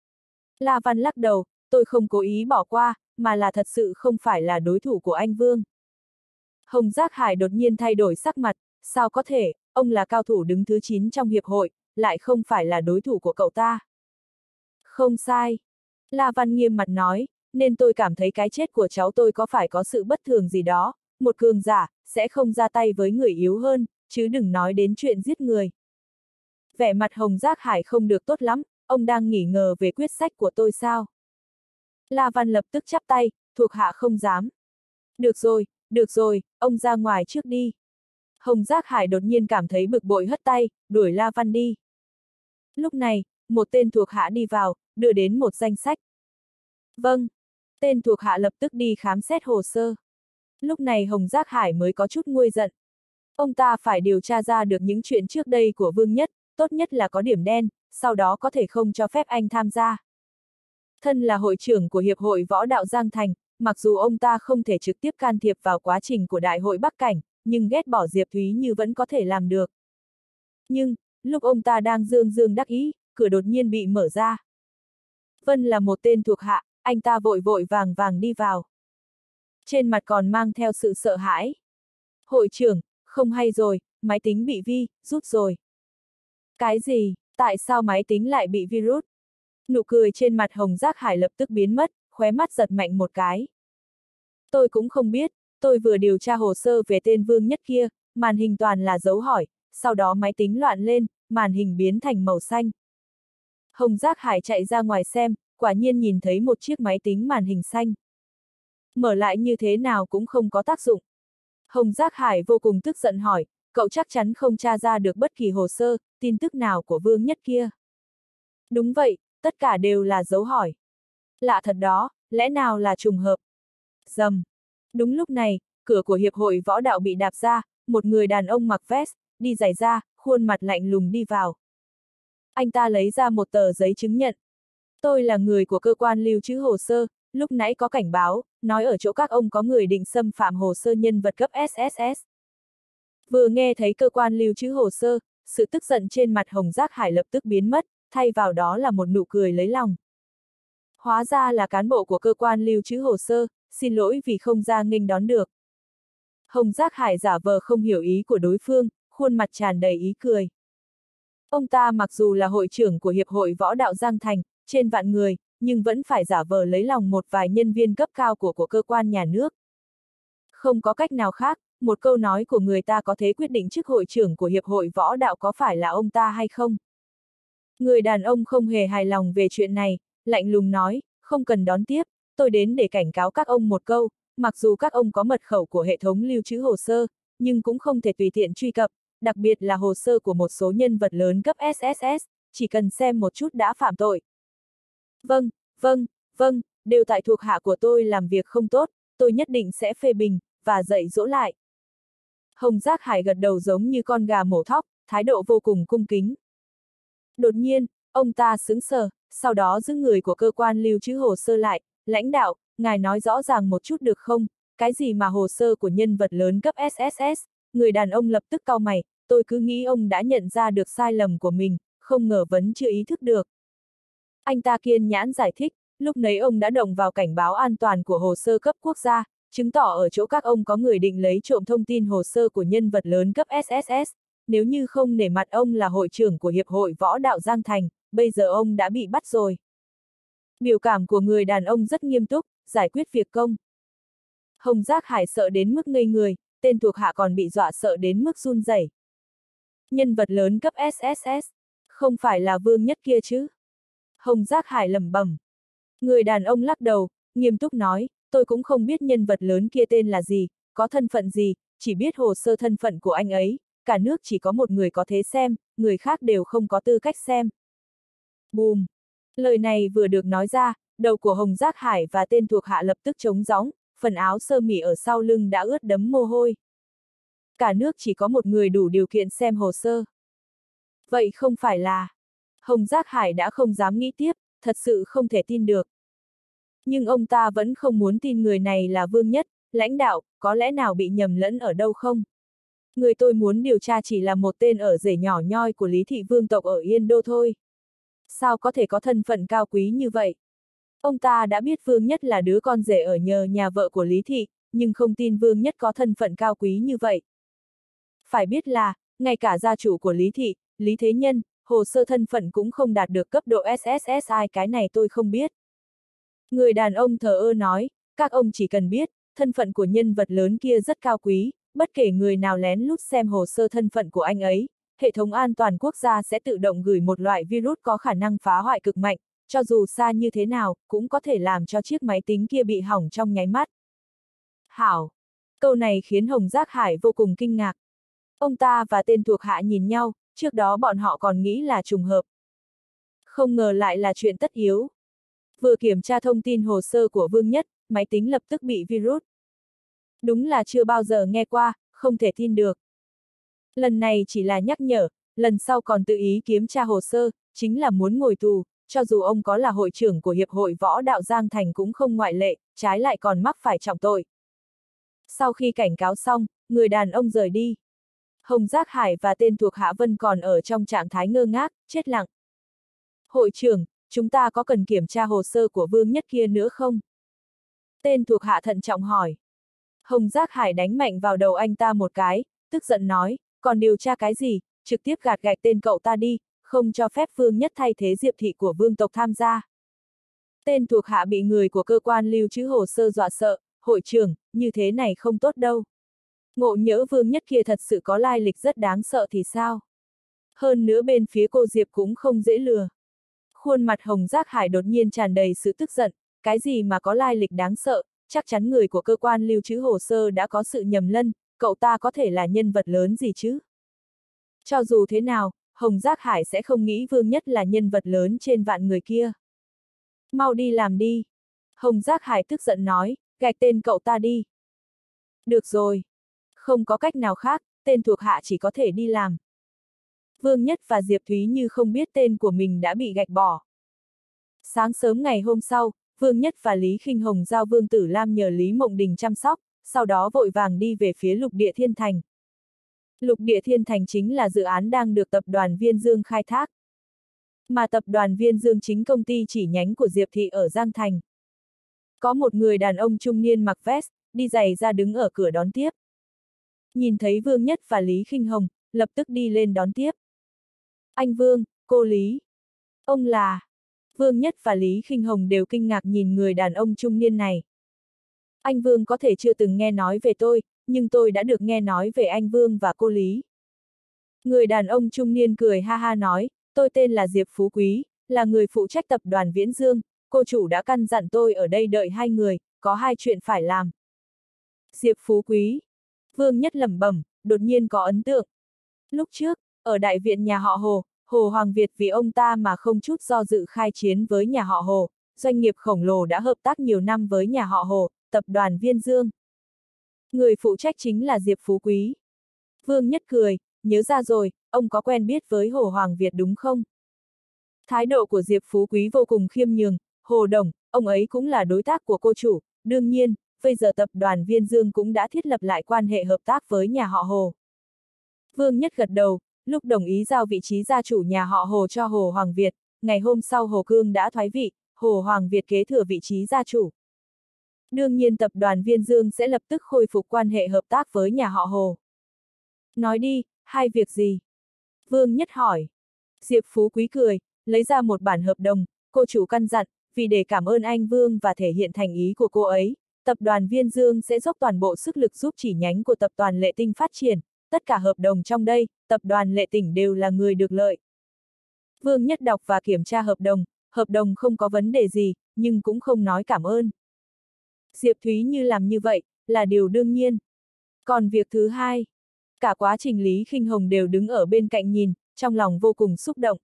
La Văn lắc đầu, tôi không cố ý bỏ qua, mà là thật sự không phải là đối thủ của anh Vương. Hồng Giác Hải đột nhiên thay đổi sắc mặt, sao có thể, ông là cao thủ đứng thứ chín trong hiệp hội, lại không phải là đối thủ của cậu ta. Không sai. La Văn nghiêm mặt nói, nên tôi cảm thấy cái chết của cháu tôi có phải có sự bất thường gì đó, một cường giả, sẽ không ra tay với người yếu hơn, chứ đừng nói đến chuyện giết người. Vẻ mặt Hồng Giác Hải không được tốt lắm, ông đang nghỉ ngờ về quyết sách của tôi sao? La Văn lập tức chắp tay, thuộc hạ không dám. Được rồi, được rồi, ông ra ngoài trước đi. Hồng Giác Hải đột nhiên cảm thấy bực bội hất tay, đuổi La Văn đi. Lúc này, một tên thuộc hạ đi vào, đưa đến một danh sách. Vâng. Tên thuộc hạ lập tức đi khám xét hồ sơ. Lúc này Hồng Giác Hải mới có chút nguôi giận. Ông ta phải điều tra ra được những chuyện trước đây của Vương Nhất, tốt nhất là có điểm đen, sau đó có thể không cho phép anh tham gia. Thân là hội trưởng của Hiệp hội Võ đạo Giang Thành, mặc dù ông ta không thể trực tiếp can thiệp vào quá trình của Đại hội Bắc Cảnh, nhưng ghét bỏ Diệp Thúy Như vẫn có thể làm được. Nhưng, lúc ông ta đang dương dương đắc ý, cửa đột nhiên bị mở ra. Vân là một tên thuộc hạ, anh ta vội vội vàng vàng đi vào. Trên mặt còn mang theo sự sợ hãi. Hội trưởng, không hay rồi, máy tính bị vi, rút rồi. Cái gì, tại sao máy tính lại bị virus? Nụ cười trên mặt Hồng Giác Hải lập tức biến mất, khóe mắt giật mạnh một cái. Tôi cũng không biết, tôi vừa điều tra hồ sơ về tên Vương Nhất kia, màn hình toàn là dấu hỏi, sau đó máy tính loạn lên, màn hình biến thành màu xanh. Hồng Giác Hải chạy ra ngoài xem, quả nhiên nhìn thấy một chiếc máy tính màn hình xanh. Mở lại như thế nào cũng không có tác dụng. Hồng Giác Hải vô cùng tức giận hỏi, cậu chắc chắn không tra ra được bất kỳ hồ sơ, tin tức nào của Vương Nhất kia. Đúng vậy, tất cả đều là dấu hỏi. Lạ thật đó, lẽ nào là trùng hợp? Rầm. Đúng lúc này, cửa của Hiệp hội Võ đạo bị đạp ra, một người đàn ông mặc vest, đi giày da, khuôn mặt lạnh lùng đi vào. Anh ta lấy ra một tờ giấy chứng nhận. Tôi là người của cơ quan lưu trữ hồ sơ, lúc nãy có cảnh báo, nói ở chỗ các ông có người định xâm phạm hồ sơ nhân vật cấp ét ét ét. Vừa nghe thấy cơ quan lưu trữ hồ sơ, sự tức giận trên mặt Hồng Giác Hải lập tức biến mất, thay vào đó là một nụ cười lấy lòng. Hóa ra là cán bộ của cơ quan lưu trữ hồ sơ, xin lỗi vì không ra nghênh đón được. Hồng Giác Hải giả vờ không hiểu ý của đối phương, khuôn mặt tràn đầy ý cười. Ông ta mặc dù là hội trưởng của Hiệp hội Võ đạo Giang Thành, trên vạn người, nhưng vẫn phải giả vờ lấy lòng một vài nhân viên cấp cao của của cơ quan nhà nước. Không có cách nào khác, một câu nói của người ta có thể quyết định chức hội trưởng của Hiệp hội Võ đạo có phải là ông ta hay không. Người đàn ông không hề hài lòng về chuyện này, lạnh lùng nói, không cần đón tiếp, tôi đến để cảnh cáo các ông một câu, mặc dù các ông có mật khẩu của hệ thống lưu trữ hồ sơ, nhưng cũng không thể tùy tiện truy cập, đặc biệt là hồ sơ của một số nhân vật lớn cấp ét ét ét, chỉ cần xem một chút đã phạm tội. Vâng, vâng, vâng, đều tại thuộc hạ của tôi làm việc không tốt, tôi nhất định sẽ phê bình, và dạy dỗ lại. Hồng Giác Hải gật đầu giống như con gà mổ thóc, thái độ vô cùng cung kính. Đột nhiên, ông ta sững sờ, sau đó giữ người của cơ quan lưu trữ hồ sơ lại, lãnh đạo, ngài nói rõ ràng một chút được không, cái gì mà hồ sơ của nhân vật lớn cấp ét ét ét, người đàn ông lập tức cau mày, tôi cứ nghĩ ông đã nhận ra được sai lầm của mình, không ngờ vẫn chưa ý thức được. Anh ta kiên nhãn giải thích, lúc nấy ông đã động vào cảnh báo an toàn của hồ sơ cấp quốc gia, chứng tỏ ở chỗ các ông có người định lấy trộm thông tin hồ sơ của nhân vật lớn cấp ét ét ét, nếu như không nể mặt ông là hội trưởng của Hiệp hội Võ đạo Giang Thành, bây giờ ông đã bị bắt rồi. Biểu cảm của người đàn ông rất nghiêm túc, giải quyết việc công. Hồng Giác Hải sợ đến mức ngây người, tên thuộc hạ còn bị dọa sợ đến mức run rẩy. Nhân vật lớn cấp ét ét ét, không phải là Vương Nhất kia chứ? Hồng Giác Hải lẩm bẩm. Người đàn ông lắc đầu, nghiêm túc nói, tôi cũng không biết nhân vật lớn kia tên là gì, có thân phận gì, chỉ biết hồ sơ thân phận của anh ấy, cả nước chỉ có một người có thể xem, người khác đều không có tư cách xem. Bùm! Lời này vừa được nói ra, đầu của Hồng Giác Hải và tên thuộc hạ lập tức trống rỗng, phần áo sơ mi ở sau lưng đã ướt đẫm mồ hôi. Cả nước chỉ có một người đủ điều kiện xem hồ sơ. Vậy không phải là... Hồng Giác Hải đã không dám nghĩ tiếp, thật sự không thể tin được. Nhưng ông ta vẫn không muốn tin người này là Vương Nhất, lãnh đạo, có lẽ nào bị nhầm lẫn ở đâu không? Người tôi muốn điều tra chỉ là một tên ở rể nhỏ nhoi của Lý Thị Vương tộc ở Yên Đô thôi. Sao có thể có thân phận cao quý như vậy? Ông ta đã biết Vương Nhất là đứa con rể ở nhờ nhà vợ của Lý Thị, nhưng không tin Vương Nhất có thân phận cao quý như vậy. Phải biết là, ngay cả gia chủ của Lý Thị, Lý Thế Nhân, hồ sơ thân phận cũng không đạt được cấp độ ét ét ét i, cái này tôi không biết. Người đàn ông thờ ơ nói, các ông chỉ cần biết, thân phận của nhân vật lớn kia rất cao quý, bất kể người nào lén lút xem hồ sơ thân phận của anh ấy, hệ thống an toàn quốc gia sẽ tự động gửi một loại virus có khả năng phá hoại cực mạnh, cho dù xa như thế nào, cũng có thể làm cho chiếc máy tính kia bị hỏng trong nháy mắt. Hảo! Câu này khiến Hồng Giác Hải vô cùng kinh ngạc. Ông ta và tên thuộc hạ nhìn nhau, trước đó bọn họ còn nghĩ là trùng hợp. Không ngờ lại là chuyện tất yếu. Vừa kiểm tra thông tin hồ sơ của Vương Nhất, máy tính lập tức bị virus. Đúng là chưa bao giờ nghe qua, không thể tin được. Lần này chỉ là nhắc nhở, lần sau còn tự ý kiểm tra hồ sơ, chính là muốn ngồi tù, cho dù ông có là hội trưởng của Hiệp hội Võ Đạo Giang Thành cũng không ngoại lệ, trái lại còn mắc phải trọng tội. Sau khi cảnh cáo xong, người đàn ông rời đi. Hồng Giác Hải và tên thuộc hạ Vân còn ở trong trạng thái ngơ ngác, chết lặng. Hội trưởng, chúng ta có cần kiểm tra hồ sơ của Vương Nhất kia nữa không? Tên thuộc hạ thận trọng hỏi. Hồng Giác Hải đánh mạnh vào đầu anh ta một cái, tức giận nói, còn điều tra cái gì, trực tiếp gạt gạch tên cậu ta đi, không cho phép Vương Nhất thay thế Diệp Thị của Vương tộc tham gia. Tên thuộc hạ bị người của cơ quan lưu trữ hồ sơ dọa sợ, hội trưởng, như thế này không tốt đâu. Ngộ nhỡ Vương Nhất kia thật sự có lai lịch rất đáng sợ thì sao? Hơn nữa bên phía cô Diệp cũng không dễ lừa. Khuôn mặt Hồng Giác Hải đột nhiên tràn đầy sự tức giận, cái gì mà có lai lịch đáng sợ, chắc chắn người của cơ quan lưu trữ hồ sơ đã có sự nhầm lẫn, cậu ta có thể là nhân vật lớn gì chứ? Cho dù thế nào, Hồng Giác Hải sẽ không nghĩ Vương Nhất là nhân vật lớn trên vạn người kia. Mau đi làm đi. Hồng Giác Hải tức giận nói, gạch tên cậu ta đi. Được rồi. Không có cách nào khác, tên thuộc hạ chỉ có thể đi làm. Vương Nhất và Diệp Thúy như không biết tên của mình đã bị gạch bỏ. Sáng sớm ngày hôm sau, Vương Nhất và Lý Khinh Hồng giao Vương Tử Lam nhờ Lý Mộng Đình chăm sóc, sau đó vội vàng đi về phía Lục Địa Thiên Thành. Lục Địa Thiên Thành chính là dự án đang được tập đoàn Viên Dương khai thác. Mà tập đoàn Viên Dương chính công ty chỉ nhánh của Diệp Thị ở Giang Thành. Có một người đàn ông trung niên mặc vest, đi giày ra đứng ở cửa đón tiếp. Nhìn thấy Vương Nhất và Lý Khinh Hồng, lập tức đi lên đón tiếp. Anh Vương, cô Lý. Ông là... Vương Nhất và Lý Khinh Hồng đều kinh ngạc nhìn người đàn ông trung niên này. Anh Vương có thể chưa từng nghe nói về tôi, nhưng tôi đã được nghe nói về anh Vương và cô Lý. Người đàn ông trung niên cười ha ha nói, tôi tên là Diệp Phú Quý, là người phụ trách tập đoàn Viễn Dương, cô chủ đã căn dặn tôi ở đây đợi hai người, có hai chuyện phải làm. Diệp Phú Quý. Vương Nhất lẩm bẩm, đột nhiên có ấn tượng. Lúc trước, ở đại viện nhà họ Hồ, Hồ Hoàng Việt vì ông ta mà không chút do dự khai chiến với nhà họ Hồ, doanh nghiệp khổng lồ đã hợp tác nhiều năm với nhà họ Hồ, tập đoàn Viên Dương. Người phụ trách chính là Diệp Phú Quý. Vương Nhất cười, nhớ ra rồi, ông có quen biết với Hồ Hoàng Việt đúng không? Thái độ của Diệp Phú Quý vô cùng khiêm nhường, Hồ Đồng, ông ấy cũng là đối tác của cô chủ, đương nhiên, bây giờ tập đoàn Viên Dương cũng đã thiết lập lại quan hệ hợp tác với nhà họ Hồ. Vương Nhất gật đầu, lúc đồng ý giao vị trí gia chủ nhà họ Hồ cho Hồ Hoàng Việt, ngày hôm sau Hồ Cương đã thoái vị, Hồ Hoàng Việt kế thừa vị trí gia chủ. Đương nhiên tập đoàn Viên Dương sẽ lập tức khôi phục quan hệ hợp tác với nhà họ Hồ. Nói đi, hai việc gì? Vương Nhất hỏi. Diệp Phú Quý cười, lấy ra một bản hợp đồng, cô chủ căn dặn, vì để cảm ơn anh Vương và thể hiện thành ý của cô ấy, tập đoàn Viên Dương sẽ dốc toàn bộ sức lực giúp chỉ nhánh của tập đoàn Lệ Tinh phát triển, tất cả hợp đồng trong đây, tập đoàn Lệ Tỉnh đều là người được lợi. Vương Nhất đọc và kiểm tra hợp đồng, hợp đồng không có vấn đề gì, nhưng cũng không nói cảm ơn. Diệp Thúy Như làm như vậy, là điều đương nhiên. Còn việc thứ hai, cả quá trình Lý Khinh Hồng đều đứng ở bên cạnh nhìn, trong lòng vô cùng xúc động.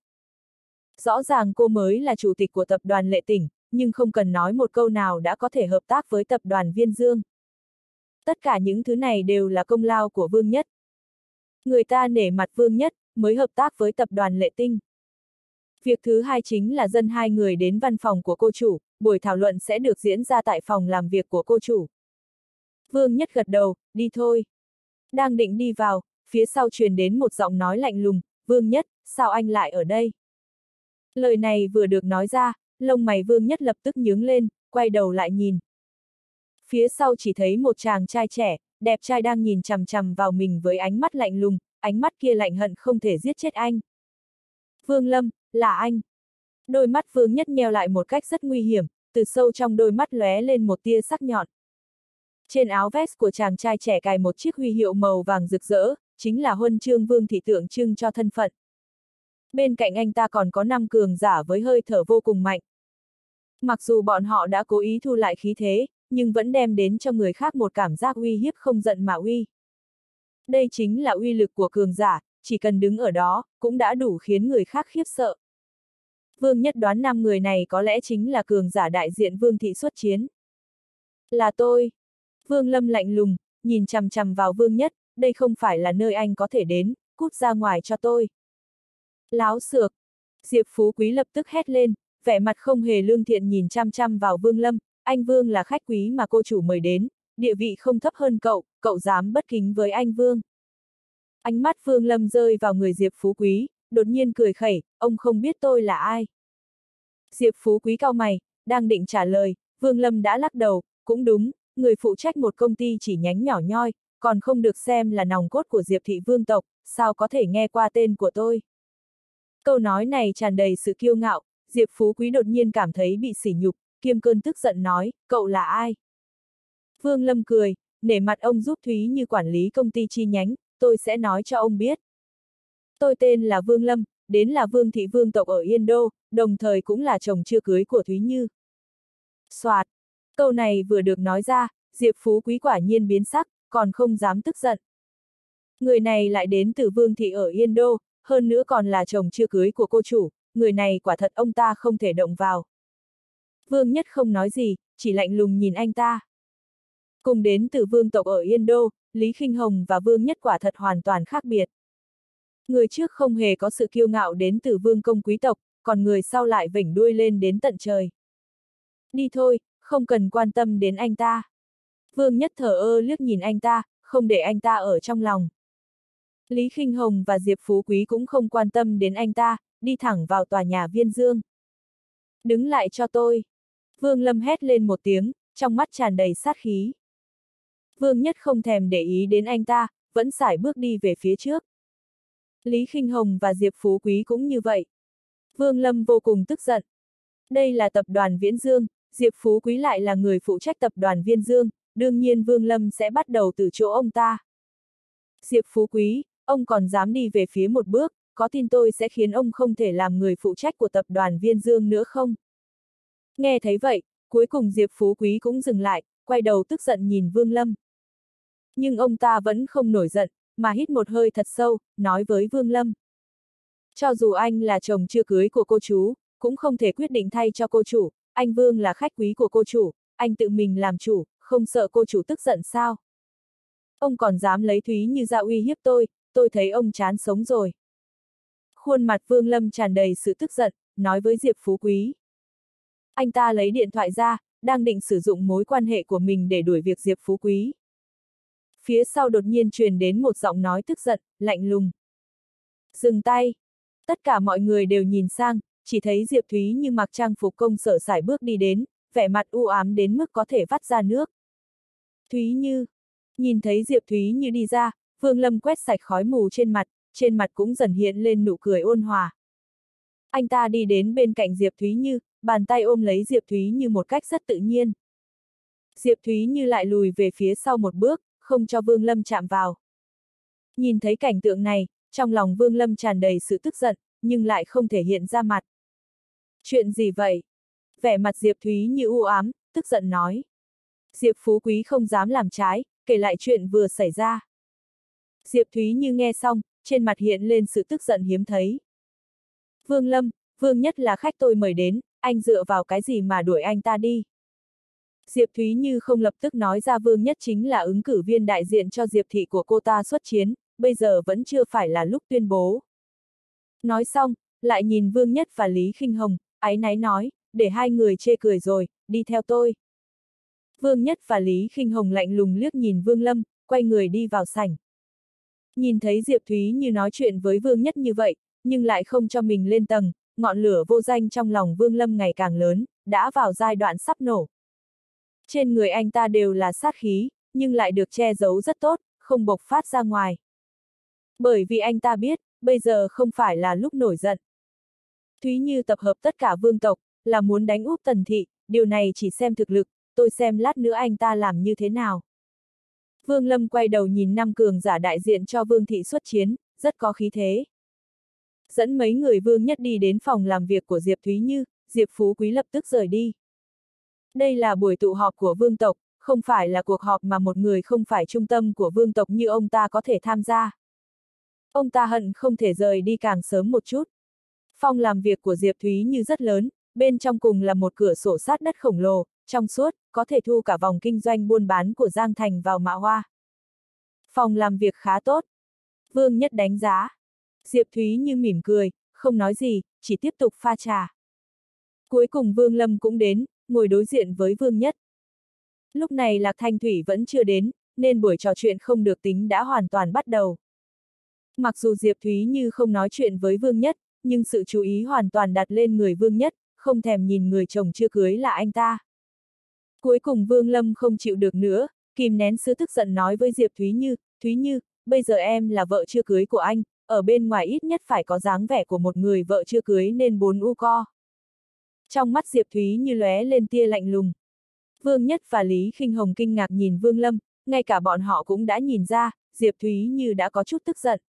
Rõ ràng cô mới là chủ tịch của tập đoàn Lệ Tỉnh, nhưng không cần nói một câu nào đã có thể hợp tác với tập đoàn Viên Dương. Tất cả những thứ này đều là công lao của Vương Nhất. Người ta nể mặt Vương Nhất, mới hợp tác với tập đoàn Lệ Tinh. Việc thứ hai chính là dẫn hai người đến văn phòng của cô chủ, buổi thảo luận sẽ được diễn ra tại phòng làm việc của cô chủ. Vương Nhất gật đầu, đi thôi. Đang định đi vào, phía sau truyền đến một giọng nói lạnh lùng, Vương Nhất, sao anh lại ở đây? Lời này vừa được nói ra, lông mày Vương Nhất lập tức nhướng lên, quay đầu lại nhìn. Phía sau chỉ thấy một chàng trai trẻ, đẹp trai đang nhìn chằm chằm vào mình với ánh mắt lạnh lùng, ánh mắt kia lạnh hận không thể giết chết anh. Vương Lâm, là anh. Đôi mắt Vương Nhất nheo lại một cách rất nguy hiểm, từ sâu trong đôi mắt lóe lên một tia sắc nhọn. Trên áo vest của chàng trai trẻ cài một chiếc huy hiệu màu vàng rực rỡ, chính là huân chương Vương thị tượng trưng cho thân phận. Bên cạnh anh ta còn có năm cường giả với hơi thở vô cùng mạnh. Mặc dù bọn họ đã cố ý thu lại khí thế, nhưng vẫn đem đến cho người khác một cảm giác uy hiếp không giận mà uy. Đây chính là uy lực của cường giả, chỉ cần đứng ở đó, cũng đã đủ khiến người khác khiếp sợ. Vương Nhất đoán năm người này có lẽ chính là cường giả đại diện Vương thị xuất chiến. Là tôi. Vương Lâm lạnh lùng, nhìn chằm chằm vào Vương Nhất, đây không phải là nơi anh có thể đến, cút ra ngoài cho tôi. Láo xược. Diệp Phú Quý lập tức hét lên, vẻ mặt không hề lương thiện nhìn chăm chăm vào Vương Lâm, anh Vương là khách quý mà cô chủ mời đến, địa vị không thấp hơn cậu, cậu dám bất kính với anh Vương. Ánh mắt Vương Lâm rơi vào người Diệp Phú Quý, đột nhiên cười khẩy, ông không biết tôi là ai. Diệp Phú Quý cau mày, đang định trả lời, Vương Lâm đã lắc đầu, cũng đúng, người phụ trách một công ty chỉ nhánh nhỏ nhoi, còn không được xem là nòng cốt của Diệp thị vương tộc, sao có thể nghe qua tên của tôi. Câu nói này tràn đầy sự kiêu ngạo, Diệp Phú Quý đột nhiên cảm thấy bị sỉ nhục, kiêm cơn tức giận nói, cậu là ai? Vương Lâm cười, nể mặt ông giúp Thúy Như quản lý công ty chi nhánh, tôi sẽ nói cho ông biết. Tôi tên là Vương Lâm, đến là Vương thị vương tộc ở Yên Đô, đồng thời cũng là chồng chưa cưới của Thúy Như. Soạt, câu này vừa được nói ra, Diệp Phú Quý quả nhiên biến sắc, còn không dám tức giận. Người này lại đến từ Vương thị ở Yên Đô, hơn nữa còn là chồng chưa cưới của cô chủ, người này quả thật ông ta không thể động vào. Vương Nhất không nói gì, chỉ lạnh lùng nhìn anh ta. Cùng đến từ vương tộc ở Yên Đô, Lý Khinh Hồng và Vương Nhất quả thật hoàn toàn khác biệt. Người trước không hề có sự kiêu ngạo đến từ vương công quý tộc, còn người sau lại vểnh đuôi lên đến tận trời. Đi thôi, không cần quan tâm đến anh ta. Vương Nhất thờ ơ liếc nhìn anh ta, không để anh ta ở trong lòng. Lý Khinh Hồng và Diệp Phú Quý cũng không quan tâm đến anh ta, đi thẳng vào tòa nhà Viên Dương. Đứng lại cho tôi. Vương Lâm hét lên một tiếng, trong mắt tràn đầy sát khí. Vương Nhất không thèm để ý đến anh ta, vẫn sải bước đi về phía trước. Lý Khinh Hồng và Diệp Phú Quý cũng như vậy. Vương Lâm vô cùng tức giận. Đây là tập đoàn Viễn Dương, Diệp Phú Quý lại là người phụ trách tập đoàn Viên Dương, đương nhiên Vương Lâm sẽ bắt đầu từ chỗ ông ta. Diệp Phú Quý, ông còn dám đi về phía một bước, có tin tôi sẽ khiến ông không thể làm người phụ trách của tập đoàn Viên Dương nữa không? Nghe thấy vậy, cuối cùng Diệp Phú Quý cũng dừng lại, quay đầu tức giận nhìn Vương Lâm. Nhưng ông ta vẫn không nổi giận, mà hít một hơi thật sâu, nói với Vương Lâm. Cho dù anh là chồng chưa cưới của cô chú, cũng không thể quyết định thay cho cô chủ, anh Vương là khách quý của cô chủ, anh tự mình làm chủ, không sợ cô chủ tức giận sao? Ông còn dám lấy Thúy Như ra uy hiếp tôi, tôi thấy ông chán sống rồi. Khuôn mặt Vương Lâm tràn đầy sự tức giận, nói với Diệp Phú Quý. Anh ta lấy điện thoại ra, đang định sử dụng mối quan hệ của mình để đuổi việc Diệp Phú Quý. Phía sau đột nhiên truyền đến một giọng nói tức giận, lạnh lùng. Dừng tay. Tất cả mọi người đều nhìn sang, chỉ thấy Diệp Thúy Như mặc trang phục công sở sải bước đi đến, vẻ mặt u ám đến mức có thể vắt ra nước. Thúy Như. Nhìn thấy Diệp Thúy Như đi ra, Vương Lâm quét sạch khói mù trên mặt, trên mặt cũng dần hiện lên nụ cười ôn hòa. Anh ta đi đến bên cạnh Diệp Thúy Như, bàn tay ôm lấy Diệp Thúy Như một cách rất tự nhiên. Diệp Thúy Như lại lùi về phía sau một bước, không cho Vương Lâm chạm vào. Nhìn thấy cảnh tượng này, trong lòng Vương Lâm tràn đầy sự tức giận, nhưng lại không thể hiện ra mặt. Chuyện gì vậy? Vẻ mặt Diệp Thúy Như u ám, tức giận nói. Diệp Phú Quý không dám làm trái, kể lại chuyện vừa xảy ra. Diệp Thúy Như nghe xong, trên mặt hiện lên sự tức giận hiếm thấy. Vương Lâm, Vương Nhất là khách tôi mời đến, anh dựa vào cái gì mà đuổi anh ta đi? Diệp Thúy Như không lập tức nói ra Vương Nhất chính là ứng cử viên đại diện cho Diệp thị của cô ta xuất chiến, bây giờ vẫn chưa phải là lúc tuyên bố. Nói xong, lại nhìn Vương Nhất và Lý Khinh Hồng, áy náy nói, để hai người chê cười rồi, đi theo tôi. Vương Nhất và Lý Khinh Hồng lạnh lùng liếc nhìn Vương Lâm, quay người đi vào sảnh. Nhìn thấy Diệp Thúy Như nói chuyện với Vương Nhất như vậy, nhưng lại không cho mình lên tầng, ngọn lửa vô danh trong lòng Vương Lâm ngày càng lớn, đã vào giai đoạn sắp nổ. Trên người anh ta đều là sát khí, nhưng lại được che giấu rất tốt, không bộc phát ra ngoài. Bởi vì anh ta biết, bây giờ không phải là lúc nổi giận. Thúy Như tập hợp tất cả vương tộc, là muốn đánh úp Tần thị, điều này chỉ xem thực lực, tôi xem lát nữa anh ta làm như thế nào. Vương Lâm quay đầu nhìn năm cường giả đại diện cho Vương thị xuất chiến, rất có khí thế. Dẫn mấy người Vương Nhất đi đến phòng làm việc của Diệp Thúy Như, Diệp Phú Quý lập tức rời đi. Đây là buổi tụ họp của vương tộc, không phải là cuộc họp mà một người không phải trung tâm của vương tộc như ông ta có thể tham gia. Ông ta hận không thể rời đi càng sớm một chút. Phòng làm việc của Diệp Thúy Như rất lớn, bên trong cùng là một cửa sổ sát đất khổng lồ, trong suốt, có thể thu cả vòng kinh doanh buôn bán của Giang Thành vào Mạ Hoa. Phòng làm việc khá tốt. Vương Nhất đánh giá. Diệp Thúy Như mỉm cười, không nói gì, chỉ tiếp tục pha trà. Cuối cùng Vương Lâm cũng đến, ngồi đối diện với Vương Nhất. Lúc này Lạc Thanh Thủy vẫn chưa đến, nên buổi trò chuyện không được tính đã hoàn toàn bắt đầu. Mặc dù Diệp Thúy Như không nói chuyện với Vương Nhất, nhưng sự chú ý hoàn toàn đặt lên người Vương Nhất, không thèm nhìn người chồng chưa cưới là anh ta. Cuối cùng Vương Lâm không chịu được nữa, kìm nén sự tức giận nói với Diệp Thúy Như, Thúy Như, bây giờ em là vợ chưa cưới của anh, ở bên ngoài ít nhất phải có dáng vẻ của một người vợ chưa cưới nên bốn u co. Trong mắt Diệp Thúy Như lóe lên tia lạnh lùng. Vương Nhất và Lý Khinh Hồng kinh ngạc nhìn Vương Lâm, ngay cả bọn họ cũng đã nhìn ra, Diệp Thúy Như đã có chút tức giận.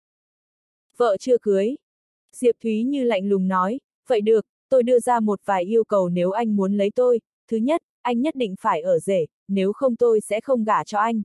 Vợ chưa cưới. Diệp Thúy Như lạnh lùng nói, vậy được, tôi đưa ra một vài yêu cầu nếu anh muốn lấy tôi. Thứ nhất, anh nhất định phải ở rể, nếu không tôi sẽ không gả cho anh.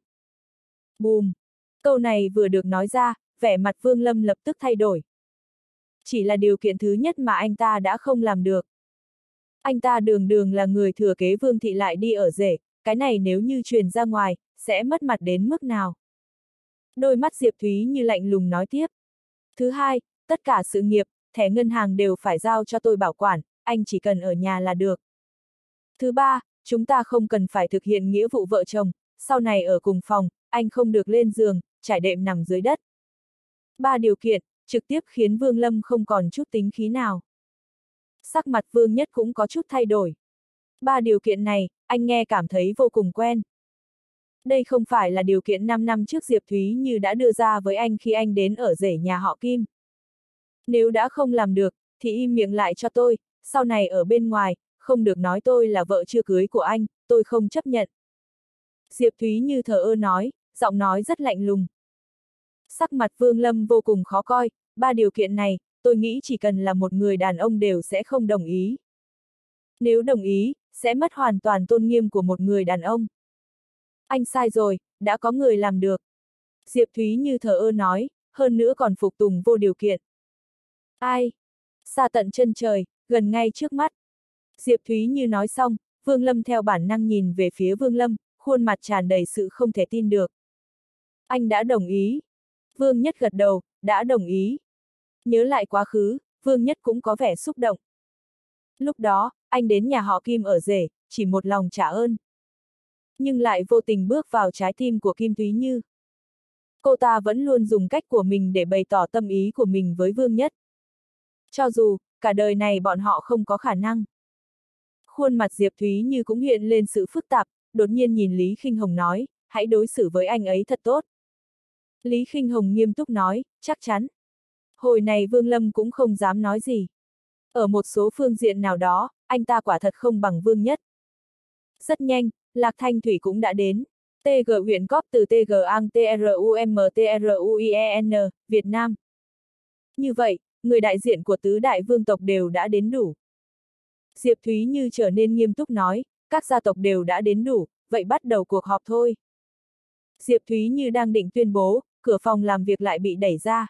Bùm! Câu này vừa được nói ra, vẻ mặt Vương Lâm lập tức thay đổi. Chỉ là điều kiện thứ nhất mà anh ta đã không làm được. Anh ta đường đường là người thừa kế Vương thị lại đi ở rể, cái này nếu như truyền ra ngoài, sẽ mất mặt đến mức nào. Đôi mắt Diệp Thúy Như lạnh lùng nói tiếp. Thứ hai, tất cả sự nghiệp, thẻ ngân hàng đều phải giao cho tôi bảo quản, anh chỉ cần ở nhà là được. Thứ ba, chúng ta không cần phải thực hiện nghĩa vụ vợ chồng, sau này ở cùng phòng, anh không được lên giường, trải đệm nằm dưới đất. Ba điều kiện, trực tiếp khiến Vương Lâm không còn chút tính khí nào. Sắc mặt Vương Nhất cũng có chút thay đổi. Ba điều kiện này, anh nghe cảm thấy vô cùng quen. Đây không phải là điều kiện năm năm trước Diệp Thúy Như đã đưa ra với anh khi anh đến ở rể nhà họ Kim. Nếu đã không làm được, thì im miệng lại cho tôi, sau này ở bên ngoài, không được nói tôi là vợ chưa cưới của anh, tôi không chấp nhận. Diệp Thúy Như thờ ơ nói, giọng nói rất lạnh lùng. Sắc mặt Vương Lâm vô cùng khó coi, ba điều kiện này, tôi nghĩ chỉ cần là một người đàn ông đều sẽ không đồng ý. Nếu đồng ý, sẽ mất hoàn toàn tôn nghiêm của một người đàn ông. Anh sai rồi, đã có người làm được. Diệp Thúy Như thờ ơ nói, hơn nữa còn phục tùng vô điều kiện. Ai? Xa tận chân trời, gần ngay trước mắt. Diệp Thúy Như nói xong, Vương Lâm theo bản năng nhìn về phía Vương Lâm, khuôn mặt tràn đầy sự không thể tin được. Anh đã đồng ý. Vương Nhất gật đầu, đã đồng ý. Nhớ lại quá khứ, Vương Nhất cũng có vẻ xúc động. Lúc đó, anh đến nhà họ Kim ở rể, chỉ một lòng trả ơn. Nhưng lại vô tình bước vào trái tim của Kim Thúy Như. Cô ta vẫn luôn dùng cách của mình để bày tỏ tâm ý của mình với Vương Nhất. Cho dù, cả đời này bọn họ không có khả năng. Khuôn mặt Diệp Thúy Như cũng hiện lên sự phức tạp, đột nhiên nhìn Lý Khinh Hồng nói, hãy đối xử với anh ấy thật tốt. Lý Khinh Hồng nghiêm túc nói, chắc chắn. Hồi này Vương Lâm cũng không dám nói gì. Ở một số phương diện nào đó, anh ta quả thật không bằng Vương Nhất. Rất nhanh, Lạc Thanh Thủy cũng đã đến. tê giê huyện cóp từ tê giê ang trumtruien, Việt Nam. Như vậy, người đại diện của tứ đại vương tộc đều đã đến đủ. Diệp Thúy Như trở nên nghiêm túc nói, các gia tộc đều đã đến đủ, vậy bắt đầu cuộc họp thôi. Diệp Thúy Như đang định tuyên bố, cửa phòng làm việc lại bị đẩy ra.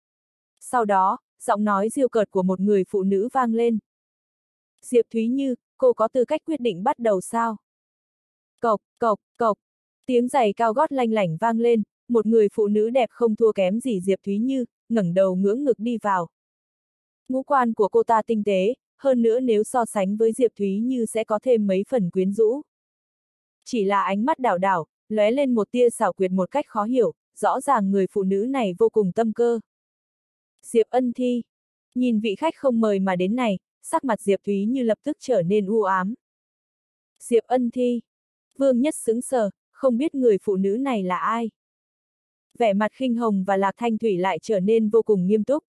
Sau đó, giọng nói diêu cợt của một người phụ nữ vang lên. Diệp Thúy Như, cô có tư cách quyết định bắt đầu sao? Cộc, cộc, cộc. Tiếng giày cao gót lanh lảnh vang lên, một người phụ nữ đẹp không thua kém gì Diệp Thúy Như, ngẩng đầu ngưỡng ngực đi vào. Ngũ quan của cô ta tinh tế, hơn nữa nếu so sánh với Diệp Thúy Như sẽ có thêm mấy phần quyến rũ. Chỉ là ánh mắt đảo đảo, lóe lên một tia xảo quyệt một cách khó hiểu, rõ ràng người phụ nữ này vô cùng tâm cơ. Diệp Ân Thi. Nhìn vị khách không mời mà đến này, sắc mặt Diệp Thúy Như lập tức trở nên u ám. Diệp Ân Thi. Vương Nhất sững sờ, không biết người phụ nữ này là ai. Vẻ mặt Khinh Hồng và Lạc Thanh Thủy lại trở nên vô cùng nghiêm túc.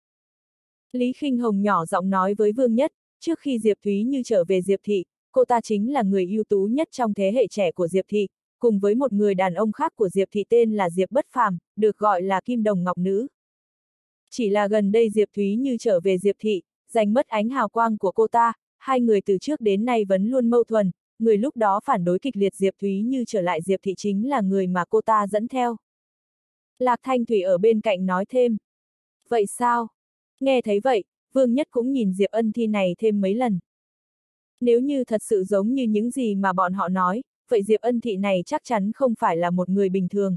Lý Khinh Hồng nhỏ giọng nói với Vương Nhất, trước khi Diệp Thúy Như trở về Diệp Thị, cô ta chính là người ưu tú nhất trong thế hệ trẻ của Diệp Thị, cùng với một người đàn ông khác của Diệp Thị tên là Diệp Bất Phàm, được gọi là Kim Đồng Ngọc Nữ. Chỉ là gần đây Diệp Thúy Như trở về Diệp Thị, giành mất ánh hào quang của cô ta, hai người từ trước đến nay vẫn luôn mâu thuẫn, người lúc đó phản đối kịch liệt Diệp Thúy Như trở lại Diệp Thị chính là người mà cô ta dẫn theo. Lạc Thanh Thủy ở bên cạnh nói thêm. Vậy sao? Nghe thấy vậy, Vương Nhất cũng nhìn Diệp Ân Thi này thêm mấy lần. Nếu như thật sự giống như những gì mà bọn họ nói, vậy Diệp Ân Thị này chắc chắn không phải là một người bình thường.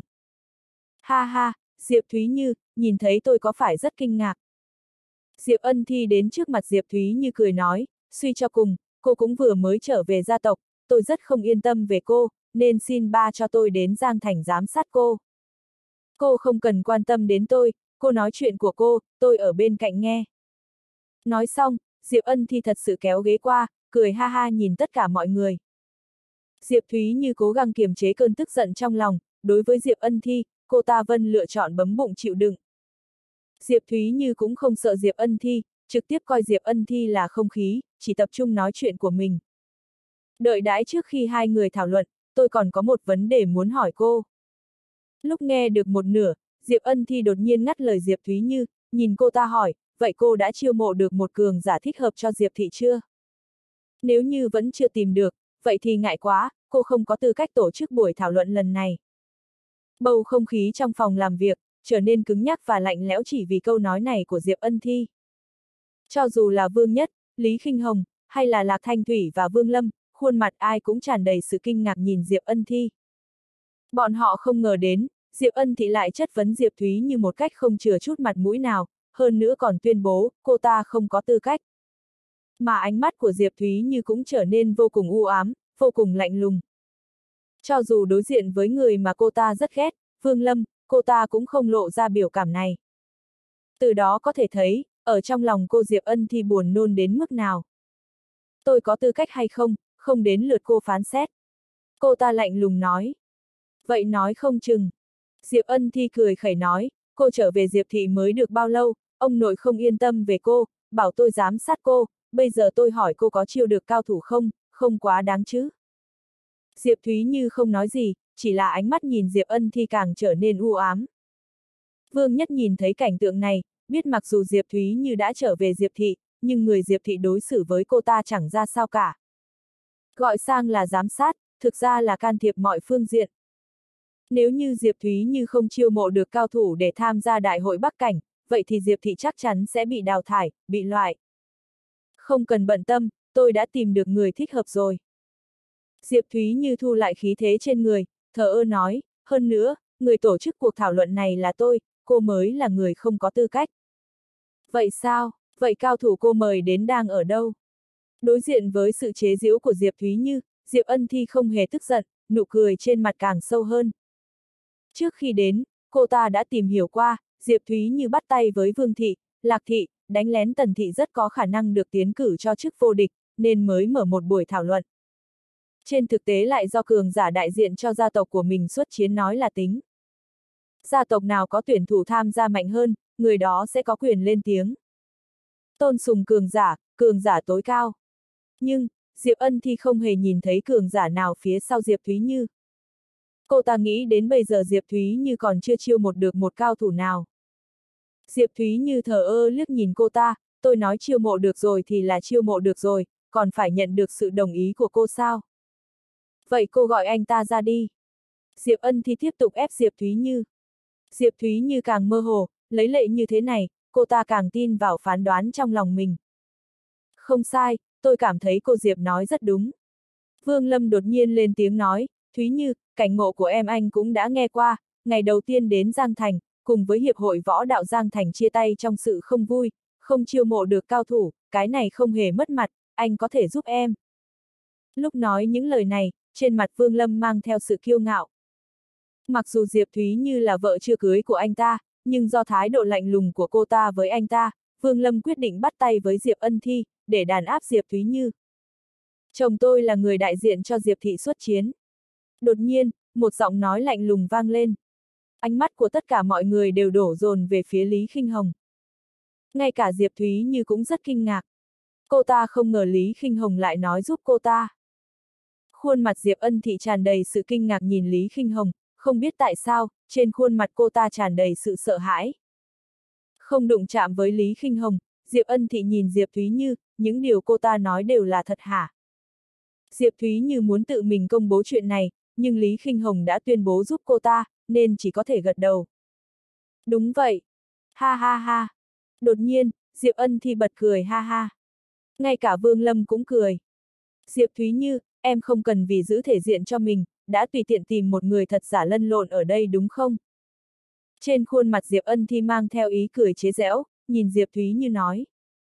Ha ha, Diệp Thúy Như, nhìn thấy tôi có phải rất kinh ngạc. Diệp Ân Thi đến trước mặt Diệp Thúy Như cười nói, suy cho cùng, cô cũng vừa mới trở về gia tộc, tôi rất không yên tâm về cô, nên xin ba cho tôi đến Giang Thành giám sát cô. Cô không cần quan tâm đến tôi, cô nói chuyện của cô, tôi ở bên cạnh nghe. Nói xong, Diệp Ân Thi thật sự kéo ghế qua, cười ha ha nhìn tất cả mọi người. Diệp Thúy Như cố gắng kiềm chế cơn tức giận trong lòng, đối với Diệp Ân Thi, cô ta vẫn lựa chọn bấm bụng chịu đựng. Diệp Thúy Như cũng không sợ Diệp Ân Thi, trực tiếp coi Diệp Ân Thi là không khí, chỉ tập trung nói chuyện của mình. Đợi đãi trước khi hai người thảo luận, tôi còn có một vấn đề muốn hỏi cô. Lúc nghe được một nửa, Diệp Ân Thi đột nhiên ngắt lời Diệp Thúy Như, nhìn cô ta hỏi, vậy cô đã chiêu mộ được một cường giả thích hợp cho Diệp Thị chưa? Nếu như vẫn chưa tìm được, vậy thì ngại quá, cô không có tư cách tổ chức buổi thảo luận lần này. Bầu không khí trong phòng làm việc trở nên cứng nhắc và lạnh lẽo chỉ vì câu nói này của Diệp Ân Thi. Cho dù là Vương Nhất, Lý Khinh Hồng, hay là Lạc Thanh Thủy và Vương Lâm, khuôn mặt ai cũng tràn đầy sự kinh ngạc nhìn Diệp Ân Thi. Bọn họ không ngờ đến, Diệp Ân Thi lại chất vấn Diệp Thúy Như một cách không chừa chút mặt mũi nào, hơn nữa còn tuyên bố, cô ta không có tư cách. Mà ánh mắt của Diệp Thúy Như cũng trở nên vô cùng u ám, vô cùng lạnh lùng. Cho dù đối diện với người mà cô ta rất ghét, Vương Lâm, cô ta cũng không lộ ra biểu cảm này. Từ đó có thể thấy, ở trong lòng cô Diệp Ân Thi buồn nôn đến mức nào. Tôi có tư cách hay không, không đến lượt cô phán xét. Cô ta lạnh lùng nói. Vậy nói không chừng. Diệp Ân Thi cười khẩy nói, cô trở về Diệp Thị mới được bao lâu, ông nội không yên tâm về cô, bảo tôi giám sát cô, bây giờ tôi hỏi cô có chiêu được cao thủ không, không quá đáng chứ. Diệp Thúy Như không nói gì, chỉ là ánh mắt nhìn Diệp Ân Thi càng trở nên u ám. Vương Nhất nhìn thấy cảnh tượng này, biết mặc dù Diệp Thúy Như đã trở về Diệp Thị, nhưng người Diệp Thị đối xử với cô ta chẳng ra sao cả. Gọi sang là giám sát, thực ra là can thiệp mọi phương diện. Nếu như Diệp Thúy Như không chiêu mộ được cao thủ để tham gia đại hội Bắc Cảnh, vậy thì Diệp Thị chắc chắn sẽ bị đào thải, bị loại. Không cần bận tâm, tôi đã tìm được người thích hợp rồi. Diệp Thúy Như thu lại khí thế trên người, thờ ơ nói, hơn nữa, người tổ chức cuộc thảo luận này là tôi, cô mới là người không có tư cách. Vậy sao, vậy cao thủ cô mời đến đang ở đâu? Đối diện với sự chế giễu của Diệp Thúy Như, Diệp Ân Thi không hề tức giận, nụ cười trên mặt càng sâu hơn. Trước khi đến, cô ta đã tìm hiểu qua, Diệp Thúy Như bắt tay với Vương Thị, Lạc Thị, đánh lén Tần Thị rất có khả năng được tiến cử cho chức vô địch, nên mới mở một buổi thảo luận. Trên thực tế lại do cường giả đại diện cho gia tộc của mình xuất chiến nói là tính. Gia tộc nào có tuyển thủ tham gia mạnh hơn, người đó sẽ có quyền lên tiếng. Tôn sùng cường giả, cường giả tối cao. Nhưng, Diệp Ân Thi không hề nhìn thấy cường giả nào phía sau Diệp Thúy Như. Cô ta nghĩ đến bây giờ Diệp Thúy Như còn chưa chiêu một được một cao thủ nào. Diệp Thúy Như thờ ơ liếc nhìn cô ta, tôi nói chiêu mộ được rồi thì là chiêu mộ được rồi, còn phải nhận được sự đồng ý của cô sao? Vậy cô gọi anh ta ra đi. Diệp Ân Thi tiếp tục ép Diệp Thúy Như. Diệp Thúy Như càng mơ hồ, lấy lệ như thế này, cô ta càng tin vào phán đoán trong lòng mình. Không sai, tôi cảm thấy cô Diệp nói rất đúng. Vương Lâm đột nhiên lên tiếng nói, Thúy Như, cảnh ngộ của em anh cũng đã nghe qua, ngày đầu tiên đến Giang Thành, cùng với Hiệp hội Võ đạo Giang Thành chia tay trong sự không vui, không chiêu mộ được cao thủ, cái này không hề mất mặt, anh có thể giúp em. Lúc nói những lời này, trên mặt Vương Lâm mang theo sự kiêu ngạo. Mặc dù Diệp Thúy Như là vợ chưa cưới của anh ta, nhưng do thái độ lạnh lùng của cô ta với anh ta, Vương Lâm quyết định bắt tay với Diệp Ân Thi, để đàn áp Diệp Thúy Như. Chồng tôi là người đại diện cho Diệp thị xuất chiến. Đột nhiên, một giọng nói lạnh lùng vang lên. Ánh mắt của tất cả mọi người đều đổ dồn về phía Lý Khinh Hồng. Ngay cả Diệp Thúy Như cũng rất kinh ngạc. Cô ta không ngờ Lý Khinh Hồng lại nói giúp cô ta. Khuôn mặt Diệp Ân Thị tràn đầy sự kinh ngạc nhìn Lý Khinh Hồng, không biết tại sao, trên khuôn mặt cô ta tràn đầy sự sợ hãi. Không đụng chạm với Lý Khinh Hồng, Diệp Ân Thị nhìn Diệp Thúy Như, những điều cô ta nói đều là thật hả? Diệp Thúy Như muốn tự mình công bố chuyện này, nhưng Lý Khinh Hồng đã tuyên bố giúp cô ta, nên chỉ có thể gật đầu. Đúng vậy. Ha ha ha. Đột nhiên, Diệp Ân Thi bật cười ha ha. Ngay cả Vương Lâm cũng cười. Diệp Thúy Như, em không cần vì giữ thể diện cho mình, đã tùy tiện tìm một người thật giả lân lộn ở đây đúng không? Trên khuôn mặt Diệp Ân Thi mang theo ý cười chế giễu, nhìn Diệp Thúy Như nói.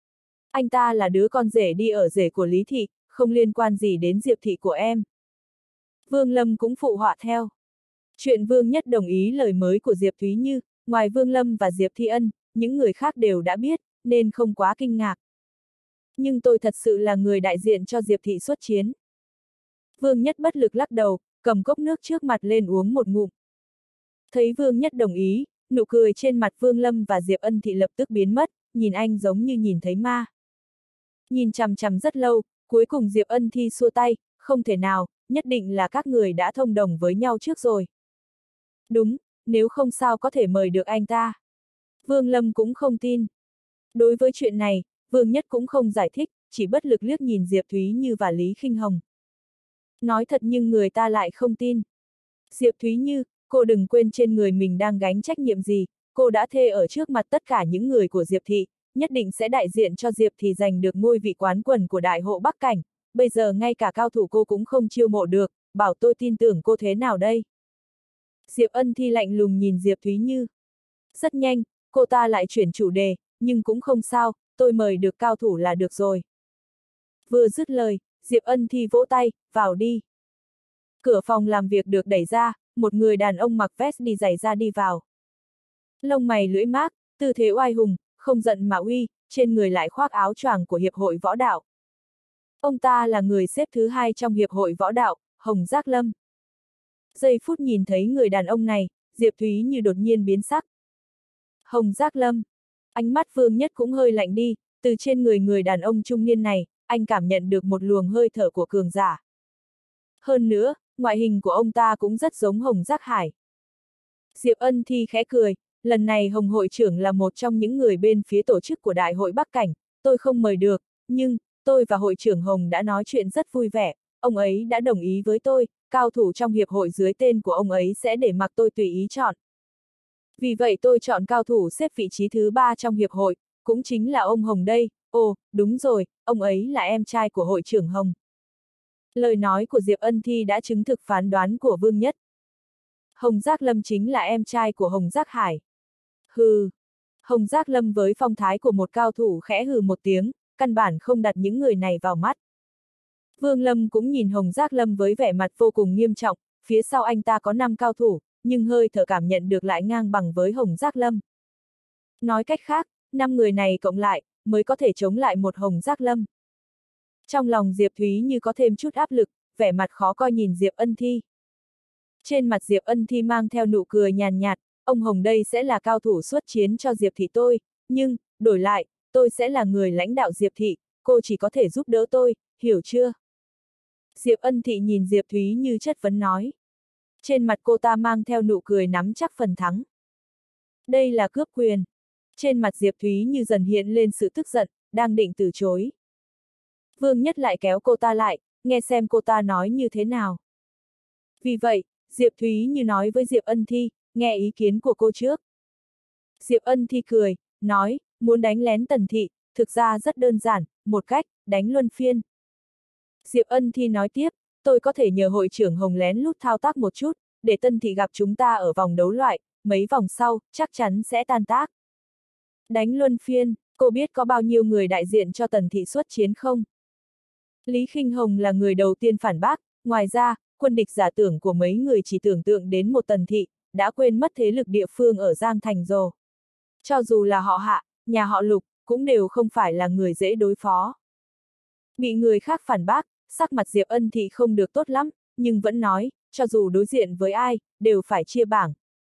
Anh ta là đứa con rể đi ở rể của Lý Thị, không liên quan gì đến Diệp Thị của em. Vương Lâm cũng phụ họa theo. Chuyện Vương Nhất đồng ý lời mới của Diệp Thúy Như, ngoài Vương Lâm và Diệp Thi Ân, những người khác đều đã biết, nên không quá kinh ngạc. Nhưng tôi thật sự là người đại diện cho Diệp Thị xuất chiến. Vương Nhất bất lực lắc đầu, cầm cốc nước trước mặt lên uống một ngụm. Thấy Vương Nhất đồng ý, nụ cười trên mặt Vương Lâm và Diệp Ân Thị lập tức biến mất, nhìn anh giống như nhìn thấy ma. Nhìn chằm chằm rất lâu, cuối cùng Diệp Ân Thi xua tay, không thể nào, nhất định là các người đã thông đồng với nhau trước rồi. Đúng, nếu không sao có thể mời được anh ta. Vương Lâm cũng không tin. Đối với chuyện này, Vương Nhất cũng không giải thích, chỉ bất lực liếc nhìn Diệp Thúy Như và Lý Khinh Hồng. Nói thật nhưng người ta lại không tin. Diệp Thúy Như, cô đừng quên trên người mình đang gánh trách nhiệm gì, cô đã thề ở trước mặt tất cả những người của Diệp Thị, nhất định sẽ đại diện cho Diệp Thị giành được ngôi vị quán quân của Đại hội Bắc Cảnh, bây giờ ngay cả cao thủ cô cũng không chiêu mộ được, bảo tôi tin tưởng cô thế nào đây? Diệp Ân Thi lạnh lùng nhìn Diệp Thúy Như. Rất nhanh, cô ta lại chuyển chủ đề, nhưng cũng không sao, tôi mời được cao thủ là được rồi. Vừa dứt lời, Diệp Ân Thi vỗ tay, vào đi. Cửa phòng làm việc được đẩy ra, một người đàn ông mặc vest đi giày da đi vào. Lông mày lưỡi mác, tư thế oai hùng, không giận mà uy, trên người lại khoác áo choàng của Hiệp hội Võ đạo. Ông ta là người xếp thứ hai trong Hiệp hội Võ đạo, Hồng Giác Lâm. Giây phút nhìn thấy người đàn ông này, Diệp Thúy Như đột nhiên biến sắc. Hồng Giác Lâm. Ánh mắt Vương Nhất cũng hơi lạnh đi, từ trên người người đàn ông trung niên này, anh cảm nhận được một luồng hơi thở của cường giả. Hơn nữa, ngoại hình của ông ta cũng rất giống Hồng Giác Hải. Diệp Ân Thi khẽ cười, lần này Hồng hội trưởng là một trong những người bên phía tổ chức của Đại hội Bắc Cảnh, tôi không mời được, nhưng, tôi và hội trưởng Hồng đã nói chuyện rất vui vẻ, ông ấy đã đồng ý với tôi, cao thủ trong hiệp hội dưới tên của ông ấy sẽ để mặc tôi tùy ý chọn. Vì vậy tôi chọn cao thủ xếp vị trí thứ ba trong hiệp hội, cũng chính là ông Hồng đây, ồ, đúng rồi, ông ấy là em trai của hội trưởng Hồng. Lời nói của Diệp Ân Thi đã chứng thực phán đoán của Vương Nhất. Hồng Giác Lâm chính là em trai của Hồng Giác Hải. Hừ. Hồng Giác Lâm với phong thái của một cao thủ khẽ hừ một tiếng, căn bản không đặt những người này vào mắt. Vương Lâm cũng nhìn Hồng Giác Lâm với vẻ mặt vô cùng nghiêm trọng, phía sau anh ta có năm cao thủ, nhưng hơi thở cảm nhận được lại ngang bằng với Hồng Giác Lâm. Nói cách khác, năm người này cộng lại, mới có thể chống lại một Hồng Giác Lâm. Trong lòng Diệp Thúy Như có thêm chút áp lực, vẻ mặt khó coi nhìn Diệp Ân Thi. Trên mặt Diệp Ân Thi mang theo nụ cười nhàn nhạt, ông Hồng đây sẽ là cao thủ xuất chiến cho Diệp Thị tôi, nhưng, đổi lại, tôi sẽ là người lãnh đạo Diệp Thị, cô chỉ có thể giúp đỡ tôi, hiểu chưa? Diệp Ân Thị nhìn Diệp Thúy Như chất vấn nói. Trên mặt cô ta mang theo nụ cười nắm chắc phần thắng. Đây là cướp quyền. Trên mặt Diệp Thúy Như dần hiện lên sự tức giận, đang định từ chối. Vương Nhất lại kéo cô ta lại, nghe xem cô ta nói như thế nào. Vì vậy, Diệp Thúy Như nói với Diệp Ân Thi, nghe ý kiến của cô trước. Diệp Ân Thi cười, nói, muốn đánh lén Tần Thị, thực ra rất đơn giản, một cách, đánh luân phiên. Diệp Ân Thi nói tiếp, tôi có thể nhờ hội trưởng Hồng lén lút thao tác một chút, để Tần Thị gặp chúng ta ở vòng đấu loại, mấy vòng sau, chắc chắn sẽ tan tác. Đánh luân phiên, cô biết có bao nhiêu người đại diện cho Tần Thị xuất chiến không? Lý Khinh Hồng là người đầu tiên phản bác, ngoài ra, quân địch giả tưởng của mấy người chỉ tưởng tượng đến một Tần Thị, đã quên mất thế lực địa phương ở Giang Thành rồi. Cho dù là họ Hạ, nhà họ Lục, cũng đều không phải là người dễ đối phó. Bị người khác phản bác, sắc mặt Diệp Ân Thị không được tốt lắm, nhưng vẫn nói, cho dù đối diện với ai, đều phải chia bảng.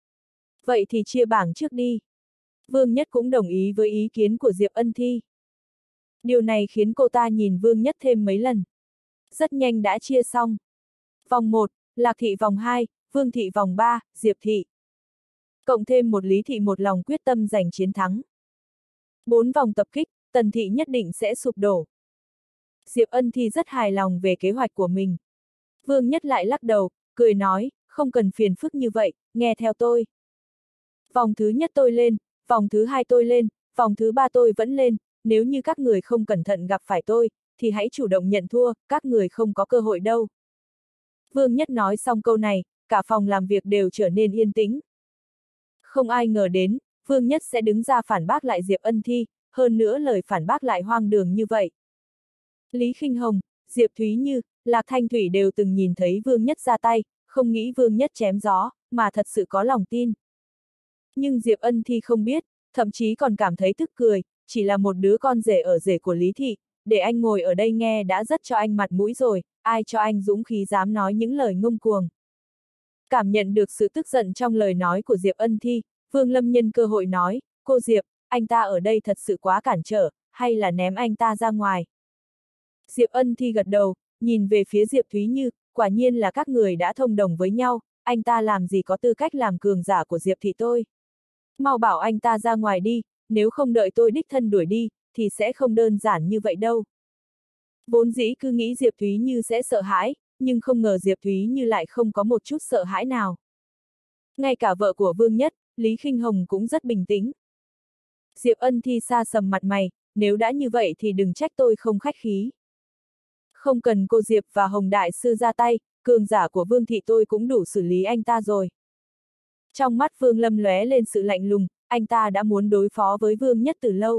Vậy thì chia bảng trước đi. Vương Nhất cũng đồng ý với ý kiến của Diệp Ân Thi. Điều này khiến cô ta nhìn Vương Nhất thêm mấy lần. Rất nhanh đã chia xong. Vòng một, Lạc Thị vòng hai, Vương Thị vòng ba, Diệp Thị. Cộng thêm một Lý Thị một lòng quyết tâm giành chiến thắng. Bốn vòng tập kích, Tần Thị nhất định sẽ sụp đổ. Diệp Ân Thi rất hài lòng về kế hoạch của mình. Vương Nhất lại lắc đầu, cười nói, không cần phiền phức như vậy, nghe theo tôi. Vòng thứ nhất tôi lên, vòng thứ hai tôi lên, vòng thứ ba tôi vẫn lên, nếu như các người không cẩn thận gặp phải tôi, thì hãy chủ động nhận thua, các người không có cơ hội đâu. Vương Nhất nói xong câu này, cả phòng làm việc đều trở nên yên tĩnh. Không ai ngờ đến, Vương Nhất sẽ đứng ra phản bác lại Diệp Ân Thi, hơn nữa lời phản bác lại hoang đường như vậy. Lý Khinh Hồng, Diệp Thúy Như, Lạc Thanh Thủy đều từng nhìn thấy Vương Nhất ra tay, không nghĩ Vương Nhất chém gió, mà thật sự có lòng tin. Nhưng Diệp Ân Thi không biết, thậm chí còn cảm thấy tức cười, chỉ là một đứa con rể ở rể của Lý Thị, để anh ngồi ở đây nghe đã rất cho anh mặt mũi rồi, ai cho anh dũng khí dám nói những lời ngông cuồng. Cảm nhận được sự tức giận trong lời nói của Diệp Ân Thi, Vương Lâm nhân cơ hội nói, cô Diệp, anh ta ở đây thật sự quá cản trở, hay là ném anh ta ra ngoài. Diệp Ân Thi gật đầu, nhìn về phía Diệp Thúy Như, quả nhiên là các người đã thông đồng với nhau, anh ta làm gì có tư cách làm cường giả của Diệp Thị tôi. Mau bảo anh ta ra ngoài đi, nếu không đợi tôi đích thân đuổi đi, thì sẽ không đơn giản như vậy đâu. Vốn dĩ cứ nghĩ Diệp Thúy Như sẽ sợ hãi, nhưng không ngờ Diệp Thúy Như lại không có một chút sợ hãi nào. Ngay cả vợ của Vương Nhất, Lý Khinh Hồng cũng rất bình tĩnh. Diệp Ân Thi xa sầm mặt mày, nếu đã như vậy thì đừng trách tôi không khách khí. Không cần cô Diệp và Hồng Đại Sư ra tay, cường giả của Vương Thị tôi cũng đủ xử lý anh ta rồi. Trong mắt Vương Lâm lóe lên sự lạnh lùng, anh ta đã muốn đối phó với Vương Nhất từ lâu.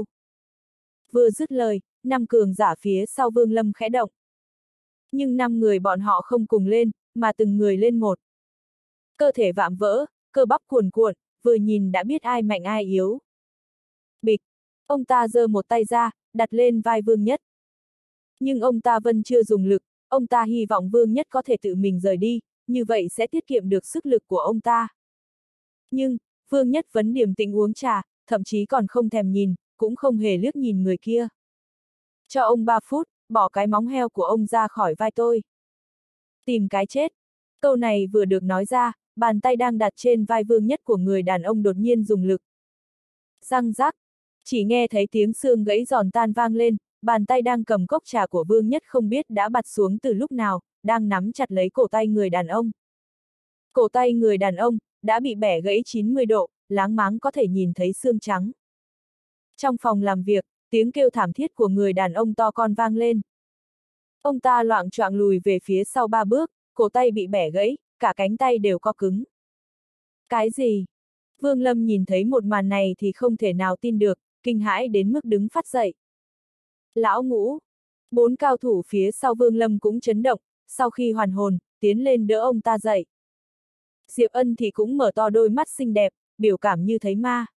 Vừa dứt lời, năm cường giả phía sau Vương Lâm khẽ động. Nhưng năm người bọn họ không cùng lên, mà từng người lên một. Cơ thể vạm vỡ, cơ bắp cuồn cuộn, vừa nhìn đã biết ai mạnh ai yếu. Bịch! Ông ta giơ một tay ra, đặt lên vai Vương Nhất. Nhưng ông ta vẫn chưa dùng lực, ông ta hy vọng Vương Nhất có thể tự mình rời đi, như vậy sẽ tiết kiệm được sức lực của ông ta. Nhưng, Vương Nhất vẫn điềm tĩnh uống trà, thậm chí còn không thèm nhìn, cũng không hề liếc nhìn người kia. Cho ông ba phút, bỏ cái móng heo của ông ra khỏi vai tôi. Tìm cái chết. Câu này vừa được nói ra, bàn tay đang đặt trên vai Vương Nhất của người đàn ông đột nhiên dùng lực. Răng rắc. Chỉ nghe thấy tiếng xương gãy giòn tan vang lên, bàn tay đang cầm cốc trà của Vương Nhất không biết đã bật xuống từ lúc nào, đang nắm chặt lấy cổ tay người đàn ông. Cổ tay người đàn ông đã bị bẻ gãy chín mươi độ, láng máng có thể nhìn thấy xương trắng. Trong phòng làm việc, tiếng kêu thảm thiết của người đàn ông to con vang lên. Ông ta loạng choạng lùi về phía sau ba bước, cổ tay bị bẻ gãy, cả cánh tay đều co cứng. Cái gì? Vương Lâm nhìn thấy một màn này thì không thể nào tin được, kinh hãi đến mức đứng phắt dậy. Lão Ngũ! Bốn cao thủ phía sau Vương Lâm cũng chấn động, sau khi hoàn hồn, tiến lên đỡ ông ta dậy. Diệp Ân thì cũng mở to đôi mắt xinh đẹp, biểu cảm như thấy ma.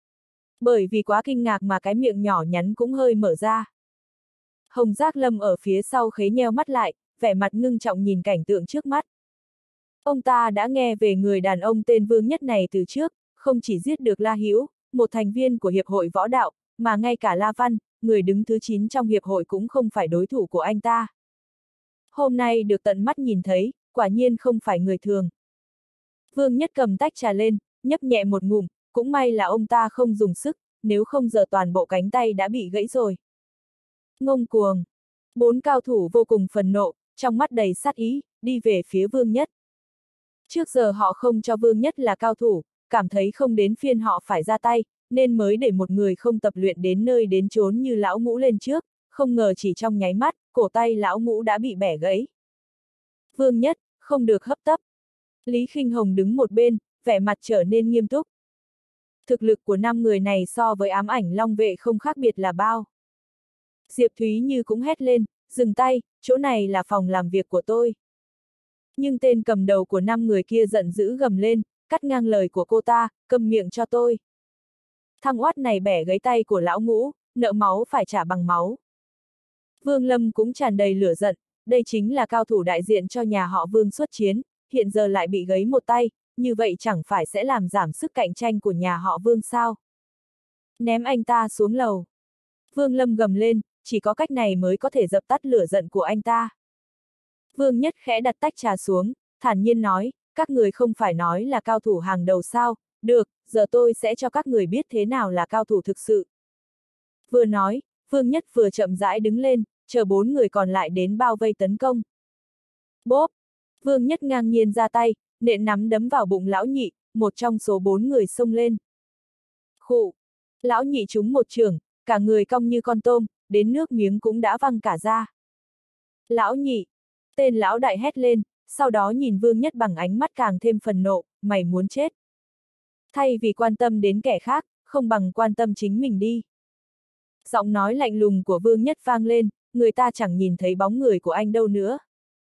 Bởi vì quá kinh ngạc mà cái miệng nhỏ nhắn cũng hơi mở ra. Hồng Giác Lâm ở phía sau khế nheo mắt lại, vẻ mặt ngưng trọng nhìn cảnh tượng trước mắt. Ông ta đã nghe về người đàn ông tên Vương Nhất này từ trước, không chỉ giết được La Hữu, một thành viên của Hiệp hội Võ Đạo, mà ngay cả La Văn, người đứng thứ chín trong Hiệp hội cũng không phải đối thủ của anh ta. Hôm nay được tận mắt nhìn thấy, quả nhiên không phải người thường. Vương Nhất cầm tách trà lên, nhấp nhẹ một ngụm, cũng may là ông ta không dùng sức, nếu không giờ toàn bộ cánh tay đã bị gãy rồi. Ngông cuồng. Bốn cao thủ vô cùng phần nộ, trong mắt đầy sát ý, đi về phía Vương Nhất. Trước giờ họ không cho Vương Nhất là cao thủ, cảm thấy không đến phiên họ phải ra tay, nên mới để một người không tập luyện đến nơi đến chốn như lão ngũ lên trước, không ngờ chỉ trong nháy mắt, cổ tay lão ngũ đã bị bẻ gãy. Vương Nhất, không được hấp tấp. Lý Khinh Hồng đứng một bên, vẻ mặt trở nên nghiêm túc. Thực lực của năm người này so với ám ảnh long vệ không khác biệt là bao. Diệp Thúy Như cũng hét lên, dừng tay, chỗ này là phòng làm việc của tôi. Nhưng tên cầm đầu của năm người kia giận dữ gầm lên, cắt ngang lời của cô ta, câm miệng cho tôi. Thằng oát này bẻ gãy tay của lão ngũ, nợ máu phải trả bằng máu. Vương Lâm cũng tràn đầy lửa giận, đây chính là cao thủ đại diện cho nhà họ Vương xuất chiến, hiện giờ lại bị gãy một tay, như vậy chẳng phải sẽ làm giảm sức cạnh tranh của nhà họ Vương sao? Ném anh ta xuống lầu. Vương Lâm gầm lên, chỉ có cách này mới có thể dập tắt lửa giận của anh ta. Vương Nhất khẽ đặt tách trà xuống, thản nhiên nói, các người không phải nói là cao thủ hàng đầu sao, được, giờ tôi sẽ cho các người biết thế nào là cao thủ thực sự. Vừa nói, Vương Nhất vừa chậm rãi đứng lên, chờ bốn người còn lại đến bao vây tấn công. Bốp! Vương Nhất ngang nhiên ra tay, nện nắm đấm vào bụng lão nhị, một trong số bốn người xông lên. Khụ! Lão nhị trúng một chưởng, cả người cong như con tôm, đến nước miếng cũng đã văng cả ra. Lão nhị! Tên lão đại hét lên, sau đó nhìn Vương Nhất bằng ánh mắt càng thêm phần nộ, mày muốn chết. Thay vì quan tâm đến kẻ khác, không bằng quan tâm chính mình đi. Giọng nói lạnh lùng của Vương Nhất vang lên, người ta chẳng nhìn thấy bóng người của anh đâu nữa.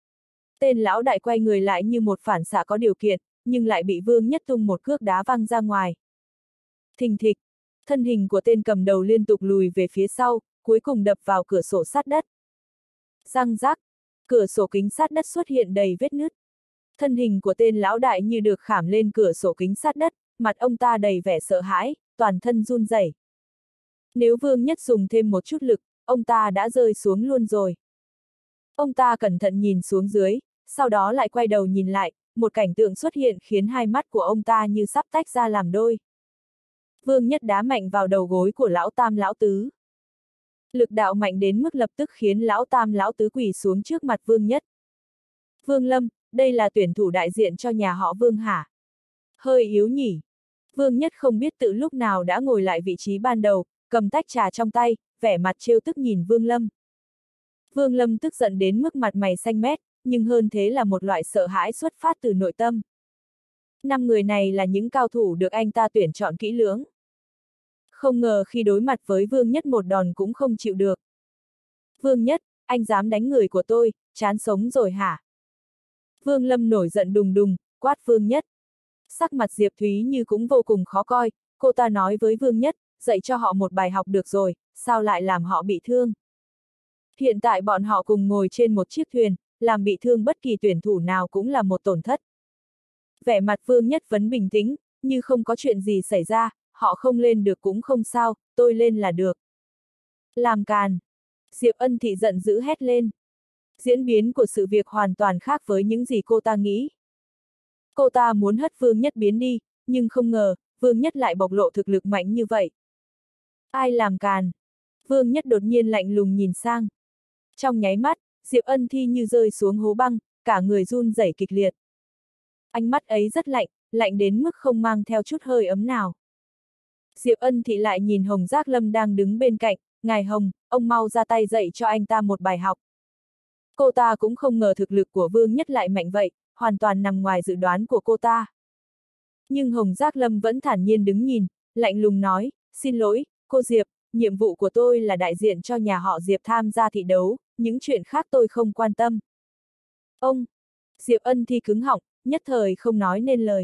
Tên lão đại quay người lại như một phản xạ có điều kiện, nhưng lại bị Vương Nhất tung một cước đá văng ra ngoài. Thình thịch, thân hình của tên cầm đầu liên tục lùi về phía sau, cuối cùng đập vào cửa sổ sát đất. Răng rác, cửa sổ kính sát đất xuất hiện đầy vết nứt. Thân hình của tên lão đại như được khảm lên cửa sổ kính sát đất, mặt ông ta đầy vẻ sợ hãi, toàn thân run rẩy. Nếu Vương Nhất dùng thêm một chút lực, ông ta đã rơi xuống luôn rồi. Ông ta cẩn thận nhìn xuống dưới, sau đó lại quay đầu nhìn lại, một cảnh tượng xuất hiện khiến hai mắt của ông ta như sắp tách ra làm đôi. Vương Nhất đá mạnh vào đầu gối của lão tam lão tứ. Lực đạo mạnh đến mức lập tức khiến lão tam lão tứ quỳ xuống trước mặt Vương Nhất. Vương Lâm, đây là tuyển thủ đại diện cho nhà họ Vương hả? Hơi yếu nhỉ? Vương Nhất không biết tự lúc nào đã ngồi lại vị trí ban đầu, cầm tách trà trong tay, vẻ mặt trêu tức nhìn Vương Lâm. Vương Lâm tức giận đến mức mặt mày xanh mét, nhưng hơn thế là một loại sợ hãi xuất phát từ nội tâm. Năm người này là những cao thủ được anh ta tuyển chọn kỹ lưỡng. Không ngờ khi đối mặt với Vương Nhất một đòn cũng không chịu được. Vương Nhất, anh dám đánh người của tôi, chán sống rồi hả? Vương Lâm nổi giận đùng đùng, quát Vương Nhất. Sắc mặt Diệp Thúy Như cũng vô cùng khó coi, cô ta nói với Vương Nhất, dạy cho họ một bài học được rồi, sao lại làm họ bị thương? Hiện tại bọn họ cùng ngồi trên một chiếc thuyền, làm bị thương bất kỳ tuyển thủ nào cũng là một tổn thất. Vẻ mặt Vương Nhất vẫn bình tĩnh, như không có chuyện gì xảy ra, họ không lên được cũng không sao, tôi lên là được. Làm càn. Diệp Ân Thị giận dữ hét lên. Diễn biến của sự việc hoàn toàn khác với những gì cô ta nghĩ. Cô ta muốn hất Vương Nhất biến đi, nhưng không ngờ, Vương Nhất lại bộc lộ thực lực mạnh như vậy. Ai làm càn? Vương Nhất đột nhiên lạnh lùng nhìn sang. Trong nháy mắt, Diệp Ân Thi như rơi xuống hố băng, cả người run rẩy kịch liệt. Ánh mắt ấy rất lạnh, lạnh đến mức không mang theo chút hơi ấm nào. Diệp Ân Thị lại nhìn Hồng Giác Lâm đang đứng bên cạnh, ngài Hồng, ông mau ra tay dạy cho anh ta một bài học. Cô ta cũng không ngờ thực lực của Vương Nhất lại mạnh vậy, hoàn toàn nằm ngoài dự đoán của cô ta. Nhưng Hồng Giác Lâm vẫn thản nhiên đứng nhìn, lạnh lùng nói, xin lỗi, cô Diệp, nhiệm vụ của tôi là đại diện cho nhà họ Diệp tham gia thi đấu, những chuyện khác tôi không quan tâm. Ông! Diệp Ân Thi cứng họng, nhất thời không nói nên lời.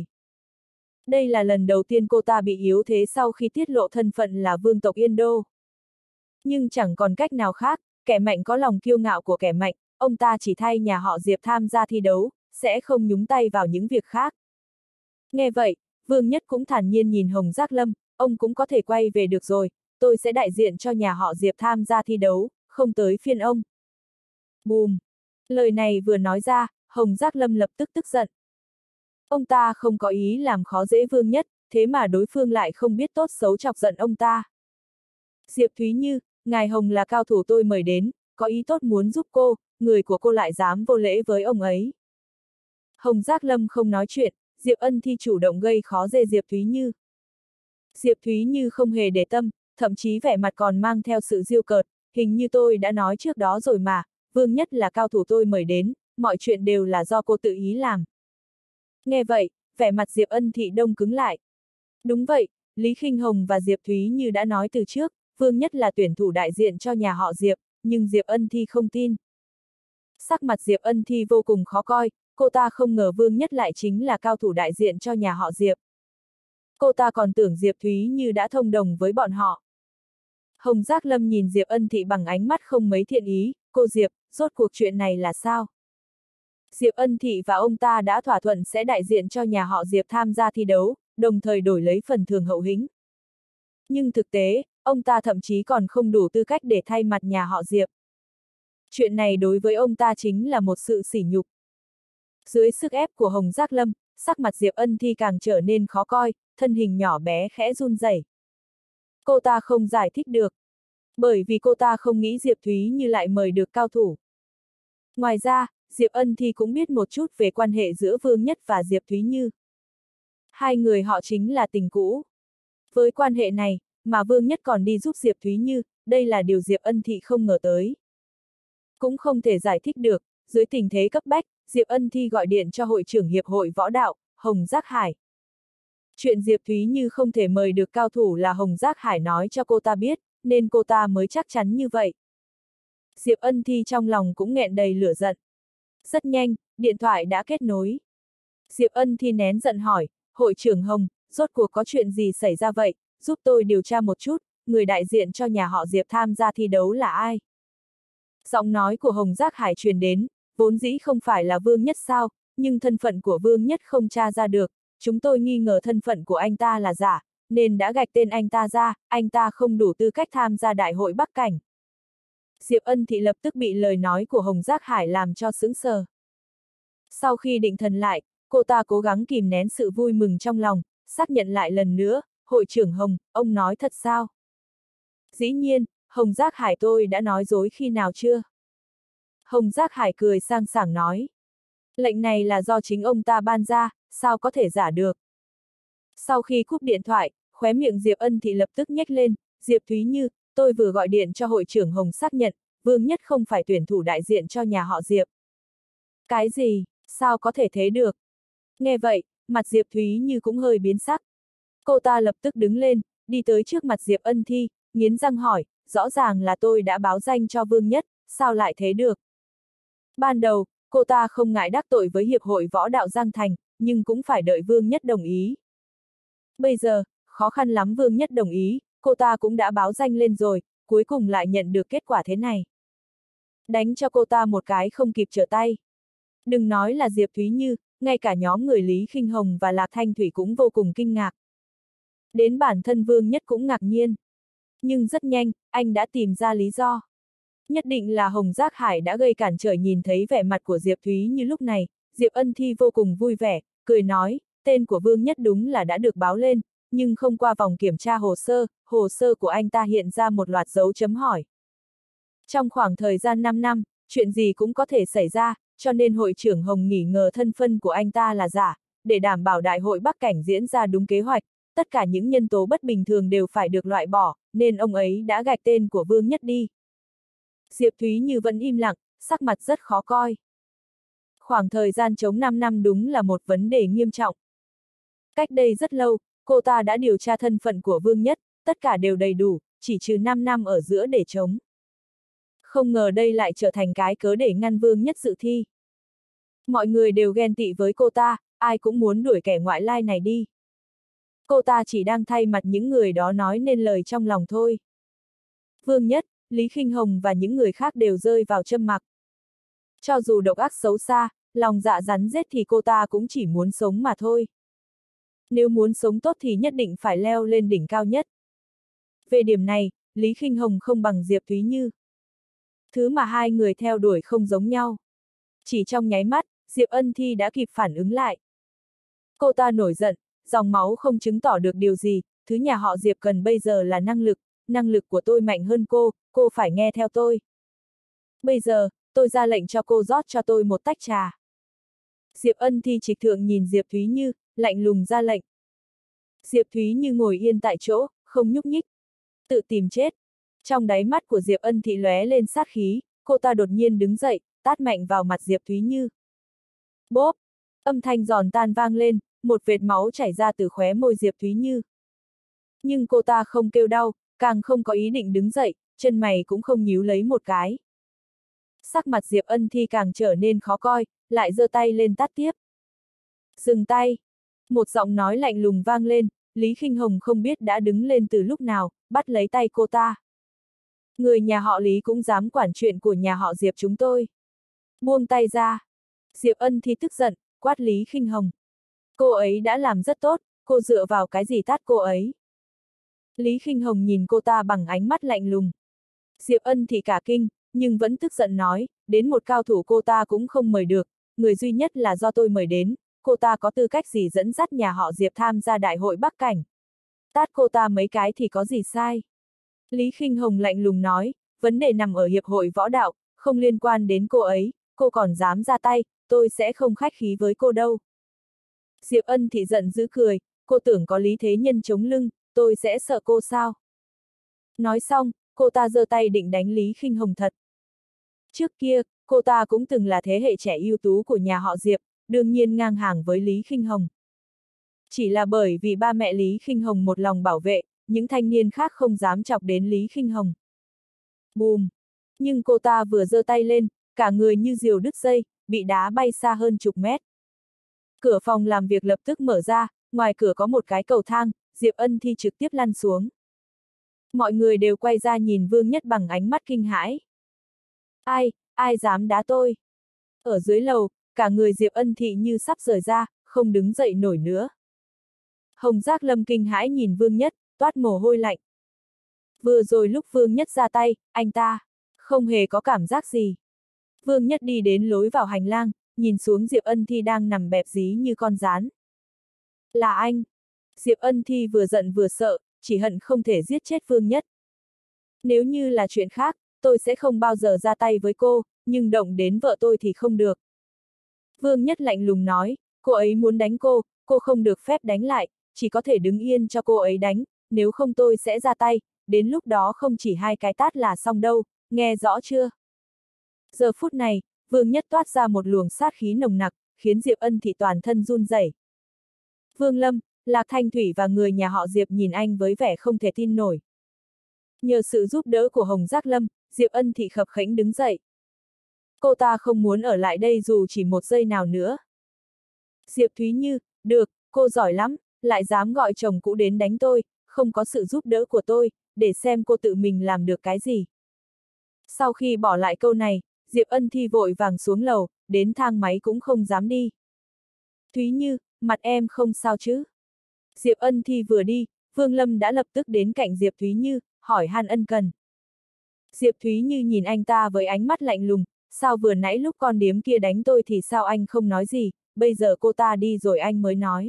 Đây là lần đầu tiên cô ta bị yếu thế sau khi tiết lộ thân phận là vương tộc Yên Đô. Nhưng chẳng còn cách nào khác, kẻ mạnh có lòng kiêu ngạo của kẻ mạnh, ông ta chỉ thay nhà họ Diệp tham gia thi đấu, sẽ không nhúng tay vào những việc khác. Nghe vậy, Vương Nhất cũng thản nhiên nhìn Hồng Giác Lâm, ông cũng có thể quay về được rồi, tôi sẽ đại diện cho nhà họ Diệp tham gia thi đấu, không tới phiên ông. Bùm! Lời này vừa nói ra, Hồng Giác Lâm lập tức tức giận. Ông ta không có ý làm khó dễ Vương Nhất, thế mà đối phương lại không biết tốt xấu chọc giận ông ta. Diệp Thúy Như, ngài Hồng là cao thủ tôi mời đến, có ý tốt muốn giúp cô, người của cô lại dám vô lễ với ông ấy. Hồng Giác Lâm không nói chuyện, Diệp Ân Thi chủ động gây khó dễ Diệp Thúy Như. Diệp Thúy Như không hề để tâm, thậm chí vẻ mặt còn mang theo sự giễu cợt, hình như tôi đã nói trước đó rồi mà, Vương Nhất là cao thủ tôi mời đến, mọi chuyện đều là do cô tự ý làm. Nghe vậy, vẻ mặt Diệp Ân Thị đông cứng lại. Đúng vậy, Lý Khinh Hồng và Diệp Thúy Như đã nói từ trước, Vương Nhất là tuyển thủ đại diện cho nhà họ Diệp, nhưng Diệp Ân Thi không tin. Sắc mặt Diệp Ân Thi vô cùng khó coi, cô ta không ngờ Vương Nhất lại chính là cao thủ đại diện cho nhà họ Diệp. Cô ta còn tưởng Diệp Thúy Như đã thông đồng với bọn họ. Hồng Giác Lâm nhìn Diệp Ân Thị bằng ánh mắt không mấy thiện ý, cô Diệp, rốt cuộc chuyện này là sao? Diệp Ân Thị và ông ta đã thỏa thuận sẽ đại diện cho nhà họ Diệp tham gia thi đấu, đồng thời đổi lấy phần thưởng hậu hĩnh. Nhưng thực tế, ông ta thậm chí còn không đủ tư cách để thay mặt nhà họ Diệp. Chuyện này đối với ông ta chính là một sự sỉ nhục. Dưới sức ép của Hồng Giác Lâm, sắc mặt Diệp Ân Thi càng trở nên khó coi, thân hình nhỏ bé khẽ run rẩy. Cô ta không giải thích được. Bởi vì cô ta không nghĩ Diệp Thúy Như lại mời được cao thủ. Ngoài ra, Diệp Ân Thi cũng biết một chút về quan hệ giữa Vương Nhất và Diệp Thúy Như. Hai người họ chính là tình cũ. Với quan hệ này, mà Vương Nhất còn đi giúp Diệp Thúy Như, đây là điều Diệp Ân Thị không ngờ tới. Cũng không thể giải thích được, dưới tình thế cấp bách, Diệp Ân Thi gọi điện cho hội trưởng Hiệp hội Võ đạo, Hồng Giác Hải. Chuyện Diệp Thúy Như không thể mời được cao thủ là Hồng Giác Hải nói cho cô ta biết, nên cô ta mới chắc chắn như vậy. Diệp Ân Thi trong lòng cũng nghẹn đầy lửa giận. Rất nhanh, điện thoại đã kết nối. Diệp Ân Thi nén giận hỏi, hội trưởng Hồng, rốt cuộc có chuyện gì xảy ra vậy, giúp tôi điều tra một chút, người đại diện cho nhà họ Diệp tham gia thi đấu là ai? Giọng nói của Hồng Giác Hải truyền đến, vốn dĩ không phải là Vương Nhất sao, nhưng thân phận của Vương Nhất không tra ra được, chúng tôi nghi ngờ thân phận của anh ta là giả, nên đã gạch tên anh ta ra, anh ta không đủ tư cách tham gia đại hội Bắc Cảnh. Diệp Ân Thị lập tức bị lời nói của Hồng Giác Hải làm cho sững sờ. Sau khi định thần lại, cô ta cố gắng kìm nén sự vui mừng trong lòng, xác nhận lại lần nữa, hội trưởng Hồng, ông nói thật sao? Dĩ nhiên, Hồng Giác Hải tôi đã nói dối khi nào chưa? Hồng Giác Hải cười sang sảng nói. Lệnh này là do chính ông ta ban ra, sao có thể giả được? Sau khi cúp điện thoại, khóe miệng Diệp Ân Thị lập tức nhếch lên, Diệp Thúy Như, tôi vừa gọi điện cho hội trưởng Hồng xác nhận, Vương Nhất không phải tuyển thủ đại diện cho nhà họ Diệp. Cái gì, sao có thể thế được? Nghe vậy, mặt Diệp Thúy Như cũng hơi biến sắc. Cô ta lập tức đứng lên, đi tới trước mặt Diệp Ân Thi, nghiến răng hỏi, rõ ràng là tôi đã báo danh cho Vương Nhất, sao lại thế được? Ban đầu, cô ta không ngại đắc tội với Hiệp hội Võ đạo Giang Thành, nhưng cũng phải đợi Vương Nhất đồng ý. Bây giờ, khó khăn lắm Vương Nhất đồng ý, cô ta cũng đã báo danh lên rồi, cuối cùng lại nhận được kết quả thế này. Đánh cho cô ta một cái không kịp trở tay. Đừng nói là Diệp Thúy Như, ngay cả nhóm người Lý Khinh Hồng và Lạc Thanh Thủy cũng vô cùng kinh ngạc. Đến bản thân Vương Nhất cũng ngạc nhiên. Nhưng rất nhanh, anh đã tìm ra lý do. Nhất định là Hồng Giác Hải đã gây cản trở. Nhìn thấy vẻ mặt của Diệp Thúy Như lúc này, Diệp Ân Thi vô cùng vui vẻ, cười nói, tên của Vương Nhất đúng là đã được báo lên, nhưng không qua vòng kiểm tra hồ sơ, hồ sơ của anh ta hiện ra một loạt dấu chấm hỏi. Trong khoảng thời gian năm năm, chuyện gì cũng có thể xảy ra, cho nên hội trưởng Hồng nghỉ ngờ thân phận của anh ta là giả, để đảm bảo đại hội Bắc Cảnh diễn ra đúng kế hoạch, tất cả những nhân tố bất bình thường đều phải được loại bỏ, nên ông ấy đã gạch tên của Vương Nhất đi. Diệp Thúy Như vẫn im lặng, sắc mặt rất khó coi. Khoảng thời gian chống năm năm đúng là một vấn đề nghiêm trọng. Cách đây rất lâu, cô ta đã điều tra thân phận của Vương Nhất, tất cả đều đầy đủ, chỉ trừ năm năm ở giữa để chống. Không ngờ đây lại trở thành cái cớ để ngăn Vương Nhất dự thi. Mọi người đều ghen tị với cô ta, ai cũng muốn đuổi kẻ ngoại lai này đi. Cô ta chỉ đang thay mặt những người đó nói nên lời trong lòng thôi. Vương Nhất, Lý Khinh Hồng và những người khác đều rơi vào trầm mặc. Cho dù độc ác xấu xa, lòng dạ rắn rết thì cô ta cũng chỉ muốn sống mà thôi. Nếu muốn sống tốt thì nhất định phải leo lên đỉnh cao nhất. Về điểm này, Lý Khinh Hồng không bằng Diệp Thúy Như. Thứ mà hai người theo đuổi không giống nhau. Chỉ trong nháy mắt, Diệp Ân Thi đã kịp phản ứng lại. Cô ta nổi giận, dòng máu không chứng tỏ được điều gì, thứ nhà họ Diệp cần bây giờ là năng lực, năng lực của tôi mạnh hơn cô, cô phải nghe theo tôi. Bây giờ, tôi ra lệnh cho cô rót cho tôi một tách trà. Diệp Ân Thi trịch thượng nhìn Diệp Thúy Như, lạnh lùng ra lệnh. Diệp Thúy Như ngồi yên tại chỗ, không nhúc nhích. Tự tìm chết. Trong đáy mắt của Diệp Ân Thị lóe lên sát khí, cô ta đột nhiên đứng dậy, tát mạnh vào mặt Diệp Thúy Như. Bốp! Âm thanh giòn tan vang lên, một vệt máu chảy ra từ khóe môi Diệp Thúy Như. Nhưng cô ta không kêu đau, càng không có ý định đứng dậy, chân mày cũng không nhíu lấy một cái. Sắc mặt Diệp Ân Thi càng trở nên khó coi, lại giơ tay lên tát tiếp. Dừng tay! Một giọng nói lạnh lùng vang lên, Lý Khinh Hồng không biết đã đứng lên từ lúc nào, bắt lấy tay cô ta. Người nhà họ Lý cũng dám quản chuyện của nhà họ Diệp chúng tôi. Buông tay ra. Diệp Ân Thi tức giận, quát Lý Khinh Hồng. Cô ấy đã làm rất tốt, cô dựa vào cái gì tát cô ấy? Lý Khinh Hồng nhìn cô ta bằng ánh mắt lạnh lùng. Diệp Ân Thi cả kinh, nhưng vẫn tức giận nói, đến một cao thủ cô ta cũng không mời được, người duy nhất là do tôi mời đến, cô ta có tư cách gì dẫn dắt nhà họ Diệp tham gia đại hội Bắc Cảnh? Tát cô ta mấy cái thì có gì sai? Lý Khinh Hồng lạnh lùng nói, vấn đề nằm ở hiệp hội võ đạo, không liên quan đến cô ấy, cô còn dám ra tay, tôi sẽ không khách khí với cô đâu. Diệp Ân Thị giận dữ cười, cô tưởng có Lý Thế Nhân chống lưng, tôi sẽ sợ cô sao? Nói xong, cô ta giơ tay định đánh Lý Khinh Hồng thật. Trước kia, cô ta cũng từng là thế hệ trẻ ưu tú của nhà họ Diệp, đương nhiên ngang hàng với Lý Khinh Hồng. Chỉ là bởi vì ba mẹ Lý Khinh Hồng một lòng bảo vệ, những thanh niên khác không dám chọc đến Lý Khinh Hồng. Bùm! Nhưng cô ta vừa giơ tay lên, cả người như diều đứt dây, bị đá bay xa hơn chục mét. Cửa phòng làm việc lập tức mở ra, ngoài cửa có một cái cầu thang, Diệp Ân Thi trực tiếp lăn xuống. Mọi người đều quay ra nhìn Vương Nhất bằng ánh mắt kinh hãi. Ai, ai dám đá tôi? Ở dưới lầu, cả người Diệp Ân Thị như sắp rời ra, không đứng dậy nổi nữa. Hồng Giác Lâm kinh hãi nhìn Vương Nhất, toát mồ hôi lạnh. Vừa rồi lúc Vương Nhất ra tay, anh ta không hề có cảm giác gì. Vương Nhất đi đến lối vào hành lang, nhìn xuống Diệp Ân Thi đang nằm bẹp dí như con gián. Là anh! Diệp Ân Thi vừa giận vừa sợ, chỉ hận không thể giết chết Vương Nhất. Nếu như là chuyện khác, tôi sẽ không bao giờ ra tay với cô, nhưng động đến vợ tôi thì không được. Vương Nhất lạnh lùng nói, cô ấy muốn đánh cô, cô không được phép đánh lại, chỉ có thể đứng yên cho cô ấy đánh, nếu không tôi sẽ ra tay, đến lúc đó không chỉ hai cái tát là xong đâu, nghe rõ chưa? Giờ phút này, Vương Nhất toát ra một luồng sát khí nồng nặc, khiến Diệp Ân Thị toàn thân run rẩy. Vương Lâm, Lạc Thanh Thủy và người nhà họ Diệp nhìn anh với vẻ không thể tin nổi. Nhờ sự giúp đỡ của Hồng Giác Lâm, Diệp Ân Thị khập khiễng đứng dậy. Cô ta không muốn ở lại đây dù chỉ một giây nào nữa. Diệp Thúy Như, được, cô giỏi lắm, lại dám gọi chồng cũ đến đánh tôi, không có sự giúp đỡ của tôi, để xem cô tự mình làm được cái gì. Sau khi bỏ lại câu này, Diệp Ân Thi vội vàng xuống lầu, đến thang máy cũng không dám đi. Thúy Như, mặt em không sao chứ? Diệp Ân Thi vừa đi, Vương Lâm đã lập tức đến cạnh Diệp Thúy Như, hỏi han ân cần. Diệp Thúy Như nhìn anh ta với ánh mắt lạnh lùng, sao vừa nãy lúc con điếm kia đánh tôi thì sao anh không nói gì, bây giờ cô ta đi rồi anh mới nói.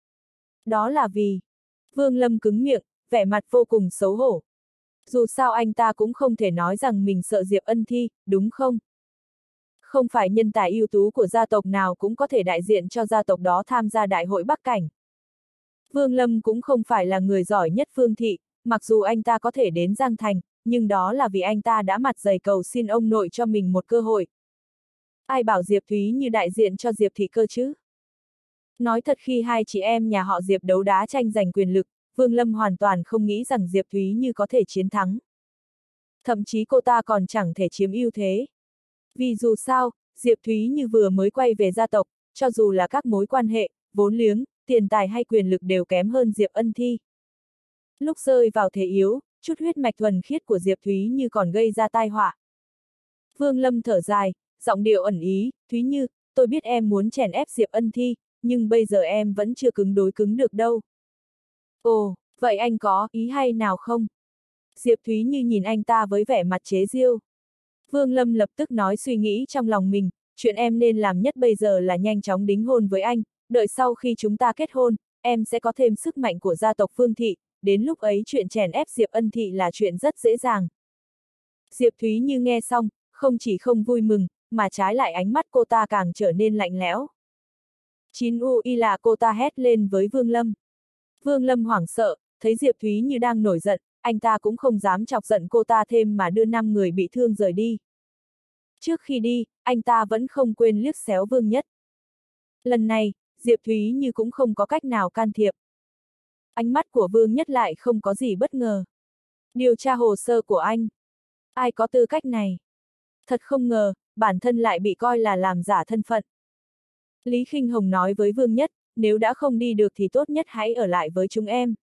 Đó là vì... Vương Lâm cứng miệng, vẻ mặt vô cùng xấu hổ. Dù sao anh ta cũng không thể nói rằng mình sợ Diệp Ân Thi, đúng không? Không phải nhân tài ưu tú của gia tộc nào cũng có thể đại diện cho gia tộc đó tham gia đại hội Bắc Cảnh. Vương Lâm cũng không phải là người giỏi nhất Vương Thị, mặc dù anh ta có thể đến Giang Thành, nhưng đó là vì anh ta đã mặt dày cầu xin ông nội cho mình một cơ hội. Ai bảo Diệp Thúy Như đại diện cho Diệp Thị cơ chứ? Nói thật khi hai chị em nhà họ Diệp đấu đá tranh giành quyền lực, Vương Lâm hoàn toàn không nghĩ rằng Diệp Thúy Như có thể chiến thắng. Thậm chí cô ta còn chẳng thể chiếm ưu thế. Vì dù sao, Diệp Thúy Như vừa mới quay về gia tộc, cho dù là các mối quan hệ, vốn liếng, tiền tài hay quyền lực đều kém hơn Diệp Ân Thi. Lúc rơi vào thế yếu, chút huyết mạch thuần khiết của Diệp Thúy Như còn gây ra tai họa. Vương Lâm thở dài, giọng điệu ẩn ý, Thúy Như, tôi biết em muốn chèn ép Diệp Ân Thi, nhưng bây giờ em vẫn chưa cứng đối cứng được đâu. Ồ, vậy anh có ý hay nào không? Diệp Thúy Như nhìn anh ta với vẻ mặt chế giễu. Vương Lâm lập tức nói suy nghĩ trong lòng mình, chuyện em nên làm nhất bây giờ là nhanh chóng đính hôn với anh, đợi sau khi chúng ta kết hôn, em sẽ có thêm sức mạnh của gia tộc Phương Thị, đến lúc ấy chuyện chèn ép Diệp Ân Thị là chuyện rất dễ dàng. Diệp Thúy Như nghe xong, không chỉ không vui mừng, mà trái lại ánh mắt cô ta càng trở nên lạnh lẽo. Chín u y là cô ta hét lên với Vương Lâm. Vương Lâm hoảng sợ, thấy Diệp Thúy Như đang nổi giận, anh ta cũng không dám chọc giận cô ta thêm mà đưa năm người bị thương rời đi. Trước khi đi, anh ta vẫn không quên liếc xéo Vương Nhất. Lần này, Diệp Thúy Như cũng không có cách nào can thiệp. Ánh mắt của Vương Nhất lại không có gì bất ngờ. Điều tra hồ sơ của anh. Ai có tư cách này? Thật không ngờ, bản thân lại bị coi là làm giả thân phận. Lý Khinh Hồng nói với Vương Nhất, nếu đã không đi được thì tốt nhất hãy ở lại với chúng em.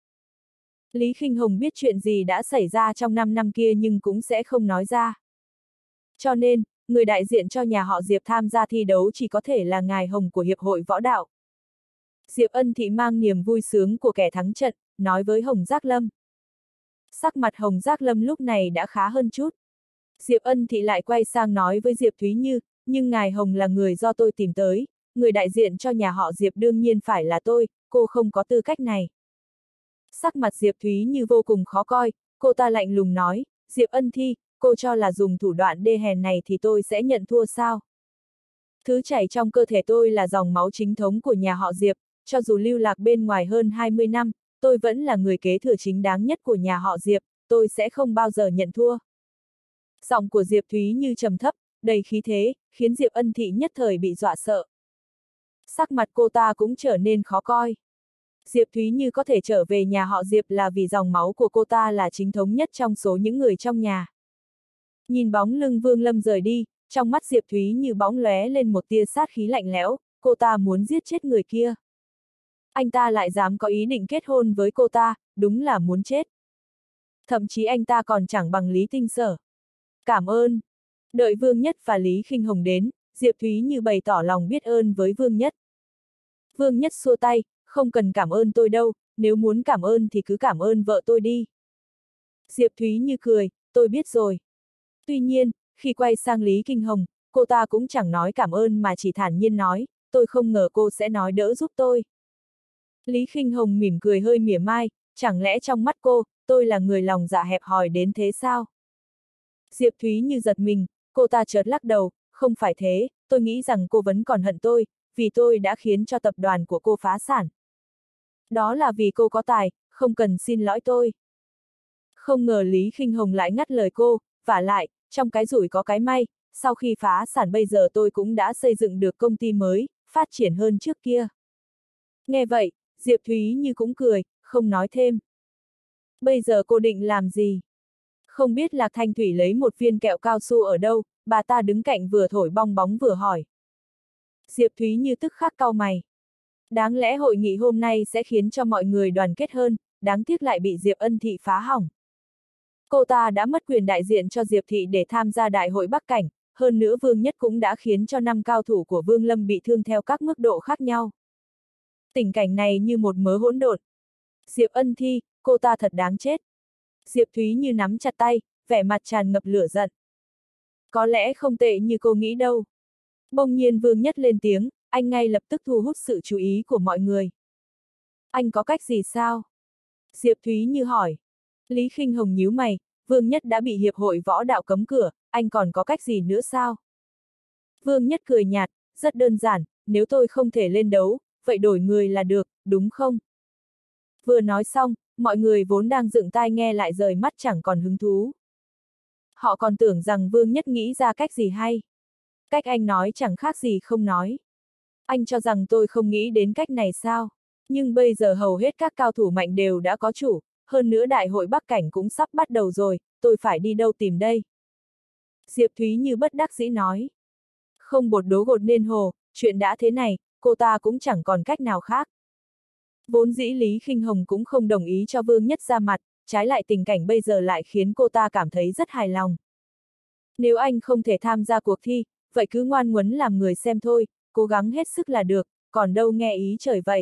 Lý Khinh Hồng biết chuyện gì đã xảy ra trong năm năm kia nhưng cũng sẽ không nói ra. Cho nên, người đại diện cho nhà họ Diệp tham gia thi đấu chỉ có thể là ngài Hồng của Hiệp hội Võ đạo. Diệp Ân Thị mang niềm vui sướng của kẻ thắng trận, nói với Hồng Giác Lâm. Sắc mặt Hồng Giác Lâm lúc này đã khá hơn chút. Diệp Ân Thị lại quay sang nói với Diệp Thúy Như, nhưng ngài Hồng là người do tôi tìm tới, người đại diện cho nhà họ Diệp đương nhiên phải là tôi, cô không có tư cách này. Sắc mặt Diệp Thúy Như vô cùng khó coi, cô ta lạnh lùng nói, Diệp Ân Thi, cô cho là dùng thủ đoạn đê hèn này thì tôi sẽ nhận thua sao? Thứ chảy trong cơ thể tôi là dòng máu chính thống của nhà họ Diệp, cho dù lưu lạc bên ngoài hơn hai mươi năm, tôi vẫn là người kế thừa chính đáng nhất của nhà họ Diệp, tôi sẽ không bao giờ nhận thua. Giọng của Diệp Thúy Như trầm thấp, đầy khí thế, khiến Diệp Ân Thị nhất thời bị dọa sợ. Sắc mặt cô ta cũng trở nên khó coi. Diệp Thúy Như có thể trở về nhà họ Diệp là vì dòng máu của cô ta là chính thống nhất trong số những người trong nhà. Nhìn bóng lưng Vương Lâm rời đi, trong mắt Diệp Thúy Như bóng lóe lên một tia sát khí lạnh lẽo, cô ta muốn giết chết người kia. Anh ta lại dám có ý định kết hôn với cô ta, đúng là muốn chết. Thậm chí anh ta còn chẳng bằng Lý Tinh Sở. Cảm ơn. Đợi Vương Nhất và Lý Khinh Hồng đến, Diệp Thúy Như bày tỏ lòng biết ơn với Vương Nhất. Vương Nhất xua tay, không cần cảm ơn tôi đâu, nếu muốn cảm ơn thì cứ cảm ơn vợ tôi đi. Diệp Thúy Như cười, tôi biết rồi. Tuy nhiên, khi quay sang Lý Kinh Hồng, cô ta cũng chẳng nói cảm ơn mà chỉ thản nhiên nói, tôi không ngờ cô sẽ nói đỡ giúp tôi. Lý Khinh Hồng mỉm cười hơi mỉa mai, chẳng lẽ trong mắt cô, tôi là người lòng dạ hẹp hòi đến thế sao? Diệp Thúy Như giật mình, cô ta chợt lắc đầu, không phải thế, tôi nghĩ rằng cô vẫn còn hận tôi, vì tôi đã khiến cho tập đoàn của cô phá sản. Đó là vì cô có tài, không cần xin lỗi tôi. Không ngờ Lý Khinh Hồng lại ngắt lời cô, vả lại, trong cái rủi có cái may, sau khi phá sản bây giờ tôi cũng đã xây dựng được công ty mới, phát triển hơn trước kia. Nghe vậy, Diệp Thúy Như cũng cười, không nói thêm. Bây giờ cô định làm gì? Không biết Lạc Thanh Thủy lấy một viên kẹo cao su ở đâu, bà ta đứng cạnh vừa thổi bong bóng vừa hỏi. Diệp Thúy Như tức khắc cau mày. Đáng lẽ hội nghị hôm nay sẽ khiến cho mọi người đoàn kết hơn, đáng tiếc lại bị Diệp Ân Thị phá hỏng. Cô ta đã mất quyền đại diện cho Diệp Thị để tham gia đại hội Bắc Cảnh, hơn nữa Vương Nhất cũng đã khiến cho năm cao thủ của Vương Lâm bị thương theo các mức độ khác nhau. Tình cảnh này như một mớ hỗn độn. Diệp Ân Thi, cô ta thật đáng chết. Diệp Thúy Như nắm chặt tay, vẻ mặt tràn ngập lửa giận. Có lẽ không tệ như cô nghĩ đâu. Bỗng nhiên Vương Nhất lên tiếng, anh ngay lập tức thu hút sự chú ý của mọi người. Anh có cách gì sao? Diệp Thúy Như hỏi. Lý Khinh Hồng nhíu mày, Vương Nhất đã bị hiệp hội võ đạo cấm cửa, anh còn có cách gì nữa sao? Vương Nhất cười nhạt, rất đơn giản, nếu tôi không thể lên đấu, vậy đổi người là được, đúng không? Vừa nói xong, mọi người vốn đang dựng tai nghe lại rời mắt chẳng còn hứng thú. Họ còn tưởng rằng Vương Nhất nghĩ ra cách gì hay. Cách anh nói chẳng khác gì không nói. Anh cho rằng tôi không nghĩ đến cách này sao? Nhưng bây giờ hầu hết các cao thủ mạnh đều đã có chủ, hơn nữa đại hội Bắc Cảnh cũng sắp bắt đầu rồi, tôi phải đi đâu tìm đây? Diệp Thúy Như bất đắc dĩ nói. Không bột đố gột nên hồ, chuyện đã thế này, cô ta cũng chẳng còn cách nào khác. Vốn dĩ Lý Khinh Hồng cũng không đồng ý cho Vương Nhất ra mặt, trái lại tình cảnh bây giờ lại khiến cô ta cảm thấy rất hài lòng. Nếu anh không thể tham gia cuộc thi, vậy cứ ngoan ngoãn làm người xem thôi, cố gắng hết sức là được, còn đâu nghe ý trời vậy.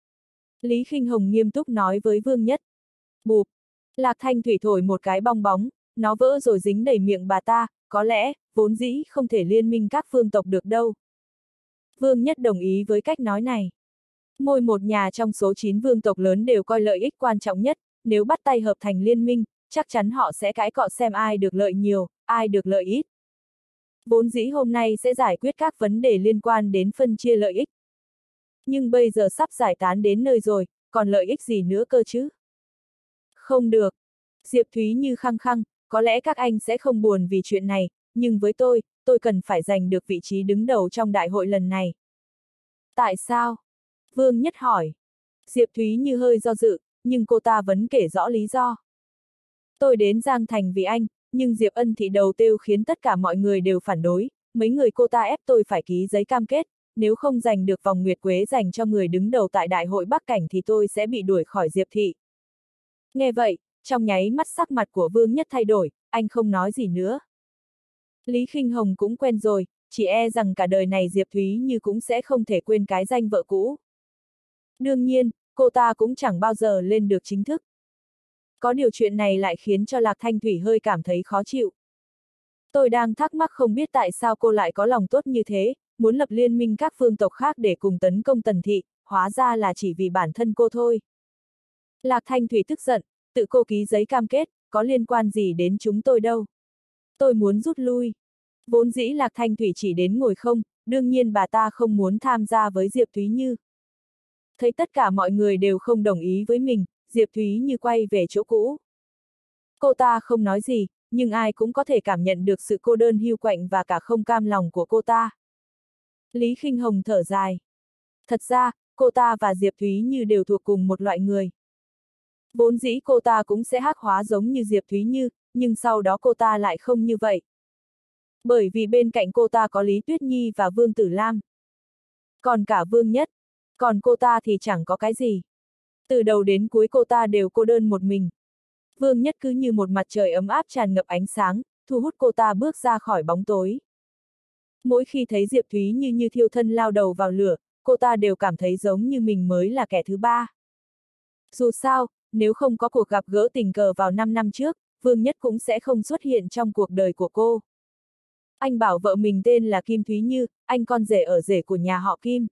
Lý Khinh Hồng nghiêm túc nói với Vương Nhất. Bụp! Lạc Thanh Thủy thổi một cái bong bóng, nó vỡ rồi dính đầy miệng bà ta, có lẽ, vốn dĩ không thể liên minh các vương tộc được đâu. Vương Nhất đồng ý với cách nói này. Mỗi một nhà trong số chín vương tộc lớn đều coi lợi ích quan trọng nhất, nếu bắt tay hợp thành liên minh, chắc chắn họ sẽ cãi cọ xem ai được lợi nhiều, ai được lợi ít. Vốn dĩ hôm nay sẽ giải quyết các vấn đề liên quan đến phân chia lợi ích. Nhưng bây giờ sắp giải tán đến nơi rồi, còn lợi ích gì nữa cơ chứ? Không được. Diệp Thúy Như khăng khăng, có lẽ các anh sẽ không buồn vì chuyện này, nhưng với tôi, tôi cần phải giành được vị trí đứng đầu trong đại hội lần này. Tại sao? Vương Nhất hỏi. Diệp Thúy Như hơi do dự, nhưng cô ta vẫn kể rõ lý do. Tôi đến Giang Thành vì anh, nhưng Diệp Ân Thị đầu têu khiến tất cả mọi người đều phản đối, mấy người cô ta ép tôi phải ký giấy cam kết, nếu không giành được vòng nguyệt quế dành cho người đứng đầu tại Đại hội Bắc Cảnh thì tôi sẽ bị đuổi khỏi Diệp Thị. Nghe vậy, trong nháy mắt sắc mặt của Vương Nhất thay đổi, anh không nói gì nữa. Lý Khinh Hồng cũng quen rồi, chỉ e rằng cả đời này Diệp Thúy Như cũng sẽ không thể quên cái danh vợ cũ. Đương nhiên, cô ta cũng chẳng bao giờ lên được chính thức. Có điều chuyện này lại khiến cho Lạc Thanh Thủy hơi cảm thấy khó chịu. Tôi đang thắc mắc không biết tại sao cô lại có lòng tốt như thế, muốn lập liên minh các phương tộc khác để cùng tấn công Tần Thị, hóa ra là chỉ vì bản thân cô thôi. Lạc Thanh Thủy tức giận, tự cô ký giấy cam kết, có liên quan gì đến chúng tôi đâu. Tôi muốn rút lui. Vốn dĩ Lạc Thanh Thủy chỉ đến ngồi không, đương nhiên bà ta không muốn tham gia với Diệp Thúy Như. Thấy tất cả mọi người đều không đồng ý với mình, Diệp Thúy Như quay về chỗ cũ. Cô ta không nói gì, nhưng ai cũng có thể cảm nhận được sự cô đơn hiu quạnh và cả không cam lòng của cô ta. Lý Khinh Hồng thở dài. Thật ra, cô ta và Diệp Thúy Như đều thuộc cùng một loại người. Vốn dĩ cô ta cũng sẽ hắc hóa giống như Diệp Thúy Như, nhưng sau đó cô ta lại không như vậy. Bởi vì bên cạnh cô ta có Lý Tuyết Nhi và Vương Tử Lam. Còn cả Vương Nhất, còn cô ta thì chẳng có cái gì. Từ đầu đến cuối cô ta đều cô đơn một mình. Vương Nhất cứ như một mặt trời ấm áp tràn ngập ánh sáng, thu hút cô ta bước ra khỏi bóng tối. Mỗi khi thấy Diệp Thúy Như như thiêu thân lao đầu vào lửa, cô ta đều cảm thấy giống như mình mới là kẻ thứ ba. Dù sao, nếu không có cuộc gặp gỡ tình cờ vào năm năm trước, Vương Nhất cũng sẽ không xuất hiện trong cuộc đời của cô. Anh bảo vợ mình tên là Kim Thúy Như, anh con rể ở rể của nhà họ Kim.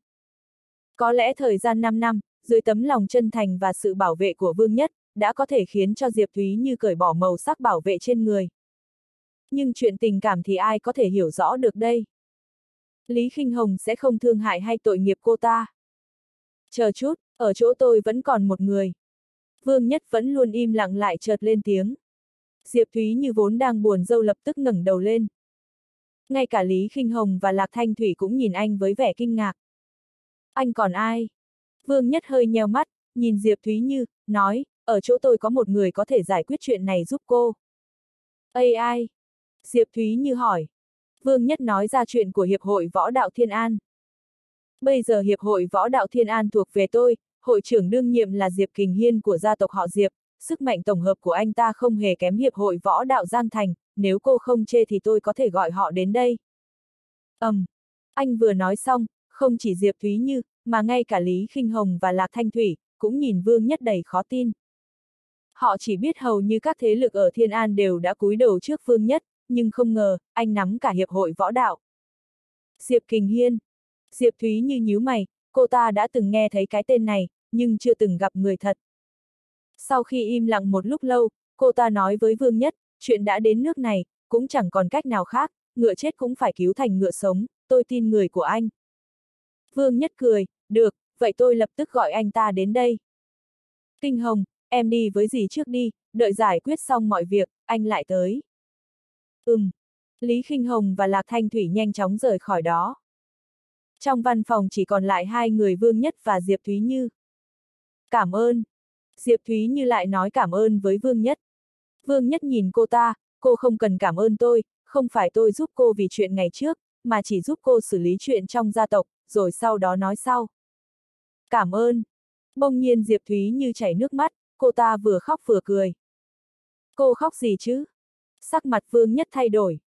Có lẽ thời gian năm năm, dưới tấm lòng chân thành và sự bảo vệ của Vương Nhất, đã có thể khiến cho Diệp Thúy Như cởi bỏ màu sắc bảo vệ trên người. Nhưng chuyện tình cảm thì ai có thể hiểu rõ được đây? Lý Khinh Hồng sẽ không thương hại hay tội nghiệp cô ta. Chờ chút, ở chỗ tôi vẫn còn một người. Vương Nhất vẫn luôn im lặng lại chợt lên tiếng. Diệp Thúy Như vốn đang buồn rầu lập tức ngẩng đầu lên. Ngay cả Lý Khinh Hồng và Lạc Thanh Thủy cũng nhìn anh với vẻ kinh ngạc. Anh còn ai? Vương Nhất hơi nheo mắt, nhìn Diệp Thúy Như, nói, ở chỗ tôi có một người có thể giải quyết chuyện này giúp cô. Ây ai? Diệp Thúy Như hỏi. Vương Nhất nói ra chuyện của Hiệp hội Võ đạo Thiên An. Bây giờ Hiệp hội Võ đạo Thiên An thuộc về tôi, hội trưởng đương nhiệm là Diệp Kình Hiên của gia tộc họ Diệp, sức mạnh tổng hợp của anh ta không hề kém Hiệp hội Võ đạo Giang Thành, nếu cô không chê thì tôi có thể gọi họ đến đây. Ầm, um, anh vừa nói xong, không chỉ Diệp Thúy Như, mà ngay cả Lý Khinh Hồng và Lạc Thanh Thủy, cũng nhìn Vương Nhất đầy khó tin. Họ chỉ biết hầu như các thế lực ở Thiên An đều đã cúi đầu trước Vương Nhất, nhưng không ngờ, anh nắm cả Hiệp hội Võ đạo. Diệp Kình Hiên. Diệp Thúy Như nhíu mày, cô ta đã từng nghe thấy cái tên này, nhưng chưa từng gặp người thật. Sau khi im lặng một lúc lâu, cô ta nói với Vương Nhất, chuyện đã đến nước này, cũng chẳng còn cách nào khác, ngựa chết cũng phải cứu thành ngựa sống, tôi tin người của anh. Vương Nhất cười, được, vậy tôi lập tức gọi anh ta đến đây. Kinh Hồng, em đi với dì trước đi, đợi giải quyết xong mọi việc, anh lại tới. Ừm. Lý Khinh Hồng và Lạc Thanh Thủy nhanh chóng rời khỏi đó. Trong văn phòng chỉ còn lại hai người Vương Nhất và Diệp Thúy Như. Cảm ơn. Diệp Thúy Như lại nói cảm ơn với Vương Nhất. Vương Nhất nhìn cô ta, cô không cần cảm ơn tôi, không phải tôi giúp cô vì chuyện ngày trước, mà chỉ giúp cô xử lý chuyện trong gia tộc, rồi sau đó nói sau. Cảm ơn. Bỗng nhiên Diệp Thúy Như chảy nước mắt, cô ta vừa khóc vừa cười. Cô khóc gì chứ? Sắc mặt Vương Nhất thay đổi.